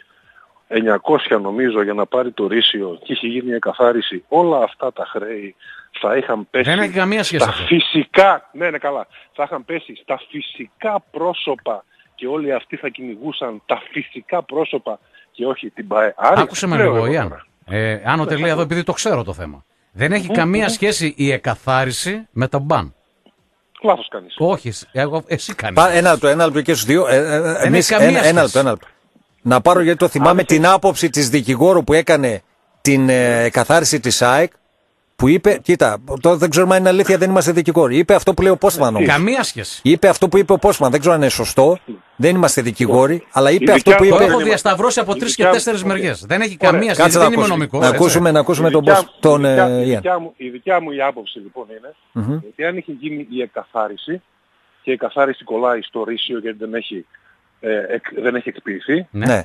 εννιακόσια νομίζω για να πάρει το ρήσιο και είχε γίνει η εκαθάριση, όλα αυτά τα χρέη θα είχαν πέσει. Δεν έχει καμία σχέση. Στα φυσικά, ναι, ναι, καλά. Θα είχαν πέσει στα φυσικά πρόσωπα και όλοι αυτοί θα κυνηγούσαν τα φυσικά πρόσωπα και όχι την ΠΑΕ. Άρα, άκουσε με λίγο, Ιάννα. Ε, Άνω τελεία εδώ, επειδή το ξέρω το θέμα. Δεν έχει mm, καμία mm. σχέση η εκαθάριση με τα μπαν. Λάθος κάνεις. Όχι, εγώ, εσύ κάνεις. Πά, ένα λεπτό, ένα λεπτό και στους δύο. Ε, ε, εμείς, ένα, ένα λεπτό, ένα λεπτό. Να πάρω γιατί το θυμάμαι την άποψη της δικηγόρου που έκανε την ε, εκαθάριση της ΑΕΚ. Που είπε, κοίτα, το, δεν ξέρουμε αν είναι αλήθεια, δεν είμαστε δικηγόροι. Είπε αυτό που λέει ο Πόστμαν όμως. Καμία σχέση. Είπε αυτό που είπε ο Πόστμαν, δεν ξέρω αν είναι σωστό. Δεν είμαστε δικηγόροι, αλλά είπε η αυτό που είπε. Το έχω διασταυρώσει από τρεις και τέσσερις μεριές. Δεν έχει καμία σχέση, δεν είμαι νομικός. Να ακούσουμε, να ακούσουμε τον Πόστμαν. Η δικιά μου η άποψη λοιπόν είναι ότι αν είχε γίνει η εκαθάριση και η εκαθάριση κολλάει στο ρήσιο γιατί δεν έχει, δεν έχει εκποιηθεί,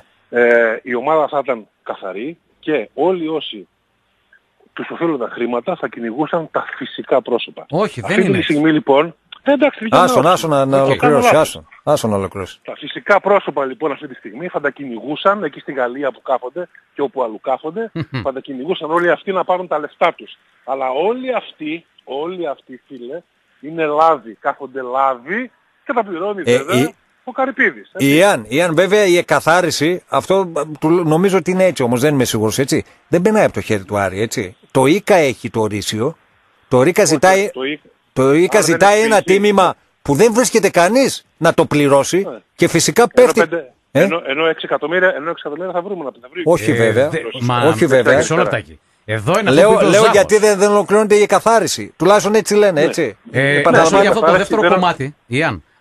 η ομάδα θα ήταν καθαρή και όλοι όσοι τους οφείλουν τα χρήματα θα κυνηγούσαν τα φυσικά πρόσωπα. Όχι, δεν αυτή είναι. Αυτή τη στιγμή λοιπόν. Εντάξει, άσον, άσον να, να ολοκληρώσει. Άσον, άσον να ολοκληρώσει. Τα φυσικά πρόσωπα λοιπόν αυτή τη στιγμή θα τα κυνηγούσαν εκεί στη Γαλλία που κάθονται και όπου αλλού κάθονται. Θα τα κυνηγούσαν όλοι αυτοί να πάρουν τα λεφτά τους. Αλλά όλοι αυτοί, όλοι αυτοί φίλε, είναι λάδι. Κάθονται λάδι και τα πληρώνει ε, βέβαια. Η... Ο Καρυπίδης. Ιαν, Ιαν, βέβαια η εκαθάριση, αυτό νομίζω ότι είναι έτσι όμως, δεν είμαι σίγουρος, έτσι. Δεν μπαίνει από το χέρι του Άρη, έτσι. Το ΙΚΑ έχει το ορίσιο, το ΙΚΑ ζητάει, το ΙΚΑ, το ΙΚΑ ζητάει ένα τίμημα που δεν βρίσκεται κανείς να το πληρώσει ναι. και φυσικά πέφτει... Ενώ, πέντε, ε? ενώ, ενώ έξι εκατομμύρια, ενώ έξι εκατομμύρια θα βρούμε να τα βρούμε. Όχι ε, βέβαια, δε, μα, όχι βέβαια. Εδώ είναι λέω λέω γιατί δεν, δεν ολοκληρώνεται η εκαθάριση. Τουλάχιστον έτσι λένε, έτσι. Ε, ε, για αυτό το δεύτερο κομμάτι, Ιαν.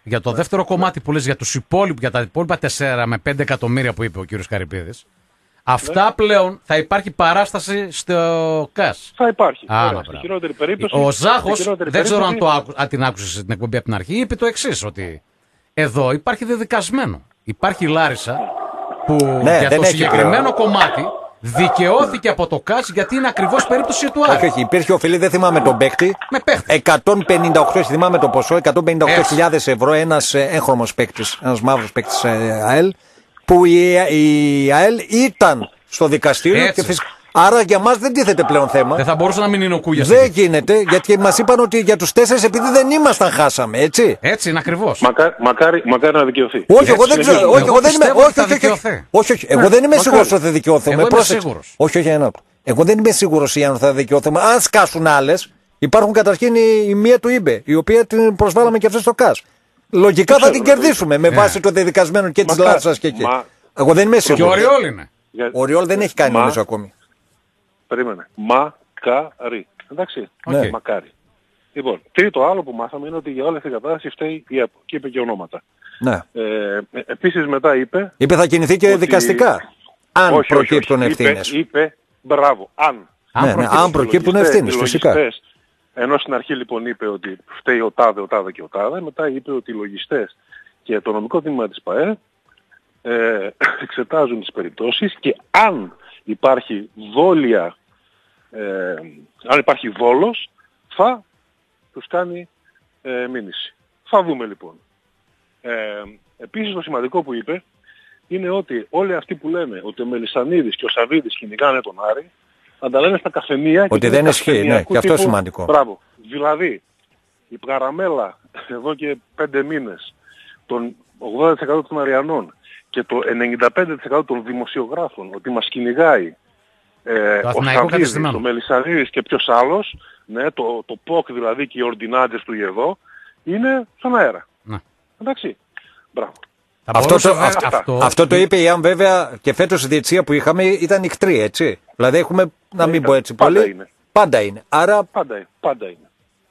για το δεύτερο κομμάτι που λες για τους υπόλοιπους, για τα υπόλοιπα τέσσερα με πέντε εκατομμύρια που είπε ο κύριος Καρυπίδης, αυτά πλέον θα υπάρχει παράσταση στο ΚΑΣ. Θα υπάρχει. Α, Ωραία, στη χειρότερη περίπτωση, ο Ζάχος, στη χειρότερη δεν ξέρω αν, περίπτωση... το άκου, αν την άκουσες την εκπομπή από την αρχή, είπε το εξής, ότι εδώ υπάρχει δεδικασμένο. Υπάρχει η Λάρισα που ναι, για το συγκεκριμένο κομμάτι δικαιώθηκε από το ΚΑΣ γιατί είναι ακριβώς περίπτωση του Άρη. Όχι, όχι. Υπήρχε οφειλή, δεν θυμάμαι τον παίκτη. Με παίκτη. εκατόν πενήντα οκτώ, θυμάμαι το ποσό, εκατόν πενήντα οκτώ χιλιάδες ευρώ, ένας έγχρωμος παίκτης, ένας μαύρος παίκτης ΑΕΛ, που η, η ΑΕΛ ήταν στο δικαστήριο. Και φυσικά, άρα για μας δεν τίθεται πλέον θέμα. Δεν θα μπορούσε να μην είναι ο Κούγιας. Δεν γίνεται, γιατί μας είπαν ότι για τους τέσσερις επειδή δεν ήμασταν χάσαμε, έτσι. Έτσι είναι ακριβώς. Μακάρι, μακάρι, μακάρι να δικαιωθεί. Όχι, εγώ δεν ξέρω. Όχι, εγώ δεν είμαι. Όχι, όχι, όχι. Όχι, όχι. Εγώ δεν είμαι σίγουρος ότι θα δικαιώθουμε. Εγώ είμαι σίγουρος. Όχι, όχι, ένα. Εγώ δεν είμαι σίγουρος αν θα δικαιώθουμε. Αν σκάσουν άλλες, υπάρχουν καταρχήν η, η μία του Ήμπε, η οποία την προσβάλαμε και αυτή στο ΚΑΣ. Λογικά θα την κερδίσουμε με βάση το δεδικασμένο και της Λάρισας και εκεί. Εγώ δεν είμαι σίγουρος. Και ο Οριόλ είναι. Ο Οριόλ δεν έχει κάνει Μα... νομίζω ακόμη. Περίμενε. Μακάρι. Εντάξει. Okay. Μακάρι. Λοιπόν, τρίτο άλλο που μάθαμε είναι ότι για όλη αυτή την κατάσταση φταίει η ΕΠΟ. Και είπε και ονόματα. Ναι. Ε, επίσης μετά είπε... Είπε θα κινηθεί και ότι... δικαστικά. Αν όχι, προκύπτουν όχι, όχι. ευθύνες. Είπε, είπε, μπράβο, αν. Ναι, ναι, αν προκύπτουν ευθύνες, φυσικά. Ενώ στην αρχή λοιπόν είπε ότι φταίει ο τάδε, ο τάδε και ο τάδε, μετά είπε ότι οι λογιστές και το νομικό τμήμα της ΠΑΕ ε, εξετάζουν τις περιπτώσεις και αν υπάρχει δόλια, ε, αν υπάρχει δόλος, θα τους κάνει ε, μήνυση. Θα δούμε λοιπόν. Ε, επίσης το σημαντικό που είπε είναι ότι όλοι αυτοί που λένε ότι ο Μελισσανίδης και ο Σαββίδης κυνηγάνε τον Άρη, θα τα λένε στα καφενεία. Ότι δεν ισχύει, ναι, και αυτό σημαντικό. Μπράβο. Δηλαδή, η Παραμέλα εδώ και πέντε μήνες των ογδόντα τοις εκατό των Αριανών και το ενενήντα πέντε τοις εκατό των δημοσιογράφων ότι μας κυνηγάει ε, ο Σαββίδης, ο Μελισσανίδης και ποιος άλλος, ναι, το, το ΠΟΚ δηλαδή και οι ορντινάντες του εδώ, είναι στον αέρα. Να. Εντάξει. Μπράβο. Αυτό το, αυτό, αυτό, αυτό το είπε η Ιαν βέβαια και φέτος η διετησία που είχαμε ήταν νυχτρή, έτσι. Δηλαδή έχουμε, να μην πω έτσι πάντα πολύ, είναι. πάντα είναι. Άρα, πάντα, πάντα είναι.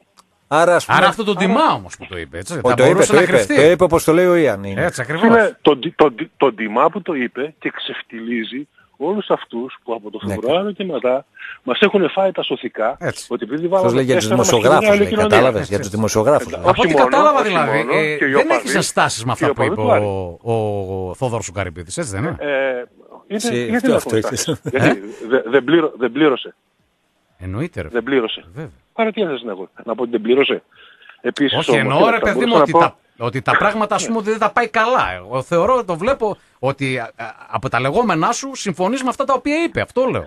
Άρα, πούμε, άρα αυτό το τιμά άρα... όμως που το είπε, έτσι. Ο, θα το, είπε, να το, είπε, το είπε όπως το λέει ο Ιαν. Είναι. Έτσι ακριβώς. Είναι το, το, το, το, το τιμά που το είπε και ξεφτιλίζει όλους αυτούς που από το Φεβρουάριο και μετά μας έχουν φάει τα σωθικά. Έτσι. Ότι επειδή βάλαμε λέει για τους δημοσιογράφους, λέει, κατάλαβες, για τους δημοσιογράφους. Από ό,τι κατάλαβα δηλαδή, ε, δεν έχεις ενστάσεις με αυτά που είπε ο, ο, ο Θόδωρος Καρυπίδης, έτσι δεν είναι. Ε, είναι γιατί δεν αυτό γιατί δεν πλήρω, πλήρωσε. Εννοείται ρε. Δεν πλήρωσε. Άρα τι έθεσαι να πω, να πω ότι δεν πλήρωσε. Επίσης, όχι εννοώ ρε παιδί μου ότι τα... Ότι τα πράγματα ας πούμε ότι δεν τα πάει καλά. Εγώ θεωρώ, το βλέπω ότι α, α, από τα λεγόμενά σου συμφωνείς με αυτά τα οποία είπε. Αυτό λέω.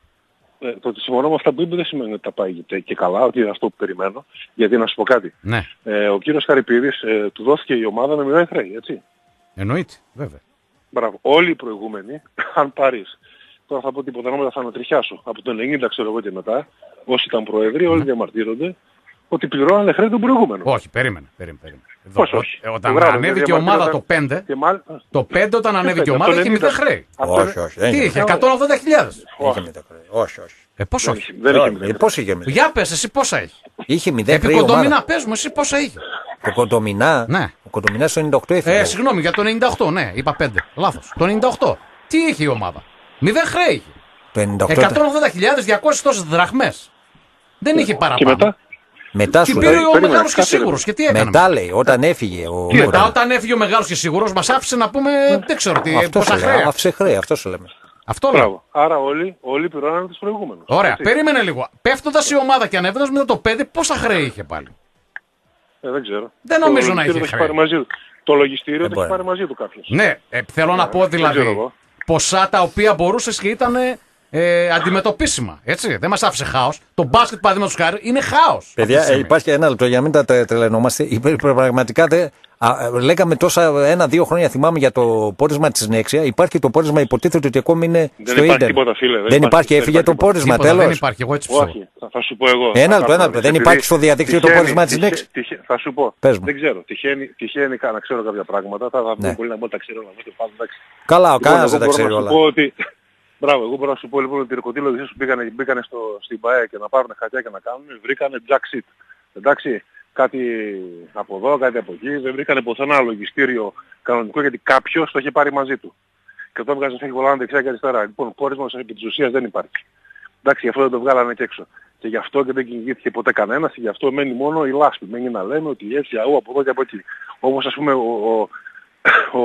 Ε, το ότι συμφωνώ με αυτά που είπε δεν σημαίνει ότι τα πάει και, και καλά, ότι είναι αυτό που περιμένω. Γιατί να σου πω κάτι. Ναι. Ε, ο κύριος Χαρυπίδης ε, του δόθηκε η ομάδα με μηδέν χρέη, έτσι. Εννοείται, βέβαια. Μπράβο. Όλοι οι προηγούμενοι, αν πάρεις, τώρα θα πω τίποτα νόμερα θα ανατριχιάσω. Από το ενενήντα ξέρω εγώ και μετά, όσοι ήταν προεδροί, όλοι διαμαρτύρονται ότι πληρώνανε χρέη τον προηγούμενο. Όχι, περίμενε, περίμενε. περίμενε. Πώς όχι. Ε, όταν ανέβηκε η ομάδα το πέντε, μάλ... το πέντε όταν ανέβηκε η ομάδα είχε μηδέν χρέη. Όχι, όχι. Τι είχε, εκατόν ογδόντα χιλιάδες. Είχε μηδέν χρέη. Όχι, όχι. Ε, πώς όχι. Δεν είχε μηδέν. Πώς είχε μηδέν. Για πες εσύ πόσα είχε. Είχε μηδέν χρέη. Επί κοντομινά πες μου εσύ πόσα είχε. Το κοντομινά. Ναι. Ο κοντομινά στο ενενήντα οκτώ έφυγε. Ε, συγγνώμη για το ενενήντα οκτώ, ναι, είπα πέντε. Λάθος. Το ενενήντα οκτώ. Τι είχε η ομάδα. Μηδέν χρέη είχε. Το ενενήντα οκτώ. εκατόν ογδόντα χιλιάδες διακόσιες τόσες δραχμές. Δεν είχε παραπάνω. Μετά σου λέει. Ο Μεγάλος και Σίγουρος. Και τι έκανε. Μετά λέει, όταν έφυγε. Ο... Τι, μετά, όταν έφυγε ο Μεγάλος και Σίγουρος, μας άφησε να πούμε. Δεν ξέρω τι. Πόσα χρέη. Άφησε χρέη, αυτό σου λέμε. Αυτό λέω. Άρα όλοι, όλοι πληρώνανε τους προηγούμενους. Ωραία, έτσι. Περίμενε λίγο. Πέφτοντας η ομάδα και ανέβαινας μετά το πέντε, πόσα χρέη είχε πάλι. Ε, δεν ξέρω. Δεν νομίζω να είχε χρέη. Το λογιστήριο το έχει πάρει μαζί του κάποιος. Ναι, ε, θέλω να πω δηλαδή ποσά τα οποία μπορούσες και ήταν. Ε, αντιμετωπίσιμα. Έτσι. Δεν μας άφησε χάος. Το μπάσκετ, παραδείγματος χάρη, είναι χάος. Παιδιά, ε, υπάρχει ένα λεπτό για να μην τα τρελαινόμαστε. Πραγματικά δε, α, λέγαμε τόσα ένα-δύο χρόνια, θυμάμαι, για το πόρισμα της Νέξια. Υπάρχει το πόρισμα, υποτίθεται ότι ακόμη είναι δεν στο ίντερνετ. Τίποτα, φίλε, δεν, δεν υπάρχει, έφυγε το πόρισμα, τέλος. Δεν υπάρχει, εγώ έτσι ψάχνω. Όχι, θα, θα σου πω εγώ. Ένα λεπτό, ένα λεπτό. Δεν υπάρχει στο διαδίκτυο το πόρισμα της Νέξια. Θα σου πω. Δεν ξέρω. Τυχαίνει, τυχαίνει να ξέρω κάποια πράγματα. Θα βγει πολύ να πω τα ξέρω. Καλά, ο κανένας δεν τα ξέρει όλα. Μπράβο, εγώ μπορώ να σου πω λοιπόν ότι οι τερκοτήλογες που πήγανε, μπήκανε στο, στην ΠΑΕ και να πάρουν χαρτιά και να κάνουν, βρήκανε jack shit. Εντάξει, κάτι από εδώ, κάτι από εκεί. Δεν βρήκανε πουθενά λογιστήριο κανονικό γιατί κάποιος το είχε πάρει μαζί του. Και το έβγαζε έχει βολάνε δεξιά και αριστερά. Λοιπόν, πόρισμα επί της ουσίας δεν υπάρχει. Εντάξει, γι' αυτό δεν το βγάλανε και έξω. Και γι' αυτό και δεν κυνηγήθηκε ποτέ κανένας και γι' αυτό μένει μόνο η λάσπη. Μένει να λέμε ότι έτσι, αού, από εδώ και από εκεί. Όπως ας πούμε ο, ο, ο,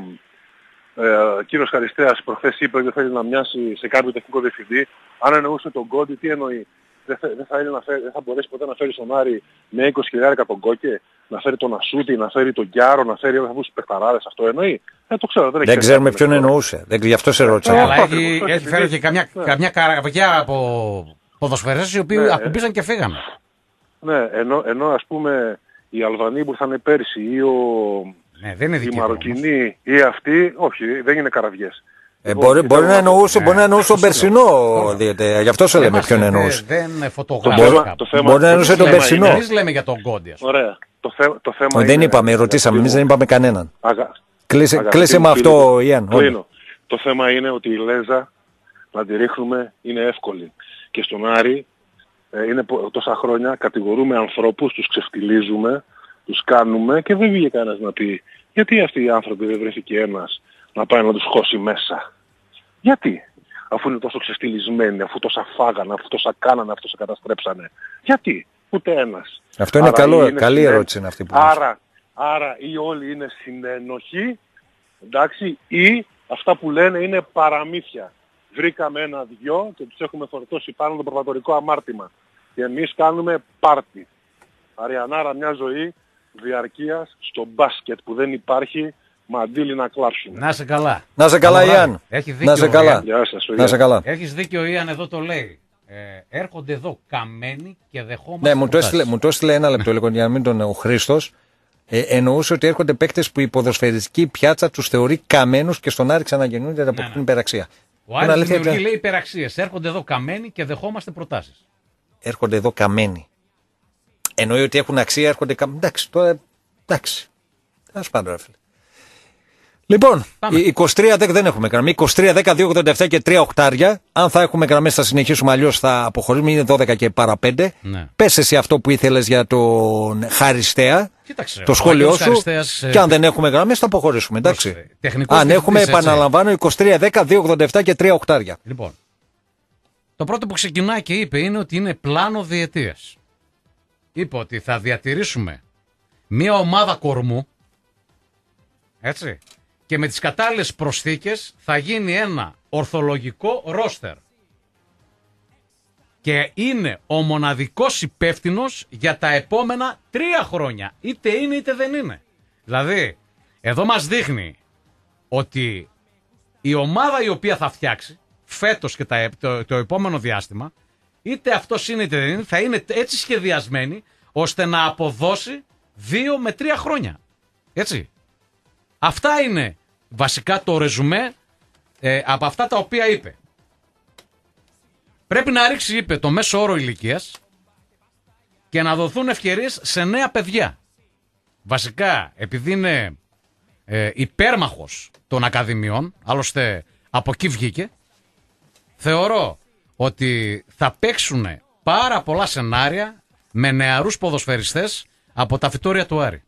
ο ε, κύριος Χαριστέας προχθές είπε ότι θέλει να μοιάσει σε κάποιο τεχνικό διευθυντή. Αν εννοούσε τον Κόντι, τι εννοεί. Δεν θα, δεν, θα να φέρει, δεν θα μπορέσει ποτέ να φέρει στον Άρη με είκοσι χιλιάδες τον Κόκε, να φέρει τον Ασούτη, να φέρει τον Γκιάρο, να φέρει αυτούς τους παιχταράδες. Αυτό εννοεί. Δεν το ξέρω. Δεν, δεν ξέρουμε ποιον με εννοούσε. Δεν, γι' αυτό σε ρώτησα. Αλλά έχει, έχει φέρει και καμιά, ναι. καμιά καραβιά από ποδοσφαιρές οι οποίοι ναι, ακουμπήσαν και φύγανε. Ναι, ενώ, ενώ ας πούμε οι Αλβανοί που ήρθαν πέρσι ή ο, ναι, δεν είναι οι Μαροκινοί ή αυτοί, όχι, δεν είναι καραβιές. Ε, μπορεί, μπορεί, να εννοούσε, μπορεί να εννοούσε τον περσινό διαιτητή. Γι' αυτό σε λέμε ποιον εννοούσε. Δεν φωτογράφηκα. Μπορεί να εννοούσε τον περσινό. Εμείς λέμε για τον Κόντι. Ωραία. Το, θε, το θέμα δεν είναι, είπαμε, ρωτήσαμε. Εμείς δεν είπαμε κανέναν. Αγα... Κλείσε, Αγα... κλείσε με αυτό, Ιαν. Κλείνω. Το θέμα είναι ότι η Λέζα να τη ρίχνουμε είναι εύκολη. Και στον Άρη ε, είναι τόσα χρόνια κατηγορούμε ανθρώπους, τους ξεφτιλίζουμε, τους κάνουμε και δεν βγήκε κανένας να πει γιατί αυτοί οι άνθρωποι δεν βρέθηκε ένας να πάει να τους χώσει μέσα. Γιατί, αφού είναι τόσο ξεφτιλισμένοι, αφού τόσα φάγανε, αφού τόσα κάνανε, αφού τόσα καταστρέψανε. Γιατί, ούτε ένας. Αυτό είναι, καλό, είναι καλή συνέ... ερώτηση είναι αυτή που άρα, άρα ή όλοι είναι συνενοχοί, εντάξει, ή αυτά που λένε είναι παραμύθια. Βρήκαμε ένα-δυο και τους έχουμε φορτώσει πάνω το προβατορικό αμάρτημα. Και εμείς κάνουμε πάρτι. Αριανάρα μια ζωή διαρκείας στο μπάσκετ που δεν υπάρχει μαντήλι να κλάψουμε. Να σε καλά. Να σε καλά, Ιαν. Έχει να σε καλά. Γεια σας, να σε καλά. Έχεις δίκιο, ο Ιαν εδώ το λέει. Ε, έρχονται εδώ καμένοι και δεχόμαστε. Ναι, μου το, έστειλε, μου το έστειλε ένα λεπτό λίγο για να μην τον ο Χρήστος. Ε, εννοούσε ότι έρχονται παίκτες που η ποδοσφαιριστική πιάτσα τους θεωρεί καμένους και στον Άρη ξαναγεννούν και αποκτούν ναι, ναι. υπεραξία. Ο Άρης δημιουργεί λέει υπεραξίες. Έρχονται εδώ καμένοι και δεχόμαστε προτάσεις. Έρχονται εδώ καμένοι. Εννοεί ότι έχουν αξία, έρχονται καμένοι. Εντάξει, τώρα εντάξει. Ας πάμε, ρε φίλε. Λοιπόν, είκοσι τρία δέκα δεν έχουμε γραμμή. είκοσι τρία δέκα δύο ογδόντα επτά και τρία οχτάρια. Αν θα έχουμε γραμμές θα συνεχίσουμε, αλλιώς θα αποχωρήσουμε. Είναι δώδεκα και παρά πέντε. Ναι. Πες εσύ αυτό που ήθελες για τον Χαριστέα. Κοίταξε, το σχόλιο σου. Χαριστέας... Και αν δεν έχουμε γραμμές θα αποχωρήσουμε. Εντάξει. Αν έχουμε, επαναλαμβάνω, είκοσι τρία δέκα δύο ογδόντα επτά και τρία οχτάρια. Λοιπόν, το πρώτο που ξεκινάει και είπε είναι ότι είναι πλάνο διετίας. Είπε ότι θα διατηρήσουμε μια ομάδα κορμού. Έτσι. Και με τις κατάλληλες προσθήκες θα γίνει ένα ορθολογικό ρόστερ. Και είναι ο μοναδικός υπεύθυνος για τα επόμενα τρία χρόνια. Είτε είναι είτε δεν είναι. Δηλαδή, εδώ μας δείχνει ότι η ομάδα η οποία θα φτιάξει φέτος και τα, το, το επόμενο διάστημα, είτε αυτός είναι είτε δεν είναι, θα είναι έτσι σχεδιασμένη ώστε να αποδώσει δύο με τρία χρόνια. Έτσι. Αυτά είναι βασικά το ρεζουμέ ε, από αυτά τα οποία είπε. Πρέπει να ρίξει, είπε, το μέσο όρο ηλικίας και να δοθούν ευκαιρίες σε νέα παιδιά. Βασικά, επειδή είναι ε, υπέρμαχος των ακαδημιών, άλλωστε από εκεί βγήκε, θεωρώ ότι θα παίξουν πάρα πολλά σενάρια με νεαρούς ποδοσφαιριστές από τα φυτόρια του Άρη.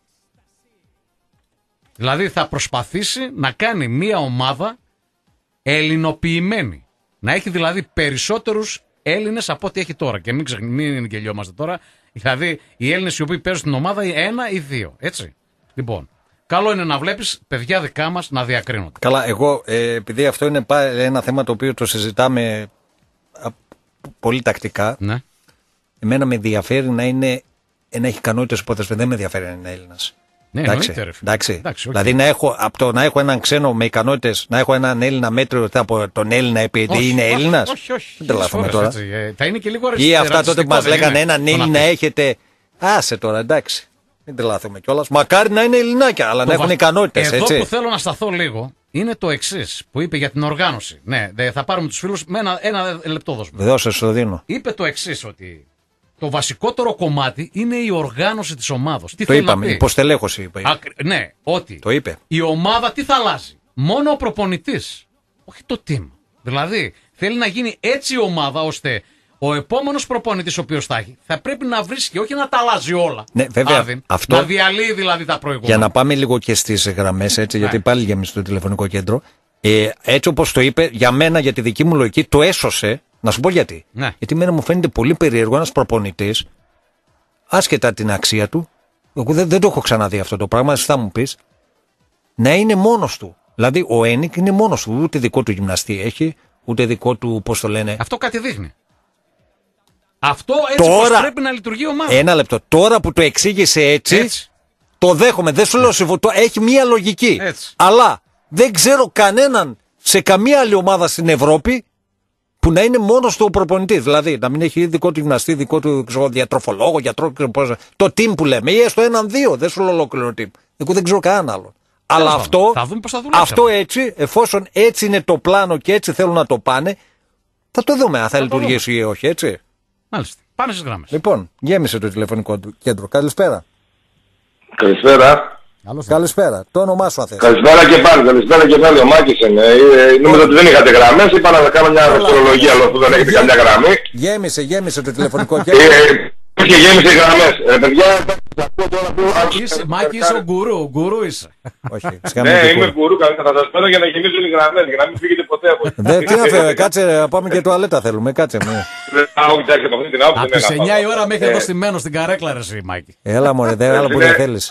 Δηλαδή θα προσπαθήσει να κάνει μια ομάδα ελληνοποιημένη. Να έχει δηλαδή περισσότερους Έλληνες από ό,τι έχει τώρα. Και μην, ξε... μην γελιόμαστε τώρα. Δηλαδή οι Έλληνες οι οποίοι παίζουν στην ομάδα ένα ή δύο. Έτσι. Λοιπόν, καλό είναι να βλέπεις παιδιά δικά μας να διακρίνονται. Καλά, εγώ ε, επειδή αυτό είναι ένα θέμα το οποίο το συζητάμε πολύ τακτικά. Ναι. Εμένα με ενδιαφέρει να, είναι, να έχει ικανότητες ο ποδοσφαιριστής. Δεν με ενδιαφέρει να είναι Έλληνας. Ναι, εντάξει, εντάξει. εντάξει. εντάξει okay. Δηλαδή να έχω, από το να έχω έναν ξένο με ικανότητες, να έχω έναν Έλληνα μέτριο από τον Έλληνα επειδή όχι, είναι Έλληνας. Όχι, όχι. Δεν τρελαθούμε τώρα. Έτσι, ε, θα είναι και λίγο αριστερό. Ή αυτά τότε που μας λέγανε έναν Έλληνα έχετε. Άσε τώρα, εντάξει. Δεν τρελαθούμε κιόλας. Μακάρι να είναι Ελληνάκια, αλλά το να έχουν βα... ικανότητες. Εδώ έτσι. που θέλω να σταθώ λίγο είναι το εξής που είπε για την οργάνωση. Ναι, θα πάρουμε τους φίλους με ένα, ένα λεπτό δώσουμε. Δώσε, σου το δίνω. Είπε το εξής ότι. Το βασικότερο κομμάτι είναι η οργάνωση της ομάδας. Τι το είπαμε, η υποστελέχωση είπε. Α, ναι, ότι το είπε. Η ομάδα τι θα αλλάζει. Μόνο ο προπονητής, όχι το team. Δηλαδή θέλει να γίνει έτσι η ομάδα ώστε ο επόμενος προπονητής ο οποίος θα έχει θα πρέπει να βρίσκει, όχι να τα αλλάζει όλα. Ναι, βέβαια. Άδειν, Αυτό... Να διαλύει δηλαδή τα προηγούμενα. Για να πάμε λίγο και στις γραμμές, έτσι, ναι. γιατί πάλι γέμισε το τηλεφωνικό κέντρο. Ε, έτσι όπως το είπε, για μένα, για τη δική μου λογική, το έσωσε. Να σου πω γιατί. Ναι. Γιατί εμένα μου φαίνεται πολύ περίεργο ένας προπονητής, άσχετα την αξία του, εγώ δεν, δεν το έχω ξαναδεί αυτό το πράγμα, εσύ θα μου πεις, να είναι μόνος του. Δηλαδή ο Ένικ είναι μόνος του, ούτε δικό του γυμναστή έχει, ούτε δικό του, πώς το λένε. Αυτό κάτι δείχνει. Αυτό έτσι τώρα, πως πρέπει να λειτουργεί η ομάδα. Ένα λεπτό. Τώρα που το εξήγησε έτσι, έτσι. το δέχομαι. Δεν σου λέω συμφωνώ. Έχει μία λογική. Έτσι. Αλλά δεν ξέρω κανέναν σε καμία άλλη ομάδα στην Ευρώπη που να είναι μόνος του ο προπονητής. Δηλαδή να μην έχει δικό του γυμναστή, δικό του ξέρω, διατροφολόγο, γιατρό, το team που λέμε. Ή έστω έναν-δύο. Δεν σου λέω ολόκληρο team. Εγώ δεν ξέρω κανέναν άλλο. Αλλά θα αυτό, θα δούμε πώς θα δουλέψει αυτό έτσι, εφόσον έτσι είναι το πλάνο και έτσι θέλουν να το πάνε, θα το δούμε αν θα, θα λειτουργήσει ή όχι, έτσι. Μάλιστα. Πάμε στις γράμμες. Λοιπόν, γέμισε το τηλεφωνικό κέντρο. Καλησπέρα. Καλησπέρα. Καλώς καλησπέρα. Το όνομά σου αν θες. Καλησπέρα και πάλι. Καλησπέρα και πάλι. Ο Μάκης είναι. Ε, νομίζω ότι δεν είχατε γραμμές. Είπα να κάνω μια δευτερολογία, αλλά που δεν έχετε καμιά γραμμή. Γέμισε, γέμισε το τηλεφωνικό κέντρο. Και γέμισε γραμμές. Ε, παιδιά, Μάκη, είσαι ο γκουρού. Ο γκουρού είσαι. Όχι. Ναι, είμαι γκουρού. Θα σας παίρνω για να γεμίσουν οι γραμμές. Για να μην φύγετε ποτέ από εκεί. Δεν τι να φεύγει. Κάτσε, πάμε και τουαλέτα θέλουμε. Κάτσε μου. Από τις εννιά η ώρα μέχρι εδώ στημένο στην καρέκλα, ρε εσύ, Μάκη. Έλα μωρέ, δεν άλλα που δεν θέλεις.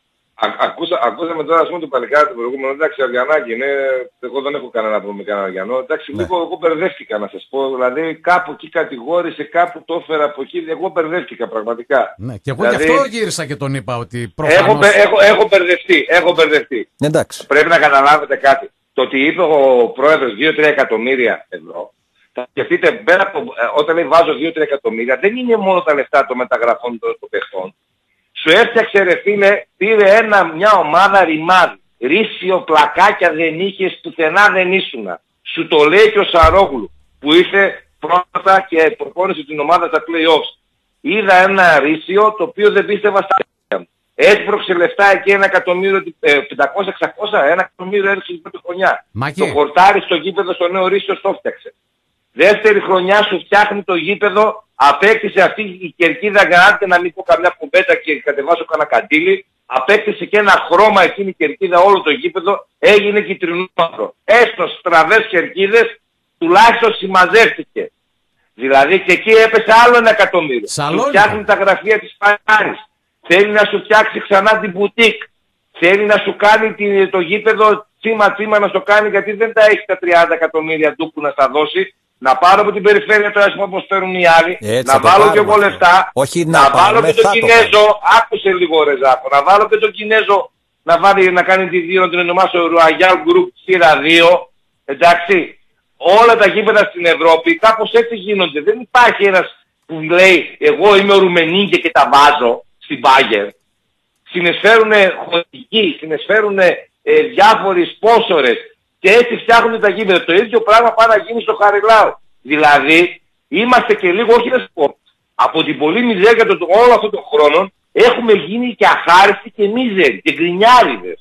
Ακούσα, ακούσαμε τώρα, ας πούμε, του παλικάρι του προηγούμενου. Εντάξει, Αριανάκη, είναι, εγώ δεν έχω κανένα πρόβλημα με κανένα Αριανό. Εντάξει, ναι. λίγο εγώ μπερδεύτηκα να σας πω. Δηλαδή, κάπου εκεί κατηγόρησε, κάπου το έφερα από εκεί. Εγώ μπερδεύτηκα πραγματικά. Ναι, και εγώ δηλαδή, γι' αυτό γύρισα και τον είπα ότι προφανώς... Έχω, έχω, έχω μπερδευτεί, έχω μπερδευτεί. Εντάξει. Πρέπει να καταλάβετε κάτι. Το ότι είπε ο πρόεδρος δύο τρία εκατομμύρια ευρώ. Θα σκεφτείτε, πέρα από, όταν λέει βάζω δύο τρία εκατομμύρια, δεν είναι μόνο τα λεφτά των μεταγραφών των παιχτών. Σου έφτιαξε ρε φίλε, πήρε ένα, μια ομάδα ρημάδι. Ρίσιο, πλακάκια δεν είχες, πουθενά δεν ήσουνα. Σου το λέει και ο Σαρόγλου που ήρθε πρώτα και προπόνησε την ομάδα στα play-offs. Είδα ένα ρίσιο το οποίο δεν πίστευα στα παιδιά μου. Έσπρωξε λεφτά εκεί ένα εκατομμύριο, πεντακόσια εξακόσια, ένα εκατομμύριο έριξε την πρώτη χρονιά. Μάκη. Το χορτάρι στο γήπεδο στο νέο ρίσιο το φτιάξε. Δεύτερη χρονιά σου φτιάχνει το γήπεδο, απέκτησε αυτή η κερκίδα γράντε, να μην πω καμιά κουμπέτα και κατεβάσω κανένα καντήλι, απέκτησε και ένα χρώμα εκείνη η κερκίδα όλο το γήπεδο, έγινε κυτρινό. Έστω στραβές κερκίδες, τουλάχιστον συμμαζεύτηκε. Δηλαδή και εκεί έπεσε άλλο ένα εκατομμύριο. Σου φτιάχνει τα γραφεία της Πανάρης. Θέλει να σου φτιάξει ξανά την μπουτίκ. Θέλει να σου κάνει το γήπεδο τσίμα τσίμα να στο κάνει, γιατί δεν τα έχει τα τριάντα εκατομμύρια ντούκου να στα δώσει. Να πάρω από την περιφέρεια τώρα όπως παίρνουν οι άλλοι, έτσι, να βάλω και εγώ λεφτά, όχι να, να βάλω και τον Κινέζο, άκουσε λίγο ρε Ζάκο, να βάλω και τον Κινέζο να, βάλει, να κάνει τη δύο, να την ονομάσω Royal Group σειρά δύο, εντάξει. Όλα τα γήπεδα στην Ευρώπη κάπως έτσι γίνονται. Δεν υπάρχει ένας που λέει εγώ είμαι ο Ρουμενίγκε και τα βάζω στην Μπάγκερ. Συνεσφέρουν χωρικοί, συνεσφέρουν ε, διάφοροι σπόσορες. Και έτσι φτιάχνουν τα γήπεδα. Το ίδιο πράγμα πάει να γίνει στο Χαριλάου. Δηλαδή, είμαστε και λίγο, όχι να σου πω, από την πολλή μιζέρια των όλων αυτών των χρόνων, έχουμε γίνει και αχάριστοι και μίζεροι και γκρινιάριδες.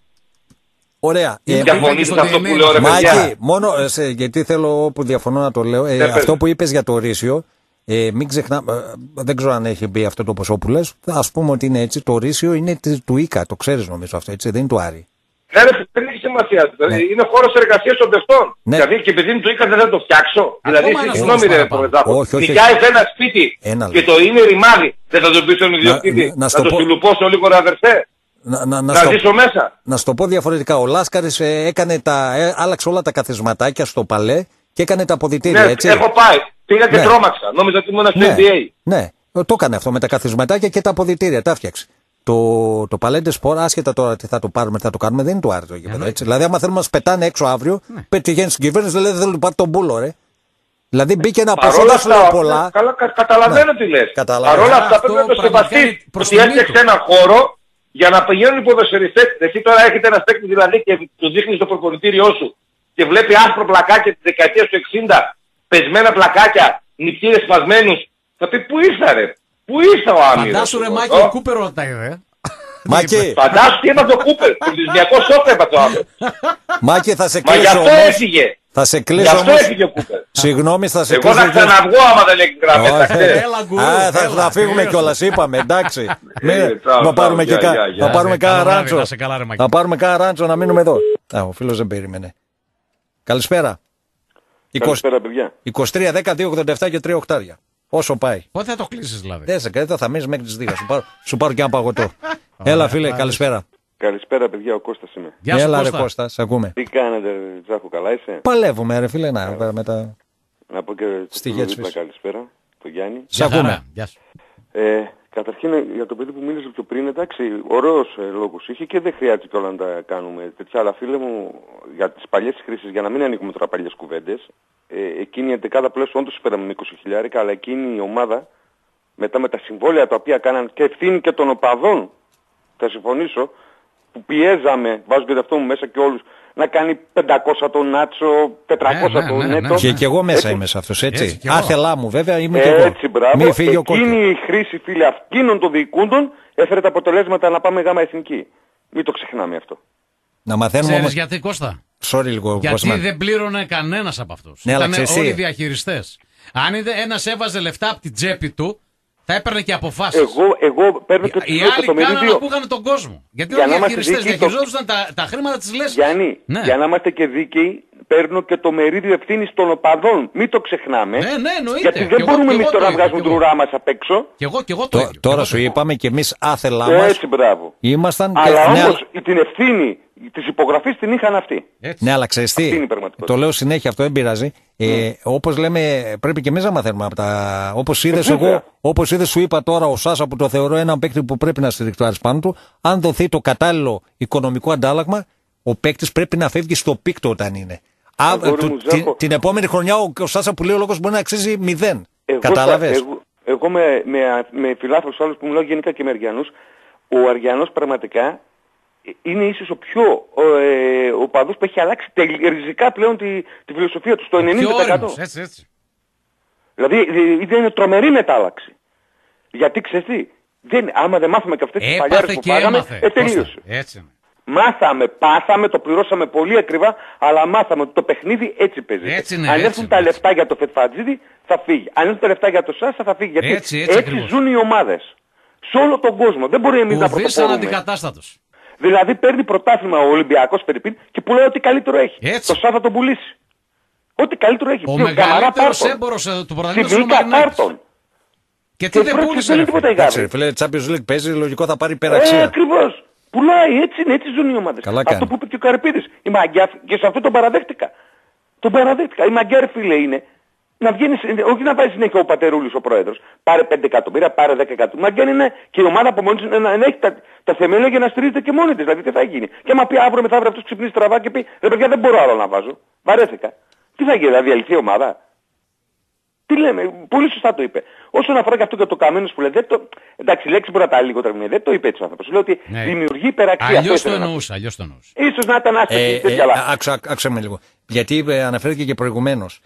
Ωραία. Ε, Διαφωνείτε σε αυτό που λέω ρε παιδιά. Μάκη, μόνο, σε, γιατί θέλω όπου διαφωνώ να το λέω, ε, αυτό που είπες για το Ρήσιο, ε, μην ξεχνά, ε, δεν ξέρω αν έχει μπει αυτό το ποσό που λες, ας πούμε ότι είναι έτσι, το Ρήσιο είναι του Ίκα, το ξέρεις νομίζω αυτό, έτσι, δεν είναι του Άρη. Ναι, δεν έχει σημασία. Ναι. Είναι χώρος εργασίας των παιχτών. Ναι. Δηλαδή και επειδή είναι το Ίκα δεν θα το φτιάξω. Ακόμα δηλαδή, συγγνώμη ρε Προεδράκο. Νοικιάζει ένα σπίτι ένα και το είναι ρημάδι. Δεν θα το πει στον ιδιοκτήτη. Να, να, να, να το συλλουπώσω λίγο ρε αδερφέ. Να, να, να, να ζήσω στο, μέσα. Να σου το πω διαφορετικά. Ο Λάσκαρης ε, έκανε τα, ε, άλλαξε όλα τα καθισματάκια στο παλέ και έκανε τα αποδυτήρια. Ναι, έτσι. Έχω πάει. Πήγα και ναι. τρόμαξα. Νόμιζα ότι ήμουν στο ναι. N B A. Ναι, το έκανε αυτό με τα καθισματάκια και τα αποδυτήρια. Τα φτιάξε. Το, το Παλέντε Σπορ, άσχετα τώρα τι θα το πάρουμε, τι θα το κάνουμε, δεν είναι του Άρη το γήπεδο. Έτσι. Δηλαδή, άμα θέλουμε να μα πετάνε έξω αύριο, ναι. πετυχαίνει στην κυβέρνηση, δηλαδή δεν θέλουν να πάρει τον μπούλο, ρε. Δηλαδή μπήκε ένα ποσό, δεν σου λέω πολλά. Καλά, κα, καταλαβαίνω ναι. τι λες. Καταλαβαίνω. Παρ' όλα αυτά πρέπει να το σεβαστείς. Ότι έφτιαξε ένα χώρο για να πηγαίνουν οι ποδοσφαιριστές. Εσύ τώρα έχετε ένα παίκτη δηλαδή και του δείχνεις στο προπονητήριό σου και βλέπει άσπρο πλακάκια της δεκαετίας του εξήντα, πεσμένα πλακάκια, νηπτήρες σπασμένους. Θα πει πού ήρθα ρε. Πού ήρθα ο Άμυρος. Φαντάσου ρε Μάκη, ο Κούπερο τα είδε. Μάκη. Φαντάσου τι έπαθε ο Κούπερ. Πολιτισμιακό σοκ έπαθε ο άνθρωπος. Μάκη θα σε κλείσω. Μα γι' αυτό έφυγε. Θα σε κλείσω γι' αυτό όμως. έφυγε ο Κούπερ. Συγγνώμη, θα σε Εγώ θα ξαναβγώ άμα δεν έχει γραμμές. Θα φύγουμε κιόλας, είπαμε, εντάξει. Θα πάρουμε και κάνα ράντσο. Θα πάρουμε κάνα ράντσο να μείνουμε εδώ. Ο φίλος δεν περίμενε. Καλησπέρα. Καλησπέρα, παιδιά. είκοσι τρία δέκα δύο ογδόντα επτά και τρία οκτάρια. Όσο πάει. Πότε θα το κλείσεις δηλαδή? Δεν σε κρατά, θα μείνεις μέχρι τις δύο. Σου πάρω, σου πάρω και ένα παγωτό. Έλα, φίλε, καλησπέρα. Καλησπέρα, παιδιά, ο Κώστας είμαι. Γεια σου, Έλα, Κώστα. ρε Κώστα, σε ακούμε. Τι κάνετε, Τζάχο, καλά είσαι? Παλεύουμε, ρε φίλε, να μετά. Να πω και Στη το Γέτσφης. καλησπέρα, το Γιάννη. Σε ακούμε. Γεια σου. Ε, καταρχήν για το παιδί που μίλησε πιο πριν, εντάξει, ωραίος ε, λόγος είχε και δεν χρειάζεται κιόλα να τα κάνουμε τέτοια, αλλά φίλε μου, για τις παλιές χρήσεις, για να μην ανοίγουμε τώρα παλιές κουβέντες, ε, εκείνη η εντεκάδα πλέον όντως πέραμε με είκοσι χιλιάρικα, αλλά εκείνη η ομάδα, μετά με τα συμβόλαια τα οποία κάναν και ευθύνη και των οπαδών, θα συμφωνήσω, που πιέζαμε, βάζω και αυτό μου μέσα και όλους, να κάνει πεντακόσια τον Νάτσο, τετρακόσια ναι, τον ναι, ναι, Νέτο. Και, και εγώ μέσα Έτσι. είμαι σε αυτός, έτσι. Έτσι κι εγώ. Άθελά μου, βέβαια, είμαι και εγώ. Έτσι, μπράβο. Μη φύγει ο κόκκινος. Εκείνη η χρήση, φίλε, αυτήνων των διοικούντων έφερε τα αποτελέσματα να πάμε γάμα εθνική. Μην το ξεχνάμε αυτό. Να μαθαίνουμε Ξέρεις όμως. γιατί, Κώστα? Sorry λίγο, Γιατί Κώστα. δεν πλήρωνε κανένας από αυτούς. Ναι, αλλά Ήταν ξέρεις όλοι τι. διαχειριστές. Αν είδε ένας έβαζε λεφτά από την τσέπη του, θα έπαιρνε και αποφάσεις. Εγώ, εγώ παίρνω και Οι το άλλοι κάνανε να μερίδιο. ακούγανε τον κόσμο. Γιατί Για όλοι να οι είμαστε διαχειριστές δίκαιοι, το- διαχειριζόντουσαν τα, τα χρήματα της λέσχης. Γιάννη, Ναι. για να είμαστε και δίκαιοι, παίρνω και το μερίδιο ευθύνης των οπαδών. Μην το ξεχνάμε. Ναι, ναι, εννοείται. Γιατί Κι δεν εγώ- μπορούμε κι εμείς εγώ τώρα το να ίδιο, βγάζουμε κι την εγώ. ουρά μας απ' έξω. Και εγώ, και εγώ το Το- ίδιο. Τώρα Εγώ σου το ίδιο. είπαμε και εμείς άθελά μας Έτσι, μπράβο. ήμασταν. και- Αλλά ναι, όμως την ευθύνη της υπογραφής την είχαν αυτοί. Έτσι. Ναι, αλλά ξέρεις τι, Αυτή είναι η πραγματικότητα. το λέω συνέχεια, αυτό δεν πειράζει. Ε, όπως λέμε, πρέπει και εμείς να μαθαίνουμε από τα. Όπως είδες βέβαια. εγώ, όπως είδες, σου είπα τώρα ο Σάσα που το θεωρώ έναν παίκτη που πρέπει να στηριχτεί πάνω του. Αν δοθεί το κατάλληλο οικονομικό αντάλλαγμα, ο παίκτης πρέπει να φεύγει στο πίκτο όταν είναι. Α, Αγόρι του- μου, την, Ζάκο. την επόμενη χρονιά ο, ο Σάσα που λέει ο λόγος μπορεί να αξίζει μηδέν. Εγώ, Κατάλαβες. θα- εγώ, εγώ με, με, με φιλάθλους άλλους που μιλάω γενικά και με Αριανούς, ο Αριανός πραγματικά είναι ίσως ο πιο ο, ε, ο παδός που έχει αλλάξει τελ- ριζικά πλέον τη, τη φιλοσοφία του στο ενενήντα τοις εκατό. Πιο όριμος, έτσι, έτσι. Δηλαδή ε, είναι τρομερή μετάλλαξη. Γιατί ξέρεις τι, δεν, άμα δεν μάθουμε και αυτές τις Έπαθε παλιάρες που και πάγαμε, έμαθε. ε, τελείωσε. Κώστα, έτσι είναι. Μάθαμε, πάθαμε, το πληρώσαμε πολύ ακριβά, αλλά μάθαμε ότι το παιχνίδι έτσι παίζει. Έτσι είναι, Αν έτσι έρθουν είναι, τα έτσι. λεφτά για το Φετφατζίδι, θα φύγει. Αν έρθουν τα λεφτά για το Σάσα, θα φύγει. Γιατί Έτσι, έτσι ακριβώς. ζουν οι ομάδες. Σε όλο τον κόσμο. Δεν μπορεί εμείς να Ουδής πρωτοπορούμε. αναντικατάστατος. Δηλαδή παίρνει πρωτάθλημα ο Ολυμπιακός Περιπίν και πουλάει ό,τι καλύτερο έχει. Έτσι. Το Σάββατο τον πουλήσει. Ό,τι καλύτερο έχει. Ο Ποιο, Καμαρά, μεγαλύτερος πάρ' τον. έμπορος ε, του πρωταθλήματος είναι ο Σιμίκα, Μαρινάκης. πάρ' τον. Και τι Και δεν πρέπει πούλησε, δεν ρε είναι τίποτα φίλε. η Γάβρη. Εντάξει, ρε φίλε, Champions League παίζει, λογικό θα πάρει Ε, υπεραξία. ακριβώς. Πουλάει, έτσι είναι, έτσι ζουν οι ομάδες. Καλά Αυτό κάνει. που είπε και ο Καρυπίδης. Η μαγκιά, και σε αυτό τον παραδέχτηκα. Τον παραδέχτηκα. Η μαγκιά, ρε φίλε, είναι να βγαίνει, όχι να βάζει συνέχεια ο Πατερούλης ο πρόεδρος. Πάρε πέντε εκατομμύρια, πάρε δέκα εκατομμύρια. Η μαγκιά είναι και η ομάδα από μόνη της να, να, να έχει τα, τα θεμέλια για να στηρίζεται και μόνη της. Δηλαδή τι θα γίνει. Και άμα πει αύριο μεθαύριο αυτός ξυπνήσει τραβά και πει ρε παιδιά δεν μπορώ άλλο να βάζω. Βαρέθηκα. Τι θα γίνει, θα διαλυθεί η ομάδα. Τι λέμε, πολύ σωστά το είπε. Όσον αφορά και αυτό και το Καμένος που λέει, δεν το... εντάξει, η λέξη μπορεί να τα λίγο τώρα, δεν το είπε έτσι ο άνθρωπος. Λέω ότι Ναι. δημιουργεί υπεραξία. Αυτό Αλλιώς το ήθελα να πω. εννοούσα, αλλιώς το εννοούσα. Ίσως να ήταν άσχετη Ε, ε, ε, τέτοια λάθη. άκουσα, άκουσα με λίγο. Γιατί ε, αναφέρθηκε και προηγουμένως.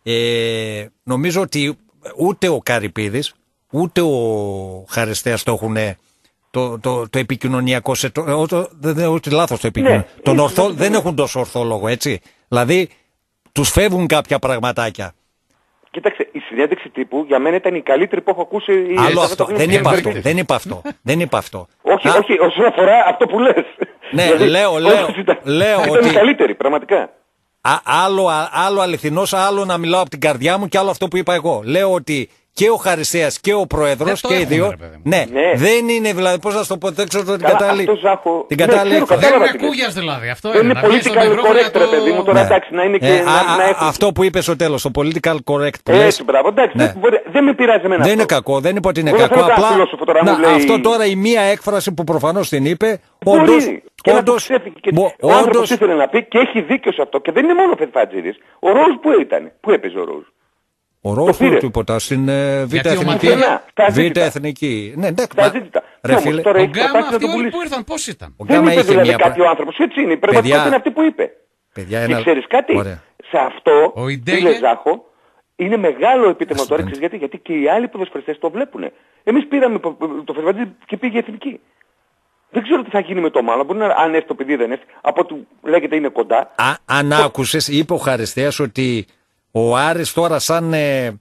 Ε, νομίζω ότι ούτε ο Καρυπίδης ούτε ο Χαριστέας το έχουν το, το, το επικοινωνιακό σε το, το, το, δεν είναι ότι λάθος το επικοινωνιακό. Ναι, Τον ίσως ορθό, να το δεν πούμε. έχουν τόσο ορθό λόγο, έτσι. Δηλαδή τους φεύγουν κάποια πραγματάκια. Κοίταξε, η συνέντευξη τύπου για μένα ήταν η καλύτερη που έχω ακούσει. η- Άλλο τα αυτό. χρόνια Δεν που είπα είχε αυτό. βγει. Δεν είπα αυτό. Δεν είπα αυτό. Όχι, Α, όχι, όσον αφορά αυτό που λες. Ναι, Δηλαδή, λέω, λέω, όντως ήταν- λέω ήταν ότι- η καλύτερη, πραγματικά. Α, άλλο, α, άλλο αληθινός, άλλο να μιλάω από την καρδιά μου και άλλο αυτό που είπα εγώ. Λέω ότι και ο Χαριστέας και ο Πρόεδρος Δεν το και οι έχουμε, δύο. ρε παιδί μου. Ναι, Ναι. δεν είναι δηλαδή, πώς να σου το πω, δεν ξέρω την Καλά, κατάλληλη. αυτό, Ζάχο, Την ναι, κατάλληλη ξέρω, έκφραση. Δεν κατάλαβα είναι τι λες. κούγιας δηλαδή, αυτό Δεν είναι. είναι Να βγεις στον political μικρόφωνο correct, ρε παιδί μου, τώρα Ναι. εντάξει, να είναι και Ε, να, α, να α, έχουν... αυτό που είπε στο τέλος, το political correct που λες, Έτσι, μπράβο, εντάξει, Ναι. δεν μπορεί- δεν με πειράζει εμένα δεν αυτό. είναι κακό, δεν είπα ότι είναι Εγώ δεν κακό. θέλω κανένα Απλά φιλόσοφο τώρα να να, μου λέει- αυτό τώρα η μία έκφραση που προφανώς την είπε, Μπορεί. όντως, Και να το όντως, ξέφυγε. Και μπο- ο άνθρωπος όντως, ήθελε να πει και έχει δίκιο σε αυτό. Και δεν είναι μόνο ο Φετφατζίδης. Ο Ρόους που ήταν, πού έπαιζε ο Ρόους. ο Ρόφου πήρε. του τίποτα στην ε, Β' Γιατί ο Εθνική. Ματία- Στα Β' ζήτητα. Εθνική. Ναι, εντάξει. Τα μα- ζήτητα. Ρε Και όμως φίλε, τώρα Ο έχει Γκάμα προτάσει να αυτοί τον όλοι πουλήσει. που ήρθαν πώς ήταν. ο Δεν Γκάμα είπε είχε δηλαδή μια. κάποιο άνθρωπος. Έτσι είναι. Η πραγματικότητα είναι αυτή που είπε. Παιδιά, Και ένα- ξέρεις κάτι, Ωραία. σε αυτό, Ο φίλε Ιντέγε- Ζάχο, είναι μεγάλο επίτευγμα Ας του το όρεξης. Γιατί, γιατί και οι άλλοι ποδοσφαιριστές το βλέπουν. Εμείς πήραμε πο- πο- το Φετφατζίδη και πήγε εθνική. Δεν ξέρω τι θα γίνει με το μάλλον. Μπορεί να αν έρθει το παιδί δεν έρθει. Από ό,τι λέγεται είναι κοντά. Α, αν άκουσες, είπε ο Χαριστέας ότι Ο Άρης τώρα σαν, ε,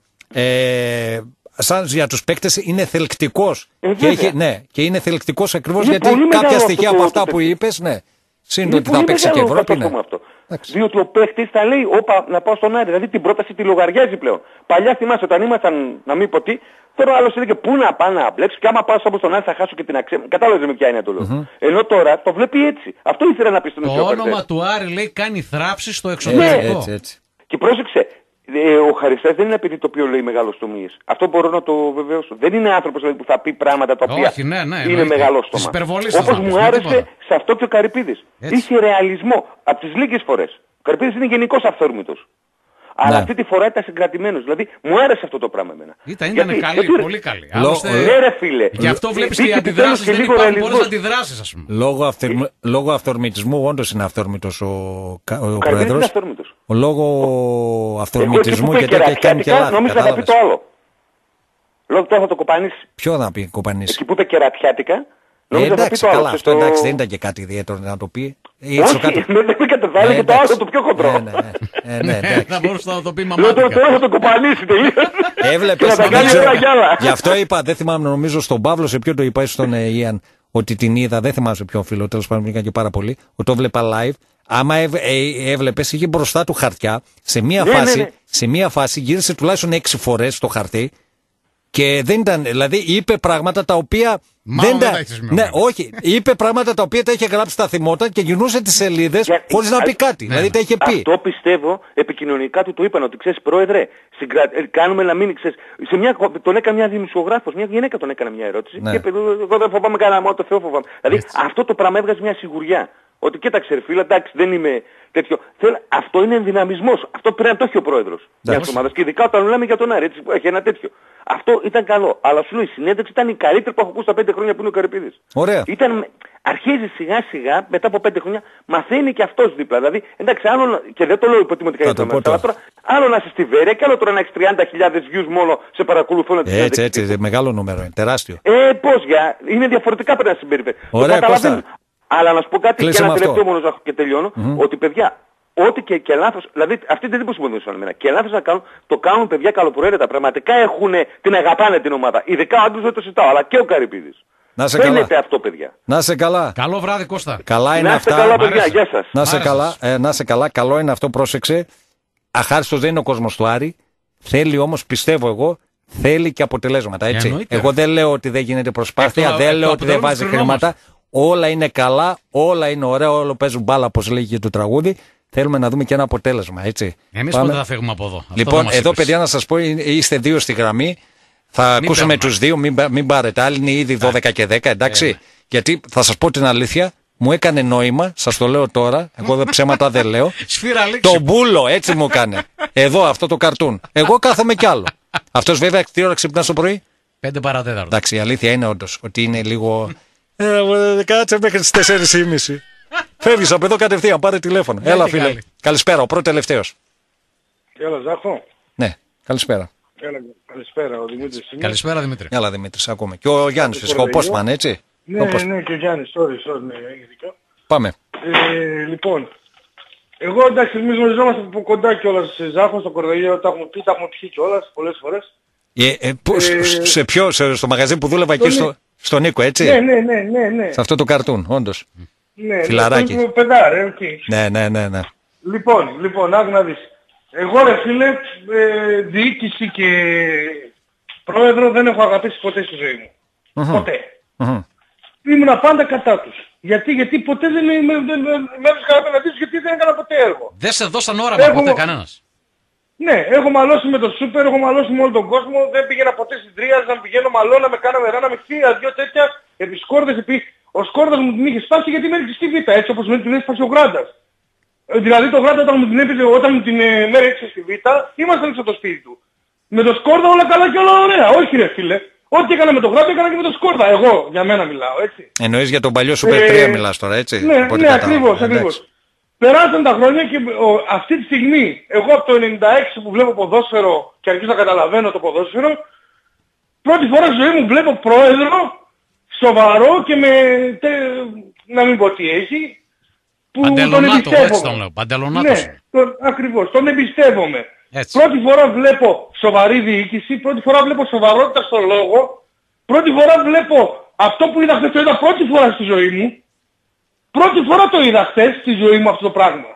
ε, σαν για τους παίκτες είναι θελκτικός. Ε, και, έχει, ναι, και είναι θελκτικός ακριβώς είναι γιατί κάποια στοιχεία το, από αυτά το, που είπες, ναι. Σύντομα ότι πολύ θα παίξει και μεγάλο Ευρώπη, αυτό ναι. αυτό. Διότι ο παίχτης θα λέει, όπα, να πάω στον Άρη. Δηλαδή την πρόταση τη λογαριάζει πλέον. Παλιά θυμάσαι όταν ήμασταν, να μην πω τι, τώρα ο άλλος έλεγε πού να πάω να μπλέξω και άμα πάω όπως τον Άρη θα χάσω και την αξία μου. Κατάλαβες με ποια είναι το λέω. Mm-hmm. Ενώ τώρα το βλέπει έτσι. Αυτό ήθελε να πει στον Το όνομα του Άρη λέει κάνει θράψη στο εξωτερικό. Ναι, έτσι, έτσι. Και πρόσεξε, ε, ο Χαριστάς δεν είναι επειδή το οποίο λέει μεγαλοστομίες. Αυτό μπορώ να το βεβαιώσω. Δεν είναι άνθρωπος δηλαδή, που θα πει πράγματα τα οποία Όχι, ναι, ναι, είναι μεγαλόστομα. Όπως μου άρεσε σε αυτό και ο Καρυπίδης. Είχε ρεαλισμό από τις λίγες φορές. Ο Καρυπίδης είναι γενικός αυθόρμητος. Αλλά ναι. αυτή τη φορά ήταν συγκρατημένος. Δηλαδή μου άρεσε αυτό το πράγμα εμένα. Ήταν, ήταν γιατί, καλή, γιατί, πολύ καλή. Λο... Άλλωστε... Ναι ρε φίλε. Γι' αυτό βλέπεις και οι αντιδράσεις δεν υπάρχουν πολλές αντιδράσεις ας πούμε. Λόγω, αυθορ... λόγω αυθορμητισμού όντως είναι αυθορμητος ο, ο, ο, ο Πρόεδρος. Ο λόγω αυθορμητισμού γιατί έχει κάνει και λάθη. Νόμιζα θα πει το άλλο. Λόγω τώρα θα το κοπανίσει. Ποιο θα πει κοπανίσει. Εκεί που είπε κερατιάτικα. Ε, εντάξει, καλά, αυτό το... εντάξει, δεν ήταν και κάτι ιδιαίτερο να το πει. Όχι, κάτι... δεν με κατεβάλλει και το άλλο το πιο χοντρό. Ναι, ναι, ναι, ναι, ναι, θα μπορούσε να το πει μαμάτικα. Λέω τώρα θα το κοπανίσει τελείως. Έβλεπες, γι' αυτό είπα, δεν θυμάμαι νομίζω στον Παύλο, σε ποιο το είπα, στον Ιαν, ότι την είδα, δεν θυμάμαι σε ποιο φίλο, τέλος πάντων βγήκαν και πάρα πολύ, ότι το έβλεπα live. Άμα έβλεπες, είχε μπροστά του χαρτιά, σε μία φάση, σε μία φάση γύρισε τουλάχιστον έξι φορές το χαρτί. Και δεν ήταν, δηλαδή είπε πράγματα τα οποία. Μάλλον δεν δεν τα. Ναι, όχι. Είπε πράγματα τα οποία τα είχε γράψει στα θυμόταν και γυρνούσε τις σελίδες χωρίς να πει κάτι. Ναι. Δηλαδή τα είχε πει. Αυτό πιστεύω επικοινωνικά του το είπαν ότι ξέρεις πρόεδρε, συγκρα... κάνουμε να μην ξέρεις. Σε μια... Τον έκανε μια δημοσιογράφος, μια γυναίκα τον έκανε μια ερώτηση. Ναι. Και είπε, εγώ δεν φοβάμαι κανένα, μόνο το Θεό φοβάμαι. Δηλαδή έτσι. Αυτό το πράγμα έβγαζε μια σιγουριά. Ότι κοίταξε, φίλε, εντάξει, δεν είμαι τέτοιο. Θέλ, αυτό είναι ενδυναμισμός. Αυτό πρέπει να το έχει ο πρόεδρος μιας ομάδας. Και ειδικά όταν λέμε για τον Άρη, έτσι, έχει ένα τέτοιο. Αυτό ήταν καλό. Αλλά σου λέω η συνέντευξη ήταν η καλύτερη που έχω ακούσει τα πέντε χρόνια που είναι ο Καρυπίδης. Ωραία. Ήταν, αρχίζει σιγά σιγά, μετά από πέντε χρόνια, μαθαίνει και αυτός δίπλα. Δηλαδή, εντάξει, άλλο, και δεν το λέω υποτιμωτικά για το μέσα, αλλά τώρα, άλλο να είσαι στη Βέρεια και άλλο τώρα να έχεις τριάντα χιλιάδες views μόνο σε παρακολουθούν. Έτσι, έτσι, έτσι, μεγάλο νούμερο είναι, τεράστιο. Ε, πώς για, είναι διαφορετικά πρέπει να συμπεριφέρει. Ωραία, Κώστα. Αλλά να σου πω κάτι Κλείσαμε και ένα τελευταίο αυτό. μόνο και τελειώνω, Mm-hmm. ότι παιδιά, ό,τι και, και λάθος, δηλαδή αυτοί δεν συμφωνούν με εμένα. Και λάθος να κάνουν, το κάνουν παιδιά καλοπροαίρετα. Πραγματικά έχουν, την αγαπάνε την ομάδα. Ειδικά ο Άντρος δεν το συζητάω, αλλά και ο Καρυπίδης. Να σε καλά. Φαίνεται αυτό, παιδιά. Να σε καλά. Καλό βράδυ, Κώστα. Καλά είναι να είστε αυτά. καλά, παιδιά. Γεια σας. Να σε καλά. Ε, να σε καλά. Καλό είναι αυτό, πρόσεξε. Αχάριστος δεν είναι ο κόσμος του Άρη. Θέλει όμως, πιστεύω εγώ, θέλει και αποτελέσματα. Έτσι. Εννοείται. Εγώ δεν λέω ότι δεν γίνεται προσπάθεια, Αυτό, δεν αυτό, λέω αυτό, ότι δεν αυτό, βάζει αυτό, χρήματα. Όλα είναι καλά, όλα είναι ωραία, όλα παίζουν μπάλα, όπως λέγει και το τραγούδι. Θέλουμε να δούμε και ένα αποτέλεσμα, έτσι. Εμείς πότε θα φύγουμε από εδώ. Λοιπόν, εδώ είπες. Παιδιά να σας πω, είστε δύο στη γραμμή. Θα μην ακούσουμε παίρνουμε. Τους δύο, μην, μην πάρετε. Άλλοι είναι ήδη δώδεκα και δέκα, εντάξει. Ε, Γιατί θα σας πω την αλήθεια, μου έκανε νόημα, σας το λέω τώρα, εγώ δεν ψέματα δεν λέω. Το μπούλο, έτσι μου έκανε. Εδώ αυτό το καρτούν. Εγώ κάθομαι κι άλλο. Αυτός βέβαια τι ώρα ξυπνάς το πρωί? Πέντε παρατέταρτο. Εντάξει, η αλήθεια είναι όντως ότι είναι λίγο. Ε, κάτσε μέχρι τις τέσσερις και μισή. Φεύγεις από εδώ κατευθείαν, πάρε τηλέφωνο. Ναι, έλα φίλε. Καλή. Καλησπέρα, ο πρώτο τελευταίος. Έλα Ζάχο. Ναι, καλησπέρα. Έλα, καλησπέρα, ο Δημήτρης. Καλησπέρα Δημήτρη. Έλα Δημήτρη, ακούμε. Και ο Γιάννης φυσικά, ο Πόσμαν, έτσι. Ναι, Όπως... ναι, και ο Γιάννης, sorry, sorry, ναι, έχει δίκιο. Πάμε. Ε, λοιπόν, εγώ εντάξει, εμείς γνωριζόμαστε από κοντά κιόλας σε Ζάχο, στο Κορδελιό, τα έχουμε πει, τα έχουμε πιει κιόλας πολλές φορές. Ε, ε, πώς, ε, σε ποιο, σε, στο μαγαζί που δούλευα εκεί στο, στο Νίκο, έτσι. Ναι, ναι, ναι, ναι, ναι. Σε αυτό το καρτούν, όντως. Ναι, φιλαράκι. Ναι, παιδάρε, okay. Ναι, ναι, ναι, ναι. Λοιπόν, λοιπόν, άκου να δεις. Εγώ ρε φίλε, ε, διοίκηση και πρόεδρο δεν έχω αγαπήσει ποτέ στη ζωή μου. Mm-hmm. Ποτέ. Mm-hmm. Ήμουνα πάντα κατά τους. Γιατί, γιατί ποτέ δεν με, με, με, με έβρισκα απέναντί τους, γιατί δεν έκανα ποτέ έργο. Δεν σε δώσαν όραμα έχω... ποτέ κανένας. Ναι, έχω μαλώσει με το σούπερ, έχω μαλώσει με όλο τον κόσμο, δεν πήγαινα ποτέ στην Τρία, να πηγαίνω μαλώνα, με κάναμε ρά, να με χτύα, δυο τέτοια, επί σκόρδες, επί... Ο Σκόρδας μου την είχε σπάσει γιατί με έριξε στη Β', έτσι όπως με την έσπασε ο Γράντας. Ε, δηλαδή το Γράντα όταν μου την έπαιζε, όταν μου την ε, με έριξε στη Β', ήμασταν έξω από το σπίτι του. Με το Σκόρδα όλα καλά και όλα ωραία, όχι ρε φίλε. Ό,τι έκανα με το Γράντα έκανα και με το Σκόρδα, εγώ, για μένα μιλάω, έτσι. Εννοείς για τον παλιό Σούπερ ε, τρία μιλάς τώρα, έτσι. Ναι, ναι, ακριβώς, ακριβώς. Περάσαν τα χρόνια και ο, αυτή τη στιγμή, εγώ από το ενενήντα έξι που βλέπω ποδόσφαιρο και αρχίζω να καταλαβαίνω το ποδόσφαιρο, πρώτη φορά στη ζωή μου βλέπω πρόεδρο, σοβαρό και με, τε, να μην πω τι έχει, που τον εμπιστεύομαι. Τον λέω, Παντελονάτος. Ναι, τον, ακριβώς, τον εμπιστεύομαι. Έτσι. Πρώτη φορά βλέπω σοβαρή διοίκηση, πρώτη φορά βλέπω σοβαρότητα στο λόγο, πρώτη φορά βλέπω αυτό που είδα χθες, το είδα πρώτη φορά στη ζωή μου. Πρώτη φορά το είδα χθες στη ζωή μου αυτό το πράγμα.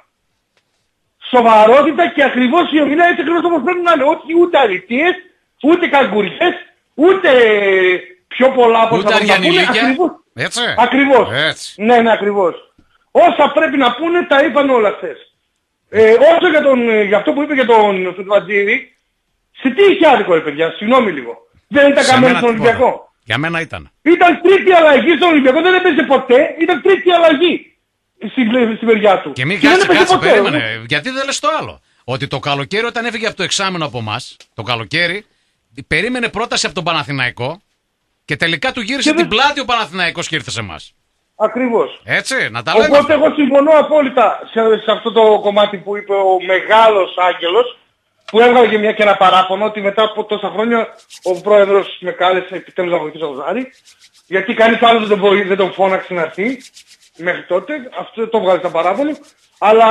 Σοβαρότητα και ακριβώς η ομιλία έτσι ακριβώς όπως πρέπει να είναι. Όχι ούτε αλητίες, ούτε καγκουριές, ούτε πιο πολλά από ούτε θα να πούνε. Ακριβώς. Έτσι. Ακριβώς. Έτσι. Ναι, ναι, ακριβώς. Όσα πρέπει να πούνε τα είπαν όλα χθες. Ε, όσο για, τον, για αυτό που είπε για τον Φετβατζίδη, σε τι είχε άδικο ρε παιδιά, συγγνώμη λίγο. Δεν ήταν καμένο στον Ολυμπιακό. Για μένα ήταν. Ήταν τρίτη αλλαγή στον Ολυμπιακό, δεν έπαιζε ποτέ, ήταν τρίτη αλλαγή στην, στην μεριά του. Και μην και κάτσε, δεν κάτσε, ποτέ, περίμενε. ε. Γιατί δεν λες το άλλο. Ότι το καλοκαίρι όταν έφυγε από το εξάμηνο από εμάς, το καλοκαίρι, περίμενε πρόταση από τον Παναθηναϊκό και τελικά του γύρισε και την δεν... πλάτη ο Παναθηναϊκός και ήρθε σε εμάς. Ακριβώς. Έτσι, να τα λέμε. Οπότε εγώ συμφωνώ απόλυτα σε, σε αυτό το κομμάτι που είπε ο μεγάλος Άγγελος, που έβγαλε και μια και ένα παράπονο ότι μετά από τόσα χρόνια ο πρόεδρος με κάλεσε επιτέλους να βοηθήσω τον Ζάρη, γιατί κανείς άλλος δεν, δεν τον φώναξε να έρθει μέχρι τότε, αυτό το βγάλε σαν παράπονο, αλλά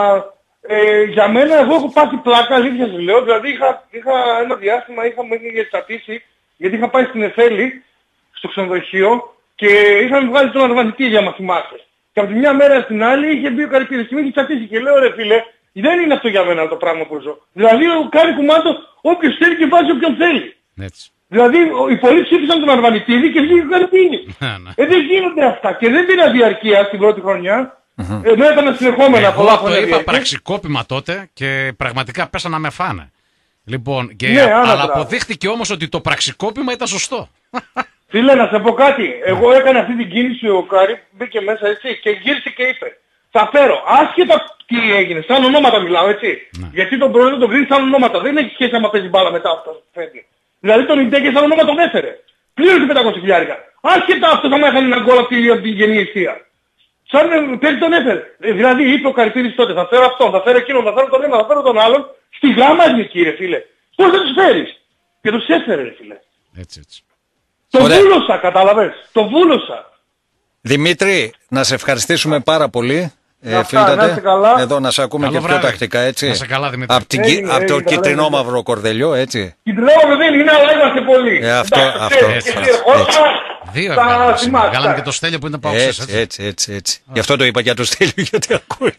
ε, για μένα εγώ έχω πάθει πλάκα, αλήθεια σου λέω, δηλαδή είχα, είχα ένα διάστημα, είχα μέχρι στατήσει, γιατί είχα πάει στην Εφέλη, στο ξενοδοχείο, και είχαν βγάλει τον αρβανιτή για να θυμάσαι. Και από τη μια μέρα στην άλλη είχε μπει ο Καρυπίδης και με είχε τσατήσει και λέω ρε φίλε, δεν είναι αυτό για μένα το πράγμα που ζω. Δηλαδή κάνει κουμάντο όποιος θέλει και βάζει όποιον θέλει. Έτσι. Δηλαδή οι πολλοί ψήφισαν τον Αρβανιτίδη και βγήκε ο Καρυπίδης. ε, δεν γίνονται αυτά και δεν πήρα διαρκεία στην πρώτη χρονιά. Mm-hmm. Ενώ ήταν συνεχόμενα εγώ πολλά χρόνια. Εγώ το είπα διαρκεία. πραξικόπημα τότε και πραγματικά πέσα να με φάνε. Λοιπόν, και ναι, αλλά αποδείχτηκε όμως ότι το πραξικόπημα ήταν σωστό. Φίλε, να σε πω κάτι. Εγώ έκανα αυτή την κίνηση, ο Καρύ μπήκε μέσα έτσι και γύρισε και είπε θα φέρω, άσχετα τι έγινε, σαν ονόματα μιλάω έτσι. Ναι. Γιατί τον πρόεδρο τον κρίνει σαν ονόματα, δεν έχει σχέση άμα παίζει μπάλα μετά αυτό που φέρνει. Δηλαδή τον Ιντέκε σαν ονόματα τον έφερε. Πλήρωσε πεντακόσια χιλιάρικα. Άσχετα αυτός άμα έκανε ένα γκολ από την γενή αιστεία. Σαν παίζει τον έφερε. Δηλαδή είπε ο Καρυπίδης τότε θα φέρω αυτόν, θα φέρω εκείνον, θα φέρω τον ένα, θα φέρω τον άλλον. Στη γάμα εθνική ρε φίλε. Πώς δεν τους φέρεις. Και τους έφερε ρε φίλε. Έτσι έτσι. Το Ωραία. βούλωσα, κατάλαβες. Το βούλωσα. Δημήτρη, να σε ευχαριστήσουμε πάρα πολύ. Ε, Αυτά, να καλά. Εδώ να σε ακούμε Καλό και βράδυ. πιο τακτικά, έτσι. Να σε καλά, Δημήτρη. Από Έγινε, το κίτρινο μαύρο κορδελιό, έτσι. Κίτρινο μαύρο δεν είναι, αλλά είμαστε πολλοί. Ε, αυτό, Εντάξει, αυτό. έτσι, έτσι, έτσι. έτσι. Δύο βγάλαμε και το Στέλιο που είναι παοξές, έτσι. Έτσι, έτσι, έτσι. Γι' αυτό το είπα για το Στέλιο, γιατί ακούει.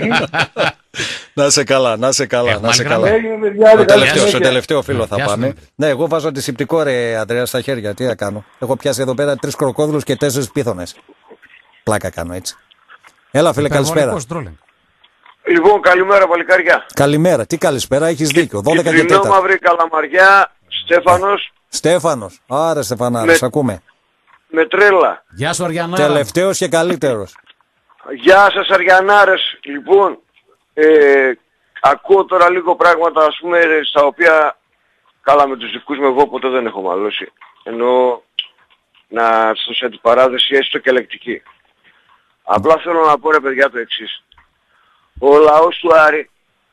Να σε καλά, να σε καλά, να σε καλά. Το τελευταίο, στο τελευταίο φίλο θα πάμε. Ναι, εγώ βάζω αντισηπτικό ρε Ανδρέα στα χέρια, τι θα κάνω. Έχω πιάσει εδώ πέρα τρεις κροκόδιλους και τέσσερις πίθωνες. Πλάκα κάνω έτσι. Έλα φίλε, καλησπέρα. Λοιπόν, καλημέρα παλικάρια. Καλημέρα, τι καλησπέρα, έχεις δίκιο. δώδεκα και τέταρτα. Μαύρη Καλαμαριά, Στέφανος. Στέφανος, άρα Στεφανάρας, με... ακούμε. Με τρέλα. Γεια σου Αριανάρα. Τελευταίος και καλύτερος. Γεια σας Αριανάρες. Λοιπόν, ε, ακούω τώρα λίγο πράγματα ας πούμε στα οποία καλά με τους δικούς μου εγώ ποτέ δεν έχω μαλώσει. Ενώ να σας δώσω την παράδοση έστω και ελεκτική. Απλά θέλω να πω ρε παιδιά το εξής. Ο λαός του Άρη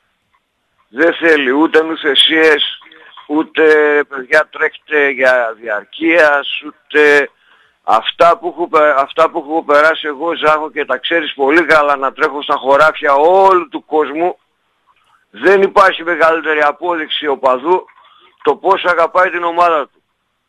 δεν θέλει ούτε νουθεσίες, ούτε παιδιά τρέχετε για διαρκείας, ούτε αυτά που, έχω, αυτά που έχω περάσει εγώ Ζάχο και τα ξέρεις πολύ καλά να τρέχω στα χωράφια όλου του κόσμου. Δεν υπάρχει μεγαλύτερη απόδειξη οπαδού το πόσο αγαπάει την ομάδα του.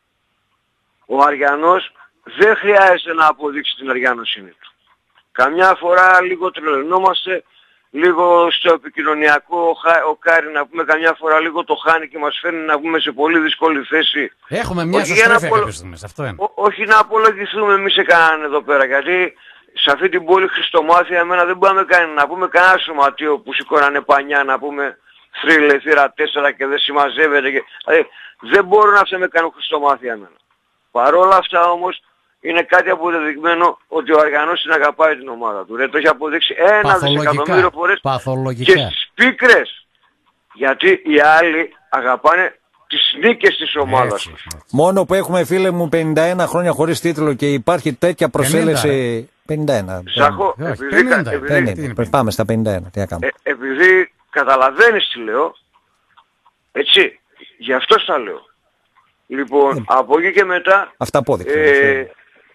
Ο Αριανός δεν χρειάζεται να αποδείξει την αριανοσύνη του. Καμιά φορά λίγο τρελαινόμαστε, λίγο στο επικοινωνιακό ο Κάρι να πούμε καμιά φορά λίγο το χάνει και μας φέρνει να πούμε σε πολύ δύσκολη θέση. Έχουμε μια σωστρέφεια απολο... κάποιες στιγμές, αυτό είναι. Ό, όχι να απολογηθούμε εμείς σε κανέναν εδώ πέρα, γιατί σε αυτή την πόλη Χριστομάθεια εμένα δεν μπορούμε καν, να πούμε κανένα σωματείο που σηκώνανε πανιά να πούμε θρύλε, θύρα τέσσερα και δεν συμμαζεύεται. Και... Δηλαδή, δεν μπορώ να σε με κάνω Χριστομάθεια εμένα. Παρόλα αυτά όμως είναι κάτι αποδεδειγμένο ότι ο Αριανός την αγαπάει την ομάδα του. Ρε, το έχει αποδείξει ένα δισεκατομμύριο φορές και στις πίκρες. Γιατί οι άλλοι αγαπάνε τις νίκες της ομάδας τους. Μόνο που έχουμε φίλε μου πενήντα ένα χρόνια χωρίς τίτλο και υπάρχει τέτοια προσέλευση... πενήντα ένα. Ζαχώ, επειδή, πενήντα, επειδή, πενήντα, πάμε στα πενήντα ένα, τι να κάνουμε. Ε, επειδή καταλαβαίνεις τι λέω, έτσι, γι' αυτό στα λέω. Λοιπόν, ε, από εκεί και μετά... Αυτά απόδειξε. Ε,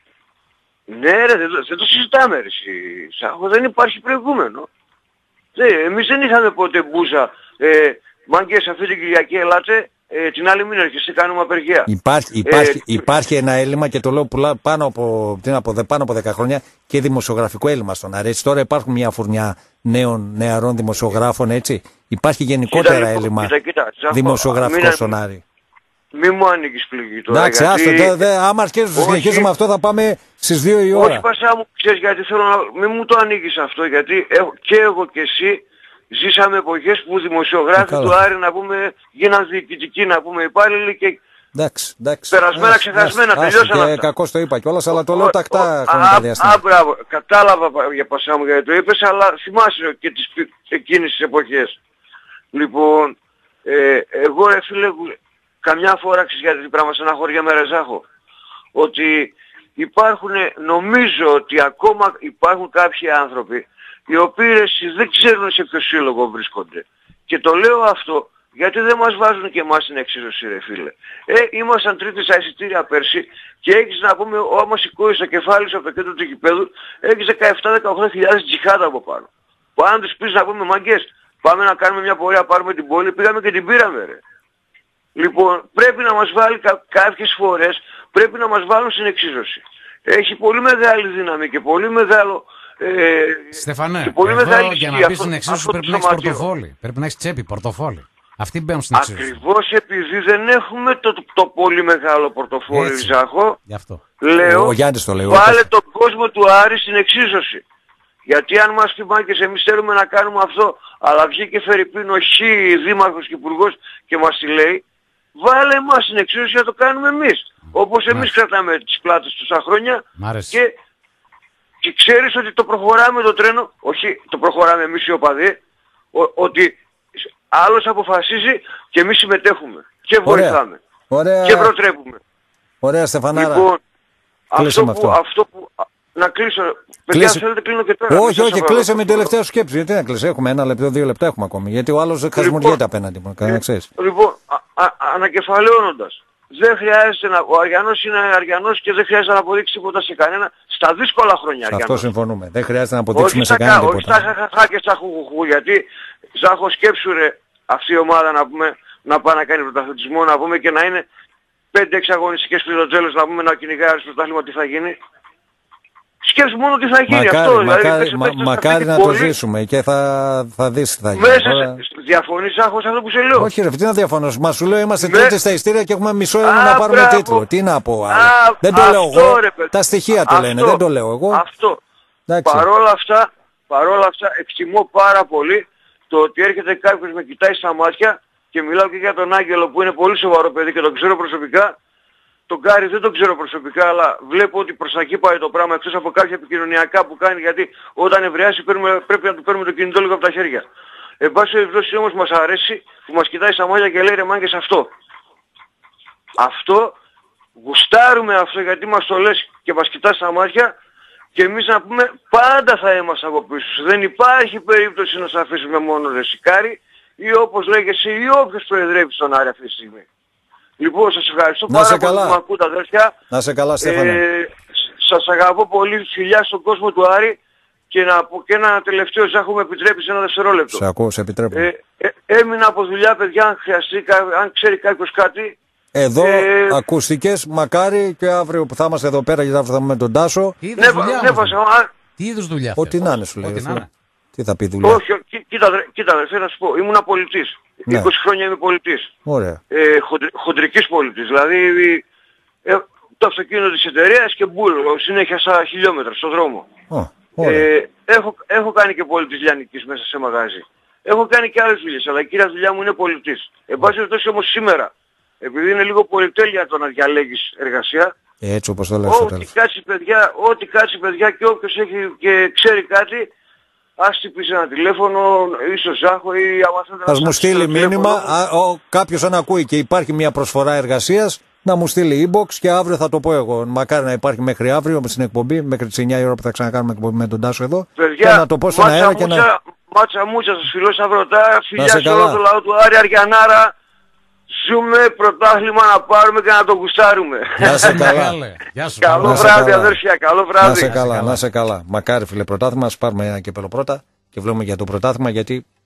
ναι ρε, δεν, δεν το συζητάμε ρε Σάχο, δεν υπάρχει προηγούμενο. Δεν, εμείς δεν είχαμε ποτέ μπούζα ε, μάγκες αυτή την Κυριακή ελάτε, ε, την άλλη μην έρχεστε, κάνουμε απεργία. Υπάρχει, υπάρχει, Ε, υπάρχει ένα έλλειμμα και το λέω πουλά πάνω από, τι να πω, δε- πάνω από δέκα χρόνια και δημοσιογραφικό έλλειμμα στον Άρη. Έτσι, τώρα υπάρχουν μια φουρνιά νέων νεαρών δημοσιογράφων, έτσι. Υπάρχει γενικότερα Κοίτα, λοιπόν, έλλειμμα κοίτα, κοίτα, Ζάχο, δημοσιογραφικό μην- στον Άρη. Μη μου ανοίγεις πληγή τώρα. Εντάξει, γιατί... άστο, δε, δε, άμα αρχίσουμε να Όχι. συνεχίσουμε αυτό θα πάμε στις δύο η ώρα. Όχι Πασά μου, ξέρεις γιατί θέλω να... Μην μου το ανοίγεις αυτό, γιατί έχω- και εγώ και εσύ ζήσαμε εποχές που δημοσιογράφοι καλά. του Άρη να πούμε γίναν διοικητικοί, να πούμε υπάλληλοι και Εντάξει, εντάξει. περασμένα, Ας- ξεχασμένα, ας- τελειώσαν άστο, και αυτά. κακώς το είπα κιόλας, αλλά το λέω τακτά Α, χρονικά διαστήματα. α, μπράβο, κατάλαβα πα- για Πασά μου γιατί το είπες, αλλά θυμάσαι και τις πι- εκείνες τις εποχές. Λοιπόν, ε, εγώ ρε φίλε, καμιά φορά ξέρεις γιατί τι πράγμα στεναχωριέμαι ρε Ζάχο, ότι υπάρχουν, νομίζω ότι ακόμα υπάρχουν κάποιοι άνθρωποι οι οποίοι ρε, εσείς δεν ξέρουν σε ποιο σύλλογο βρίσκονται. Και το λέω αυτό γιατί δεν μας βάζουν και εμάς στην εξίσωση ρε φίλε. Ε, ήμασταν τρίτη στα εισιτήρια πέρσι και έχεις να πούμε, άμα σηκώσεις το κεφάλι σου από το κέντρο του γηπέδου, έχεις δεκαεπτά με δεκαοκτώ χιλιάδες τζιχάτα από πάνω. Που αν τους πεις να πούμε μαγκές, πάμε να κάνουμε μια πορεία, πάρουμε την πόλη, πήγαμε και την πήραμε ρε. Λοιπόν, πρέπει να μας βάλει κα- κάποιες φορές, πρέπει να μας βάλουν στην εξίσωση. Έχει πολύ μεγάλη δύναμη και πολύ μεγάλο... Ε, Στεφανέ, και πολύ εδώ μεγάλη για ισχύ να μπει αυτό- στην εξίσωση αυτό πρέπει το να έχεις σωματείο. πορτοφόλι. Πρέπει να έχεις τσέπη, πορτοφόλι. Αυτοί μπαίνουν στην εξίσωση. Ακριβώς επειδή δεν έχουμε το, το πολύ μεγάλο πορτοφόλι, Έτσι. Ζάχο, Γι' αυτό. λέω, Ο Γιάννης το λέει. βάλε τον κόσμο του Άρη στην εξίσωση. Γιατί αν μας πει μάγκες εμείς θέλουμε να κάνουμε αυτό, αλλά βγήκε Φερρυπίν ο Χ, δήμαρχος και υπουργός και μας τη λέει, βάλε εμάς στην εξίσωση να το κάνουμε εμείς. Όπως εμείς κρατάμε τις πλάτες τόσα χρόνια Μ' άρεσε. και, και ξέρεις ότι το προχωράμε το τρένο, όχι το προχωράμε εμείς οι οπαδοί, ο- ότι άλλος αποφασίζει και εμείς συμμετέχουμε και Ωραία. βοηθάμε Ωραία, και προτρέπουμε. ωραία Στεφανάρα. Λοιπόν, Κλείσε αυτό με που, αυτό. αυτό που... α, Να κλείσω. Παιδιά, Κλείσε. θέλετε κλείνω και τώρα. Όχι, Μην σας όχι, απαγορεύω. κλείσε με την τελευταία σου σκέψη. Γιατί να κλείσει, έχουμε ένα λεπτό, δύο λεπτά έχουμε ακόμη. Γιατί ο άλλος χασμουριέται απέναντι μου. Να ξέρεις. Λοιπόν, α, α, ανακεφαλαιώνοντας, δεν χρειάζεται να... Ο Αριανός είναι Αριανός και δεν χρειάζεται να αποδείξει τίποτα σε κανένα στα δύσκολα χρόνια Σε αυτό Αριανός. συμφωνούμε. Δεν χρειάζεται να αποδείξουμε Όχι σε στα, κανένα κα- όχι τίποτα. στα χαχαχά και στα χουχουχού, γιατί Ζάχο σκέψου ρε αυτή η ομάδα να πούμε να πάει να κάνει πρωταθλητισμό, να πούμε και να είναι πέντε έξι αγωνιστικές πριν το τέλος, να πούμε να κυνηγάει στο πρωτάθλημα τι θα γίνει. Σκέψου μόνο τι θα γίνει Μακάρι, αυτό. δηλαδή, μακάρι, πες- μα- πες- πες- μακάρι αυτή να την το πόλη, ζήσουμε και θα, θα δεις τι θα γίνει. Μέσα Τώρα- σε... Διαφωνείς Ζάχο σε αυτό που σε λέω. Όχι ρε, τι να διαφωνώ. Μα σου λέω είμαστε Με- τρίτη στα ειστήρια και έχουμε μισό αίμα Α, να πάρουμε μπράβο. τίτλο. Τι να πω άλλο. Α, Δεν το λέω αυτό, εγώ. ρε, παιδί. Τα στοιχεία το Αυτό. λένε. Δεν το λέω εγώ. Αυτό. Εντάξει. Παρόλα αυτά, παρόλα αυτά εκτιμώ πάρα πολύ το ότι έρχεται κάποιος με κοιτάει στα μάτια και μιλάω και για τον Άγγελο που είναι πολύ σοβαρό παιδί και τον ξέρω προσωπικά. Τον Κάρι δεν τον ξέρω προσωπικά, αλλά βλέπω ότι προς τα εκεί πάει το πράγμα εκτός από κάποια επικοινωνιακά που κάνει, γιατί όταν ευρεάσει παίρνουμε- πρέπει να του παίρνουμε το κινητό λίγο από τα χέρια. Εν πάση περιπτώσει όμως μας αρέσει που μας κοιτάει στα μάτια και λέει ρε μάγκες αυτό. Αυτό, γουστάρουμε αυτό γιατί μας το λες και μας κοιτάς στα μάτια και εμείς να πούμε πάντα θα είμαστε από πίσω σου. Δεν υπάρχει περίπτωση να σε αφήσουμε μόνο ρε σικάρι ή όπως λέγεσαι ή όποιος προεδρεύει στον Άρη αυτή τη στιγμή. Λοιπόν, σας ευχαριστώ Να πάρα σε πολύ καλά. που με ακούτε αδέρφια. Να σε καλά, Στέφανε. Ε, σας αγαπώ πολύ, φιλιά στον κόσμο του Άρη και να πω και ένα τελευταίο, Ζάχο μου επιτρέπει σε ένα δευτερόλεπτο. Σε ακούω, σε επιτρέπω. Ε, ε, έμεινα από δουλειά, παιδιά, αν χρειαστεί, κα- αν ξέρει κάποιος κάτι. Εδώ ε, ακουστικές, μακάρι και αύριο που θα είμαστε εδώ πέρα γιατί αύριο θα είμαι με τον Τάσο. Τι είδους Ναι, δουλειά ναι, όμως, Βασίλη, είναι? α, Τι είδους δουλειά Ό,τι αυτή? να είναι σου λέει. Ό,τι να είναι. Τι θα πει δουλειά. όχι, όχι, κοί- κοίτα, αδερ- κοίτα αδερφέ, να σου πω, ήμουνα πολιτής. Ναι. είκοσι χρόνια είμαι πολιτής. Ωραία. Ε, χοντρι, χοντρικής πολιτής, δηλαδή ε, το αυτοκίνητο της εταιρείας και μπουλ, συνέχεια στα χιλιόμετρα στον δρόμο. Ω, ωραία. Ε, έχω, έχω κάνει και πολιτής λιανικής μέσα σε μαγάζι. Έχω κάνει και άλλες δουλειές, αλλά η κύρια δουλειά μου είναι πολιτής. Εν πάση περιπτώσει όμως σήμερα, επειδή είναι λίγο πολυτέλεια το να διαλέγεις εργασία, Έτσι όπως το λέω στο ό,τι τέλος. κάτσει παιδιά, ό,τι κάτσει παιδιά και όποιος έχει και ξέρει κάτι, ας τυπήσει ένα τηλέφωνο ή στο Ζάχο ή άμα θέλετε Θα να μου σας στείλει στείλω μήνυμα, τηλέφωνο. α, ο, κάποιος αν ακούει και υπάρχει μια προσφορά εργασίας, να μου στείλει inbox και αύριο θα το πω εγώ. Μακάρι να υπάρχει μέχρι αύριο στην εκπομπή, μέχρι τις εννιά η ώρα που θα ξανακάνουμε εκπομπή με τον Τάσο εδώ. Παιδιά, και να το πω στον μάτσα αέρα και να... μούτσα, μάτσα μούτσα σας φιλώ σαν βρωτά, φιλιά σε σε όλο καλά. το λαό του Άρη Αριανάρα. Ζούμε πρωτάθλημα να πάρουμε και να το γουστάρουμε. Να σε καλά. Μεγάλε. Γεια σου. Καλό Να σε βράδυ καλά. αδέρφια, καλό Να βράδυ. σε καλά, να σε καλά. Μακάρι φίλε πρωτάθλημα, ας πάρουμε ένα κύπελο πρώτα και βλέπουμε για το πρωτάθλημα γιατί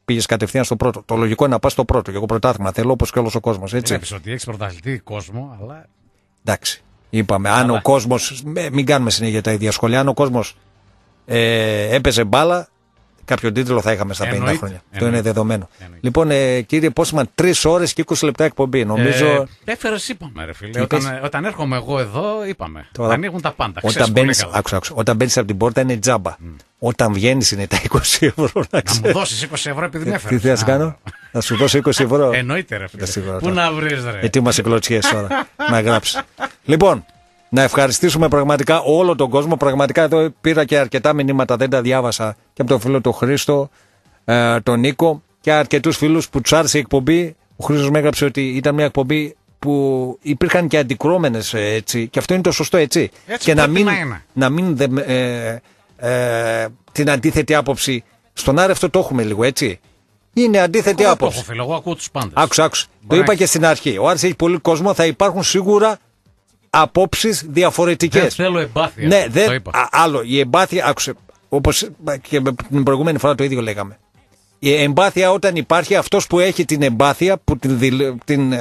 πήγες κατευθείαν στο πρώτο. Το λογικό είναι να πας στο πρώτο. Και εγώ πρωτάθλημα θέλω όπως και όλος ο κόσμος. Έτσι. Βλέπεις ότι έχεις πρωταθλητή κόσμο, αλλά. Εντάξει. Είπαμε, αν αλλά... ο κόσμος. Μην κάνουμε συνέχεια τα ίδια σχόλια. Αν ο κόσμος ε, έπαιζε μπάλα, κάποιο τίτλο θα είχαμε στα πενήντα χρόνια. Εννοείται. Αυτό είναι δεδομένο. Εννοείται. Λοιπόν, ε, κύριε Πόσμαν, τρεις ώρες και είκοσι λεπτά εκπομπή. Νομίζω. Ε, Έφερες, είπαμε, ρε φίλε. Όταν, όταν έρχομαι εγώ εδώ, είπαμε. Τώρα, ανοίγουν τα πάντα. Όταν μπαίνεις, άκουσα, άκουσα, όταν μπαίνεις από την πόρτα είναι τζάμπα. Mm. Όταν βγαίνεις είναι τα είκοσι ευρώ. Να, να μου δώσεις είκοσι ευρώ επειδή με έφερες. Τι θες να κάνω, να σου δώσω είκοσι ευρώ. Εννοείται, ρε φίλε. Πού να βρεις, ρε. Ετοίμασε κλωτσιές τώρα να γράψει. Λοιπόν. Να ευχαριστήσουμε πραγματικά όλο τον κόσμο. Πραγματικά εδώ πήρα και αρκετά μηνύματα, δεν τα διάβασα και από τον φίλο του Χρήστο, ε, τον Νίκο και αρκετούς φίλους που τους άρεσε η εκπομπή. Ο Χρήστος με έγραψε ότι ήταν μια εκπομπή που υπήρχαν και αντικρώμενες έτσι, και αυτό είναι το σωστό έτσι. έτσι και να μην, να, να μην δε, ε, ε, την αντίθετη άποψη. Στον Άρη αυτό το έχουμε λίγο έτσι. Είναι αντίθετη εγώ άποψη. Το έχω, φίλε, εγώ ακούω τους πάντες. Άκουσα, άκουσα. Το είπα και στην αρχή. Ο Άρης έχει πολύ κόσμο, θα υπάρχουν σίγουρα απόψεις διαφορετικές. Δεν θέλω εμπάθεια. Ναι, δεν, το είπα. Α, άλλο, η εμπάθεια, άκουσε, όπως και την προηγούμενη φορά το ίδιο λέγαμε. Η εμπάθεια όταν υπάρχει αυτός που έχει την εμπάθεια, που την, την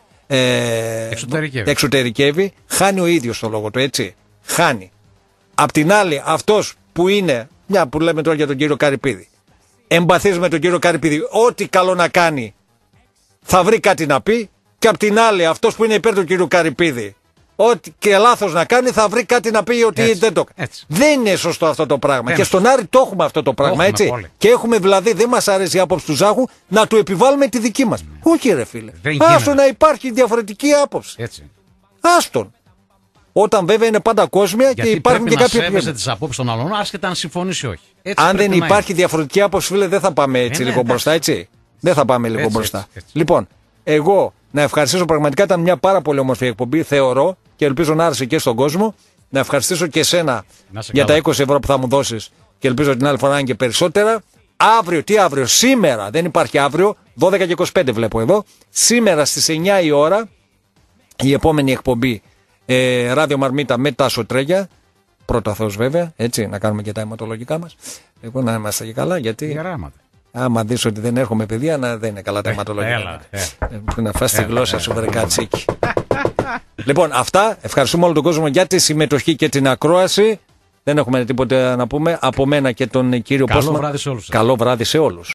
ε, εξωτερικεύει. εξωτερικεύει, χάνει ο ίδιος το λόγο του, έτσι. Χάνει. Απ' την άλλη, αυτός που είναι, μια που λέμε τώρα για τον κύριο Καρυπίδη, εμπαθείς με τον κύριο Καρυπίδη, ό,τι καλό να κάνει θα βρει κάτι να πει, και απ' την άλλη, αυτός που είναι υπέρ του κύριου Καρυπίδη, ό,τι και λάθος να κάνει θα βρει κάτι να πει ότι έτσι, δεν το κάνει. Δεν είναι σωστό αυτό το πράγμα. Έτσι. Και στον Άρη το έχουμε αυτό το πράγμα, έχουμε έτσι. Πολύ. Και έχουμε δηλαδή, δεν μας αρέσει η άποψη του Ζάχου, να του επιβάλλουμε τη δική μας. Mm. Όχι ρε φίλε. Άστο να υπάρχει διαφορετική άποψη. Έτσι. Άστον. Όταν βέβαια είναι πάντα κόσμια. Γιατί και υπάρχουν και κάποια. Γιατί πρέπει να τις απόψεις των άλλων, άσχετα αν συμφωνήσει ή όχι. Έτσι αν δεν υπάρχει είναι. διαφορετική άποψη, φίλε, δεν θα πάμε έτσι ε, λίγο ναι, μπροστά, έτσι. Δεν θα πάμε λίγο έτσι, μπροστά. Έτσι, έτσι. Λοιπόν, εγώ να ευχαριστήσω πραγματικά, ήταν μια πάρα πολύ όμορφη εκπομπή, θεωρώ, και ελπίζω να άρεσε και στον κόσμο. Να ευχαριστήσω και εσένα για καλά. Τα είκοσι ευρώ που θα μου δώσεις και ελπίζω την άλλη φορά να είναι και περισσότερα. Αύριο, τι αύριο, σήμερα, δεν υπάρχει αύριο, δώδεκα και είκοσι πέντε βλέπω εδώ. Σήμερα στις εννιά η ώρα η επόμενη εκπομπή ε, Ράδιο Μαρμίτα με Τάσο Τρέγια. Πρώτα Θεός βέβαια, έτσι, να κάνουμε και τα αιματολογικά μας. Εγώ να είμαστε και καλά, γιατί. Γεράματα. Άμα δεις ότι δεν έρχομαι παιδιά, να δεν είναι καλά τα αιματολογικά. Να φας τη γλώσσα σου, βρε κατσίκι. Λοιπόν, αυτά. Ευχαριστούμε όλο τον κόσμο για τη συμμετοχή και την ακρόαση. Δεν έχουμε τίποτε να πούμε από μένα και τον κύριο Πόσμαν. Καλό βράδυ σε όλους. Καλό βράδυ σε όλους.